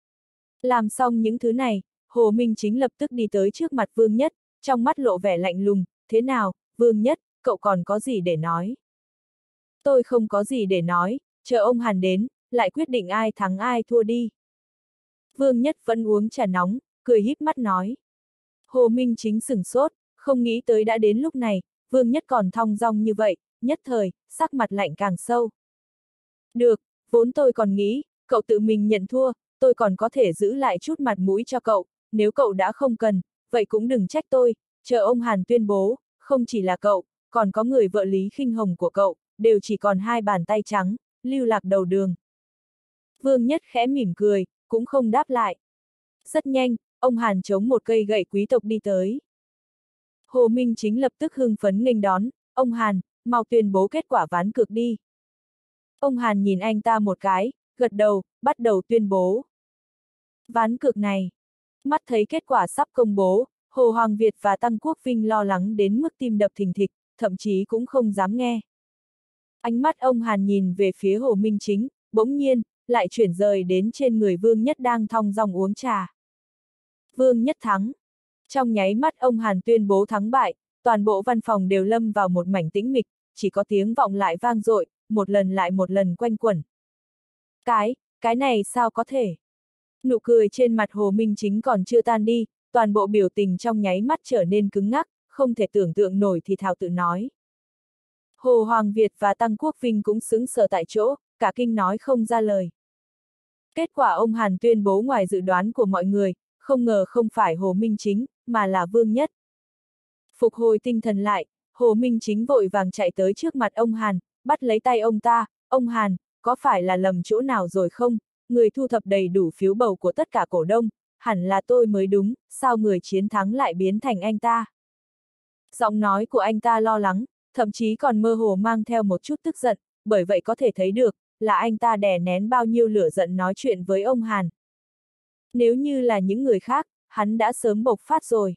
Làm xong những thứ này, Hồ Minh Chính lập tức đi tới trước mặt Vương Nhất, trong mắt lộ vẻ lạnh lùng, thế nào, Vương Nhất, cậu còn có gì để nói? Tôi không có gì để nói, chờ ông Hàn đến, lại quyết định ai thắng ai thua đi. Vương Nhất vẫn uống trà nóng, cười híp mắt nói. Hồ Minh Chính sửng sốt, không nghĩ tới đã đến lúc này, Vương Nhất còn thong dong như vậy, nhất thời, sắc mặt lạnh càng sâu. Được, vốn tôi còn nghĩ, cậu tự mình nhận thua, tôi còn có thể giữ lại chút mặt mũi cho cậu, nếu cậu đã không cần, vậy cũng đừng trách tôi, chờ ông Hàn tuyên bố, không chỉ là cậu, còn có người vợ Lý Khinh Hồng của cậu, đều chỉ còn 2 bàn tay trắng, lưu lạc đầu đường. Vương Nhất khẽ mỉm cười, cũng không đáp lại. Rất nhanh, ông Hàn chống một cây gậy quý tộc đi tới. Hồ Minh Chính lập tức hưng phấn nghênh đón, ông Hàn, mau tuyên bố kết quả ván cược đi. Ông Hàn nhìn anh ta một cái, gật đầu, bắt đầu tuyên bố. Ván cược này. Mắt thấy kết quả sắp công bố, Hồ Hoàng Việt và Tăng Quốc Vinh lo lắng đến mức tim đập thình thịch, thậm chí cũng không dám nghe. Ánh mắt ông Hàn nhìn về phía Hồ Minh Chính, bỗng nhiên, lại chuyển rời đến trên người Vương Nhất đang thong dong uống trà. Vương Nhất thắng. Trong nháy mắt ông Hàn tuyên bố thắng bại, toàn bộ văn phòng đều lâm vào một mảnh tĩnh mịch, chỉ có tiếng vọng lại vang dội, một lần lại một lần quanh quẩn. Cái này sao có thể? Nụ cười trên mặt Hồ Minh Chính còn chưa tan đi, toàn bộ biểu tình trong nháy mắt trở nên cứng ngắc, không thể tưởng tượng nổi thì thào tự nói. Hồ Hoàng Việt và Tăng Quốc Vinh cũng sững sờ tại chỗ, cả kinh nói không ra lời. Kết quả ông Hàn tuyên bố ngoài dự đoán của mọi người, không ngờ không phải Hồ Minh Chính, mà là Vương Nhất. Phục hồi tinh thần lại, Hồ Minh Chính vội vàng chạy tới trước mặt ông Hàn, bắt lấy tay ông ta, ông Hàn, có phải là lầm chỗ nào rồi không? Người thu thập đầy đủ phiếu bầu của tất cả cổ đông, hẳn là tôi mới đúng, sao người chiến thắng lại biến thành anh ta? Giọng nói của anh ta lo lắng, thậm chí còn mơ hồ mang theo một chút tức giận, bởi vậy có thể thấy được, là anh ta đè nén bao nhiêu lửa giận nói chuyện với ông Hàn. Nếu như là những người khác, hắn đã sớm bộc phát rồi.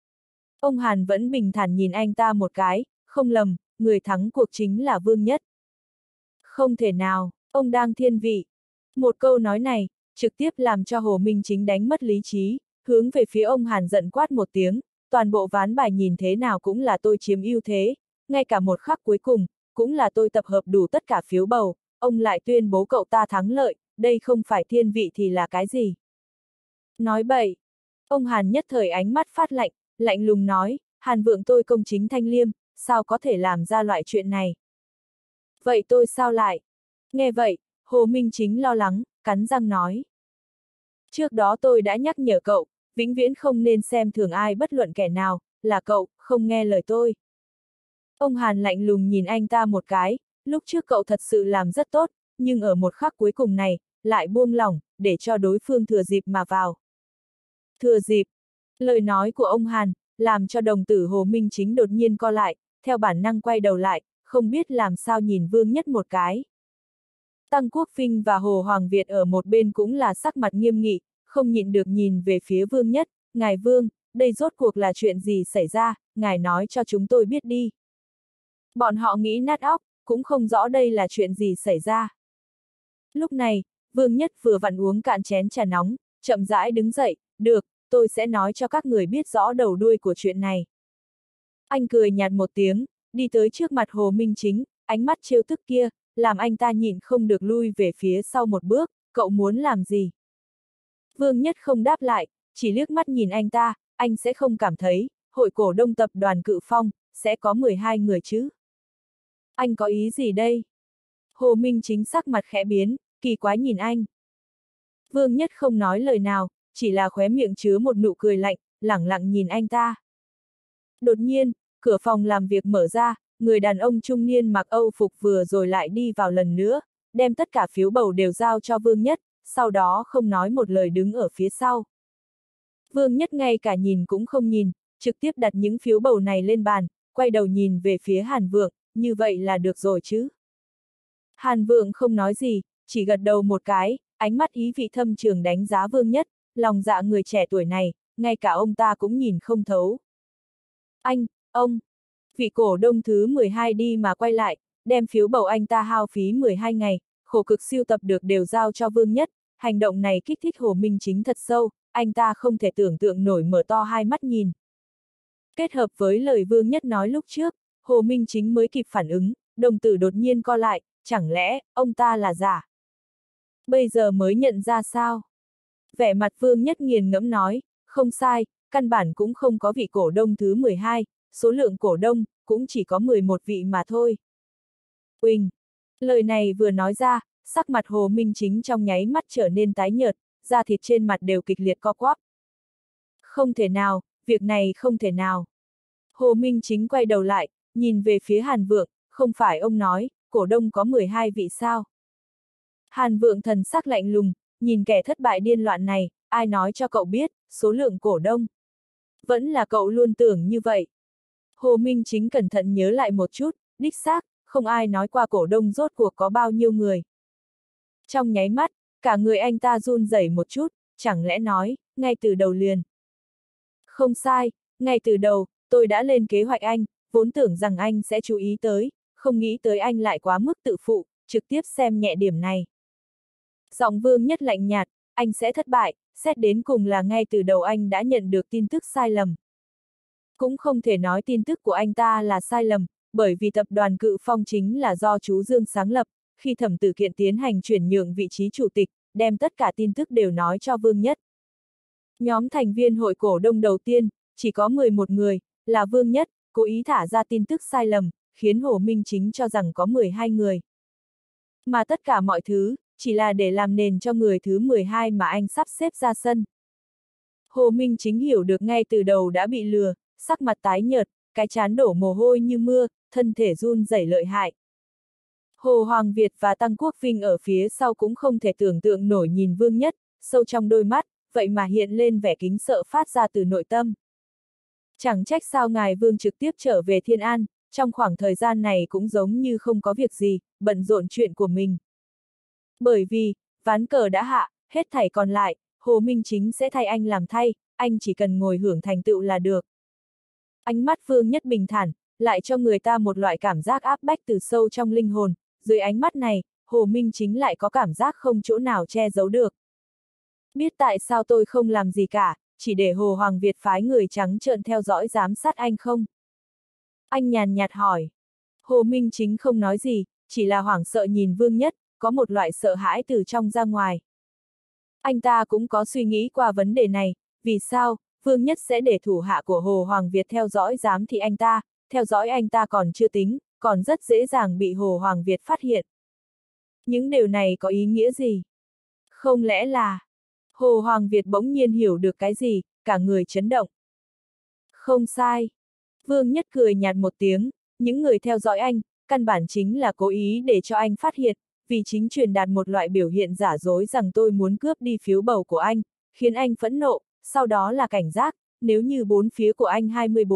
Ông Hàn vẫn bình thản nhìn anh ta một cái, không lầm, người thắng cuộc chính là Vương Nhất. Không thể nào, ông đang thiên vị. Một câu nói này, trực tiếp làm cho Hồ Minh Chính đánh mất lý trí, hướng về phía ông Hàn giận quát một tiếng, toàn bộ ván bài nhìn thế nào cũng là tôi chiếm ưu thế, ngay cả một khắc cuối cùng, cũng là tôi tập hợp đủ tất cả phiếu bầu, ông lại tuyên bố cậu ta thắng lợi, đây không phải thiên vị thì là cái gì? Nói bậy. Ông Hàn nhất thời ánh mắt phát lạnh, lạnh lùng nói, Hàn Vượng tôi công chính thanh liêm, sao có thể làm ra loại chuyện này? Vậy tôi sao lại? Nghe vậy, Hồ Minh Chính lo lắng, cắn răng nói. Trước đó tôi đã nhắc nhở cậu, vĩnh viễn không nên xem thường ai bất luận kẻ nào, là cậu, không nghe lời tôi. Ông Hàn lạnh lùng nhìn anh ta một cái, lúc trước cậu thật sự làm rất tốt, nhưng ở một khắc cuối cùng này, lại buông lỏng, để cho đối phương thừa dịp mà vào. Thừa dịp. Lời nói của ông Hàn, làm cho đồng tử Hồ Minh Chính đột nhiên co lại, theo bản năng quay đầu lại, không biết làm sao nhìn Vương Nhất một cái. Tăng Quốc Vinh và Hồ Hoàng Việt ở một bên cũng là sắc mặt nghiêm nghị, không nhịn được nhìn về phía Vương Nhất, ngài Vương, đây rốt cuộc là chuyện gì xảy ra, ngài nói cho chúng tôi biết đi. Bọn họ nghĩ nát óc, cũng không rõ đây là chuyện gì xảy ra. Lúc này, Vương Nhất vừa vặn uống cạn chén trà nóng, chậm rãi đứng dậy, được, tôi sẽ nói cho các người biết rõ đầu đuôi của chuyện này. Anh cười nhạt một tiếng, đi tới trước mặt Hồ Minh Chính, ánh mắt trêu tức kia, làm anh ta nhịn không được lui về phía sau một bước, cậu muốn làm gì? Vương Nhất không đáp lại, chỉ liếc mắt nhìn anh ta, anh sẽ không cảm thấy, hội cổ đông tập đoàn Cự Phong, sẽ có 12 người chứ? Anh có ý gì đây? Hồ Minh Chính sắc mặt khẽ biến, kỳ quái nhìn anh. Vương Nhất không nói lời nào, chỉ là khóe miệng chứa một nụ cười lạnh, lẳng lặng nhìn anh ta. Đột nhiên, cửa phòng làm việc mở ra, người đàn ông trung niên mặc Âu phục vừa rồi lại đi vào lần nữa, đem tất cả phiếu bầu đều giao cho Vương Nhất, sau đó không nói một lời đứng ở phía sau. Vương Nhất ngay cả nhìn cũng không nhìn, trực tiếp đặt những phiếu bầu này lên bàn, quay đầu nhìn về phía Hàn Vượng, như vậy là được rồi chứ. Hàn Vượng không nói gì, chỉ gật đầu một cái, ánh mắt ý vị thâm trường đánh giá Vương Nhất, lòng dạ người trẻ tuổi này, ngay cả ông ta cũng nhìn không thấu. Ông, vị cổ đông thứ 12 đi mà quay lại, đem phiếu bầu anh ta hao phí 12 ngày, khổ cực siêu tập được đều giao cho Vương Nhất, hành động này kích thích Hồ Minh Chính thật sâu, anh ta không thể tưởng tượng nổi mở to hai mắt nhìn. Kết hợp với lời Vương Nhất nói lúc trước, Hồ Minh Chính mới kịp phản ứng, đồng tử đột nhiên co lại, chẳng lẽ, ông ta là giả? Bây giờ mới nhận ra sao? Vẻ mặt Vương Nhất nghiền ngẫm nói, không sai, căn bản cũng không có vị cổ đông thứ 12, số lượng cổ đông, cũng chỉ có 11 vị mà thôi. Uỳnh! Lời này vừa nói ra, sắc mặt Hồ Minh Chính trong nháy mắt trở nên tái nhợt, da thịt trên mặt đều kịch liệt co quắp. Không thể nào, việc này không thể nào. Hồ Minh Chính quay đầu lại, nhìn về phía Hàn Vượng, không phải ông nói, cổ đông có 12 vị sao? Hàn Vượng thần sắc lạnh lùng, nhìn kẻ thất bại điên loạn này, ai nói cho cậu biết, số lượng cổ đông. Vẫn là cậu luôn tưởng như vậy. Hồ Minh Chính cẩn thận nhớ lại một chút, đích xác, không ai nói qua cổ đông rốt cuộc có bao nhiêu người. Trong nháy mắt, cả người anh ta run rẩy một chút, chẳng lẽ nói, ngay từ đầu liền. Không sai, ngay từ đầu, tôi đã lên kế hoạch anh, vốn tưởng rằng anh sẽ chú ý tới, không nghĩ tới anh lại quá mức tự phụ, trực tiếp xem nhẹ điểm này. Giọng Vương Nhất lạnh nhạt, anh sẽ thất bại, xét đến cùng là ngay từ đầu anh đã nhận được tin tức sai lầm. Cũng không thể nói tin tức của anh ta là sai lầm, bởi vì tập đoàn Cự Phong chính là do chú Dương sáng lập, khi Thẩm Tử Kiện tiến hành chuyển nhượng vị trí chủ tịch, đem tất cả tin tức đều nói cho Vương Nhất. Nhóm thành viên hội cổ đông đầu tiên, chỉ có 11 người, là Vương Nhất, cố ý thả ra tin tức sai lầm, khiến Hồ Minh Chính cho rằng có 12 người. Mà tất cả mọi thứ, chỉ là để làm nền cho người thứ 12 mà anh sắp xếp ra sân. Hồ Minh Chính hiểu được ngay từ đầu đã bị lừa, sắc mặt tái nhợt, cái trán đổ mồ hôi như mưa, thân thể run rẩy lợi hại. Hồ Hoàng Việt và Tăng Quốc Vinh ở phía sau cũng không thể tưởng tượng nổi nhìn Vương Nhất, sâu trong đôi mắt, vậy mà hiện lên vẻ kính sợ phát ra từ nội tâm. Chẳng trách sao ngài Vương trực tiếp trở về Thiên An, trong khoảng thời gian này cũng giống như không có việc gì, bận rộn chuyện của mình. Bởi vì, ván cờ đã hạ, hết thảy còn lại, Hồ Minh Chính sẽ thay anh làm thay, anh chỉ cần ngồi hưởng thành tựu là được. Ánh mắt Vương Nhất bình thản, lại cho người ta một loại cảm giác áp bách từ sâu trong linh hồn, dưới ánh mắt này, Hồ Minh Chính lại có cảm giác không chỗ nào che giấu được. Biết tại sao tôi không làm gì cả, chỉ để Hồ Hoàng Việt phái người trắng trợn theo dõi giám sát anh không? Anh nhàn nhạt hỏi. Hồ Minh Chính không nói gì, chỉ là hoảng sợ nhìn Vương Nhất, có một loại sợ hãi từ trong ra ngoài. Anh ta cũng có suy nghĩ qua vấn đề này, vì sao, Vương Nhất sẽ để thủ hạ của Hồ Hoàng Việt theo dõi giám thị anh ta, theo dõi anh ta còn chưa tính, còn rất dễ dàng bị Hồ Hoàng Việt phát hiện. Những điều này có ý nghĩa gì? Không lẽ là... Hồ Hoàng Việt bỗng nhiên hiểu được cái gì, cả người chấn động. Không sai. Vương Nhất cười nhạt một tiếng, những người theo dõi anh, căn bản chính là cố ý để cho anh phát hiện, vì chính truyền đạt một loại biểu hiện giả dối rằng tôi muốn cướp đi phiếu bầu của anh, khiến anh phẫn nộ, sau đó là cảnh giác, nếu như bốn phía của anh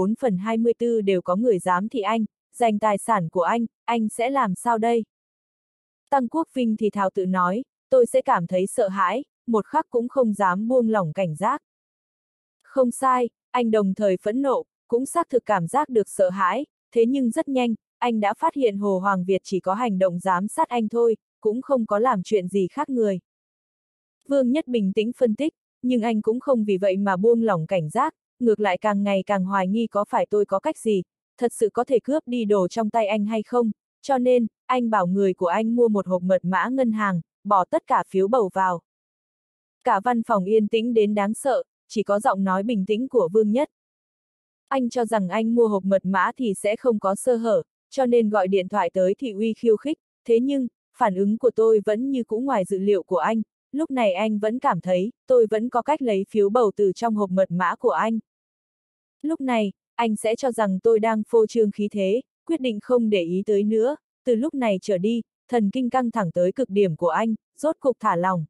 24/24 đều có người giám thị anh, giành tài sản của anh sẽ làm sao đây? Tăng Quốc Vinh thì thào tự nói, tôi sẽ cảm thấy sợ hãi, một khắc cũng không dám buông lỏng cảnh giác. Không sai, anh đồng thời phẫn nộ, cũng xác thực cảm giác được sợ hãi, thế nhưng rất nhanh, anh đã phát hiện Hồ Hoàng Việt chỉ có hành động giám sát anh thôi, cũng không có làm chuyện gì khác người. Vương Nhất bình tĩnh phân tích, nhưng anh cũng không vì vậy mà buông lỏng cảnh giác, ngược lại càng ngày càng hoài nghi có phải tôi có cách gì, thật sự có thể cướp đi đồ trong tay anh hay không, cho nên, anh bảo người của anh mua một hộp mật mã ngân hàng, bỏ tất cả phiếu bầu vào. Cả văn phòng yên tĩnh đến đáng sợ, chỉ có giọng nói bình tĩnh của Vương Nhất. Anh cho rằng anh mua hộp mật mã thì sẽ không có sơ hở, cho nên gọi điện thoại tới Thị Uy khiêu khích, thế nhưng, phản ứng của tôi vẫn như cũ ngoài dự liệu của anh, lúc này anh vẫn cảm thấy, tôi vẫn có cách lấy phiếu bầu từ trong hộp mật mã của anh. Lúc này, anh sẽ cho rằng tôi đang phô trương khí thế, quyết định không để ý tới nữa, từ lúc này trở đi, thần kinh căng thẳng tới cực điểm của anh, rốt cục thả lỏng.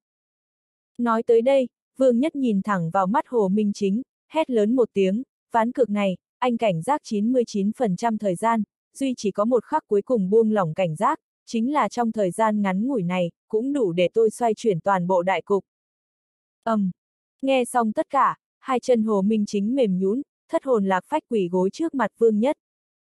Nói tới đây, Vương Nhất nhìn thẳng vào mắt Hồ Minh Chính, hét lớn một tiếng, ván cược này, anh cảnh giác 99% thời gian, duy chỉ có một khắc cuối cùng buông lỏng cảnh giác, chính là trong thời gian ngắn ngủi này, cũng đủ để tôi xoay chuyển toàn bộ đại cục. Nghe xong tất cả, hai chân Hồ Minh Chính mềm nhũn, thất hồn lạc phách quỳ gối trước mặt Vương Nhất.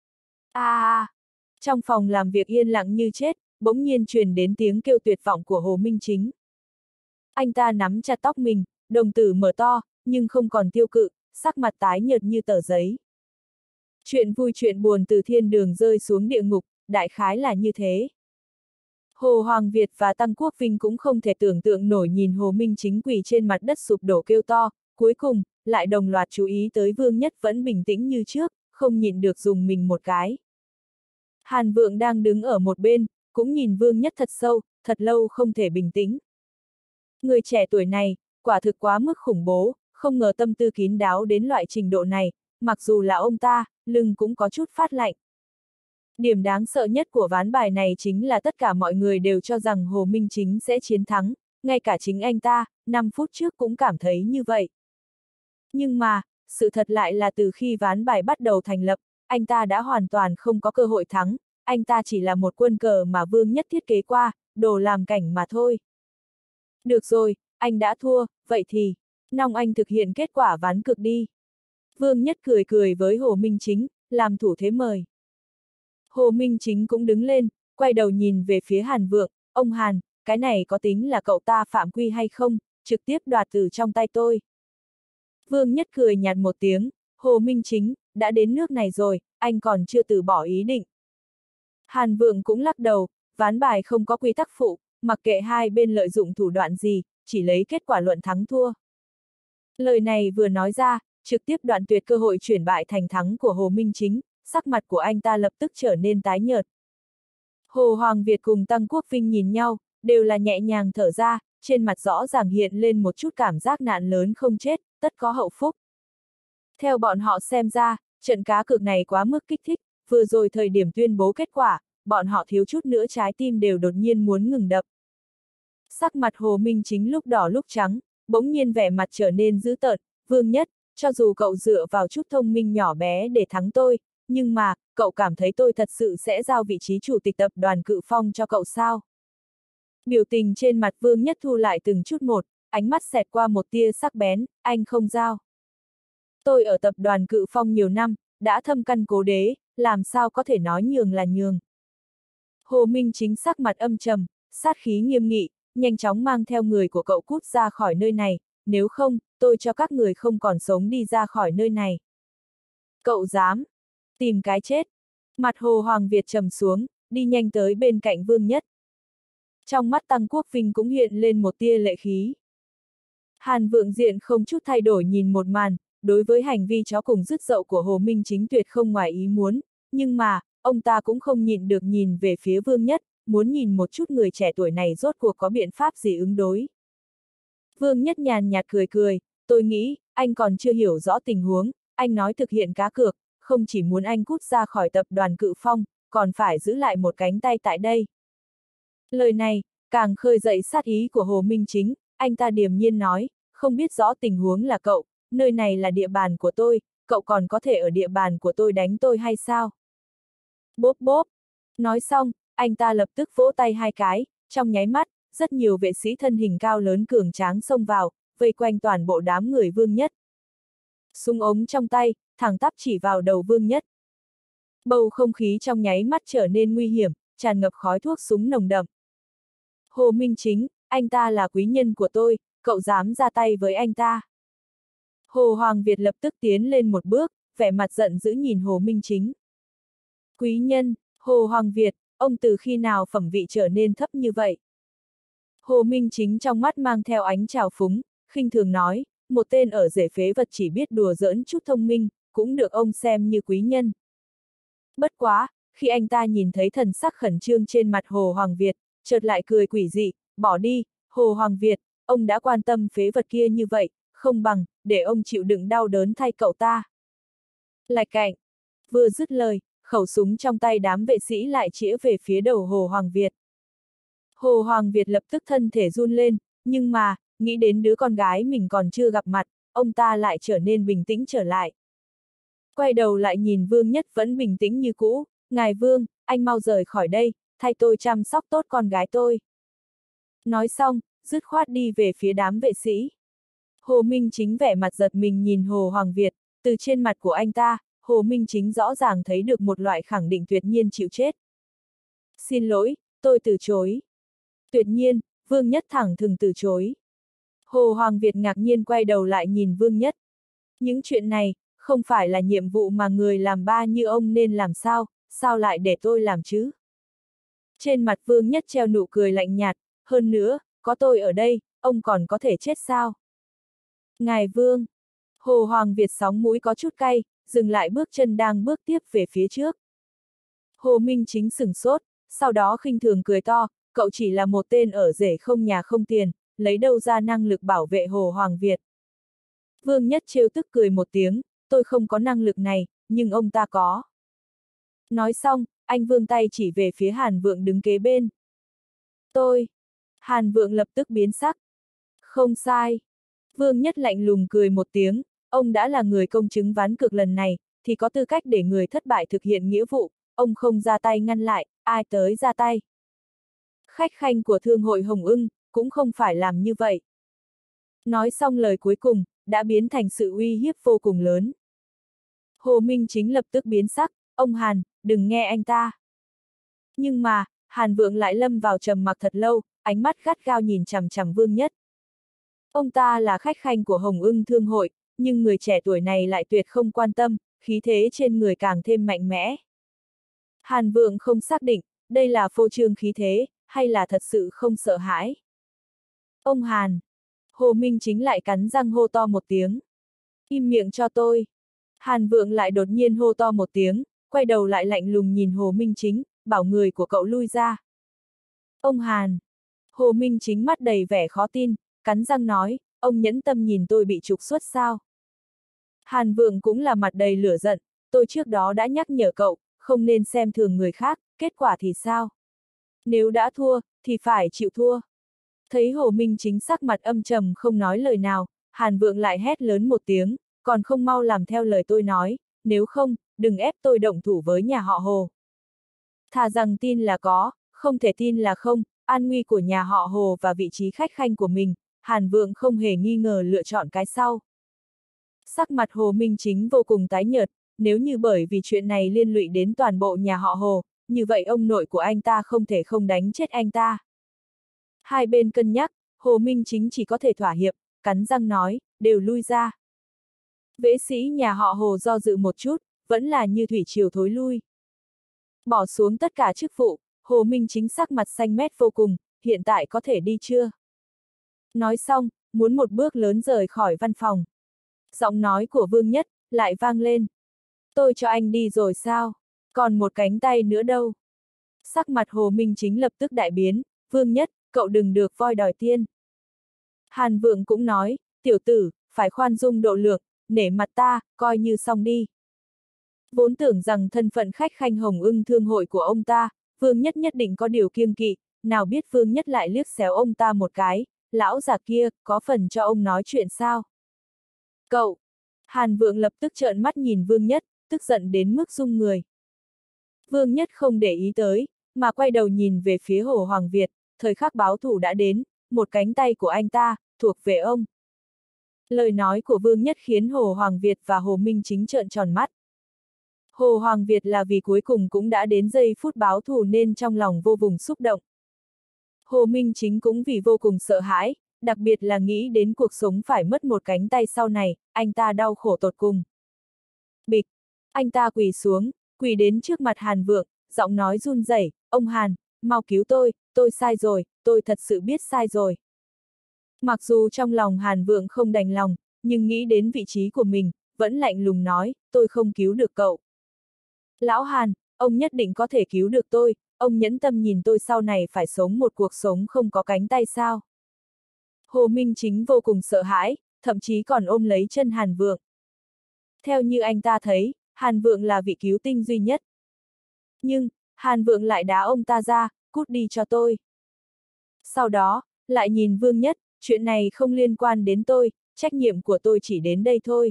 Trong phòng làm việc yên lặng như chết, bỗng nhiên truyền đến tiếng kêu tuyệt vọng của Hồ Minh Chính. Anh ta nắm chặt tóc mình, đồng tử mở to, nhưng không còn tiêu cự, sắc mặt tái nhợt như tờ giấy. Chuyện vui chuyện buồn từ thiên đường rơi xuống địa ngục, đại khái là như thế. Hồ Hoàng Việt và Tăng Quốc Vinh cũng không thể tưởng tượng nổi nhìn Hồ Minh Chính quỳ trên mặt đất sụp đổ kêu to, cuối cùng, lại đồng loạt chú ý tới Vương Nhất vẫn bình tĩnh như trước, không nhịn được dùng mình một cái. Hàn Vượng đang đứng ở một bên, cũng nhìn Vương Nhất thật sâu, thật lâu không thể bình tĩnh. Người trẻ tuổi này, quả thực quá mức khủng bố, không ngờ tâm tư kín đáo đến loại trình độ này, mặc dù là ông ta, lưng cũng có chút phát lạnh. Điểm đáng sợ nhất của ván bài này chính là tất cả mọi người đều cho rằng Hồ Minh Chính sẽ chiến thắng, ngay cả chính anh ta, 5 phút trước cũng cảm thấy như vậy. Nhưng mà, sự thật lại là từ khi ván bài bắt đầu thành lập, anh ta đã hoàn toàn không có cơ hội thắng, anh ta chỉ là một quân cờ mà Vương Nhất thiết kế qua, đồ làm cảnh mà thôi. Được rồi, anh đã thua, vậy thì, nong anh thực hiện kết quả ván cược đi. Vương Nhất cười cười với Hồ Minh Chính, làm thủ thế mời. Hồ Minh Chính cũng đứng lên, quay đầu nhìn về phía Hàn Vượng, ông Hàn, cái này có tính là cậu ta phạm quy hay không, trực tiếp đoạt từ trong tay tôi. Vương Nhất cười nhạt một tiếng, Hồ Minh Chính, đã đến nước này rồi, anh còn chưa từ bỏ ý định. Hàn Vượng cũng lắc đầu, ván bài không có quy tắc phụ, mặc kệ hai bên lợi dụng thủ đoạn gì, chỉ lấy kết quả luận thắng thua. Lời này vừa nói ra, trực tiếp đoạn tuyệt cơ hội chuyển bại thành thắng của Hồ Minh Chính, sắc mặt của anh ta lập tức trở nên tái nhợt. Hồ Hoàng Việt cùng Tăng Quốc Vinh nhìn nhau, đều là nhẹ nhàng thở ra, trên mặt rõ ràng hiện lên một chút cảm giác nạn lớn không chết, tất có hậu phúc. Theo bọn họ xem ra, trận cá cược này quá mức kích thích, vừa rồi thời điểm tuyên bố kết quả, bọn họ thiếu chút nữa trái tim đều đột nhiên muốn ngừng đập. Sắc mặt Hồ Minh Chính lúc đỏ lúc trắng, bỗng nhiên vẻ mặt trở nên dữ tợn, Vương Nhất, cho dù cậu dựa vào chút thông minh nhỏ bé để thắng tôi, nhưng mà, cậu cảm thấy tôi thật sự sẽ giao vị trí chủ tịch tập đoàn Cự Phong cho cậu sao? Biểu tình trên mặt Vương Nhất thu lại từng chút một, ánh mắt xẹt qua một tia sắc bén, anh không giao. Tôi ở tập đoàn Cự Phong nhiều năm, đã thâm căn cố đế, làm sao có thể nói nhường là nhường. Hồ Minh Chính sắc mặt âm trầm, sát khí nghiêm nghị, nhanh chóng mang theo người của cậu cút ra khỏi nơi này, nếu không, tôi cho các người không còn sống đi ra khỏi nơi này. Cậu dám tìm cái chết. Mặt Hồ Hoàng Việt trầm xuống, đi nhanh tới bên cạnh Vương Nhất. Trong mắt Tăng Quốc Vinh cũng hiện lên một tia lệ khí. Hàn Vượng Diện không chút thay đổi nhìn một màn, đối với hành vi chó cùng dứt dậu của Hồ Minh Chính tuyệt không ngoài ý muốn, nhưng mà, ông ta cũng không nhịn được nhìn về phía Vương Nhất, muốn nhìn một chút người trẻ tuổi này rốt cuộc có biện pháp gì ứng đối. Vương Nhất nhàn nhạt cười cười, tôi nghĩ, anh còn chưa hiểu rõ tình huống, anh nói thực hiện cá cược, không chỉ muốn anh cút ra khỏi tập đoàn Cự Phong, còn phải giữ lại một cánh tay tại đây. Lời này, càng khơi dậy sát ý của Hồ Minh Chính, anh ta điềm nhiên nói, không biết rõ tình huống là cậu, nơi này là địa bàn của tôi, cậu còn có thể ở địa bàn của tôi đánh tôi hay sao? Bốp bốp. Nói xong, anh ta lập tức vỗ tay hai cái, trong nháy mắt, rất nhiều vệ sĩ thân hình cao lớn cường tráng xông vào, vây quanh toàn bộ đám người Vương Nhất. Súng ống trong tay, thẳng tắp chỉ vào đầu Vương Nhất. Bầu không khí trong nháy mắt trở nên nguy hiểm, tràn ngập khói thuốc súng nồng đậm. Hồ Minh Chính, anh ta là quý nhân của tôi, cậu dám ra tay với anh ta. Hồ Hoàng Việt lập tức tiến lên một bước, vẻ mặt giận dữ nhìn Hồ Minh Chính. Quý nhân, Hồ Hoàng Việt, ông từ khi nào phẩm vị trở nên thấp như vậy? Hồ Minh Chính trong mắt mang theo ánh trào phúng, khinh thường nói, một tên ở rể phế vật chỉ biết đùa giỡn chút thông minh, cũng được ông xem như quý nhân. Bất quá, khi anh ta nhìn thấy thần sắc khẩn trương trên mặt Hồ Hoàng Việt, chợt lại cười quỷ dị, bỏ đi, Hồ Hoàng Việt, ông đã quan tâm phế vật kia như vậy, không bằng, để ông chịu đựng đau đớn thay cậu ta. Lạch cạnh, vừa dứt lời, khẩu súng trong tay đám vệ sĩ lại chĩa về phía đầu Hồ Hoàng Việt. Hồ Hoàng Việt lập tức thân thể run lên, nhưng mà, nghĩ đến đứa con gái mình còn chưa gặp mặt, ông ta lại trở nên bình tĩnh trở lại. Quay đầu lại nhìn Vương Nhất vẫn bình tĩnh như cũ, ngài Vương, anh mau rời khỏi đây, thay tôi chăm sóc tốt con gái tôi. Nói xong, dứt khoát đi về phía đám vệ sĩ. Hồ Minh Chính vẻ mặt giật mình nhìn Hồ Hoàng Việt, từ trên mặt của anh ta, Hồ Minh Chính rõ ràng thấy được một loại khẳng định tuyệt nhiên chịu chết. Xin lỗi, tôi từ chối. Tuyệt nhiên, Vương Nhất thẳng thừng từ chối. Hồ Hoàng Việt ngạc nhiên quay đầu lại nhìn Vương Nhất. Những chuyện này, không phải là nhiệm vụ mà người làm ba như ông nên làm sao lại để tôi làm chứ? Trên mặt Vương Nhất treo nụ cười lạnh nhạt, hơn nữa, có tôi ở đây, ông còn có thể chết sao? Ngài Vương! Hồ Hoàng Việt sóng mũi có chút cay, dừng lại bước chân đang bước tiếp về phía trước. Hồ Minh Chính sửng sốt, sau đó khinh thường cười to, cậu chỉ là một tên ở rể không nhà không tiền, lấy đâu ra năng lực bảo vệ Hồ Hoàng Việt. Vương Nhất trêu tức cười một tiếng, tôi không có năng lực này, nhưng ông ta có. Nói xong, anh vươn tay chỉ về phía Hàn Vượng đứng kế bên. Tôi. Hàn Vượng lập tức biến sắc. Không sai. Vương Nhất lạnh lùng cười một tiếng, ông đã là người công chứng ván cược lần này, thì có tư cách để người thất bại thực hiện nghĩa vụ, ông không ra tay ngăn lại, ai tới ra tay. Khách khanh của Thương hội Hồng Ưng, cũng không phải làm như vậy. Nói xong lời cuối cùng, đã biến thành sự uy hiếp vô cùng lớn. Hồ Minh Chính lập tức biến sắc, ông Hàn, đừng nghe anh ta. Nhưng mà, Hàn Vượng lại lâm vào trầm mặc thật lâu, ánh mắt gắt gao nhìn chằm chằm Vương Nhất. Ông ta là khách khanh của Hồng Ưng Thương hội, nhưng người trẻ tuổi này lại tuyệt không quan tâm, khí thế trên người càng thêm mạnh mẽ. Hàn Vượng không xác định, đây là phô trương khí thế, hay là thật sự không sợ hãi. Ông Hàn! Hồ Minh Chính lại cắn răng hô to một tiếng. Im miệng cho tôi! Hàn Vượng lại đột nhiên hô to một tiếng, quay đầu lại lạnh lùng nhìn Hồ Minh Chính, bảo người của cậu lui ra. Ông Hàn! Hồ Minh Chính mắt đầy vẻ khó tin, cắn răng nói, ông nhẫn tâm nhìn tôi bị trục xuất sao? Hàn Vượng cũng là mặt đầy lửa giận, tôi trước đó đã nhắc nhở cậu, không nên xem thường người khác, kết quả thì sao? Nếu đã thua, thì phải chịu thua. Thấy Hồ Minh Chính sắc mặt âm trầm không nói lời nào, Hàn Vượng lại hét lớn một tiếng, còn không mau làm theo lời tôi nói, nếu không, đừng ép tôi động thủ với nhà họ Hồ. Thà rằng tin là có, không thể tin là không, an nguy của nhà họ Hồ và vị trí khách khanh của mình, Hàn Vượng không hề nghi ngờ lựa chọn cái sau. Sắc mặt Hồ Minh Chính vô cùng tái nhợt, nếu như bởi vì chuyện này liên lụy đến toàn bộ nhà họ Hồ, như vậy ông nội của anh ta không thể không đánh chết anh ta. Hai bên cân nhắc, Hồ Minh Chính chỉ có thể thỏa hiệp, cắn răng nói, đều lui ra. Vệ sĩ nhà họ Hồ do dự một chút, vẫn là như thủy triều thối lui. Bỏ xuống tất cả chức vụ, Hồ Minh Chính sắc mặt xanh mét vô cùng, hiện tại có thể đi chưa? Nói xong, muốn một bước lớn rời khỏi văn phòng. Giọng nói của Vương Nhất lại vang lên. Tôi cho anh đi rồi sao? Còn một cánh tay nữa đâu? Sắc mặt Hồ Minh Chính lập tức đại biến, Vương Nhất, cậu đừng được voi đòi tiên. Hàn Vượng cũng nói, tiểu tử, phải khoan dung độ lượng, nể mặt ta, coi như xong đi. Vốn tưởng rằng thân phận khách khanh Hồng Ưng thương hội của ông ta, Vương Nhất nhất định có điều kiêng kỵ, nào biết Vương Nhất lại liếc xéo ông ta một cái, lão già kia, có phần cho ông nói chuyện sao? Cậu! Hàn Vượng lập tức trợn mắt nhìn Vương Nhất, tức giận đến mức rung người. Vương Nhất không để ý tới, mà quay đầu nhìn về phía Hồ Hoàng Việt, thời khắc báo thù đã đến, một cánh tay của anh ta, thuộc về ông. Lời nói của Vương Nhất khiến Hồ Hoàng Việt và Hồ Minh Chính trợn tròn mắt. Hồ Hoàng Việt là vì cuối cùng cũng đã đến giây phút báo thù nên trong lòng vô cùng xúc động. Hồ Minh Chính cũng vì vô cùng sợ hãi, đặc biệt là nghĩ đến cuộc sống phải mất một cánh tay sau này, anh ta đau khổ tột cùng. Bịch! Anh ta quỳ xuống, quỳ đến trước mặt Hàn Vượng, giọng nói run rẩy, ông Hàn, mau cứu tôi sai rồi, tôi thật sự biết sai rồi. Mặc dù trong lòng Hàn Vượng không đành lòng, nhưng nghĩ đến vị trí của mình, vẫn lạnh lùng nói, tôi không cứu được cậu. Lão Hàn, ông nhất định có thể cứu được tôi, ông nhẫn tâm nhìn tôi sau này phải sống một cuộc sống không có cánh tay sao. Hồ Minh Chính vô cùng sợ hãi, thậm chí còn ôm lấy chân Hàn Vượng. Theo như anh ta thấy, Hàn Vượng là vị cứu tinh duy nhất. Nhưng, Hàn Vượng lại đá ông ta ra, cút đi cho tôi. Sau đó, lại nhìn Vương Nhất, chuyện này không liên quan đến tôi, trách nhiệm của tôi chỉ đến đây thôi.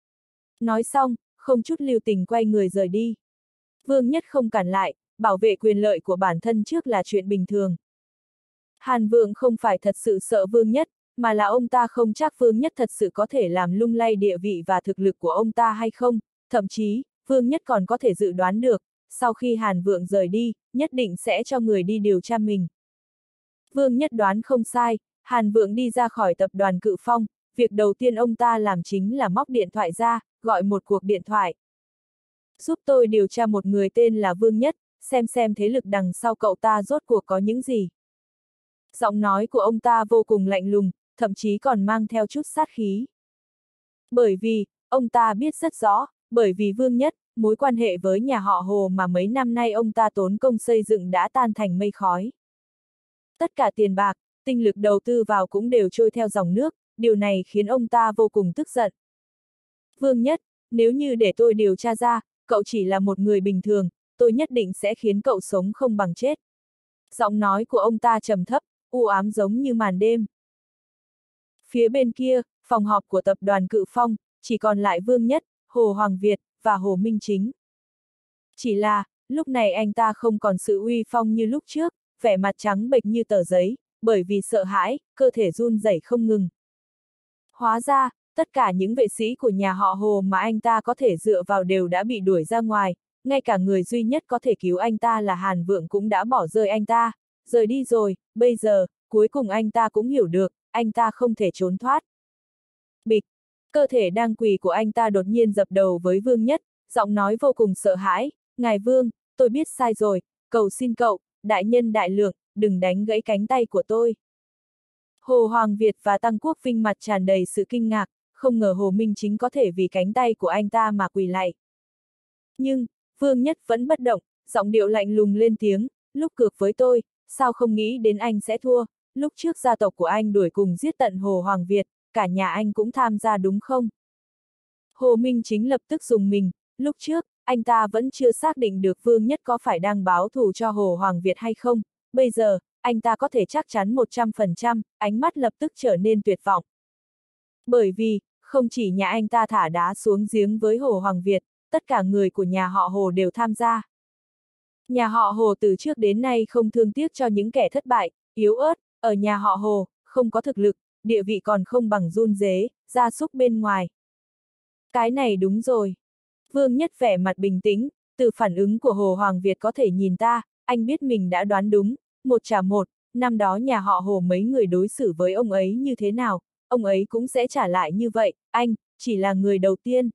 Nói xong, không chút lưu tình quay người rời đi. Vương Nhất không cản lại, bảo vệ quyền lợi của bản thân trước là chuyện bình thường. Hàn Vượng không phải thật sự sợ Vương Nhất, mà là ông ta không chắc Vương Nhất thật sự có thể làm lung lay địa vị và thực lực của ông ta hay không, thậm chí, Vương Nhất còn có thể dự đoán được, sau khi Hàn Vượng rời đi, nhất định sẽ cho người đi điều tra mình. Vương Nhất đoán không sai, Hàn Vượng đi ra khỏi tập đoàn Cự Phong, việc đầu tiên ông ta làm chính là móc điện thoại ra, gọi một cuộc điện thoại. Giúp tôi điều tra một người tên là Vương Nhất, xem thế lực đằng sau cậu ta rốt cuộc có những gì. Giọng nói của ông ta vô cùng lạnh lùng, thậm chí còn mang theo chút sát khí. Bởi vì, ông ta biết rất rõ, bởi vì Vương Nhất, mối quan hệ với nhà họ Hồ mà mấy năm nay ông ta tốn công xây dựng đã tan thành mây khói. Tất cả tiền bạc, tinh lực đầu tư vào cũng đều trôi theo dòng nước, điều này khiến ông ta vô cùng tức giận. Vương Nhất, nếu như để tôi điều tra ra, cậu chỉ là một người bình thường, tôi nhất định sẽ khiến cậu sống không bằng chết. Giọng nói của ông ta trầm thấp, u ám giống như màn đêm. Phía bên kia, phòng họp của tập đoàn Cự Phong, chỉ còn lại Vương Nhất, Hồ Hoàng Việt, và Hồ Minh Chính. Chỉ là, lúc này anh ta không còn sự uy phong như lúc trước, vẻ mặt trắng bệch như tờ giấy, bởi vì sợ hãi, cơ thể run rẩy không ngừng. Hóa ra, tất cả những vệ sĩ của nhà họ Hồ mà anh ta có thể dựa vào đều đã bị đuổi ra ngoài, ngay cả người duy nhất có thể cứu anh ta là Hàn Vượng cũng đã bỏ rơi anh ta, rời đi rồi, bây giờ, cuối cùng anh ta cũng hiểu được, anh ta không thể trốn thoát. Bịch, cơ thể đang quỳ của anh ta đột nhiên dập đầu với Vương Nhất, giọng nói vô cùng sợ hãi, ngài Vương, tôi biết sai rồi, cầu xin cậu, đại nhân đại lượng, đừng đánh gãy cánh tay của tôi. Hồ Hoàng Việt và Tăng Quốc Vinh mặt tràn đầy sự kinh ngạc, không ngờ Hồ Minh Chính có thể vì cánh tay của anh ta mà quỳ lạy. Nhưng, Vương Nhất vẫn bất động, giọng điệu lạnh lùng lên tiếng, lúc cược với tôi, sao không nghĩ đến anh sẽ thua, lúc trước gia tộc của anh đuổi cùng giết tận Hồ Hoàng Việt, cả nhà anh cũng tham gia đúng không? Hồ Minh Chính lập tức dùng mình, lúc trước, anh ta vẫn chưa xác định được Vương Nhất có phải đang báo thù cho Hồ Hoàng Việt hay không, bây giờ, anh ta có thể chắc chắn 100%, ánh mắt lập tức trở nên tuyệt vọng. Bởi vì, không chỉ nhà anh ta thả đá xuống giếng với Hồ Hoàng Việt, tất cả người của nhà họ Hồ đều tham gia. Nhà họ Hồ từ trước đến nay không thương tiếc cho những kẻ thất bại, yếu ớt, ở nhà họ Hồ, không có thực lực, địa vị còn không bằng giun dế, gia súc bên ngoài. Cái này đúng rồi. Vương Nhất vẻ mặt bình tĩnh, từ phản ứng của Hồ Hoàng Việt có thể nhìn ta, anh biết mình đã đoán đúng, 1-1, năm đó nhà họ Hồ mấy người đối xử với ông ấy như thế nào, ông ấy cũng sẽ trả lại như vậy, anh, chỉ là người đầu tiên.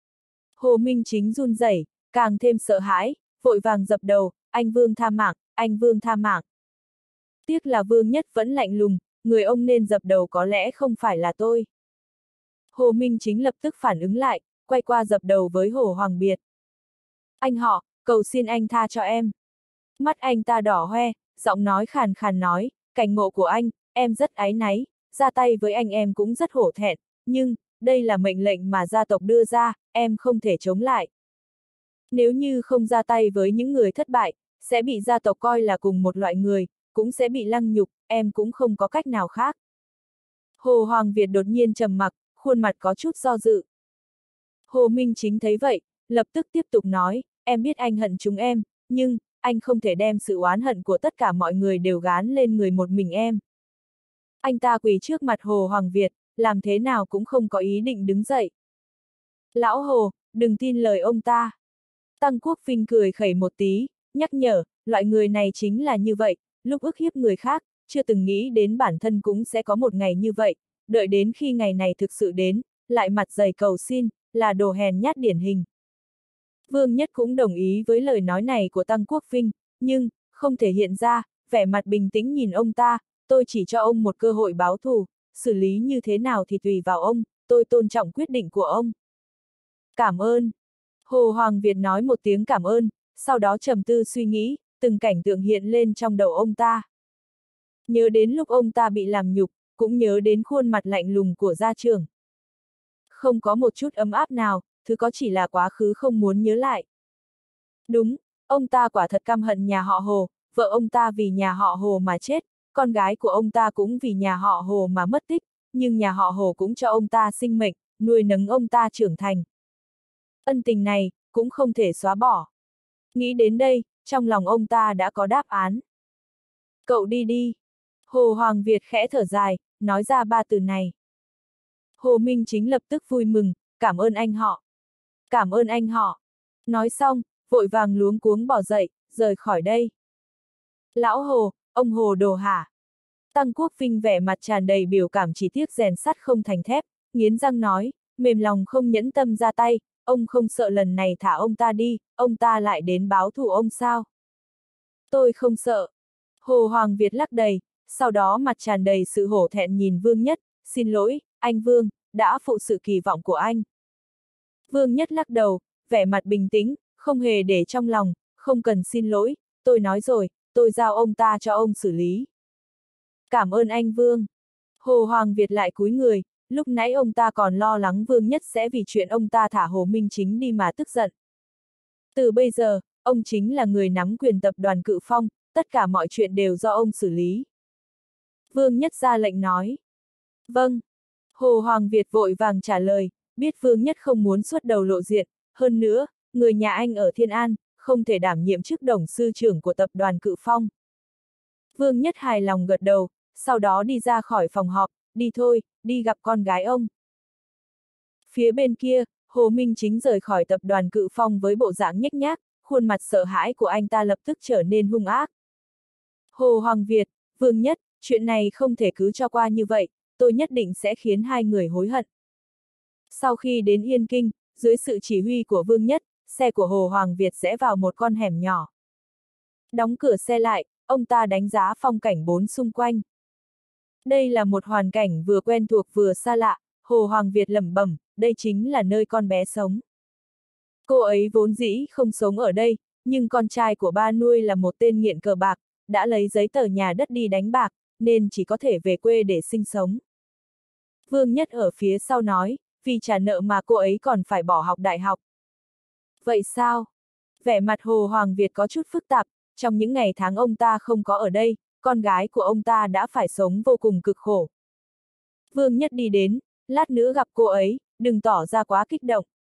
Hồ Minh Chính run rẩy, càng thêm sợ hãi, vội vàng dập đầu, anh Vương tha mạng, anh Vương tha mạng. Tiếc là Vương Nhất vẫn lạnh lùng, người ông nên dập đầu có lẽ không phải là tôi. Hồ Minh Chính lập tức phản ứng lại, quay qua dập đầu với Hồ Hoàng Việt. Anh họ, cầu xin anh tha cho em. Mắt anh ta đỏ hoe, giọng nói khàn khàn nói, cảnh ngộ của anh, em rất áy náy, ra tay với anh em cũng rất hổ thẹn, nhưng, đây là mệnh lệnh mà gia tộc đưa ra, em không thể chống lại. Nếu như không ra tay với những người thất bại, sẽ bị gia tộc coi là cùng một loại người, cũng sẽ bị lăng nhục, em cũng không có cách nào khác. Hồ Hoàng Việt đột nhiên trầm mặc, khuôn mặt có chút do dự. Hồ Minh Chính thấy vậy, lập tức tiếp tục nói, em biết anh hận chúng em, nhưng, anh không thể đem sự oán hận của tất cả mọi người đều gán lên người một mình em. Anh ta quỳ trước mặt Hồ Hoàng Việt, làm thế nào cũng không có ý định đứng dậy. Lão Hồ, đừng tin lời ông ta. Tăng Quốc Vinh cười khẩy một tí, nhắc nhở, loại người này chính là như vậy, lúc ức hiếp người khác, chưa từng nghĩ đến bản thân cũng sẽ có một ngày như vậy, đợi đến khi ngày này thực sự đến, lại mặt dày cầu xin, là đồ hèn nhát điển hình. Vương Nhất cũng đồng ý với lời nói này của Tăng Quốc Vinh, nhưng, không thể hiện ra, vẻ mặt bình tĩnh nhìn ông ta, tôi chỉ cho ông một cơ hội báo thù, xử lý như thế nào thì tùy vào ông, tôi tôn trọng quyết định của ông. Cảm ơn. Hồ Hoàng Việt nói một tiếng cảm ơn, sau đó trầm tư suy nghĩ, từng cảnh tượng hiện lên trong đầu ông ta. Nhớ đến lúc ông ta bị làm nhục, cũng nhớ đến khuôn mặt lạnh lùng của gia trưởng. Không có một chút ấm áp nào, thứ có chỉ là quá khứ không muốn nhớ lại. Đúng, ông ta quả thật căm hận nhà họ Hồ, vợ ông ta vì nhà họ Hồ mà chết, con gái của ông ta cũng vì nhà họ Hồ mà mất tích, nhưng nhà họ Hồ cũng cho ông ta sinh mệnh, nuôi nấng ông ta trưởng thành. Ân tình này, cũng không thể xóa bỏ. Nghĩ đến đây, trong lòng ông ta đã có đáp án. Cậu đi đi. Hồ Hoàng Việt khẽ thở dài, nói ra 3 từ này. Hồ Minh Chính lập tức vui mừng, cảm ơn anh họ. Cảm ơn anh họ. Nói xong, vội vàng luống cuống bỏ dậy, rời khỏi đây. Lão Hồ, ông Hồ đồ hả? Tăng Quốc Vinh vẻ mặt tràn đầy biểu cảm chỉ tiếc rèn sắt không thành thép, nghiến răng nói, mềm lòng không nhẫn tâm ra tay, ông không sợ lần này thả ông ta đi, ông ta lại đến báo thù ông sao? Tôi không sợ. Hồ Hoàng Việt lắc đầy, sau đó mặt tràn đầy sự hổ thẹn nhìn Vương Nhất, xin lỗi, anh Vương, đã phụ sự kỳ vọng của anh. Vương Nhất lắc đầu, vẻ mặt bình tĩnh, không hề để trong lòng, không cần xin lỗi, tôi nói rồi, tôi giao ông ta cho ông xử lý. Cảm ơn anh Vương. Hồ Hoàng Việt lại cúi người, lúc nãy ông ta còn lo lắng Vương Nhất sẽ vì chuyện ông ta thả Hồ Minh Chính đi mà tức giận. Từ bây giờ, ông chính là người nắm quyền tập đoàn Cự Phong, tất cả mọi chuyện đều do ông xử lý. Vương Nhất ra lệnh nói. Vâng. Hồ Hoàng Việt vội vàng trả lời, biết Vương Nhất không muốn xuất đầu lộ diện, hơn nữa, người nhà anh ở Thiên An, không thể đảm nhiệm chức董sự trưởng của tập đoàn Cự Phong. Vương Nhất hài lòng gật đầu, sau đó đi ra khỏi phòng họp, đi thôi, đi gặp con gái ông. Phía bên kia, Hồ Minh Chính rời khỏi tập đoàn Cự Phong với bộ dạng nhếch nhác, khuôn mặt sợ hãi của anh ta lập tức trở nên hung ác. Hồ Hoàng Việt, Vương Nhất, chuyện này không thể cứ cho qua như vậy, tôi nhất định sẽ khiến hai người hối hận. Sau khi đến Yên Kinh, dưới sự chỉ huy của Vương Nhất, xe của Hồ Hoàng Việt rẽ vào một con hẻm nhỏ. Đóng cửa xe lại, ông ta đánh giá phong cảnh bốn xung quanh. Đây là một hoàn cảnh vừa quen thuộc vừa xa lạ, Hồ Hoàng Việt lẩm bẩm, đây chính là nơi con bé sống. Cô ấy vốn dĩ không sống ở đây, nhưng con trai của ba nuôi là một tên nghiện cờ bạc, đã lấy giấy tờ nhà đất đi đánh bạc, nên chỉ có thể về quê để sinh sống. Vương Nhất ở phía sau nói, vì trả nợ mà cô ấy còn phải bỏ học đại học. Vậy sao? Vẻ mặt Hồ Hoàng Việt có chút phức tạp, trong những ngày tháng ông ta không có ở đây, con gái của ông ta đã phải sống vô cùng cực khổ. Vương Nhất đi đến, lát nữa gặp cô ấy, đừng tỏ ra quá kích động,